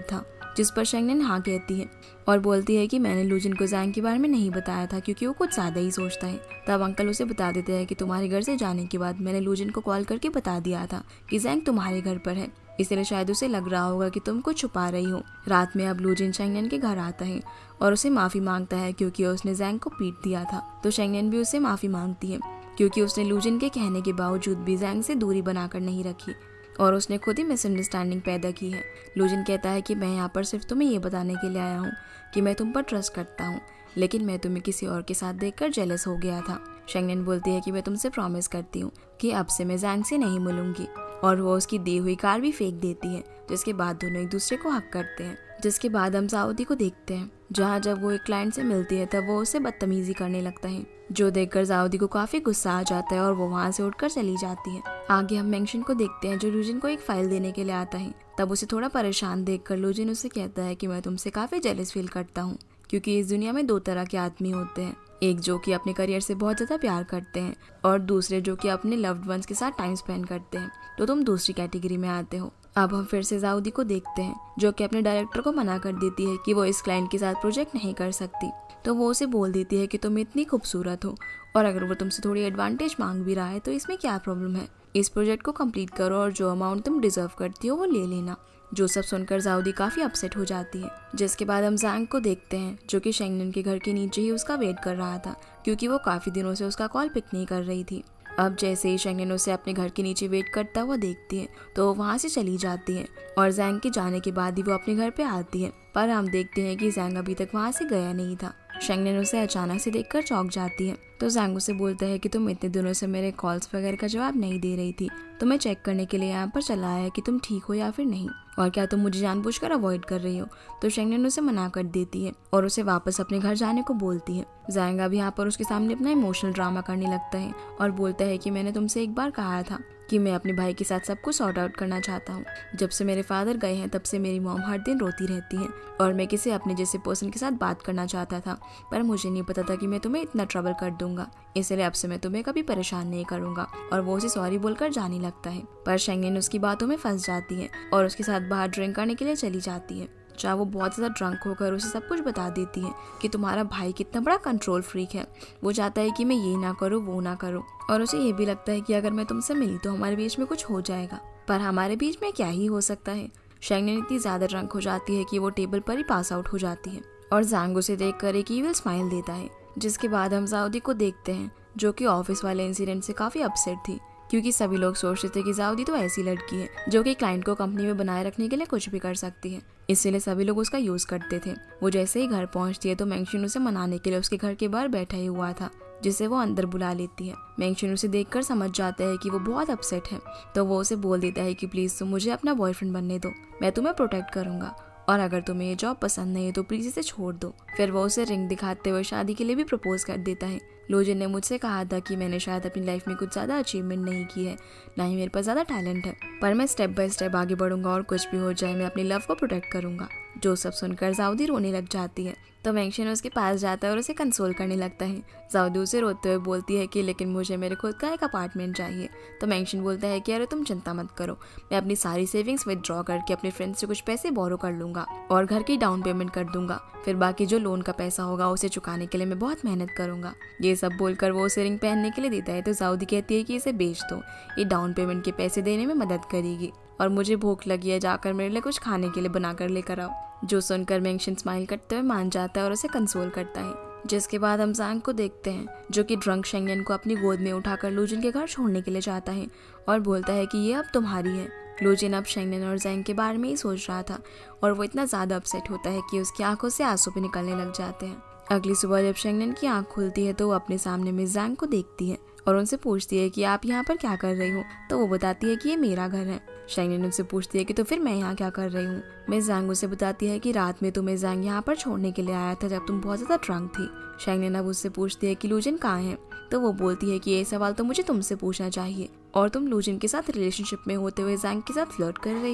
जिस पर शेंगनेन हाँ कहती है और बोलती है कि मैंने लूजिन को जैंग के बारे में नहीं बताया था क्योंकि वो कुछ ज्यादा ही सोचता है। तब अंकल उसे बता देते हैं कि तुम्हारे घर से जाने के बाद मैंने लूजिन को कॉल करके बता दिया था कि जैंग तुम्हारे घर पर है, इसलिए शायद उसे लग रहा होगा कि तुम कुछ छुपा रही हो। रात में अब लूजिन शेंगनेन के घर आता है और उसे माफी मांगता है क्योंकि उसने जैंग को पीट दिया था। तो शेंगनेन भी उससे माफी मांगती है क्योंकि उसने लूजिन के कहने के बावजूद भी जैंग से दूरी बनाकर नहीं रखी और उसने खुद ही मिसअंडरस्टैंडिंग पैदा की है। लूजिन कहता है कि मैं यहाँ पर सिर्फ तुम्हें ये बताने के लिए आया हूँ कि मैं तुम पर ट्रस्ट करता हूँ, लेकिन मैं तुम्हें किसी और के साथ देखकर जेलस हो गया था। शेंगनेन बोलती है कि मैं तुमसे प्रॉमिस करती हूँ कि अब से मैं जैंग से नहीं मिलूंगी और वो उसकी दी हुई कार भी फेंक देती है, जिसके बाद दोनों एक दूसरे को हक करते हैं। जिसके बाद हम साउदी को देखते हैं जहाँ जब वो एक क्लाइंट से मिलती है तब वो उससे बदतमीजी करने लगता है, जो देखकर साउदी को काफी गुस्सा आ जाता है और वो वहाँ से उठकर चली जाती है। आगे हम मेंशन को देखते हैं जो लूजिन को एक फाइल देने के लिए आता है। तब उसे थोड़ा परेशान देखकर लूजिन उसे कहता है कि मैं तुमसे काफी जेलस फील करता हूँ क्योंकि इस दुनिया में 2 तरह के आदमी होते हैं, एक जो कि अपने करियर से बहुत ज्यादा प्यार करते हैं और दूसरे जो कि अपने लव्ड वंस के साथ टाइम स्पेंड करते हैं। तो तुम दूसरी कैटेगरी में आते हो। अब हम फिर से साउदी को देखते हैं जो कि अपने डायरेक्टर को मना कर देती है कि वो इस क्लाइंट के साथ प्रोजेक्ट नहीं कर सकती। तो वो उसे बोल देती है कि तुम इतनी खूबसूरत हो और अगर वो तुमसे थोड़ी एडवांटेज मांग भी रहा है तो इसमें क्या प्रॉब्लम है, इस प्रोजेक्ट को कंप्लीट करो और जो अमाउंट तुम डिजर्व करती हो वो ले लेना। जो सब सुनकर साउदी काफी अपसेट हो जाती है। जिसके बाद हम जैंग को देखते हैं जो कि शेंगनेन के घर के नीचे ही उसका वेट कर रहा था क्योंकि वो काफी दिनों से उसका कॉल पिक नहीं कर रही थी। अब जैसे ही शेंगनेन उसे अपने घर के नीचे वेट करता हुआ देखती है तो वो वहाँ से चली जाती है और जैंग के जाने के बाद ही वो अपने घर पे आती है, पर हम देखते हैं कि जैंग अभी तक वहाँ से गया नहीं था। शेंगनेन उसे अचानक से देखकर चौंक जाती है तो जैंग उसे बोलता है कि तुम इतने दिनों से मेरे कॉल्स वगैरह का जवाब नहीं दे रही थी, तो मैं चेक करने के लिए यहाँ पर चला आया कि तुम ठीक हो या फिर नहीं, और क्या तुम मुझे जानबूझकर अवॉइड कर रही हो। तो शेंगनेन उसे मना कर देती है और उसे वापस अपने घर जाने को बोलती है। जैंग अब यहाँ पर उसके सामने अपना इमोशनल ड्रामा करने लगता है और बोलता है कि मैंने तुमसे एक बार कहा था कि मैं अपने भाई के साथ सब कुछ सॉर्ट आउट करना चाहता हूँ। जब से मेरे फादर गए हैं तब से मेरी मॉम हर दिन रोती रहती है और मैं किसी अपने जैसे पर्सन के साथ बात करना चाहता था, पर मुझे नहीं पता था कि मैं तुम्हें इतना ट्रबल कर दूंगा, इसलिए अब से मैं तुम्हें कभी परेशान नहीं करूंगा। और वो उसे सॉरी बोलकर जाने लगता है, पर शेंगनेन उसकी बातों में फंस जाती है और उसके साथ बाहर ड्रिंक करने के लिए चली जाती है, जहाँ वो बहुत ज़्यादा ड्रंक होकर उसे सब कुछ बता देती है कि तुम्हारा भाई कितना बड़ा कंट्रोल फ्रीक है। वो चाहता है कि मैं ये ना करूँ वो ना करूँ, और उसे ये भी लगता है कि अगर मैं तुमसे मिली तो हमारे बीच में कुछ हो जाएगा, पर हमारे बीच में क्या ही हो सकता है। शेंगनेन इतनी ज़्यादा ड्रंक हो जाती है कि वो टेबल पर ही पास आउट हो जाती है और जैंग उसे देखकर एक ईविल स्माइल देता है। जिसके बाद हम साउदी को देखते हैं जो कि ऑफिस वाले इंसिडेंट से काफ़ी अपसेट थी क्योंकि सभी लोग सोचते थे कि साउदी तो ऐसी लड़की है जो कि क्लाइंट को कंपनी में बनाए रखने के लिए कुछ भी कर सकती है, इसलिए सभी लोग उसका यूज करते थे। वो जैसे ही घर पहुंचती है तो मेंगशिन उसे मनाने के लिए उसके घर के बाहर बैठा ही हुआ था, जिसे वो अंदर बुला लेती है। मेंगशिन उसे देखकर समझ जाता है कि वो बहुत अपसेट है, तो वो उसे बोल देता है कि प्लीज तुम मुझे अपना बॉयफ्रेंड बनने दो, मैं तुम्हें प्रोटेक्ट करूंगा और अगर तुम्हें ये जॉब पसंद नहीं है तो प्लीज इसे छोड़ दो। फिर वो उसे रिंग दिखाते हुए शादी के लिए भी प्रपोज कर देता है। लूजिन ने मुझसे कहा था कि मैंने शायद अपनी लाइफ में कुछ ज़्यादा अचीवमेंट नहीं की है, ना ही मेरे पास ज़्यादा टैलेंट है, पर मैं स्टेप बाय स्टेप आगे बढ़ूंगा और कुछ भी हो जाए मैं अपनी लव को प्रोटेक्ट करूंगा। जो सब सुनकर साउदी रोने लग जाती है तो मेंगशिन उसके पास जाता है और उसे कंसोल करने लगता है। साउदी उसे रोते हुए बोलती है कि लेकिन मुझे मेरे खुद का एक अपार्टमेंट चाहिए। तो मेंगशिन बोलता है कि अरे तुम चिंता मत करो, मैं अपनी सारी सेविंग्स विदड्रॉ करके अपने फ्रेंड्स से कुछ पैसे बोरो कर लूंगा और घर की डाउन पेमेंट कर दूंगा, फिर बाकी जो लोन का पैसा होगा उसे चुकाने के लिए मैं बहुत मेहनत करूंगा। ये सब बोलकर वो उसे रिंग पहनने के लिए देता है तो साउदी कहती है कि इसे बेच दो, ये डाउन पेमेंट के पैसे देने में मदद करेगी और मुझे भूख लगी है, जाकर मेरे लिए कुछ खाने के लिए बनाकर लेकर आओ। जो सुनकर मेंगशिन स्माइल करते हुए मान जाता है और उसे कंसोल करता है। जिसके बाद हम जैंग को देखते हैं जो कि ड्रंक शेंगनेन को अपनी गोद में उठाकर लूजिन के घर छोड़ने के लिए जाता है और बोलता है कि ये अब तुम्हारी है। लूजिन अब शेंगनेन और जैंग के बारे में ही सोच रहा था और वो इतना ज़्यादा अपसेट होता है कि उसकी आंखों से आंसू भी निकलने लग जाते हैं। अगली सुबह जब शेंगनेन की आंख खुलती है तो वो अपने सामने मिस जैंग को देखती है और उनसे पूछती है कि आप यहाँ पर क्या कर रही हो। तो वो बताती है कि ये मेरा घर है। शेंगनेन उनसे पूछती है कि तो फिर मैं यहाँ क्या कर रही हूँ। मिस जैंग उसे बताती है कि रात में तुम्हें जैंग यहाँ पर छोड़ने के लिए आया था जब तुम बहुत ज़्यादा ड्रंक थी। शेंगनेन अब उससे पूछती है कि लूजिन कहाँ है। तो वो बोलती है कि ये सवाल तो मुझे तुमसे पूछना चाहिए और तुम लूजिन के साथ रिलेशनशिप में होते हुए जैंग के साथ फ्लर्ट कर रही हो।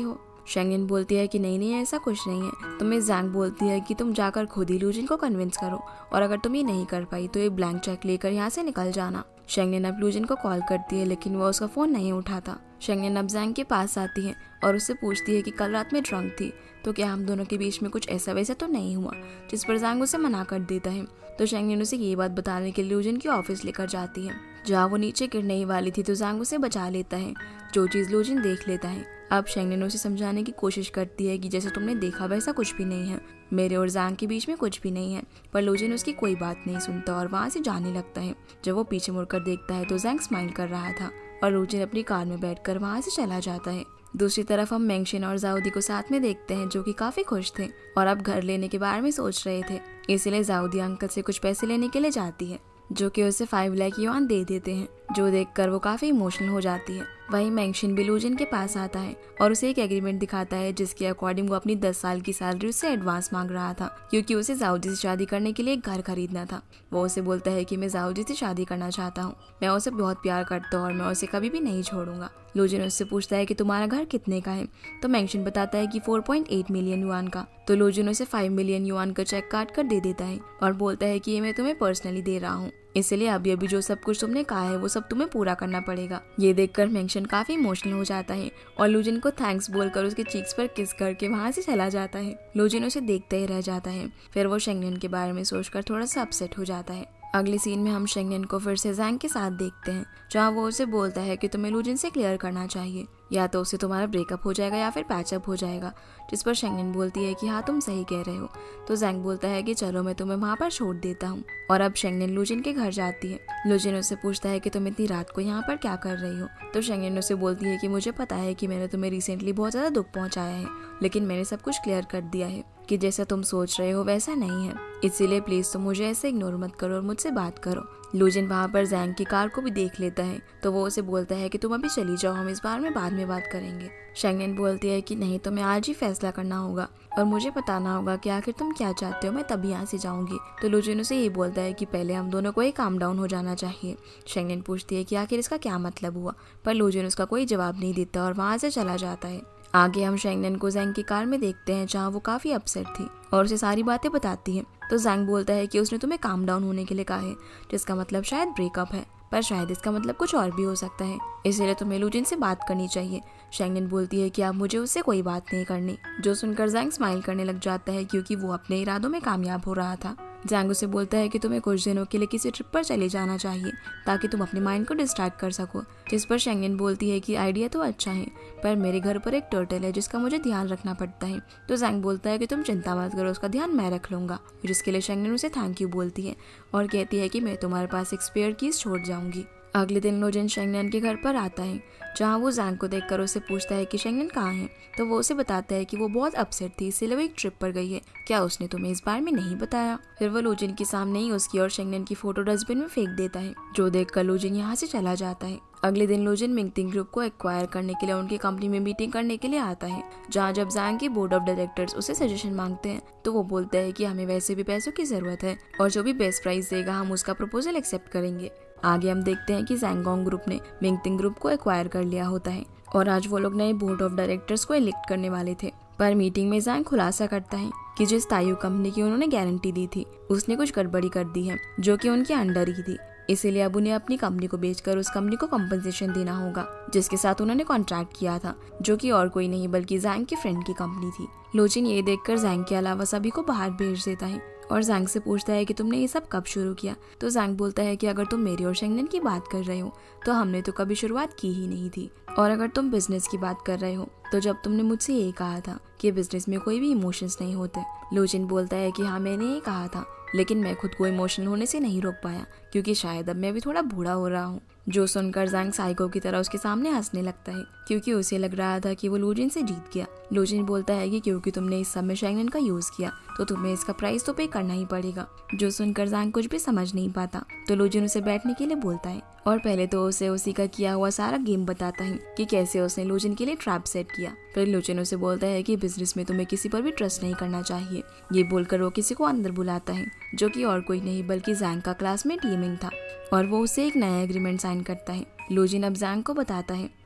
शेंगन बोलती है कि नहीं नहीं ऐसा कुछ नहीं है। तो मिस जैंग बोलती है कि तुम जाकर खुद ही लूजिन को कन्विंस करो और अगर तुम ये नहीं कर पाई तो ये ब्लैंक चेक लेकर यहाँ से निकल जाना। शेंगन अब लूजिन को कॉल करती है लेकिन वो उसका फोन नहीं उठाता। शेंगन अब जैंग के पास आती है और उससे पूछती है कि कल रात में ड्रंक थी तो क्या हम दोनों के बीच में कुछ ऐसा वैसा तो नहीं हुआ, जिस पर जैंग उसे मना कर देता है। तो शेंगन उसे ये बात बताने के लिए लूजिन की ऑफिस लेकर जाती है जहाँ वो नीचे गिरने ही वाली थी। तो जैंग उसे बचा लेता है, जो चीज लूजिन देख लेता है। अब शेंगन उसे समझाने की कोशिश करती है कि जैसे तुमने देखा वैसा कुछ भी नहीं है, मेरे और जैंग के बीच में कुछ भी नहीं है। पर लूजिन उसकी कोई बात नहीं सुनता और वहाँ से जाने लगता है। जब वो पीछे मुड़कर देखता है तो जैंग स्माइल कर रहा था और लूजिन अपनी कार में बैठकर वहाँ से चला जाता है। दूसरी तरफ हम मेंगशिन और जाउदी को साथ में देखते हैं जो कि काफी खुश थे और अब घर लेने के बारे में सोच रहे थे। इसलिए जाउदी अंकल से कुछ पैसे लेने के लिए जाती है जो कि उसे 5 लाख युआन दे देते हैं, जो देखकर वो काफी इमोशनल हो जाती है। वहीं मेंगशिन भी लूजिन के पास आता है और उसे एक एग्रीमेंट दिखाता है जिसके अकॉर्डिंग वो अपनी 10 साल की सैलरी उससे एडवांस मांग रहा था क्योंकि उसे जाउदी से शादी करने के लिए एक घर खरीदना था। वो उसे बोलता है कि मैं जाउदी से शादी करना चाहता हूँ, मैं उसे बहुत प्यार करता हूँ और मैं उसे कभी भी नहीं छोड़ूंगा। लूजिन उससे पूछता है कि तुम्हारा घर कितने का है, तो मेंगशिन बताता है कि 4.8 मिलियन युआन का। तो लूजिन उसे 5 मिलियन युआन का चेक काट कर दे देता है और बोलता है कि ये मैं तुम्हें पर्सनली दे रहा हूँ, इसलिए अभी अभी जो सब कुछ तुमने कहा है वो सब तुम्हें पूरा करना पड़ेगा। ये देखकर मेंगशिन काफी इमोशनल हो जाता है और लूजिन को थैंक्स बोलकर उसके चीक्स पर किस करके वहाँ से चला जाता है। लूजिन उसे देखते ही रह जाता है। फिर वो शेंगन के बारे में सोचकर थोड़ा सा अपसेट हो जाता है। अगले सीन में हम शेंगन को फिर से जैंग के साथ देखते हैं जहाँ वो उसे बोलता है कि तुम्हें लूजिन से क्लियर करना चाहिए, या तो उससे तुम्हारा ब्रेकअप हो जाएगा या फिर पैचअप हो जाएगा। जिस पर शेंगन बोलती है कि हाँ तुम सही कह रहे हो। तो जैंग बोलता है कि चलो मैं तुम्हें वहाँ पर छोड़ देता हूँ। और अब शेंगन लूजिन के घर जाती है। लूजिन उससे पूछता है कि तुम इतनी रात को यहाँ पर क्या कर रही हो। तो शेंगन उससे बोलती है कि मुझे पता है कि मैंने तुम्हें रिसेंटली बहुत ज्यादा दुख पहुँचाया है, लेकिन मैंने सब कुछ क्लियर कर दिया है कि जैसा तुम सोच रहे हो वैसा नहीं है, इसीलिए प्लीज तुम मुझे ऐसे इग्नोर मत करो और मुझसे बात करो। लूजिन वहाँ पर जैंग की कार को भी देख लेता है तो वो उसे बोलता है कि तुम अभी चली जाओ, हम इस बारे में बाद में बात करेंगे। शेंगन बोलती है कि नहीं, तुम्हें आज ही फैसला करना होगा और मुझे बताना होगा कि आखिर तुम क्या चाहते हो, मैं तभी यहाँ से जाऊंगी। तो लूजिन उसे ये बोलता है कि पहले हम दोनों को ही काम डाउन हो जाना चाहिए। शेंगन पूछती है कि आखिर इसका क्या मतलब हुआ, पर लूजिन उसका कोई जवाब नहीं देता और वहाँ से चला जाता है। आगे हम शेंगन को जैंग की कार में देखते हैं जहाँ वो काफी अपसेट थी और उसे सारी बातें बताती है। तो जैंग बोलता है कि उसने तुम्हें काम डाउन होने के लिए कहा है, जिसका मतलब शायद ब्रेकअप है, पर शायद इसका मतलब कुछ और भी हो सकता है, इसलिए तुम्हें लूजिन से बात करनी चाहिए। शेंगन बोलती है कि अब मुझे उससे कोई बात नहीं करनी, जो सुनकर जैंग स्माइल करने लग जाता है क्योंकि वो अपने इरादों में कामयाब हो रहा था। जैंग उसे बोलता है कि तुम्हें कुछ दिनों के लिए किसी ट्रिप पर चले जाना चाहिए ताकि तुम अपने माइंड को डिस्ट्रैक्ट कर सको। जिस पर शेंगन बोलती है कि आइडिया तो अच्छा है, पर मेरे घर पर एक टर्टल है जिसका मुझे ध्यान रखना पड़ता है। तो जैंग बोलता है कि तुम चिंता मत करो, उसका ध्यान मैं रख लूंगा, जिसके लिए शेंगन उसे थैंक यू बोलती है और कहती है कि मैं तुम्हारे पास एक स्पेयर कीज छोड़ जाऊंगी। अगले दिन लूजिन शेंगन के घर पर आता है जहाँ वो जैंग को देखकर उससे पूछता है कि शेंगन कहाँ है। तो वो उसे बताता है कि वो बहुत अपसेट थी, इसलिए वो एक ट्रिप पर गई है, क्या उसने तुम्हें इस बारे में नहीं बताया। फिर वो लूजिन के सामने ही उसकी और शेंगन की फोटो डस्टबिन में फेंक देता है, जो देखकर लूजिन यहाँ से चला जाता है। अगले दिन लूजिन मिंगटिंग ग्रुप को एक्वायर करने के लिए उनकी कंपनी में मीटिंग करने के लिए आता है, जहाँ जब जैंग की बोर्ड ऑफ डायरेक्टर्स उसे सजेशन मांगते हैं तो वो बोलता है कि हमें वैसे भी पैसों की जरूरत है और जो भी बेस्ट प्राइस देगा हम उसका प्रपोजल एक्सेप्ट करेंगे। आगे हम देखते हैं कि जैंगोंग ग्रुप ने मिंगटिंग ग्रुप को एक्वायर कर लिया होता है और आज वो लोग नए बोर्ड ऑफ डायरेक्टर्स को इलेक्ट करने वाले थे। पर मीटिंग में जैंग खुलासा करता है कि जिस तायु कंपनी की उन्होंने गारंटी दी थी उसने कुछ गड़बड़ी कर दी है जो कि उनके अंडर ही थी, इसीलिए अब उन्हें अपनी कंपनी को बेचकर उस कंपनी को कंपनसेशन देना होगा जिसके साथ उन्होंने कॉन्ट्रैक्ट किया था, जो कि और कोई नहीं बल्कि जैंग के फ्रेंड की कंपनी थी। लूजिन ये देखकर जैंग के अलावा सभी को बाहर भेज देता है और जैंग से पूछता है कि तुमने ये सब कब शुरू किया। तो जैंग बोलता है कि अगर तुम मेरी और शेंगन की बात कर रहे हो तो हमने तो कभी शुरुआत की ही नहीं थी, और अगर तुम बिजनेस की बात कर रहे हो तो जब तुमने मुझसे ये कहा था कि बिजनेस में कोई भी इमोशंस नहीं होते। लूजिन बोलता है कि हाँ मैंने ये कहा था, लेकिन मैं खुद को इमोशनल होने से नहीं रोक पाया क्योंकि शायद अब मैं भी थोड़ा बूढ़ा हो रहा हूँ। जो सुनकर जैंग साइको की तरह उसके सामने हंसने लगता है क्योंकि उसे लग रहा था कि वो लूजिन से जीत गया। लूजिन बोलता है कि क्योंकि तुमने इस सब में शेंगन का यूज किया तो तुम्हें इसका प्राइस तो पे करना ही पड़ेगा। जो सुनकर जैंग कुछ भी समझ नहीं पाता तो लूजिन उसे बैठने के लिए बोलता है और पहले तो उसे उसी का किया हुआ सारा गेम बताता है कि कैसे उसने लूजिन के लिए ट्रैप सेट किया। फिर लूजिन उसे बोलता है कि बिजनेस में तुम्हें किसी पर भी ट्रस्ट नहीं करना चाहिए। ये बोलकर वो किसी को अंदर बुलाता है जो कि और कोई नहीं बल्कि जैंग का क्लासमेट यीमिंग था और वो उसे एक नया एग्रीमेंट साइन करता है। लूजिन अब जैंग को बताता है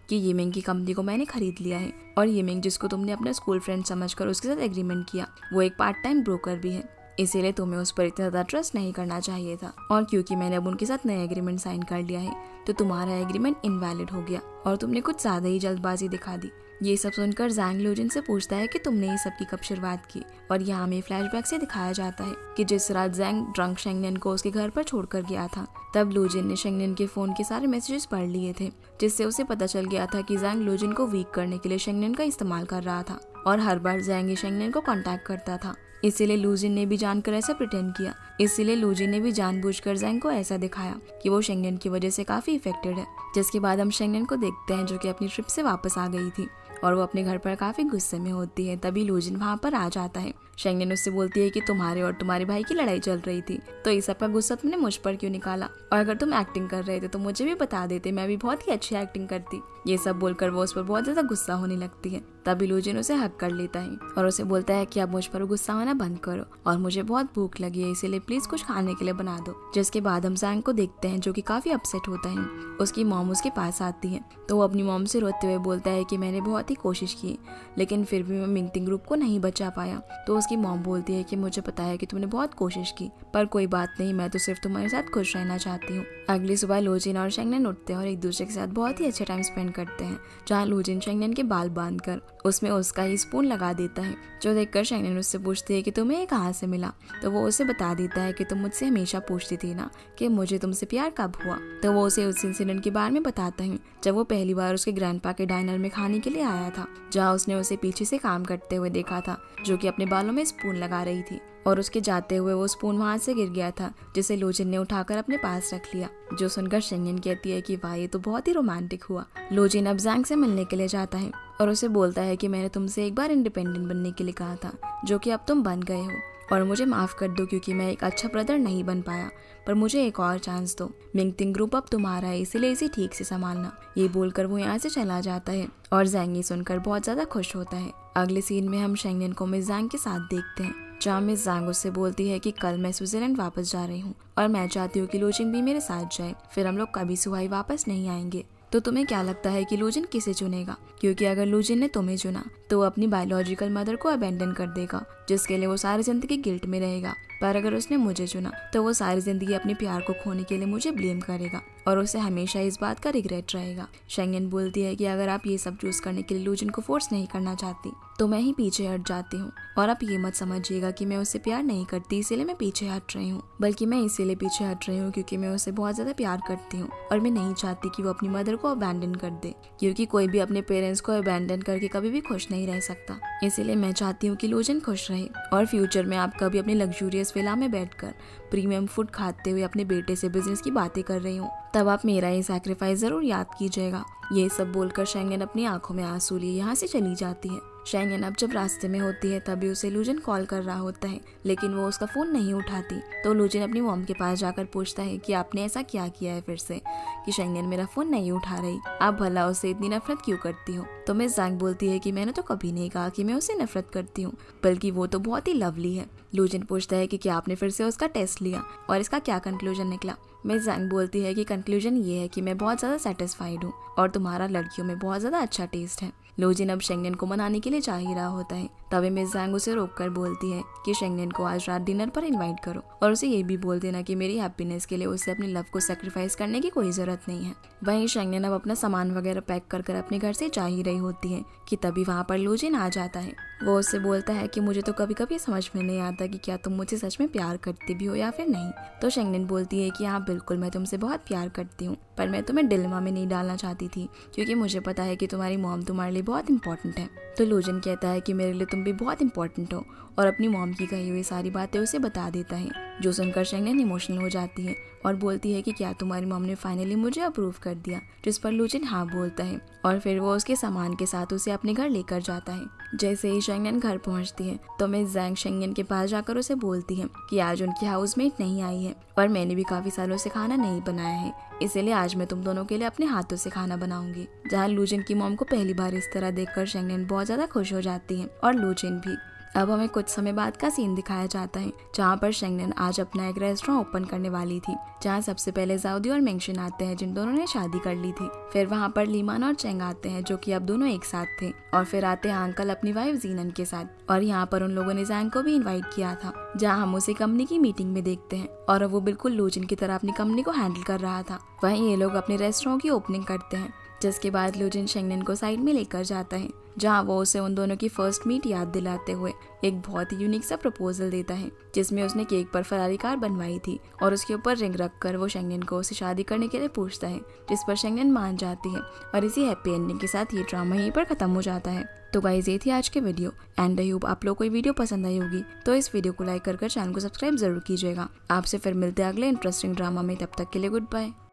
कि यिमिंग की कंपनी को मैंने खरीद लिया है और यिमिंग जिसको तुमने अपना स्कूल फ्रेंड समझकर उसके साथ एग्रीमेंट किया वो एक पार्ट टाइम ब्रोकर भी है, इसीलिए तुम्हें उस पर इतना ज़्यादा ट्रस्ट नहीं करना चाहिए था। और क्योंकि मैंने अब उनके साथ नया एग्रीमेंट साइन कर लिया है तो तुम्हारा एग्रीमेंट इनवैलिड हो गया और तुमने कुछ ज़्यादा ही जल्दबाजी दिखा दी। ये सब सुनकर जैंग लूजिन से पूछता है कि तुमने ये सब की कब शुरुआत की। और यहाँ हमें फ्लैशबैक से दिखाया जाता है कि जिस रात जैंग ड्रंक शेंगनेन को उसके घर पर छोड़कर गया था तब लूजिन ने शेंगनेन के फोन के सारे मैसेजेस पढ़ लिए थे, जिससे उसे पता चल गया था कि जैंग लूजिन को वीक करने के लिए शेंगनेन का इस्तेमाल कर रहा था और हर बार जैंग शेंगनेन को कांटेक्ट करता था। इसीलिए लूजिन ने भी जानकर ऐसा प्रिटेंड किया। इसीलिए लूजिन ने भी जानबूझकर जैंग को ऐसा दिखाया कि वो शेंगनेन की वजह से काफी इफेक्टेड है। जिसके बाद हम शेंगनेन को देखते हैं जो कि अपनी ट्रिप से वापस आ गई थी और वो अपने घर पर काफी गुस्से में होती है। तभी लूजिन वहाँ पर आ जाता है। शेंगनेन उससे बोलती है कि तुम्हारे और तुम्हारे भाई की लड़ाई चल रही थी तो इस सब का गुस्सा तुमने मुझ पर क्यों निकाला, और अगर तुम एक्टिंग कर रहे थे तो मुझे भी बता देते, मैं भी बहुत ही अच्छी एक्टिंग करती। ये सब बोलकर वो उस पर बहुत ज्यादा गुस्सा होने लगती है। तभी लूजिन उसे हक कर लेता है और उसे बोलता है कि अब मुझ पर गुस्सा होना बंद करो और मुझे बहुत भूख लगी है इसीलिए प्लीज कुछ खाने के लिए बना दो। जिसके बाद हम जैंग को देखते हैं जो कि काफी अपसेट होता है। उसकी मॉम उसके पास आती है तो वो अपनी मॉम से रोते हुए बोलता है कि मैंने बहुत ही कोशिश की लेकिन फिर भी मैं मिंगटिंग ग्रुप को नहीं बचा पाया। तो उसकी मॉम बोलती है कि मुझे पता है कि तुमने बहुत कोशिश की पर कोई बात नहीं, मैं तो सिर्फ तुम्हारे साथ खुश रहना चाहती हूँ। अगली सुबह लूजिन और शेंगनेन उठते हैं और एक दूसरे के साथ बहुत ही अच्छा टाइम स्पेंड करते हैं, जहाँ लूजिन शेंगनेन के बाल बांधकर उसमें उसका ही स्पून लगा देता है, जो देखकर शेंगनेन उससे पूछती है कि तुम्हें ये कहाँ से मिला। तो वो उसे बता देता है कि तुम मुझसे हमेशा पूछती थी ना कि मुझे तुमसे प्यार कब हुआ। तो वो उसे उस इंसिडेंट के बारे में बताता है जब वो पहली बार उसके ग्रैंडपा के डाइनर में खाने के लिए आया था, जहाँ उसने उसे पीछे से काम करते हुए देखा था जो कि अपने बालों में स्पून लगा रही थी और उसके जाते हुए वो स्पून वहां से गिर गया था, जिसे लूजिन ने उठाकर अपने पास रख लिया। जो सुनकर शेंगनेन कहती है कि वाह ये तो बहुत ही रोमांटिक हुआ। लूजिन अब जैंग से मिलने के लिए जाता है और उसे बोलता है कि मैंने तुमसे एक बार इंडिपेंडेंट बनने के लिए कहा था जो कि अब तुम बन गए हो और मुझे माफ कर दो क्योंकि मैं एक अच्छा ब्रदर नहीं बन पाया, पर मुझे एक और चांस दो। मिंगटिंग ग्रुप अब तुम्हारा है इसीलिए इसे ठीक से संभालना। ये बोलकर वो यहाँ से चला जाता है और जैंग ये सुनकर बहुत ज्यादा खुश होता है। अगले सीन में हम शेंगनेन को मिस जैंग के साथ देखते हैं, जहाँ मिस जैंग उससे बोलती है कि कल मैं स्विट्जरलैंड वापस जा रही हूँ और मैं चाहती हूँ कि लूजिन भी मेरे साथ जाए, फिर हम लोग कभी सुहाई वापस नहीं आएंगे। तो तुम्हें क्या लगता है कि लूजिन किसे चुनेगा? क्योंकि अगर लूजिन ने तुम्हें चुना तो वो अपनी बायोलॉजिकल मदर को अबेंडन कर देगा, जिसके लिए वो सारी जिंदगी गिल्ट में रहेगा। पर अगर उसने मुझे चुना तो वो सारी जिंदगी अपने प्यार को खोने के लिए मुझे ब्लेम करेगा और उसे हमेशा इस बात का रिग्रेट रहेगा। शेंगनेन बोलती है कि अगर आप ये सब चूज करने के लिए लूजिन को फोर्स नहीं करना चाहती तो मैं ही पीछे हट जाती हूँ, और आप ये मत समझिएगा कि मैं उससे प्यार नहीं करती इसीलिए मैं पीछे हट रही हूँ, बल्कि मैं इसीलिए पीछे हट रही हूँ क्योंकि मैं उससे बहुत ज्यादा प्यार करती हूँ और मैं नहीं चाहती कि वो अपनी मदर को अबैंडन कर दे, क्योंकि कोई भी अपने पेरेंट्स को अबैंडन करके कभी भी खुश नहीं रह सकता। इसीलिए मैं चाहती हूँ कि लूजिन खुश रहे और फ्यूचर में आप कभी अपनी लग्जूरियस विला में बैठकर प्रीमियम फूड खाते हुए अपने बेटे से बिजनेस की बातें कर रही हूँ, तब आप मेरा ये सैक्रिफाइस जरूर याद कीजिएगा। ये सब बोलकर शेंगनेन अपनी आंखों में आंसू लिए यहाँ से चली जाती है। शेंगनेन अब जब रास्ते में होती है तभी उसे लूजिन कॉल कर रहा होता है, लेकिन वो उसका फोन नहीं उठाती। तो लूजिन अपनी मॉम के पास जाकर पूछता है कि आपने ऐसा क्या किया है फिर से कि शेंगनेन मेरा फोन नहीं उठा रही, आप भला उससे इतनी नफरत क्यों करती हो? तो मिस जैंग बोलती है कि मैंने तो कभी नहीं कहा कि मैं उससे नफरत करती हूँ, बल्कि वो तो बहुत ही लवली है। लूजिन पूछता है कि क्या आपने फिर से उसका टेस्ट लिया और इसका क्या कंक्लूजन निकला? मिस जैंग बोलती है कि कंक्लूजन ये है कि मैं बहुत ज्यादा सेटिस्फाइड हूँ और तुम्हारा लड़कियों में बहुत ज्यादा अच्छा टेस्ट है। लूजिन अब शेंगनेन को मनाने के लिए जा ही रहा होता है, तभी मिस जैंग उसे रोककर बोलती है कि शेंगनेन को आज रात डिनर पर इनवाइट करो और उसे ये भी बोल देना कि मेरी हैप्पीनेस के लिए उसे अपने लव को सैक्रिफाइस करने की कोई जरूरत नहीं है। वहीं शेंगनेन अब अपना सामान वगैरह पैक कर अपने घर से जा ही रही होती है कि तभी वहाँ पर लूजिन आ जाता है। वो उससे बोलता है कि मुझे तो कभी कभी समझ में नहीं आता कि क्या तुम मुझे सच में प्यार करती भी हो या फिर नहीं। तो शेंगनेन बोलती है कि हाँ बिल्कुल मैं तुमसे बहुत प्यार करती हूँ, पर मैं तुम्हें डिलेमा में नहीं डालना चाहती थी क्योंकि मुझे पता है कि तुम्हारी मॉम तुम्हारे लिए बहुत इंपॉर्टेंट है। तो लूजिन कहता है कि मेरे लिए तुम भी बहुत इंपॉर्टेंट हो और अपनी मॉम की कही हुई सारी बातें उसे बता देता है, जो सुनकर शेंगनेन इमोशनल हो जाती है और बोलती है कि क्या तुम्हारी मॉम ने फाइनली मुझे अप्रूव कर दिया? जिस पर लूजिन हाँ बोलता है और फिर वो उसके सामान के साथ उसे अपने घर लेकर जाता है। जैसे ही शेंगनेन घर पहुंचती है तो मिस जैंग शेंगनेन के पास जाकर उसे बोलती है कि आज उनकी हाउसमेट नहीं आई है और मैंने भी काफी सालों से खाना नहीं बनाया है, इसीलिए आज मैं तुम दोनों के लिए अपने हाथों से खाना बनाऊंगी। जहाँ लूजिन की मॉम को पहली बार इस तरह देखकर शेंगनेन बहुत ज्यादा खुश हो जाती है और लूजिन भी। अब हमें कुछ समय बाद का सीन दिखाया जाता है जहाँ पर शेंगनेन आज अपना एक रेस्टोरेंट ओपन करने वाली थी, जहाँ सबसे पहले जाओदी और मेंगशिन आते हैं जिन दोनों ने शादी कर ली थी। फिर वहाँ पर लीमान और चेंग आते हैं जो कि अब दोनों एक साथ थे, और फिर आते हैं अंकल अपनी वाइफ जीनन के साथ, और यहाँ पर उन लोगों ने जैंग को भी इन्वाइट किया था, जहाँ हम उसे कंपनी की मीटिंग में देखते हैं और वो बिल्कुल लूजिन की तरह अपनी कंपनी को हैंडल कर रहा था। वहीं ये लोग अपने रेस्टोरेंट की ओपनिंग करते हैं, जिसके बाद लूजिन शेंगनेन को साइड में लेकर जाता है, जहाँ वो उसे उन दोनों की फर्स्ट मीट याद दिलाते हुए एक बहुत ही यूनिक सा प्रपोजल देता है, जिसमें उसने केक पर फरारी कार बनवाई थी और उसके ऊपर रिंग रखकर वो शेंगनेन को उसे शादी करने के लिए पूछता है, जिस पर शेंगनेन मान जाती है और इसी हैप्पी एंडिंग के साथ ये ड्रामा यहीं पर खत्म हो जाता है। तो गाइस, ये थी आज के वीडियो एंड आई होप आप लोग को ये वीडियो पसंद आई होगी। तो इस वीडियो को लाइक कर चैनल को सब्सक्राइब जरूर कीजिएगा। आपसे फिर मिलते हैं अगले इंटरेस्टिंग ड्रामा में, तब तक के लिए गुड बाय।